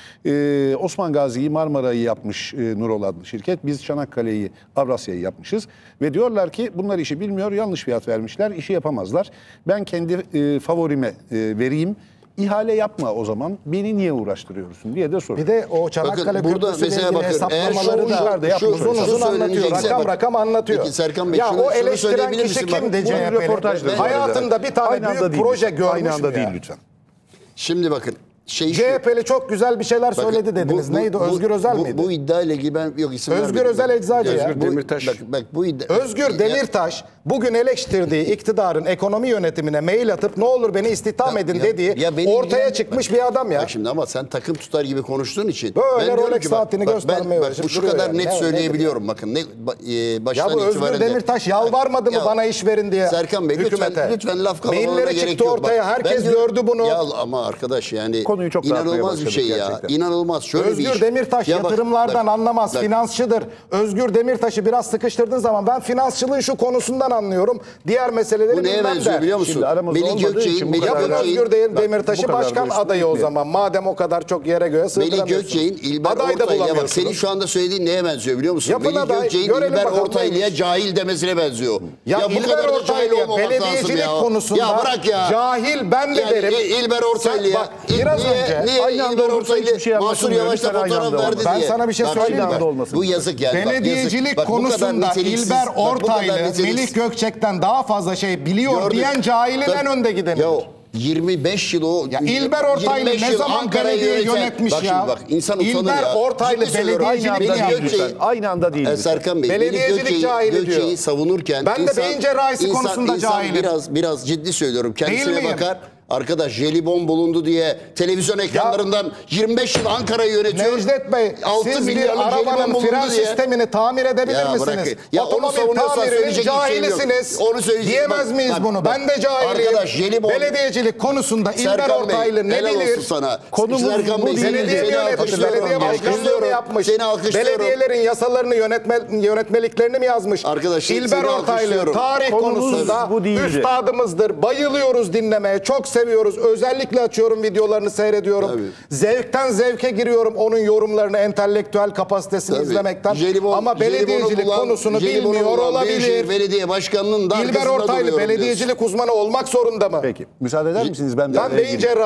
Ee, Osman Gazi'yi, Marmara'yı yapmış e, Nurol adlı şirket. Biz Çanakkale'yi, Avrasya'yı yapmışız. Ve diyorlar ki bunlar işi bilmiyor, yanlış fiyat vermişler, işi yapamazlar. Ben kendi e, favorime e, vereyim. İhale yapma o zaman. Beni niye uğraştırıyorsun diye de soruyor. Bir de o Çanakkale Bakın, burada Köprüsü'yle mesela ilgili bakın, hesaplamaları eğer şu- da şu- uzun şu uzun anlatıyor. söylenecekse Rakam bak- rakam anlatıyor. Peki Serkan Bey, ya şunu- o şunu eleştiren söyleyebilir kişi misin? Bak, kimdi Bu C H P'li? röportajdır bu arada. Hayatında bir tane Aynı anda büyük değil proje lütfen. görmüş Aynı anda mü değil ya? lütfen. Şimdi bakın şey C H P'li çok güzel bir şeyler Bakın, söyledi dediniz. bu- bu- Neydi? bu- Özgür Özel bu, miydi? Bu iddiayla ilgili ben yok isim Özgür vermedim. Özel Eczacı ya. Özgür Bu- Demirtaş. Bak, bak bu iddia. Özgür Ya- Demirtaş bugün eleştirdiği iktidarın ekonomi yönetimine mail atıp ne olur beni istihdam Ya- edin ya- dediği ya beni ortaya ilgilen- çıkmış bir adam ya. Bak şimdi ama sen takım tutar gibi konuştuğun için. Böyle ben diyorum Rolex ki bak- saatini bak, göstermeye ben, bak, uğraşıp bu şu duruyor kadar yani. net Ne- söyleyebiliyorum bakın. Ne, ba- e, baştan Ya bu Özgür itibaren de- Demirtaş yalvarmadı mı Ya- bana iş verin diye Serkan Bey lütfen, hükümete? lütfen laf kalabalığına Mailleri gerek çıktı yok. ortaya, Bak, herkes ben diyorum- gördü bunu. Ya ama arkadaş yani Konuyu çok dağıtmaya inanılmaz bir başladık şey ya. gerçekten. İnanılmaz. Şöyle bir Özgür iş. Demirtaş Ya bak- yatırımlardan bak- anlamaz, bak- finansçıdır. Özgür Demirtaş'ı biraz sıkıştırdığın zaman ben finansçılığın şu konusundan anlıyorum. Diğer meseleleri Bu neye bilmem benziyor der. biliyor musun? Şimdi aramızda Melih olmadığı Gökçe'yi, için bu Melih kadar- Yapın Gökçe'yi, Özgür Demir- bak, Demirtaş'ı bu kadar başkan da adayı o üstüne zaman. Madem o kadar çok yere göğe Melih sığdıramıyorsun. Gökçe'nin İlber Aday da Ortaylı'ya bak bulamıyorsunuz. senin şu anda söylediğin neye benziyor biliyor musun? Yapın Melih aday, Gökçe'nin görelim İlber bakalım Ortaylı'ya neymiş. cahil demesine benziyor. Ya, bu İlber kadar da cahil Ortaylı'ya olmamak lazım belediyecilik ya. konusunda Ya bırak ya. cahil ben de Yani derim. İl- İlber Ortaylı'ya. Sen- bak, biraz niye, önce niye aynı anda İlber olursa Ortaylı hiçbir şey Mansur anlaşılmıyor. Yavaş'la Lütfen aynı fotoğraf anda verdi olmasın. Ben diye. sana bir şey Bak söyleyeyim şimdi mi? bak, olmasın. Bu yazık yani. Bak, yazık. Belediyecilik Bak, bu kadar konusunda niteliksiz- İlber bak, bu kadar Ortaylı, niteliksiz- Melih Gökçek'ten daha fazla şey biliyor Gördük. diyen cahilin Bak, en önde gideni. Ya yirmi beş yıl o. Ya İlber Ortaylı yirmi beş ne yıl zaman Ankara'yı belediye yöneten- yönetmiş bak ya? Şimdi bak insan utanır İlber ya. Ortaylı Ciddi söylüyorum. belediyecilik Melih mi Gökçe'yi- lütfen. Aynı anda değil. E, lütfen. Serkan Bey, Belediyecilik Melih Gökçe'yi, cahili diyor. Gökçe'yi savunurken Ben de beyin cerrahisi konusunda insan cahilim. biraz biraz ciddi söylüyorum. Değil Kendisine miyim? bakar. Arkadaş jelibon bulundu diye televizyon ekranlarından yirmi beş yıl Ankara'yı yönetiyor. Necdet Bey, altı siz bir milyarlık jelibon arabanın bulundu fren diye. sistemini tamir edebilir Ya misiniz? bırakın. Ya onu Otomobil savunuyorsan tamirinin söyleyecek hiçbir şeyim yok. cahilisiniz. Onu söyleyecek- Diyemez bak, miyiz bak, bunu? bak. Ben de cahiliyim. Arkadaş, jelibon- Belediyecilik konusunda İlber Serkan Bey, Ortaylı ne helal bilir? olsun sana. Konumuz Serkan bu Bey, değil. seni- Belediye mi seni yönetmiş? alkışlıyorum. Belediye başkanlığını Alkışlıyorum. mı yapmış? Seni alkışlıyorum. Belediyelerin yasalarını yönetme, yönetmeliklerini mi yazmış? Arkadaş, seni İlber Ortaylı alkışlıyorum. tarih Konumuz konusunda bu değildi. üstadımızdır. Bayılıyoruz dinlemeye. Çok seviyoruz. Özellikle açıyorum videolarını seyrediyorum. Tabii. Zevkten zevke giriyorum onun yorumlarını, entelektüel kapasitesini Tabii. izlemekten. Jelibon- Ama belediyecilik jelibonu bulan- konusunu jelibonu bilmiyor bulan olabilir. Büyükşehir Belediye Başkanı'nın da İlber arkasında Ortaylı duruyorum belediyecilik uzmanı olmak zorunda mı? Peki. Müsaade eder misiniz? Ben, de Ben araya beyin gireyim. cerrahı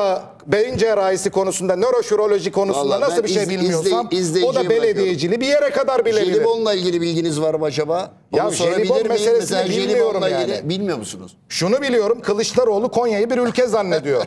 beyin cerrahisi konusunda, nöroşüroloji konusunda Vallahi nasıl ben bir şey izle- bilmiyorsam izle- o da izleyiciye belediyeciliği bir yere kadar bilebilir. Jelibonla ilgili bilginiz var mı acaba? Ya Onu sorabilir jelibon miyim? meselesini Mesela bilmiyorum jelibonla yani. ilgili bilmiyor musunuz? Şunu biliyorum, Kılıçdaroğlu Konya'yı bir ülke zannediyor.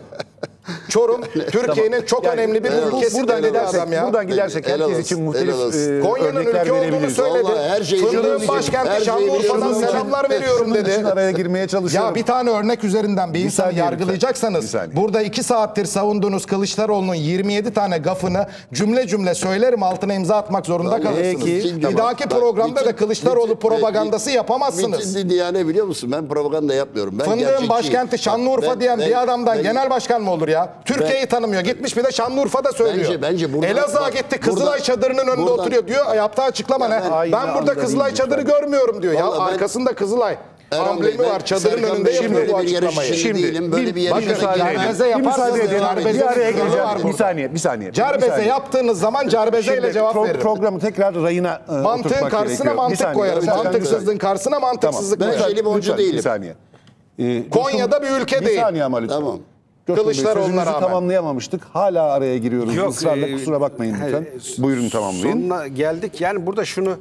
Çorum Türkiye'nin çok önemli bir Bu- ülkesi buradan dedi gidersek, adam ya. buradan gidersek Helal herkes olsun, için helal muhtelif olsun. e, Konya'nın örnekler ülke olduğunu verebiliriz. söyledi. Vallahi her şeyi Fındığın biliyoruz. Her başkenti şeyi Şanlıurfa'dan biliyoruz. selamlar veriyorum Şunun için dedi. araya girmeye çalışıyorum. Ya bir tane örnek üzerinden bir insanı saniye lütfen. yargılayacaksanız Bir saniye. burada iki saattir savunduğunuz Kılıçdaroğlu'nun yirmi yedi tane gafını cümle cümle söylerim altına imza atmak zorunda Vallahi kalırsınız. peki, Bir tamam. dahaki Bak, programda da bütün- Kılıçdaroğlu bütün- propagandası bütün- yapamazsınız. Bütün dünya ne biliyor musun? Ben propaganda yapmıyorum. Ben Fındığın gerçekçiyim. başkenti Şanlıurfa Bak, ben- diyen ben- bir adamdan ben- genel başkan mı olur ya? Türkiye'yi tanımıyor. Gitmiş bir de Şanlıurfa'da söylüyor. Bence- bence burada- Elazığ'a bak, gitti Kızılay burada- çadırının önünde buradan- oturuyor diyor. Yaptığı açıklama Ya ne? ben- Ben, Aynı burada anda Kızılay değil çadırı lütfen. görmüyorum diyor. Vallahi ya ben- arkasında Kızılay Erhan amblemi Bey, ben var. Çadırın Serkan önünde Bey'le yapıyor böyle bu bir yarış açıklamayı. içinde Şimdi değilim. Böyle bir- bir yarışa müsaade girmem. edin. Cerbeze Bir yaparsanız müsaade edin. cerbeze Bir araya kuralı gireceğim. var Bir burada. saniye, bir saniye. Bir Cerbeze saniye. yaptığınız zaman cerbezeyle Şimdi cevap pro- veririm. Programı tekrar rayına e, Mantığın oturtmak karşısına gerekiyor. Bir mantık saniye, koyarız. lütfen, Mantıksızlığın lütfen. karşısına mantıksızlık Ben koyarız. jeliboncu Lütfen, değilim. Bir saniye. Ee, Konya'da Coşkun- bir ülke Bir değil. saniye ama lütfen. Tamam. Coşkun Bey, Kılıçdaroğlu'na sözünüzü rağmen. tamamlayamamıştık. Hala araya giriyoruz. Yok, Israrla e, kusura bakmayın lütfen. he, Buyurun tamamlayın. Sonuna geldik. Yani burada şunu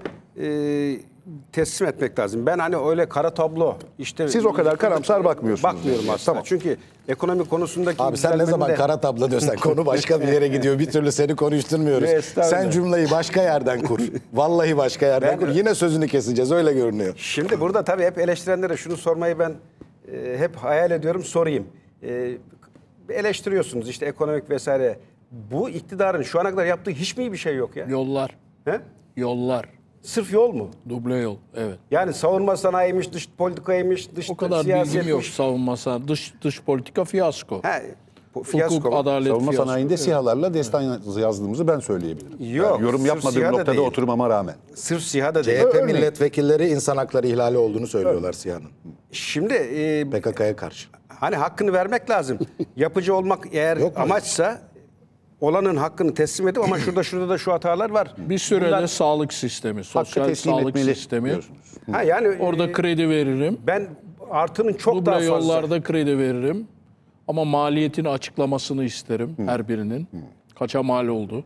e, teslim etmek lazım. Ben hani öyle kara tablo işte Siz o kadar karamsar bakmıyorsunuz. bakmıyorum Yani. aslında. Tamam. Çünkü ekonomi konusundaki Abi sen ne zaman düzelmenin de- kara tablo diyorsan konu başka bir yere gidiyor. Bir türlü seni konuşturmuyoruz. Estağfurullah. Sen cümleyi başka yerden kur. Vallahi başka yerden Ben- kur. Yine sözünü keseceğiz öyle görünüyor. Şimdi burada tabii hep eleştirenlere şunu sormayı ben e, hep hayal ediyorum, sorayım. E, eleştiriyorsunuz işte ekonomik vesaire. Bu iktidarın şu ana kadar yaptığı hiç mi iyi bir şey yok ya? Yollar. He? Yollar. Sırf yol mu? Duble yol. Evet. Yani savunma sanayiymiş, dış politikaymış, dış O kadar siyasetmiş. bilgim yok savunmasa. Dış dış politika fiyasko. He, bu fiyasko Hukuk, mu? adalet Savunma fiyasko. sanayinde SİHA'larla destan yazdığımızı ben söyleyebilirim. Yok, Yani yorum sırf yapmadığım SİHA da noktada değil. oturmama rağmen. Sırf SİHA da C değil. H P Örneğin. milletvekilleri insan hakları ihlali olduğunu söylüyorlar SİHA'nın. Şimdi e, P K K'ya karşı. hani hakkını vermek lazım. Yapıcı olmak eğer Yok mu? amaçsa olanın hakkını teslim edip ama şurada şurada da şu hatalar var. Bir sürede Bunlar- sağlık sistemi, sosyal teslim sağlık etmeli sistemi. diyorsunuz. ha, yani Orada e, kredi veririm. ben artının çok Duble daha fazla. yollarda kredi veririm. Ama maliyetini açıklamasını isterim her birinin. Kaça mal oldu?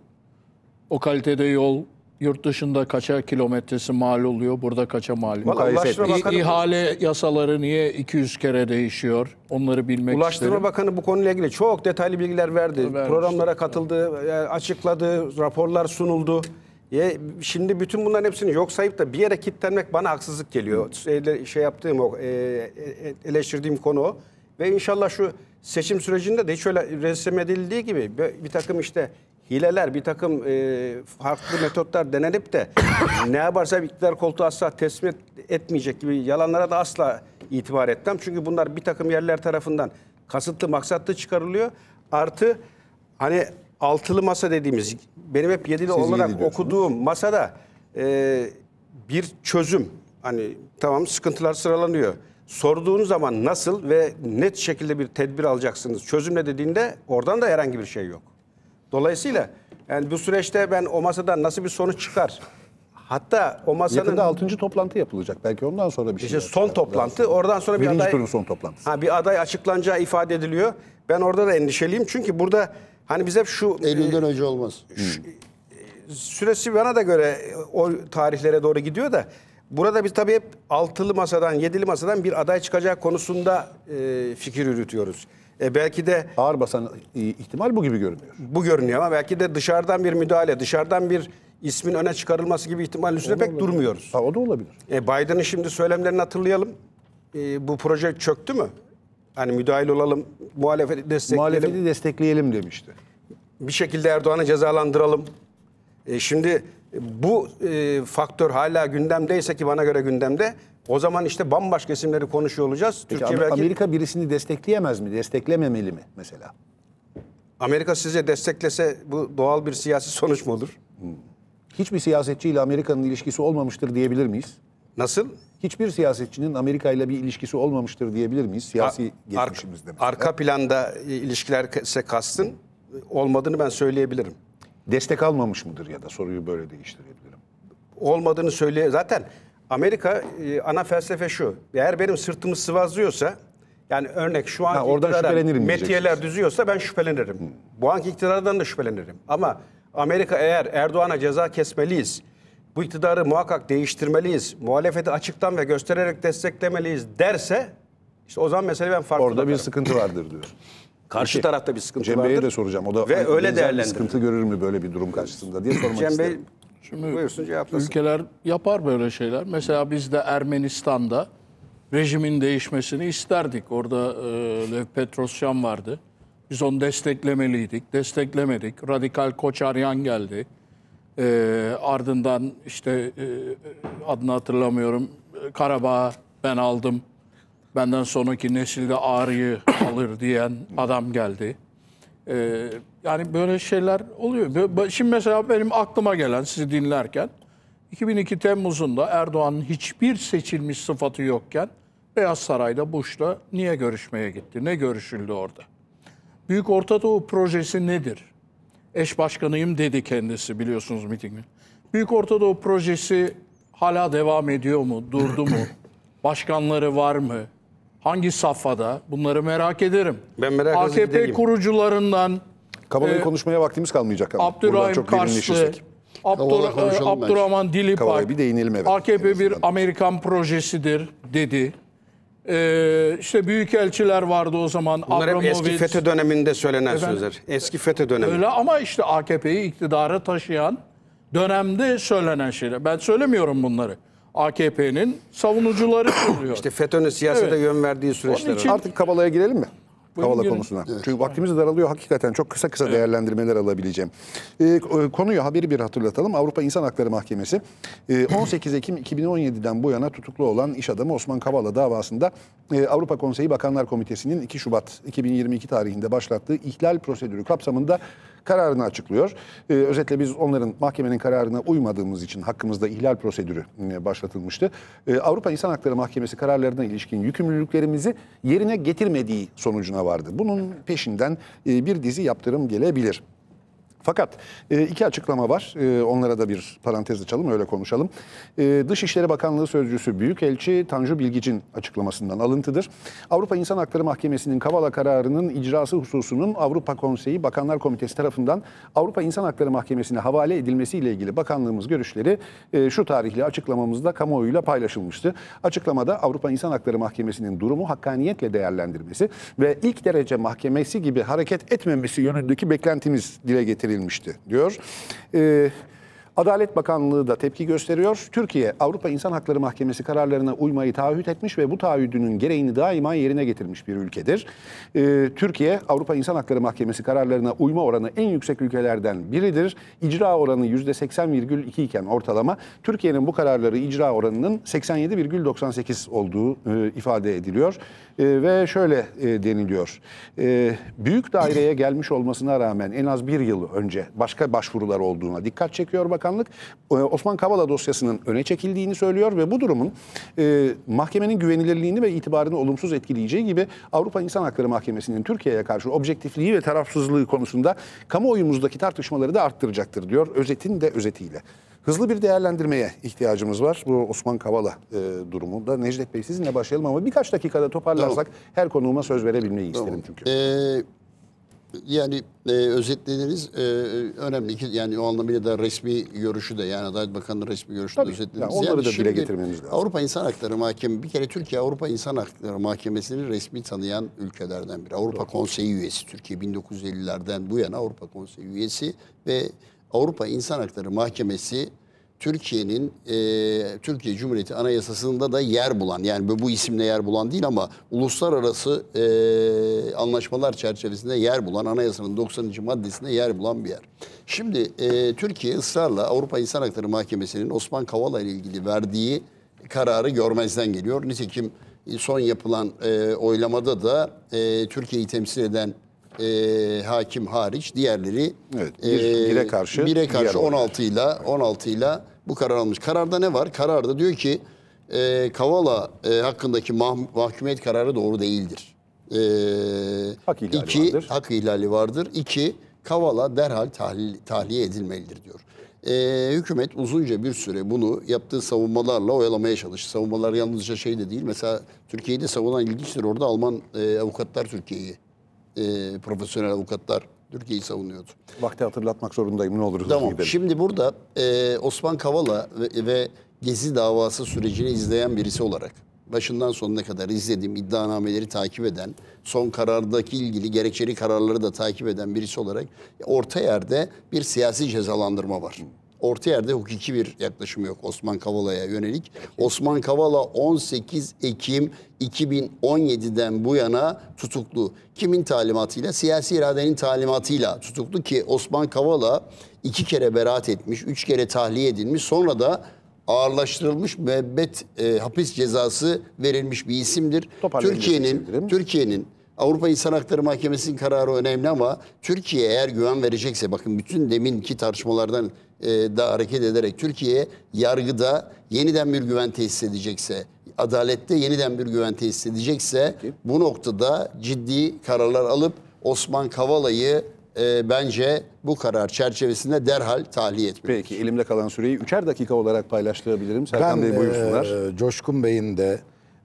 O kalitede yol yurt dışında kaça kilometresi mal oluyor? Burada kaça mal oluyor? Vallahi Mukayese Ulaştırma İ- Bakanı, İhale yasaları niye iki yüz kere değişiyor? Onları bilmek Ulaştırma isterim. Bakanı bu konuyla ilgili çok detaylı bilgiler verdi. Vermiştir. Programlara katıldı, e, açıkladı, raporlar sunuldu. E, şimdi bütün bunların hepsini yok sayıp da bir yere kilitlenmek bana haksızlık geliyor. Şey, şey yaptığım o, e, e, eleştirdiğim konu o. Ve inşallah şu seçim sürecinde de hiç öyle resim edildiği gibi bir, bir takım işte hileler, bir takım e, farklı metotlar denenip de ne yaparsa iktidar koltuğu asla teslim et- etmeyecek gibi yalanlara da asla itibar etmem. Çünkü bunlar bir takım yerler tarafından kasıtlı maksatlı çıkarılıyor. Artı hani altılı masa dediğimiz benim hep yedili Siz olarak yedi diyorsunuz. okuduğum masada e, bir çözüm. Hani tamam sıkıntılar sıralanıyor. Sorduğunuz zaman nasıl ve net şekilde bir tedbir alacaksınız? Çözümle dediğinde oradan da herhangi bir şey yok. Dolayısıyla yani bu süreçte ben o masadan nasıl bir sonuç çıkar? Hatta o masanın Yakında altıncı toplantı yapılacak. Belki ondan sonra bir şey. işte son toplantı, oradan sonra bir Birinci aday turun son toplantısı. Ha, bir aday açıklanacağı ifade ediliyor. Ben orada da endişeliyim çünkü burada hani biz hep şu Eylül'den önce olmaz. süresi bana da göre o tarihlere doğru gidiyor da burada biz tabii hep altılı masadan, yedili masadan bir aday çıkacağı konusunda e, fikir yürütüyoruz. E, belki de Ağır basan e, ihtimal bu gibi görünüyor. bu görünüyor ama belki de dışarıdan bir müdahale, dışarıdan bir ismin öne çıkarılması gibi ihtimalin üstüne pek durmuyoruz. Ha, o da olabilir. E, Biden'ın şimdi söylemlerini hatırlayalım. E, bu proje çöktü mü? Hani müdahil olalım, muhalefeti destekleyelim. Muhalefeti destekleyelim demişti. Bir şekilde Erdoğan'ı cezalandıralım. E, şimdi bu e, faktör hala gündemdeyse ki bana göre gündemde, o zaman işte bambaşka isimleri konuşuyor olacağız. Peki Türkiye Amer- belki Amerika birisini destekleyemez mi? Desteklememeli mi mesela? Amerika sizce desteklese bu doğal bir siyasi sonuç mu olur? Hiçbir siyasetçiyle Amerika'nın ilişkisi olmamıştır diyebilir miyiz? Nasıl? Hiçbir siyasetçinin Amerika ile bir ilişkisi olmamıştır diyebilir miyiz? Siyasi Ar- geçmişimizde mesela. Arka planda e, ilişkilerse kastın e, olmadığını ben söyleyebilirim. Destek almamış mıdır ya da soruyu böyle değiştirebilirim. Olmadığını söyleye zaten Amerika e, ana felsefe şu. Eğer benim sırtımı sıvazlıyorsa, Yani örnek şu Ha, anki oradan iktidara şüphelenirim metiyeler diyeceksiniz. düzüyorsa ben şüphelenirim. Bu anki iktidardan da şüphelenirim. Ama Amerika eğer Erdoğan'a ceza kesmeliyiz, bu iktidarı muhakkak değiştirmeliyiz, muhalefeti açıktan ve göstererek desteklemeliyiz derse işte o zaman mesele ben farklı Orada bir bakarım. sıkıntı vardır diyor. Karşı tarafta bir sıkıntı Cem vardır. Bey'e de soracağım. O da ve hani öyle benzer bir değerlendirir. sıkıntı görür mü böyle bir durum karşısında diye sormak Cem Bey isterim. Şimdi buyursun cevaplasın. ülkeler yapar böyle şeyler. Mesela biz de Ermenistan'da rejimin değişmesini isterdik. Orada e, Lev Petrosyan vardı. Biz onu desteklemeliydik. Desteklemedik. Radikal Koçaryan geldi. E, ardından işte e, adını hatırlamıyorum. Karabağ ben aldım. Benden sonraki nesilde Ağrı'yı alır diyen adam geldi. Ee, yani böyle şeyler oluyor. Bö- Şimdi mesela benim aklıma gelen sizi dinlerken iki bin iki Temmuz'unda Erdoğan'ın hiçbir seçilmiş sıfatı yokken Beyaz Saray'da Bush'la niye görüşmeye gitti? Ne görüşüldü orada? Büyük Orta Doğu Projesi nedir? Eş başkanıyım dedi kendisi biliyorsunuz mitingde. Büyük Orta Doğu Projesi hala devam ediyor mu? Durdu mu? Başkanları var mı? Hangi safhada? Bunları merak ederim. Ben merak A edici K P değilim. kurucularından Kabalayı Ee, konuşmaya vaktimiz kalmayacak ama. Buradan Abdurrahim çok Karslı, derinleşirsek. Abdur, Kavala konuşalım bence. Abdurrahman Dilipak, Kavala'ya bir değinelim, evet. A K En P bir azından. Amerikan projesidir dedi. Ee, işte büyükelçiler vardı o zaman. Bunlar hep eski Abramovich. FETÖ döneminde söylenen Efendim? sözler. Eski FETÖ dönemi. Öyle ama işte A K P'yi iktidara taşıyan dönemde söylenen şeyler. Ben söylemiyorum bunları. A K P'nin savunucuları söylüyor. İşte FETÖ'nün siyasete Evet. yön verdiği süreçler. Onun için- var. Artık Kabala'ya girelim mi? Kavala girin. konusuna. Çünkü vaktimiz daralıyor. Hakikaten çok kısa kısa değerlendirmeler alabileceğim. Ee, konuyu haberi bir hatırlatalım. Avrupa İnsan Hakları Mahkemesi e, on sekiz Ekim iki bin on yedi'den bu yana tutuklu olan iş adamı Osman Kavala davasında e, Avrupa Konseyi Bakanlar Komitesi'nin iki Şubat iki bin yirmi iki tarihinde başlattığı ihlal prosedürü kapsamında kararını açıklıyor. Ee, özetle biz onların mahkemenin kararına uymadığımız için hakkımızda ihlal prosedürü e, başlatılmıştı. Ee, Avrupa İnsan Hakları Mahkemesi kararlarına ilişkin yükümlülüklerimizi yerine getirmediği sonucuna vardı. Bunun peşinden e, bir dizi yaptırım gelebilir. Fakat e, iki açıklama var. E, onlara da bir parantez açalım, öyle konuşalım. E, Dışişleri Bakanlığı Sözcüsü Büyükelçi Tanju Bilgic'in açıklamasından alıntıdır. Avrupa İnsan Hakları Mahkemesi'nin Kavala kararının icrası hususunun Avrupa Konseyi Bakanlar Komitesi tarafından Avrupa İnsan Hakları Mahkemesi'ne havale edilmesiyle ilgili bakanlığımız görüşleri e, şu tarihli açıklamamızda kamuoyuyla paylaşılmıştı. Açıklamada Avrupa İnsan Hakları Mahkemesi'nin durumu hakkaniyetle değerlendirmesi ve ilk derece mahkemesi gibi hareket etmemesi yönündeki beklentimiz dile getirilmişti diyor. Ee, Adalet Bakanlığı da tepki gösteriyor. Türkiye Avrupa İnsan Hakları Mahkemesi kararlarına uymayı taahhüt etmiş ve bu taahhüdünün gereğini daima yerine getirmiş bir ülkedir. Ee, Türkiye Avrupa İnsan Hakları Mahkemesi kararlarına uyma oranı en yüksek ülkelerden biridir. İcra oranı yüzde seksen virgül iki iken ortalama Türkiye'nin bu kararları icra oranının seksen yedi virgül doksan sekiz olduğu e, ifade ediliyor. E, ve şöyle e, deniliyor. E, büyük daireye gelmiş olmasına rağmen en az bir yıl önce başka başvurular olduğuna dikkat çekiyor bakanlık. E, Osman Kavala dosyasının öne çekildiğini söylüyor ve bu durumun e, mahkemenin güvenilirliğini ve itibarını olumsuz etkileyeceği gibi Avrupa İnsan Hakları Mahkemesi'nin Türkiye'ye karşı objektifliği ve tarafsızlığı konusunda kamuoyumuzdaki tartışmaları da arttıracaktır diyor. Özetin de özetiyle. Hızlı bir değerlendirmeye ihtiyacımız var. Bu Osman Kavala e, durumunda. Necdet Bey sizinle başlayalım ama birkaç dakikada toparlarsak her konuğuma söz verebilmeyi isterim çünkü. Ee, yani e, özetlediniz e, önemli ki yani o anlamıyla da resmi görüşü de yani Adalet Bakanlığı resmi görüşü de Tabii. özetlediniz. Yani onları da dile şimdi getirmemiz lazım. Avrupa İnsan Hakları Mahkemesi bir kere Türkiye Avrupa İnsan Hakları Mahkemesi'ni resmi tanıyan ülkelerden biri. Avrupa Konseyi üyesi Türkiye bin dokuz yüz ellilerden bu yana Avrupa Konseyi üyesi ve Avrupa İnsan Hakları Mahkemesi Türkiye'nin e, Türkiye Cumhuriyeti Anayasası'nda da yer bulan yani bu isimle yer bulan değil ama uluslararası e, anlaşmalar çerçevesinde yer bulan anayasanın doksanıncı maddesinde yer bulan bir yer. Şimdi e, Türkiye ısrarla Avrupa İnsan Hakları Mahkemesi'nin Osman Kavala ile ilgili verdiği kararı görmezden geliyor. Nitekim son yapılan e, oylamada da e, Türkiye'yi temsil eden e, hakim hariç diğerleri Evet, bir- bire karşı bire karşı diğer on altı ile on altı ile bu karar almış. Kararda ne var? Kararda diyor ki e, Kavala e, hakkındaki mah- mahkumiyet kararı doğru değildir. E, Hak ihlali iki, vardır. hak ihlali vardır. İki, Kavala derhal tahliye, tahliye edilmelidir diyor. Ee, hükümet uzunca bir süre bunu yaptığı savunmalarla oyalamaya çalıştı. Savunmalar yalnızca şey de değil. Mesela Türkiye'yi de savunan ilginçtir. Orada Alman e, avukatlar Türkiye'yi, e, profesyonel avukatlar Türkiye'yi savunuyordu. Vakti hatırlatmak zorundayım. Ne olur hızlı Tamam. gidelim. Şimdi burada e, Osman Kavala ve, ve Gezi davası sürecini izleyen birisi olarak başından sonuna kadar izlediğim iddianameleri takip eden, son karardaki ilgili gerekçeli kararları da takip eden birisi olarak orta yerde bir siyasi cezalandırma var. Orta yerde hukuki bir yaklaşım yok Osman Kavala'ya yönelik. Osman Kavala on sekiz Ekim iki bin on yedi'den bu yana tutuklu. Kimin talimatıyla? Siyasi iradenin talimatıyla tutuklu ki Osman Kavala iki kere beraat etmiş, üç kere tahliye edilmiş. Sonra da ağırlaştırılmış müebbet e, hapis cezası verilmiş bir isimdir. Türkiye'nin Türkiye'nin Avrupa İnsan Hakları Mahkemesi'nin kararı önemli ama Türkiye eğer güven verecekse, bakın bütün deminki tartışmalardan e, da hareket ederek Türkiye yargıda yeniden bir güven tesis edecekse, adalette yeniden bir güven tesis edecekse bu noktada ciddi kararlar alıp Osman Kavala'yı e, bence bu karar çerçevesinde derhal tahliye etmeli. Peki elimde kalan süreyi üçer dakika olarak paylaştırabilirim. Serkan Ben Bey buyursunlar. e, Coşkun Bey'in de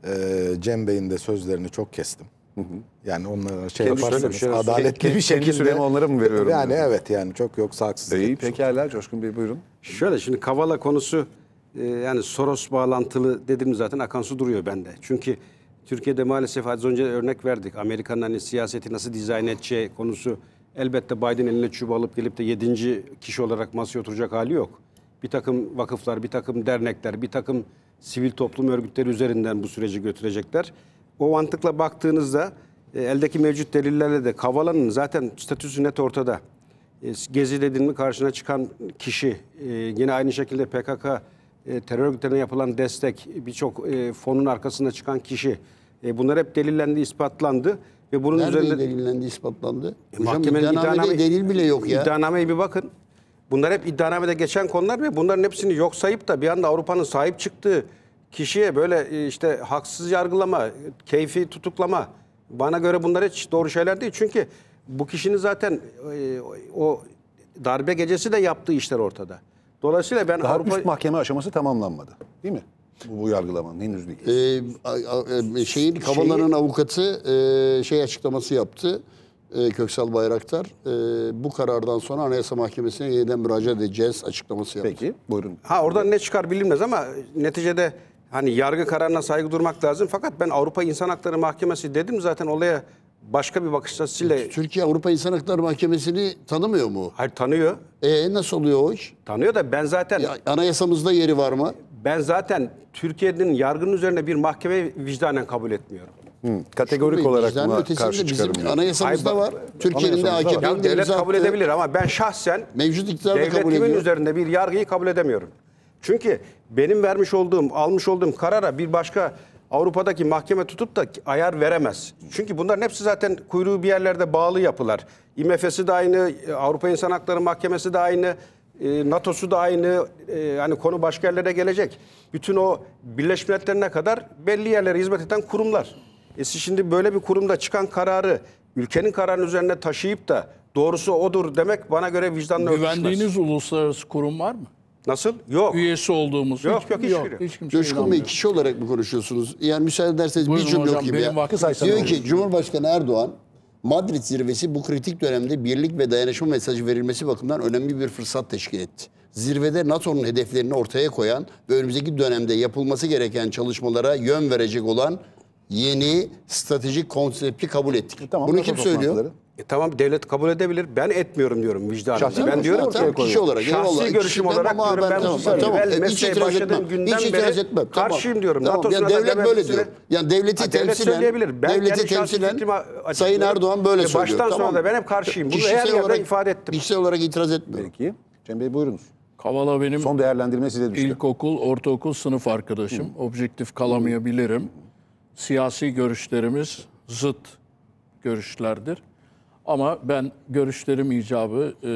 e, Cem Bey'in de sözlerini çok kestim. Hı hı. Yani onlara şey Kendi yaparsanız şöyle bir şey- adaletli kendi bir şekilde. süremi onlara mı veriyorum Yani diyorsun? evet yani çok yoksa haksızlık. İyi, etmiş pekala Coşkun Bey buyurun. Şöyle şimdi Kavala konusu e, yani Soros bağlantılı dedim zaten akan su duruyor bende. Çünkü Türkiye'de maalesef az önce örnek verdik. Amerika'nın hani siyaseti nasıl dizayn edeceği konusu elbette Biden eline çubuğu alıp gelip de yedinci kişi olarak masaya oturacak hali yok. Bir takım vakıflar, bir takım dernekler, bir takım sivil toplum örgütleri üzerinden bu süreci götürecekler. O mantıkla baktığınızda e, eldeki mevcut delillerle de Kavala'nın zaten statüsü net ortada. E, Gezi dediğin mi karşına çıkan kişi, e, yine aynı şekilde P K K e, terör örgütlerine yapılan destek, birçok e, fonun arkasında çıkan kişi. E, bunlar hep delillendi, ispatlandı ve bunun Nerede üzerinde delillendi, ispatlandı? Hocam mahkemenin iddianamede iddianame- delil bile yok ya. İddianameye bir bakın. Bunlar hep iddianamede geçen konular ve bunların hepsini yok sayıp da bir anda Avrupa'nın sahip çıktığı kişiye böyle e, işte haksız yargılama, keyfi tutuklama. Bana göre bunlar hiç doğru şeyler değil. Çünkü bu kişinin zaten e, o darbe gecesi de yaptığı işler ortada. Dolayısıyla ben Daha Avrupa... üst mahkeme aşaması tamamlanmadı. Değil mi? Bu, bu yargılamanın henüz değil. Ee, a- a- e, şeyin Kavala'nın avukatı e, şey açıklaması yaptı. E, Köksal Bayraktar e, bu karardan sonra Anayasa Mahkemesi'ne yeniden müracaat edeceğiz açıklaması yaptı. Peki buyurun. Ha oradan ne çıkar bilinmez ama neticede hani yargı kararına saygı durmak lazım. Fakat ben Avrupa İnsan Hakları Mahkemesi dedim zaten olaya başka bir bakış açısıyla... Türkiye Avrupa İnsan Hakları Mahkemesi'ni tanımıyor mu? Hayır tanıyor. E nasıl oluyor o iş? Tanıyor da ben zaten... Ya, anayasamızda yeri var mı? Ben zaten Türkiye'nin yargının üzerine bir mahkeme vicdanen kabul etmiyorum. Hı, kategorik Vicdanın olarak buna ötesinde karşı bizim çıkarım. yani. anayasamızda Hayır, var. Türkiye'nin de anayasamızda var. Ya A K P'nin de devlet imza kabul attığı edebilir ama ben şahsen mevcut iktidar da kabul devletimin ediyor. üzerinde bir yargıyı kabul edemiyorum. Çünkü benim vermiş olduğum, almış olduğum karara bir başka Avrupa'daki mahkeme tutup da ayar veremez. Çünkü bunların hepsi zaten kuyruğu bir yerlerde bağlı yapılar. I M F'si de aynı, Avrupa İnsan Hakları Mahkemesi de aynı, NATO'su da aynı. Hani konu başka yerlere gelecek. Bütün o Birleşmiş Milletler'ine kadar belli yerlere hizmet eden kurumlar. E siz şimdi böyle bir kurumda çıkan kararı ülkenin kararının üzerine taşıyıp da doğrusu odur demek bana göre vicdanla örtüşmez. Güvendiğiniz uluslararası kurum var mı? Nasıl? Yok. Üyesi olduğumuz. Yok, hiç, yok, hiçbiri. hiç kimse Coşkun Bey inanmıyor. kişi olarak mı konuşuyorsunuz? Yani müsaade ederseniz bir Buyurun cümle hocam, okuyayım benim ya. vaktim Diyor yok. ki Cumhurbaşkanı Erdoğan Madrid zirvesi bu kritik dönemde birlik ve dayanışma mesajı verilmesi bakımından önemli bir fırsat teşkil etti. Zirvede NATO'nun hedeflerini ortaya koyan ve önümüzdeki dönemde yapılması gereken çalışmalara yön verecek olan yeni stratejik konsepti kabul ettik. Tamam, Bunu NATO kim söylüyor? toplantıları. E tamam devlet kabul edebilir. Ben etmiyorum diyorum vicdanımda. Şahsi Ben görüşünü diyorum ortaya ki Tamam, kişi olarak. şahsi eyvallah. görüşüm İkisinden olarak ama diyorum ben tamam, bu tamam, tamam, tamam. Hiç mesleğe itiraz başladığım etmem. günden Hiç itiraz beri etmem. Tamam. karşıyım diyorum. Tamam. NATO'suna Yani da devlet böyle dememesine- diyor. Yani devleti Ha, devlet temsilen, söyleyebilir. Ben devleti kendi şahsi temsilen fikrimi Sayın açıklıyorum. Erdoğan böyle Ve söylüyor. Baştan Tamam. sona da ben hep karşıyım. Bunu her Kişisel yerde olarak, ifade ettim. kişisel olarak itiraz etmiyorum. Peki. Cem Bey buyurunuz. Kavala benim Son değerlendirme size düştü. ilkokul, ortaokul sınıf arkadaşım. Objektif kalamayabilirim. Siyasi görüşlerimiz zıt görüşlerdir. Ama ben görüşlerim icabı e,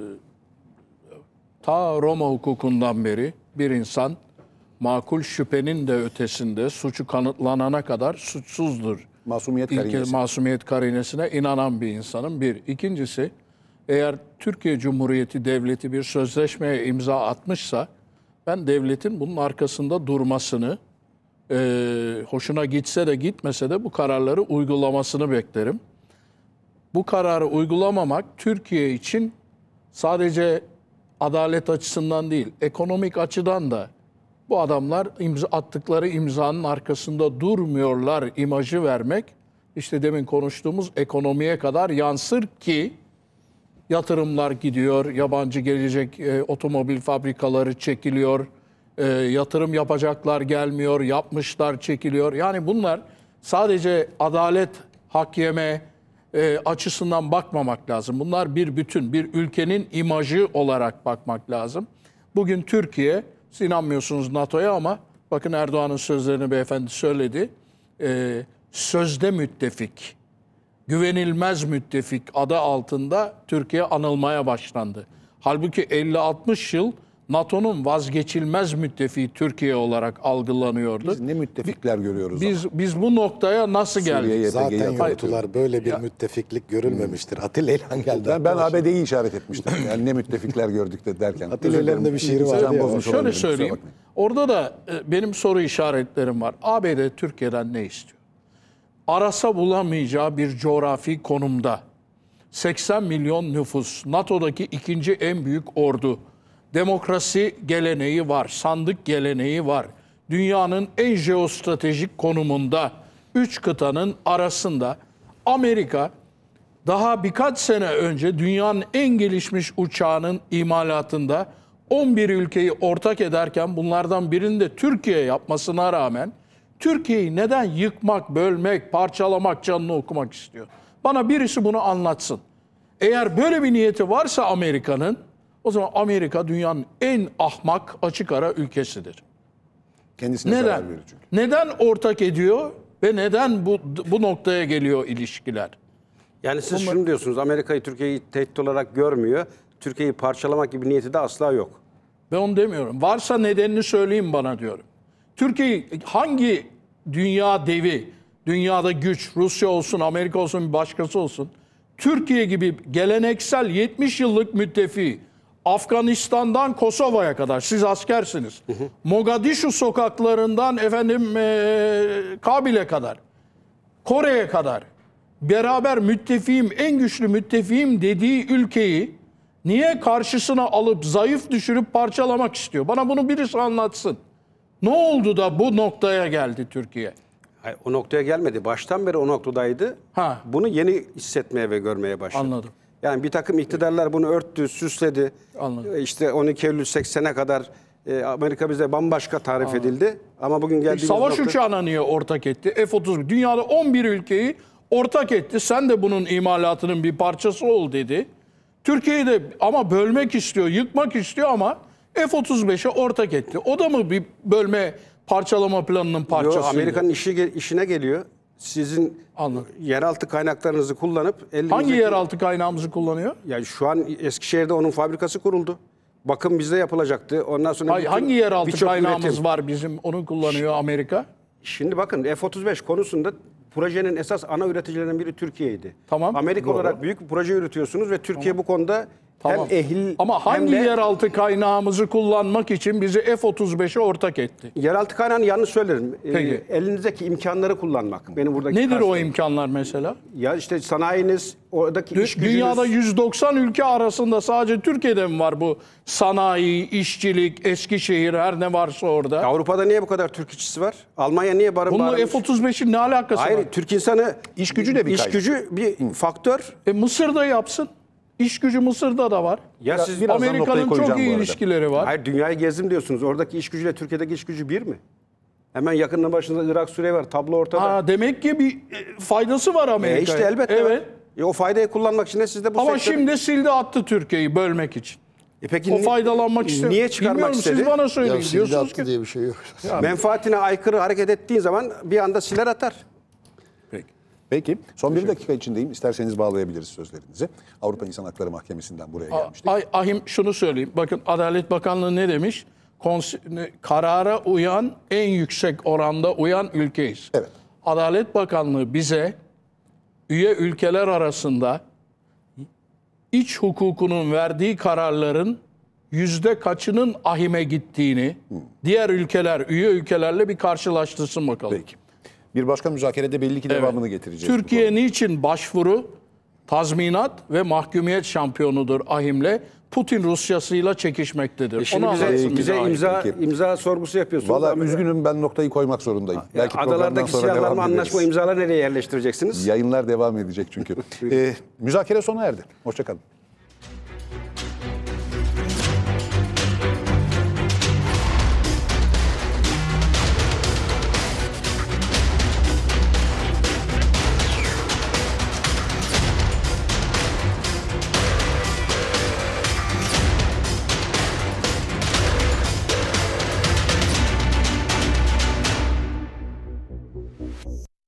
ta Roma hukukundan beri bir insan makul şüphenin de ötesinde suçu kanıtlanana kadar suçsuzdur. Masumiyet İlke, karinesi. masumiyet karinesine inanan bir insanım. Bir. İkincisi Eğer Türkiye Cumhuriyeti Devleti bir sözleşmeye imza atmışsa ben devletin bunun arkasında durmasını, e, hoşuna gitse de gitmese de bu kararları uygulamasını beklerim. Bu kararı uygulamamak Türkiye için sadece adalet açısından değil, ekonomik açıdan da bu adamlar imza attıkları imzanın arkasında durmuyorlar imajı vermek, işte demin konuştuğumuz ekonomiye kadar yansır ki yatırımlar gidiyor, yabancı gelecek e, otomobil fabrikaları çekiliyor, e, yatırım yapacaklar gelmiyor, yapmışlar çekiliyor. Yani bunlar sadece adalet, hak yeme e, açısından bakmamak lazım. Bunlar bir bütün, bir ülkenin imajı olarak bakmak lazım. Bugün Türkiye, siz inanmıyorsunuz NATO'ya ama bakın Erdoğan'ın sözlerini beyefendi söyledi. E, sözde müttefik, güvenilmez müttefik adı altında Türkiye anılmaya başlandı. Halbuki elli altmış yıl NATO'nun vazgeçilmez müttefiği Türkiye olarak algılanıyordu. Biz ne müttefikler görüyoruz. Biz biz bu noktaya nasıl Suriye'ye geldik? Zaten Zaten yatırım. yurttular böyle bir müttefiklik görülmemiştir. Atilla İlhan geldi. Ben, ben arkadaşlar. A B D'yi işaret etmiştim. Yani ne müttefikler gördük de derken. Atilla Özür İlhan'da dilerim. bir şiiri var Can ya. bozmuş Şöyle olabilirim, kusura söyleyeyim. bakmayın. Orada da e, benim soru işaretlerim var. A B D Türkiye'den ne istiyor? Arasa bulamayacağı bir coğrafi konumda seksen milyon nüfus, NATO'daki ikinci en büyük ordu, demokrasi geleneği var, sandık geleneği var. Dünyanın en jeostratejik konumunda, üç kıtanın arasında Amerika daha birkaç sene önce dünyanın en gelişmiş uçağının imalatında on bir ülkeyi ortak ederken bunlardan birinin de Türkiye yapmasına rağmen Türkiye'yi neden yıkmak, bölmek, parçalamak, canını okumak istiyor? Bana birisi bunu anlatsın. Eğer böyle bir niyeti varsa Amerika'nın, o zaman Amerika dünyanın en ahmak, açık ara ülkesidir. Kendisine Neden? zarar verir çünkü. Neden ortak ediyor ve neden bu bu noktaya geliyor ilişkiler? Yani siz şunu diyorsunuz, Amerika'yı Türkiye'yi tehdit olarak görmüyor. Türkiye'yi parçalamak gibi niyeti de asla yok. Ben onu demiyorum. Varsa nedenini söyleyin bana diyorum. Türkiye hangi dünya devi, dünyada güç, Rusya olsun, Amerika olsun, bir başkası olsun, Türkiye gibi geleneksel yetmiş yıllık müttefiği, Afganistan'dan Kosova'ya kadar, siz askersiniz. Hı hı. Mogadishu sokaklarından efendim e, Kabil'e kadar, Kore'ye kadar beraber müttefiğim, en güçlü müttefiğim dediği ülkeyi niye karşısına alıp zayıf düşürüp parçalamak istiyor? Bana bunu birisi anlatsın. Ne oldu da bu noktaya geldi Türkiye? Hayır, o noktaya gelmedi. Baştan beri o noktadaydı. Ha. Bunu yeni hissetmeye ve görmeye başladı. Anladım. Yani bir takım iktidarlar bunu örttü, süsledi. Anladım. E, İşte on iki Eylül seksene kadar e, Amerika bize bambaşka tarif edildi. Ama bugün geldiğimiz Savaş nokta... uçağına niye ortak etti? F otuz bir. Dünyada on bir ülkeyi ortak etti. Sen de bunun imalatının bir parçası ol dedi. Türkiye'yi de ama bölmek istiyor, yıkmak istiyor ama F otuz beşe ortak etti. O da mı bir bölme, parçalama planının parçasıydı? Yo, Amerika'nın işi, işine geliyor. Sizin Anladım. yeraltı kaynaklarınızı kullanıp... elinizdeki- Hangi yeraltı kaynağımızı kullanıyor? Yani şu an Eskişehir'de onun fabrikası kuruldu. Bakım bizde yapılacaktı. Ondan sonra... Hayır, bütün- hangi yeraltı birçok kaynağımız üretim. var bizim, onu kullanıyor Amerika? Şimdi bakın F otuz beş konusunda projenin esas ana üreticilerinden biri Türkiye'ydi. Tamam, Amerika doğru. olarak büyük bir proje üretiyorsunuz ve Türkiye bu konuda Tamam. hem ehil Ama hangi hem de yeraltı kaynağımızı kullanmak için bizi F otuz beşe ortak etti? yeraltı kaynağını yanlış söylerim. Ee, Peki. elinizdeki imkanları kullanmak. Benim buradaki Nedir o karşılığım. imkanlar mesela? Ya işte sanayiniz, oradaki Dü- iş gücünüz. Dünyada yüz doksan ülke arasında sadece Türkiye'de mi var bu sanayi, işçilik, Eskişehir, her ne varsa orada? Avrupa'da niye bu kadar Türk işçisi var? Almanya niye barın Bununla bağırmış? F otuz beşin ne alakası Hayır, var? Türk insanı İş gücü de bir iş kaynak. gücü bir faktör. E Mısır'da yapsın. İş gücü Mısır'da da var. Ya siz birazdan noktayı Amerika'nın koyacağım çok bu iyi arada. ilişkileri var. Hayır, dünyayı gezdim diyorsunuz. Oradaki iş gücüyle Türkiye'deki iş gücü bir mi? Hemen yakınında başında Irak, Suriye var. Tablo ortada. Ha, demek ki bir e, faydası var E Amerika'ya. işte elbette Evet. var. E o faydayı kullanmak için de siz de bu Ama sektör... şimdi sildi attı Türkiye'yi bölmek için. E peki O ni- faydalanmak istemiyor. Niye çıkarmak Bilmiyorum, istedi? siz bana Ya söyleyin sildi diyorsunuz attı ki. diye bir şey yok. Menfaatine aykırı hareket ettiğin zaman bir anda siler atar. Peki. Peki son bir dakika içindeyim. İsterseniz bağlayabiliriz sözlerinizi. Avrupa İnsan Hakları Mahkemesi'nden buraya gelmiştik. Ay, Ahim şunu söyleyeyim. Bakın Adalet Bakanlığı ne demiş? Kons- ne- karara uyan, en yüksek oranda uyan ülkeyiz. Evet. Adalet Bakanlığı bize üye ülkeler arasında iç hukukunun verdiği kararların yüzde kaçının ahime gittiğini diğer ülkeler, üye ülkelerle bir karşılaştırsın bakalım. Peki. Bir başka müzakerede belli ki devamını getireceğiz. Türkiye niçin başvuru, tazminat ve mahkumiyet şampiyonudur ahimle? Putin Rusyasıyla çekişmektedir. E şimdi Onu bize, anlatsın bize bize. imza Peki. imza sorgusu yapıyorsunuz. Valla Ama- üzgünüm, ben noktayı koymak zorundayım. Belki programdan Adalardaki sonra silahlanma devam ederiz. anlaşma imzalar nereye yerleştireceksiniz? Yayınlar devam edecek çünkü. Ee, müzakere sona erdi. Hoşça kalın.